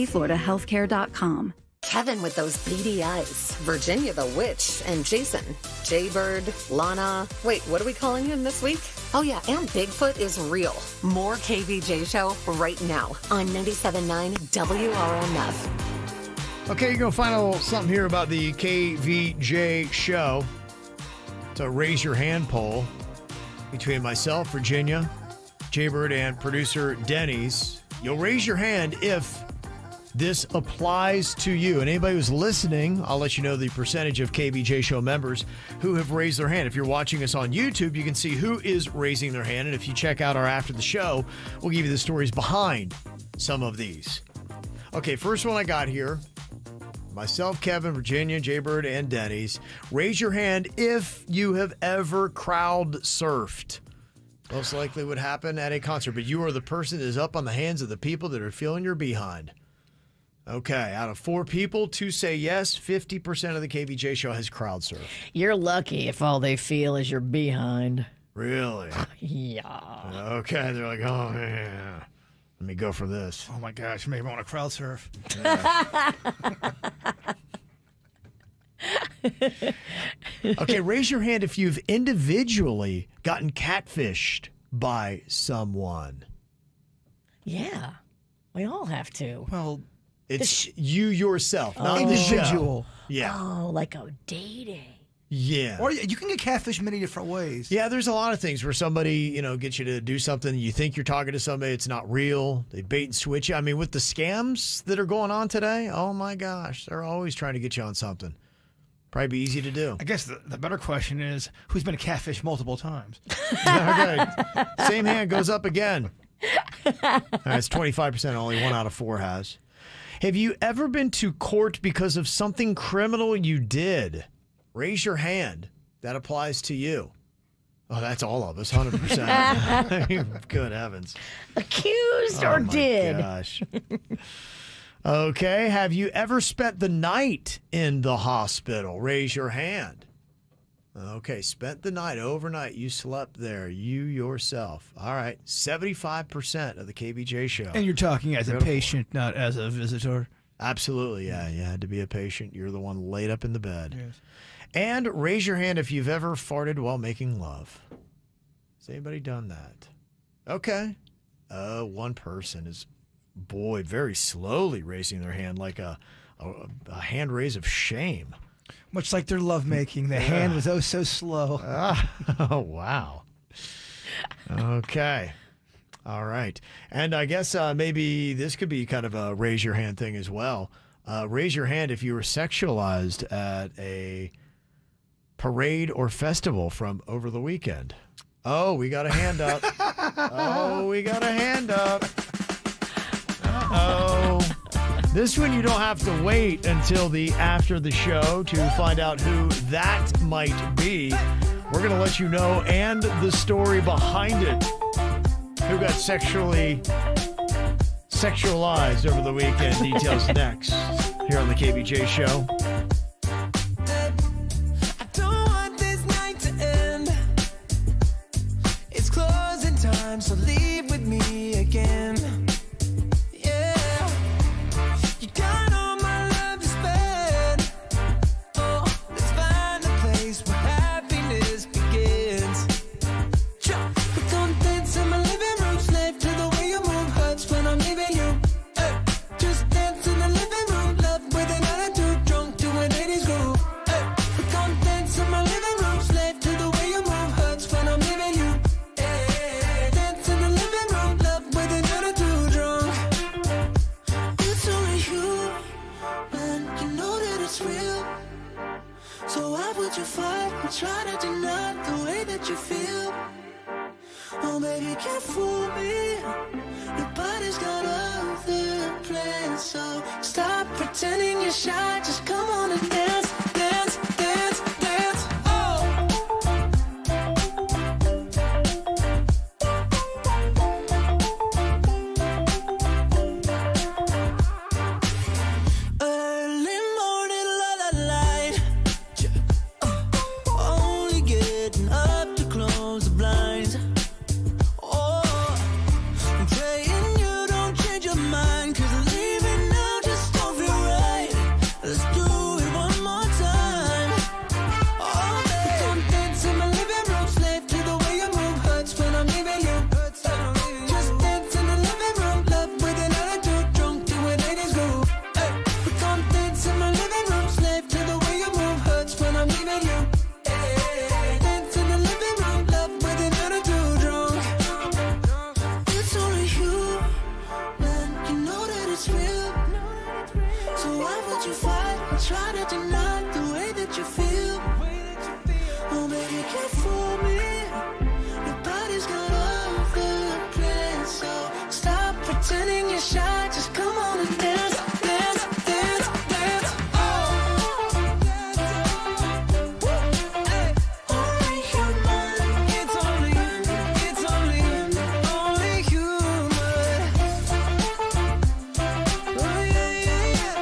Speaker 28: hcafloridahealthcare.com.
Speaker 1: Kevin with those beady eyes, Virginia the Witch, and Jason, Jaybird, Lana. Wait, what are we calling him this week? Oh yeah, and Bigfoot is real. More KVJ Show right now on 97.9 WRMF.
Speaker 4: Okay, you're going to find a little something here about the KVJ show. It's a raise your hand poll between myself, Virginia, Jaybird, and producer Denny's. You'll raise your hand if this applies to you. And anybody who's listening, I'll let you know the percentage of KVJ show members who have raised their hand. If you're watching us on YouTube, you can see who is raising their hand. And if you check out our After the Show, we'll give you the stories behind some of these. Okay, first one I got here. Myself, Kevin, Virginia, Jaybird, and Denny's. Raise your hand if you have ever crowd surfed. Most likely would happen at a concert, but you are the person that is up on the hands of the people that are feeling your behind. Okay, out of 4 people, 2 say yes. 50% of the KVJ show has crowd surfed.
Speaker 5: You're lucky if all they feel is your behind.
Speaker 4: Really?
Speaker 5: Yeah.
Speaker 4: Okay, they're like, oh, yeah. Let me go for this.
Speaker 6: Oh my gosh, maybe I want to crowd surf.
Speaker 4: Yeah. Okay, raise your hand if you've individually gotten catfished by someone.
Speaker 5: Yeah, we all have to.
Speaker 6: Well,
Speaker 4: it's you yourself, not
Speaker 6: individual.
Speaker 4: Yeah.
Speaker 5: Oh, like dating.
Speaker 4: Yeah.
Speaker 6: Or you can get catfished many different ways.
Speaker 4: Yeah, there's a lot of things where somebody, gets you to do something. You think you're talking to somebody. It's not real. They bait and switch you. I mean, with the scams that are going on today, oh my gosh, they're always trying to get you on something. Probably be easy to do.
Speaker 6: I guess the better question is, who's been catfished multiple times?
Speaker 4: Okay. Same hand goes up again. It's 25%. Only 1 out of 4 has. Have you ever been to court because of something criminal you did? Raise your hand. That applies to you. Oh, that's all of us, 100%. Good heavens.
Speaker 5: Accused or did?
Speaker 4: Oh, my gosh. Okay. Have you ever spent the night in the hospital? Raise your hand. Okay. Spent the night, overnight. You slept there. You yourself. All right. 75% of the KVJ show.
Speaker 6: And you're talking as a patient, not as a visitor?
Speaker 4: Absolutely. Yeah. You had to be a patient. You're the one laid up in the bed.
Speaker 6: Yes.
Speaker 4: And raise your hand if you've ever farted while making love. Has anybody done that? Okay. One person is, very slowly raising their hand like a hand raise of shame.
Speaker 6: Much like their lovemaking, the hand was oh so slow.
Speaker 4: Oh, wow. Okay. All right. And I guess maybe this could be kind of a raise your hand thing as well. Raise your hand if you were sexualized at a parade or festival from over the weekend. Oh, we got a hand up. Oh, we got a hand up. Uh-oh. This one you don't have to wait until after the show to find out who that might be. We're going to let you know and the story behind it. Who got sexualized over the weekend. Details next here on the KVJ Show.
Speaker 3: I don't want this night to end. It's closing time, so leave with me again. Try to deny the way that you feel. Oh, baby, you can't fool me. Your body's got other plans, so stop pretending you're shy. Just come on and dance, dance, dance, dance. Oh. Early morning, la la light. Up to close the blinds. Oh, I'm praying you don't change your mind, 'cause leaving now just don't feel right. Let's do it one more time. Oh, babe, don't dance in my living room, slave to the way you move. Hurts when I'm leaving you. Just dance in the living room, love with an attitude, drunk to a ladies groove. We don't dance in my living room, slave to the way you move. Hurts when I'm leaving you. Try to deny the way that you feel. Oh, baby, you can't fool me. Your body's got other plans, so stop pretending you're shy. Just come on and dance, dance, dance, dance. Oh, hey. Only human. It's only human. Oh, yeah, yeah, yeah.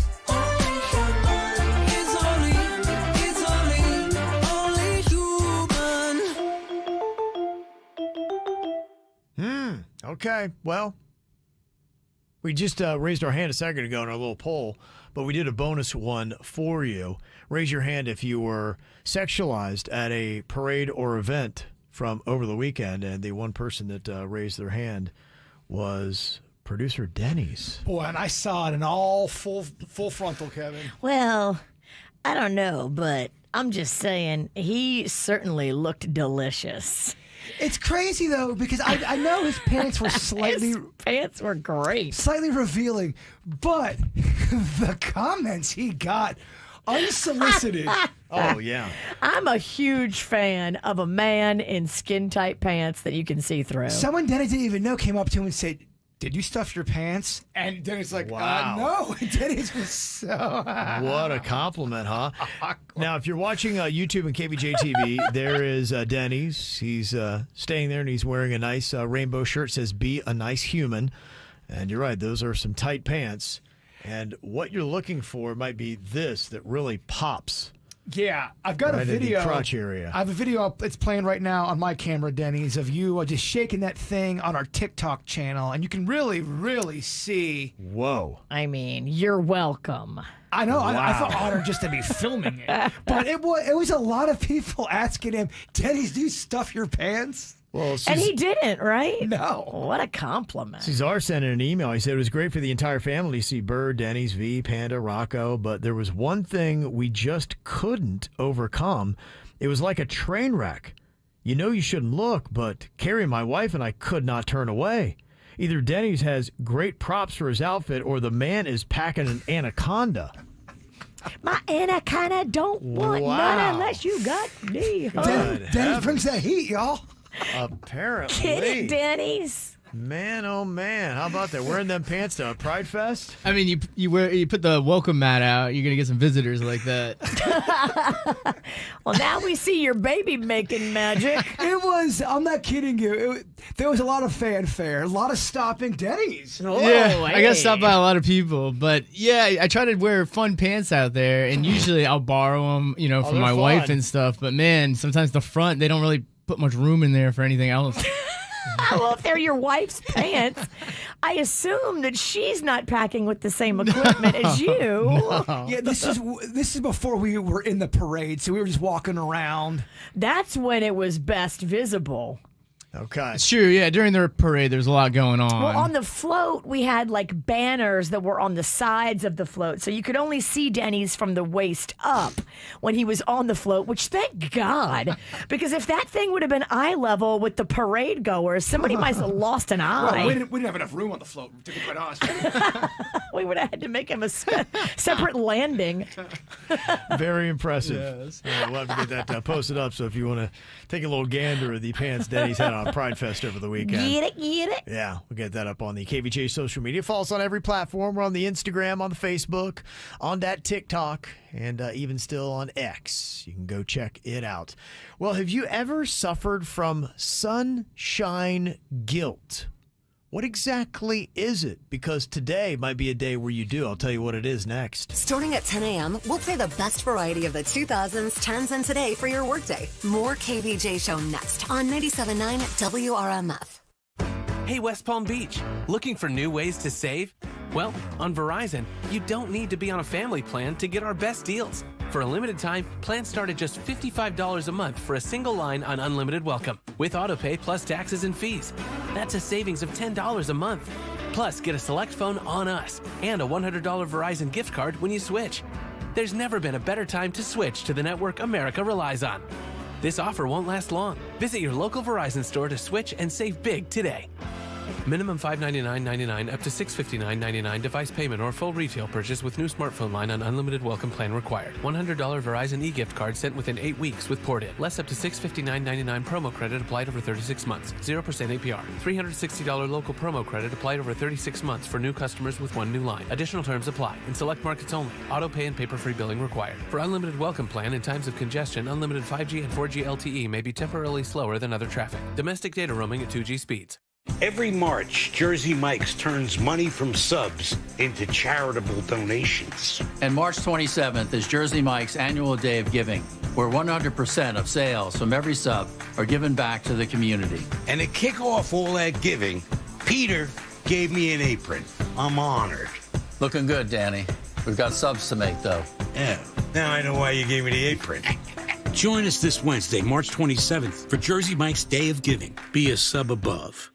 Speaker 4: Okay, well, we just raised our hand a second ago in our little poll, but we did a bonus one for you. Raise your hand if you were sexualized at a parade or event from over the weekend, and the one person that raised their hand was producer Denny's.
Speaker 6: Boy, and I saw it in all full frontal, Kevin.
Speaker 5: Well, I don't know, but I'm just saying he certainly looked delicious.
Speaker 6: It's crazy, though, because I know his pants were slightly...
Speaker 5: His pants were great.
Speaker 6: Slightly revealing, but the comments he got unsolicited.
Speaker 4: Oh, yeah.
Speaker 5: I'm a huge fan of a man in skin-tight pants that you can see through.
Speaker 6: Someone Dennis didn't even know came up to him and said, "Did you stuff your pants?" And Dennis like,
Speaker 4: wow.
Speaker 6: No. Dennis was so...
Speaker 4: What a compliment, huh? Now, if you're watching YouTube and KVJ TV, there is Denny's. He's staying there, and he's wearing a nice rainbow shirt. It says, "Be a nice human." And you're right, those are some tight pants. And what you're looking for might be this that really pops.
Speaker 6: Yeah, I've got
Speaker 4: right
Speaker 6: a video.
Speaker 4: In the crotch area.
Speaker 6: I have a video up. It's playing right now on my camera, Denny's, of you just shaking that thing on our TikTok channel, and you can really, really see.
Speaker 4: Whoa!
Speaker 5: I mean, you're welcome.
Speaker 6: I know.
Speaker 4: Wow.
Speaker 6: I felt honored just to be filming it, but it was a lot of people asking him, "Denny's, do you stuff your pants?"
Speaker 4: Well,
Speaker 5: and he didn't, right?
Speaker 6: No.
Speaker 5: What a compliment.
Speaker 4: Cesar sent in an email. He said it was great for the entire family to see Bird, Denny's, V, Panda, Rocco, but there was one thing we just couldn't overcome. It was like a train wreck. You know you shouldn't look, but Carrie, my wife, and I could not turn away. Either Denny's has great props for his outfit or the man is packing an anaconda.
Speaker 5: My anaconda don't want none unless you got me.
Speaker 6: Denny's brings that heat, y'all.
Speaker 4: Apparently.
Speaker 5: Get it, Denny's?
Speaker 4: Man, oh man. How about that? Wearing them pants to a Pride Fest?
Speaker 12: I mean, you put the welcome mat out, you're going to get some visitors like that.
Speaker 5: Well, now we see your baby making magic.
Speaker 6: It was, I'm not kidding you, there was a lot of fanfare, a lot of stopping Denny's.
Speaker 12: Yeah, I got stopped by a lot of people. But yeah, I try to wear fun pants out there, and usually I'll borrow them, from my wife and stuff. But man, sometimes the front, they don't really put much room in there for anything else.
Speaker 5: Well, if they're your wife's pants, I assume that she's not packing with the same equipment as you.
Speaker 12: No.
Speaker 6: Yeah, this is before we were in the parade, so we were just walking around.
Speaker 5: That's when it was best visible.
Speaker 4: Okay.
Speaker 12: It's true, yeah. During the parade, there's a lot going on.
Speaker 5: Well, on the float, we had like banners that were on the sides of the float, so you could only see Denny's from the waist up when he was on the float, which thank God, because if that thing would have been eye level with the parade goers, somebody might have lost an eye.
Speaker 6: Well, we didn't have enough room on the float, to be quite honest.
Speaker 5: We would have had to make him a separate landing.
Speaker 4: Very impressive.
Speaker 12: Yes.
Speaker 4: Yeah, we'll have to get that posted up, so if you want to take a little gander at the pants Denny's had on Pride Fest over the weekend.
Speaker 5: Get it.
Speaker 4: Yeah, we'll get that up on the KVJ social media. Follow us on every platform. We're on the Instagram, on the Facebook, on that TikTok, and even still on X. You can go check it out. Well, have you ever suffered from sunshine guilt? What exactly is it? Because today might be a day where you do. I'll tell you what it is next.
Speaker 1: Starting at 10 a.m., we'll play the best variety of the 2000s, 10s, and today for your workday. More KVJ Show next on 97.9 WRMF.
Speaker 13: Hey, West Palm Beach, looking for new ways to save? Well, on Verizon, you don't need to be on a family plan to get our best deals. For a limited time, plans start at just $55 a month for a single line on Unlimited Welcome, with autopay plus taxes and fees. That's a savings of $10 a month. Plus, get a select phone on us and a $100 Verizon gift card when you switch. There's never been a better time to switch to the network America relies on. This offer won't last long. Visit your local Verizon store to switch and save big today. Minimum $599.99 up to $659.99 device payment or full retail purchase with new smartphone line on Unlimited Welcome plan required. $100 Verizon e-gift card sent within 8 weeks with port in. Less up to $659.99 promo credit applied over 36 months. 0% APR. $360 local promo credit applied over 36 months for new customers with one new line. Additional terms apply. In select markets only. Auto pay and paper-free billing required. For Unlimited Welcome plan, in times of congestion, unlimited 5G and 4G LTE may be temporarily slower than other traffic. Domestic data roaming at 2G speeds.
Speaker 15: Every March, Jersey Mike's turns money from subs into charitable donations.
Speaker 16: And March 27th is Jersey Mike's annual day of giving, where 100% of sales from every sub are given back to the community.
Speaker 15: And to kick off all that giving, Peter gave me an apron. I'm honored.
Speaker 16: Looking good, Danny. We've got subs to make, though.
Speaker 15: Yeah, now I know why you gave me the apron. Join us this Wednesday, March 27th, for Jersey Mike's Day of Giving. Be a sub above.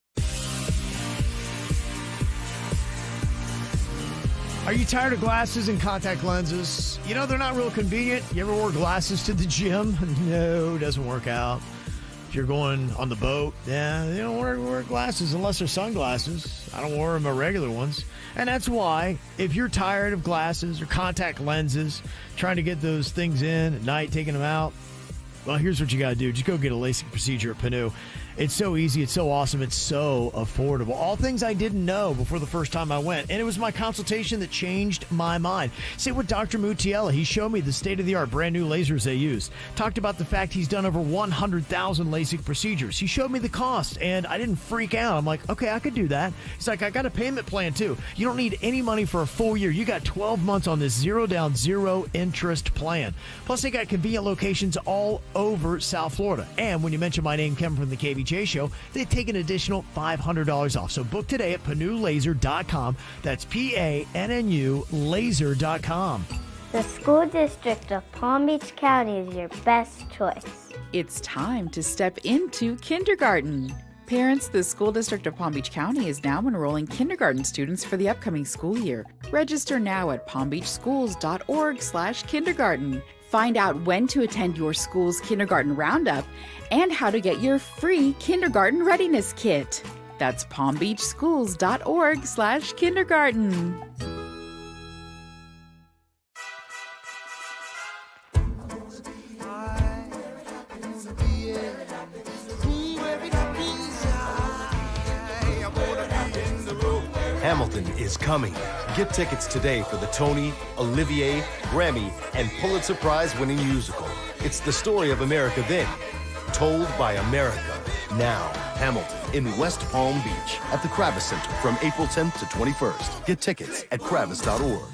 Speaker 4: Are you tired of glasses and contact lenses? You know, they're not real convenient. You ever wore glasses to the gym? No, it doesn't work out. If you're going on the boat, yeah, you don't wear glasses unless they're sunglasses. I don't wear them, regular ones. And that's why, if you're tired of glasses or contact lenses, trying to get those things in at night, taking them out, well, here's what you got to do. Just go get a LASIK procedure at Panu. It's so easy. It's so awesome. It's so affordable. All things I didn't know before the first time I went. And it was my consultation that changed my mind. Sit with Dr. Mutiella. He showed me the state-of-the-art brand new lasers they use. Talked about the fact he's done over 100,000 LASIK procedures. He showed me the cost, and I didn't freak out. I'm like, okay, I could do that. He's like, I got a payment plan, too. You don't need any money for a full year. You got 12 months on this zero-down, zero-interest plan. Plus, they got convenient locations all over South Florida. And when you mention my name, Kevin from the KVJ Show, they take an additional $500 off. So book today at PanuLaser.com. That's PANNU laser.com.
Speaker 2: The school district of Palm Beach County is your best choice.
Speaker 8: It's time to step into kindergarten. Parents, the School District of Palm Beach County is now enrolling kindergarten students for the upcoming school year. Register now at palmbeachschools.org/kindergarten. Find out when to attend your school's kindergarten roundup and how to get your free kindergarten readiness kit. That's palmbeachschools.org/kindergarten.
Speaker 10: Hamilton is coming. Get tickets today for the Tony, Olivier, Grammy, and Pulitzer Prize-winning musical. It's the story of America then, told by America now. Hamilton in West Palm Beach at the Kravis Center from April 10th to 21st. Get tickets at kravis.org.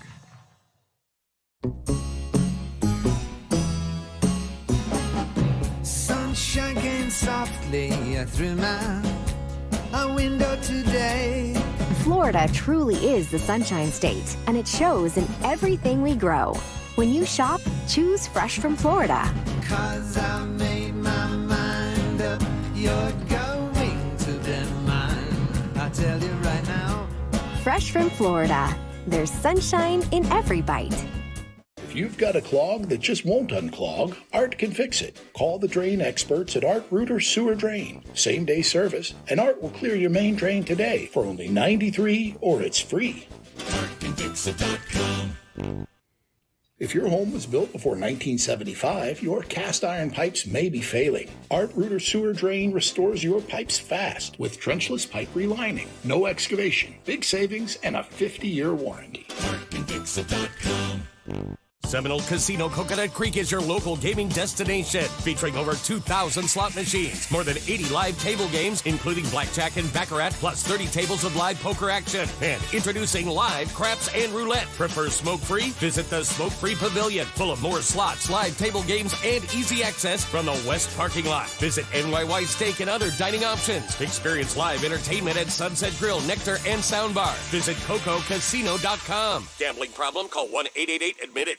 Speaker 3: Sunshine came softly through my window today.
Speaker 17: Florida truly is the Sunshine State, and it shows in everything we grow. When you shop, choose fresh from Florida.
Speaker 3: 'Cause I made my mind up, you're going to be mine. I tell you right now.
Speaker 17: Fresh from Florida. There's sunshine in every bite.
Speaker 18: If you've got a clog that just won't unclog, Art can fix it. Call the drain experts at Art Rooter Sewer Drain. Same-day service, and Art will clear your main drain today for only $93 or it's free. ArtCanFixIt.com. If your home was built before 1975, your cast iron pipes may be failing. Art Rooter Sewer Drain restores your pipes fast with trenchless pipe relining, no excavation, big savings, and a 50-year warranty. ArtCanFixIt.com.
Speaker 19: Seminole Casino Coconut Creek is your local gaming destination, featuring over 2,000 slot machines, more than 80 live table games, including blackjack and baccarat, plus 30 tables of live poker action, and introducing live craps and roulette. Prefer smoke-free? Visit the Smoke-Free Pavilion, full of more slots, live table games, and easy access from the west parking lot. Visit NYY Steak and other dining options. Experience live entertainment at Sunset Grill, Nectar, and Soundbar. Visit CocoCasino.com. Gambling problem? Call 1-888-ADMIT-IT.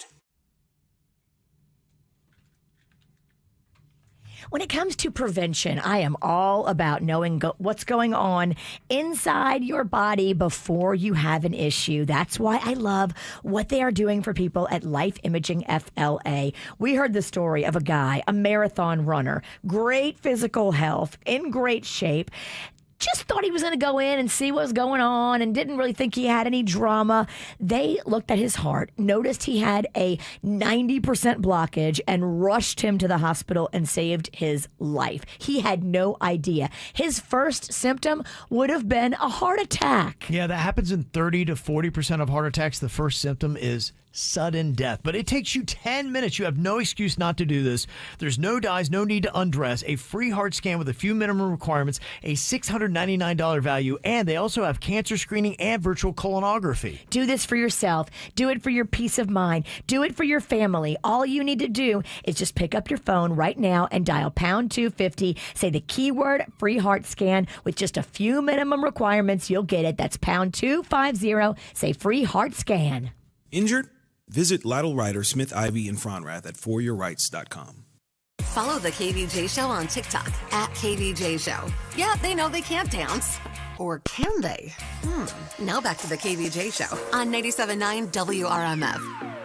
Speaker 5: When it comes to prevention, I am all about knowing what's going on inside your body before you have an issue. That's why I love what they are doing for people at Life Imaging FLA. We heard the story of a guy, a marathon runner, great physical health, in great shape. Just thought he was going to go in and see what was going on and didn't really think he had any drama. They looked at his heart, noticed he had a 90% blockage, and rushed him to the hospital and saved his life. He had no idea. His first symptom would have been a heart attack.
Speaker 4: Yeah, that happens in 30 to 40% of heart attacks. The first symptom is sudden death, but it takes you 10 minutes. You have no excuse not to do this. There's no dyes, no need to undress, a free heart scan with a few minimum requirements, a $699 value, and they also have cancer screening and virtual colonography.
Speaker 5: Do this for yourself. Do it for your peace of mind. Do it for your family. All you need to do is just pick up your phone right now and dial pound 250, say the keyword free heart scan. With just a few minimum requirements, you'll get it. That's pound 250, say free heart scan.
Speaker 20: Injured? Visit Lytle Ryder, Smith, Ivy, and Fronrath at foryourrights.com.
Speaker 1: Follow the KVJ Show on TikTok at KVJ Show. Yeah, they know they can't dance. Or can they? Now back to the KVJ Show on 97.9 WRMF.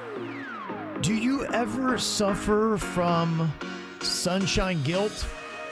Speaker 4: Do you ever suffer from sunshine guilt?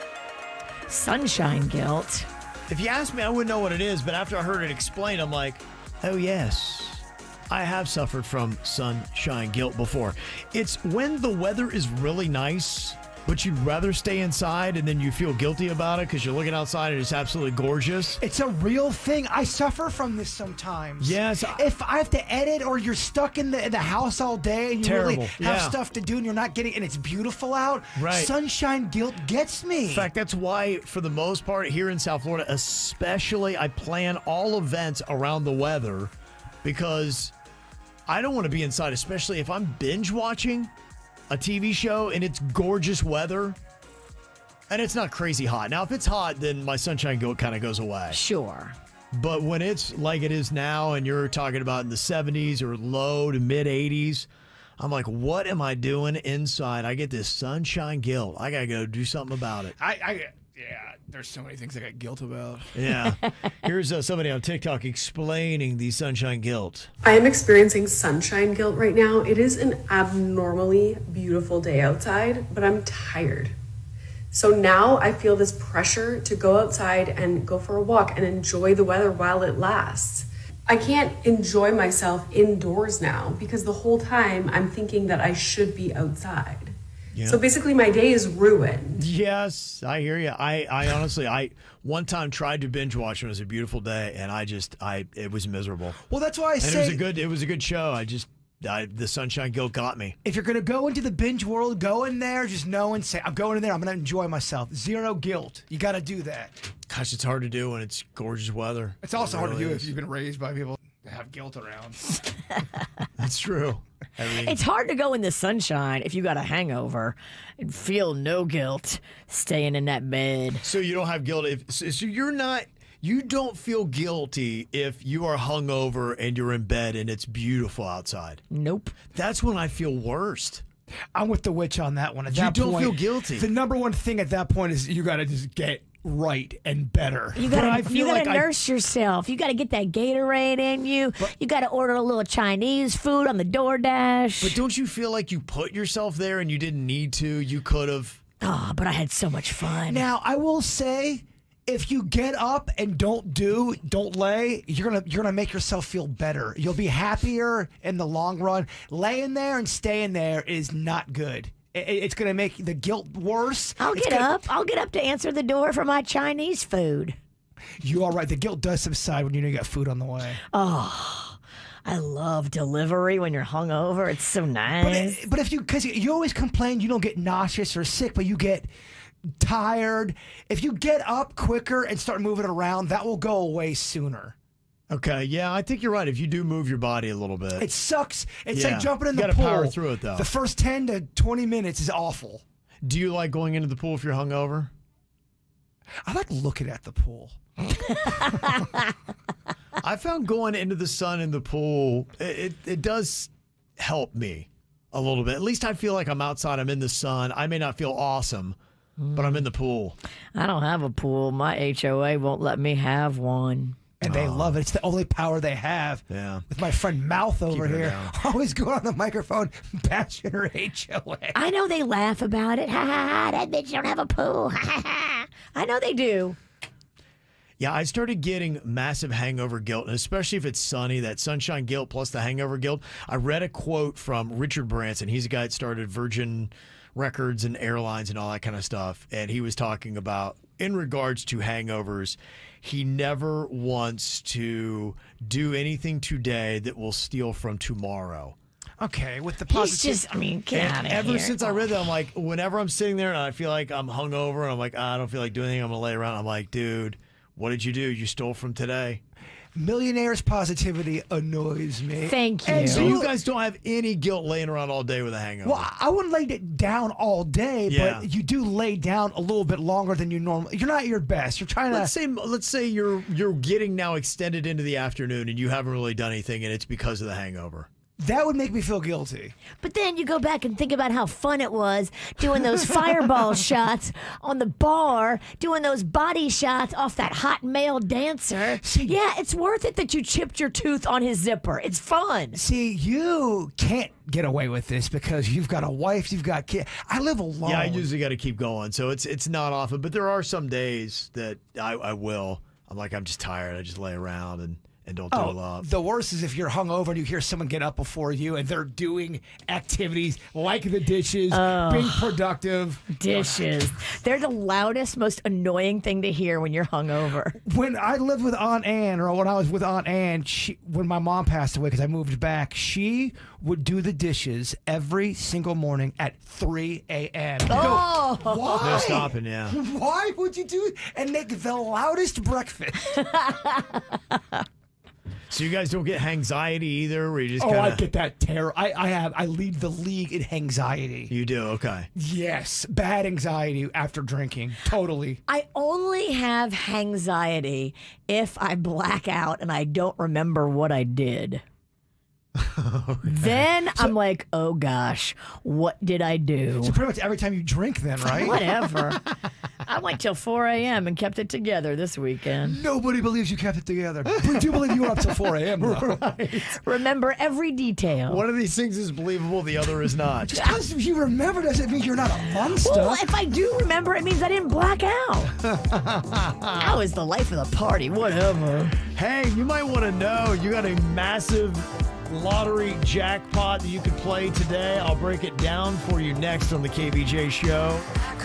Speaker 5: Sunshine guilt?
Speaker 4: If you ask me, I wouldn't know what it is, but after I heard it explained, I'm like, oh yes. I have suffered from sunshine guilt before. It's when the weather is really nice, but you'd rather stay inside, and then you feel guilty about it because you're looking outside and it's absolutely gorgeous.
Speaker 6: It's a real thing. I suffer from this sometimes.
Speaker 4: Yes.
Speaker 6: If I have to edit or you're stuck in the house all day and you really have stuff to do and you're not getting, and it's beautiful out,
Speaker 4: right.
Speaker 6: Sunshine guilt gets me.
Speaker 4: In fact, that's why, for the most part, here in South Florida, especially, I plan all events around the weather because I don't want to be inside, especially if I'm binge watching a TV show and it's gorgeous weather and it's not crazy hot. Now, if it's hot, then my sunshine guilt kind of goes away.
Speaker 5: Sure.
Speaker 4: But when it's like it is now and you're talking about in the 70s or low to mid 80s, I'm like, what am I doing inside? I get this sunshine guilt. I got to go do something about it.
Speaker 6: Yeah, there's so many things I got guilt about.
Speaker 4: Yeah. Here's somebody on TikTok explaining the sunshine guilt.
Speaker 14: I am experiencing sunshine guilt right now. It is an abnormally beautiful day outside, but I'm tired. So now I feel this pressure to go outside and go for a walk and enjoy the weather while it lasts. I can't enjoy myself indoors now because the whole time I'm thinking that I should be outside.
Speaker 4: Yeah.
Speaker 14: So basically my day is ruined.
Speaker 4: Yes, I hear you. I honestly, one time tried to binge watch when it was a beautiful day, and it was miserable.
Speaker 6: Well, that's why I say
Speaker 4: it was a good show. The sunshine guilt got me.
Speaker 6: if you're going to go into the binge world, go in there, just know and say, I'm going in there, I'm going to enjoy myself. Zero guilt. You got to do that.
Speaker 4: Gosh, it's hard to do when it's gorgeous weather.
Speaker 6: It's also hard to
Speaker 4: really
Speaker 6: do
Speaker 4: is.
Speaker 6: if you've been raised by people that have guilt around.
Speaker 4: That's true. I mean,
Speaker 5: It's hard to go in the sunshine if you got a hangover and feel no guilt staying in that bed.
Speaker 4: so you don't have guilt. So you're not. You don't feel guilty if you are hungover and you're in bed and it's beautiful outside.
Speaker 5: Nope.
Speaker 4: That's when I feel worst.
Speaker 6: I'm with the witch on that one. At
Speaker 4: You
Speaker 6: that
Speaker 4: don't
Speaker 6: point,
Speaker 4: feel guilty.
Speaker 6: The number one thing at that point is you got to just get right and better.
Speaker 5: You
Speaker 6: But I
Speaker 5: gotta,
Speaker 6: feel like
Speaker 5: nurse yourself. You gotta get that Gatorade in you. You gotta order a little Chinese food on the DoorDash.
Speaker 4: But don't you feel like you put yourself there and you didn't need to? You could have.
Speaker 5: Oh, but I had so much fun.
Speaker 6: Now, I will say, if you get up and don't lay, you're gonna make yourself feel better. You'll be happier in the long run. Laying there and staying there is not good. It's gonna make the guilt worse.
Speaker 5: I'll get up to answer the door for my Chinese food.
Speaker 6: You all right? The guilt does subside when you know you got food on the way.
Speaker 5: Oh, I love delivery when you're hungover. It's so nice.
Speaker 6: But if because you always complain you don't get nauseous or sick, but you get tired. If you get up quicker and start moving around, that will go away sooner.
Speaker 4: Okay, yeah, I think you're right. If you do move your body a little bit,
Speaker 6: It sucks. It's
Speaker 4: Yeah.
Speaker 6: like jumping in
Speaker 4: You
Speaker 6: the
Speaker 4: gotta
Speaker 6: pool.
Speaker 4: power through it, though.
Speaker 6: The first 10 to 20 minutes is awful.
Speaker 4: Do you like going into the pool if you're hungover?
Speaker 6: I like looking at the pool.
Speaker 4: I found going into the sun in the pool, it does help me a little bit. At least I feel like I'm outside. I'm in the sun. I may not feel awesome, but I'm in the pool.
Speaker 5: I don't have a pool. My HOA won't let me have one.
Speaker 6: And they love it. It's the only power they have.
Speaker 4: Yeah.
Speaker 6: With my friend Mouth over
Speaker 4: Keeping her
Speaker 6: here,
Speaker 4: down.
Speaker 6: always going on the microphone, bashing her HOA.
Speaker 5: I know they laugh about it. Ha ha ha, that bitch don't have a pool. Ha ha ha. I know they do.
Speaker 4: Yeah, I started getting massive hangover guilt, and especially if it's sunny, that sunshine guilt plus the hangover guilt. I read a quote from Richard Branson. He's a guy that started Virgin Records and airlines and all that kind of stuff. And he was talking about, in regards to hangovers, he never wants to do anything today that will steal from tomorrow.
Speaker 6: Okay, with the
Speaker 5: He's
Speaker 6: positive.
Speaker 5: just, I mean, get
Speaker 4: And
Speaker 5: out of
Speaker 4: ever
Speaker 5: here.
Speaker 4: since I read that, I'm like, whenever I'm sitting there and I feel like I'm hungover and I'm like, I don't feel like doing anything, I'm going to lay around. I'm like, dude, what did you do? You stole from today.
Speaker 6: Millionaires' positivity annoys me.
Speaker 5: Thank you.
Speaker 6: And
Speaker 4: So you guys don't have any guilt laying around all day with a hangover.
Speaker 6: Well, I wouldn't lay it down all day,
Speaker 4: Yeah.
Speaker 6: but you do lay down a little bit longer than you normally. You're not at your best. You're trying to.
Speaker 4: Let's say you're getting now extended into the afternoon and you haven't really done anything and it's because of the hangover.
Speaker 6: That would make me feel guilty.
Speaker 5: But then you go back and think about how fun it was doing those fireball shots on the bar, doing those body shots off that hot male dancer. Yeah, it's worth it that you chipped your tooth on his zipper. It's fun.
Speaker 6: See, you can't get away with this because you've got a wife, you've got kids. I live alone.
Speaker 4: Yeah, I usually got to keep going. So it's not often, but there are some days that I will. I'm like, I'm just tired. I just lay around and don't do a lot.
Speaker 6: The worst is if you're hungover and you hear someone get up before you and they're doing activities like the dishes, being productive.
Speaker 5: Dishes. They're the loudest, most annoying thing to hear when you're hungover.
Speaker 6: When I lived with Aunt Ann, or when I was with Aunt Ann, when my mom passed away because I moved back, she would do the dishes every single morning at 3 a.m.
Speaker 5: Oh.
Speaker 6: Why?
Speaker 4: No stopping, yeah.
Speaker 6: Why would you do and make the loudest breakfast?
Speaker 4: So you guys don't get anxiety either, where you just
Speaker 6: Oh,
Speaker 4: kind
Speaker 6: I
Speaker 4: of...
Speaker 6: get that terror. I lead the league in anxiety.
Speaker 4: You do? Okay.
Speaker 6: Yes, bad anxiety after drinking. Totally.
Speaker 5: I only have anxiety if I black out and I don't remember what I did. Then I'm like, oh gosh, what did I do?
Speaker 6: So pretty much every time you drink then, right?
Speaker 5: Whatever. I went till 4 a.m. and kept it together this weekend.
Speaker 6: Nobody believes you kept it together. We do believe you were up till 4 a.m. though.
Speaker 4: Right.
Speaker 5: Remember every detail.
Speaker 4: One of these things is believable, the other is not.
Speaker 6: Just because you remember doesn't mean you're not amongst
Speaker 5: Well,
Speaker 6: us.
Speaker 5: if I do remember, it means I didn't black out. How is the life of the party? Whatever.
Speaker 4: Hey, you might want to know you got a massive lottery jackpot that you could play today. I'll break it down for you next on the KVJ Show.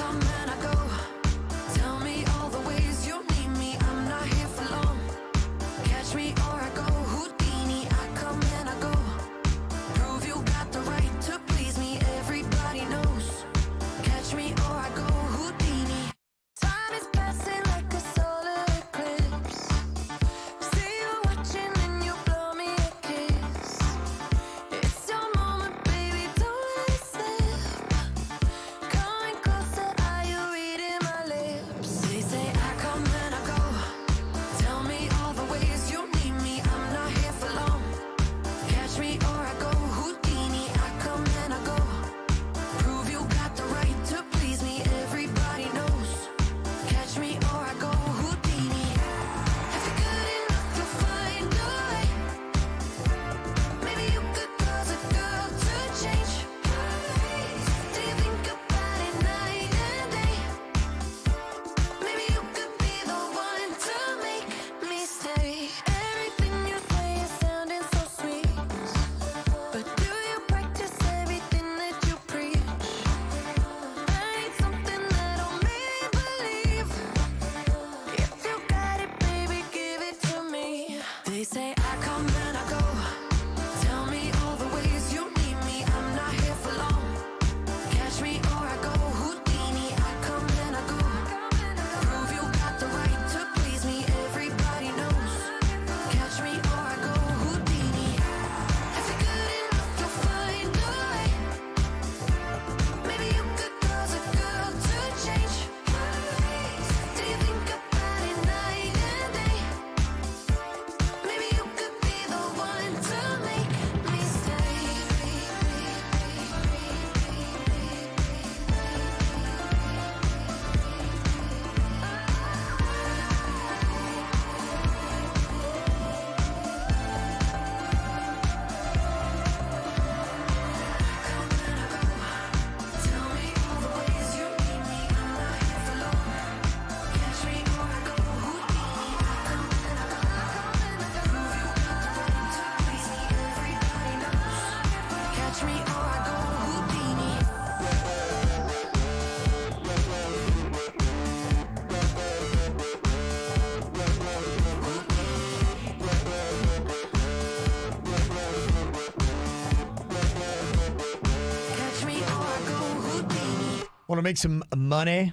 Speaker 4: Want to make some money?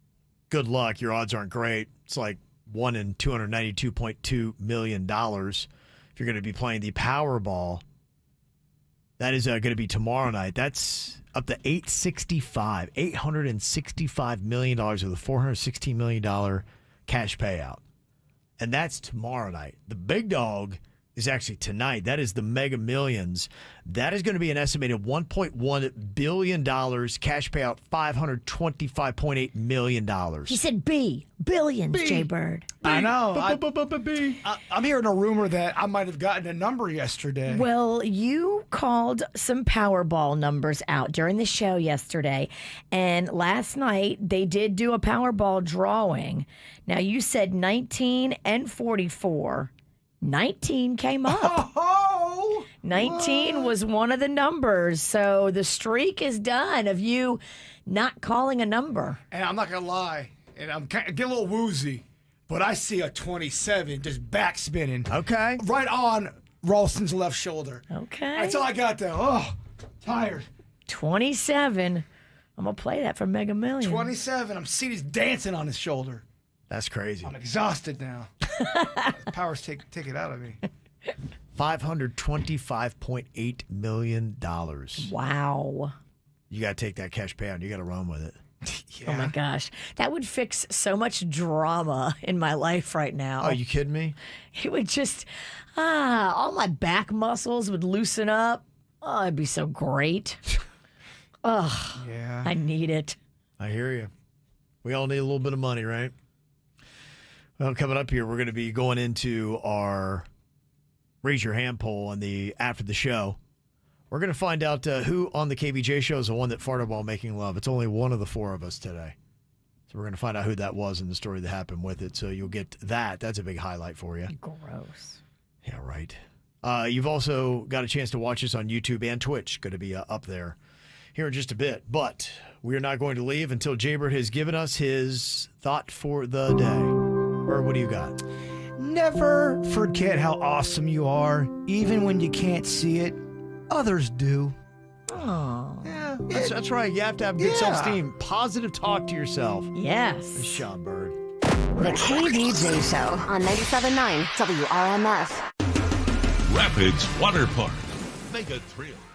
Speaker 4: Good luck. Your odds aren't great. It's like 1 in $292.2 million. If you're going to be playing the Powerball, that is going to be tomorrow night. That's up to $865 million with a $416 million cash payout. And that's tomorrow night. The big dog is actually tonight. That is the Mega Millions. That is going to be an estimated $1.1 billion cash payout, $525.8 million.
Speaker 5: He said billions, Jay Bird.
Speaker 6: I know. I'm hearing a rumor that I might have gotten a number yesterday.
Speaker 5: Well, you called some Powerball numbers out during the show yesterday, and last night they did do a Powerball drawing. Now, you said 19 and 44. 19 came up. 19 was one of the numbers, so the streak is done of you not calling a number.
Speaker 6: And I'm not going to lie, and I'm getting a little woozy, but I see a 27 just back spinning.
Speaker 4: Okay.
Speaker 6: Right on Ralston's left shoulder.
Speaker 5: Okay.
Speaker 6: That's all I got there. Oh, tired.
Speaker 5: 27. I'm going to play that for Mega Millions.
Speaker 6: 27. I'm seeing he's dancing on his shoulder.
Speaker 4: That's crazy.
Speaker 6: I'm exhausted now. Powers take it out of me.
Speaker 4: $525.8 million.
Speaker 5: Wow.
Speaker 4: You got to take that cash payout. You got to run with it.
Speaker 5: Oh my gosh. That would fix so much drama in my life right now.
Speaker 4: Oh, you kidding me?
Speaker 5: It would just, all my back muscles would loosen up. Oh, it'd be so great. Oh,
Speaker 6: yeah.
Speaker 5: I need it.
Speaker 4: I hear you. We all need a little bit of money, right? Well, coming up here, we're going to be going into our Raise Your Hand poll after the show. We're going to find out who on the KVJ show is the one that farted while making love. It's only one of the four of us today. So we're going to find out who that was and the story that happened with it. So you'll get that. That's a big highlight for you.
Speaker 5: Gross.
Speaker 4: Yeah, right. You've also got a chance to watch us on YouTube and Twitch. Going to be up there here in just a bit. But we are not going to leave until Jaybird has given us his thought for the day. Or what do you got?
Speaker 6: Never forget how awesome you are, even when you can't see it. Others do.
Speaker 5: Oh.
Speaker 4: Yeah, that's right. You have to have good self-esteem. Positive talk to yourself.
Speaker 5: Yes.
Speaker 4: Nice job, Bird.
Speaker 1: The KVJ Show on 97.9 WRMF.
Speaker 15: Rapids Water Park. Mega Thrill.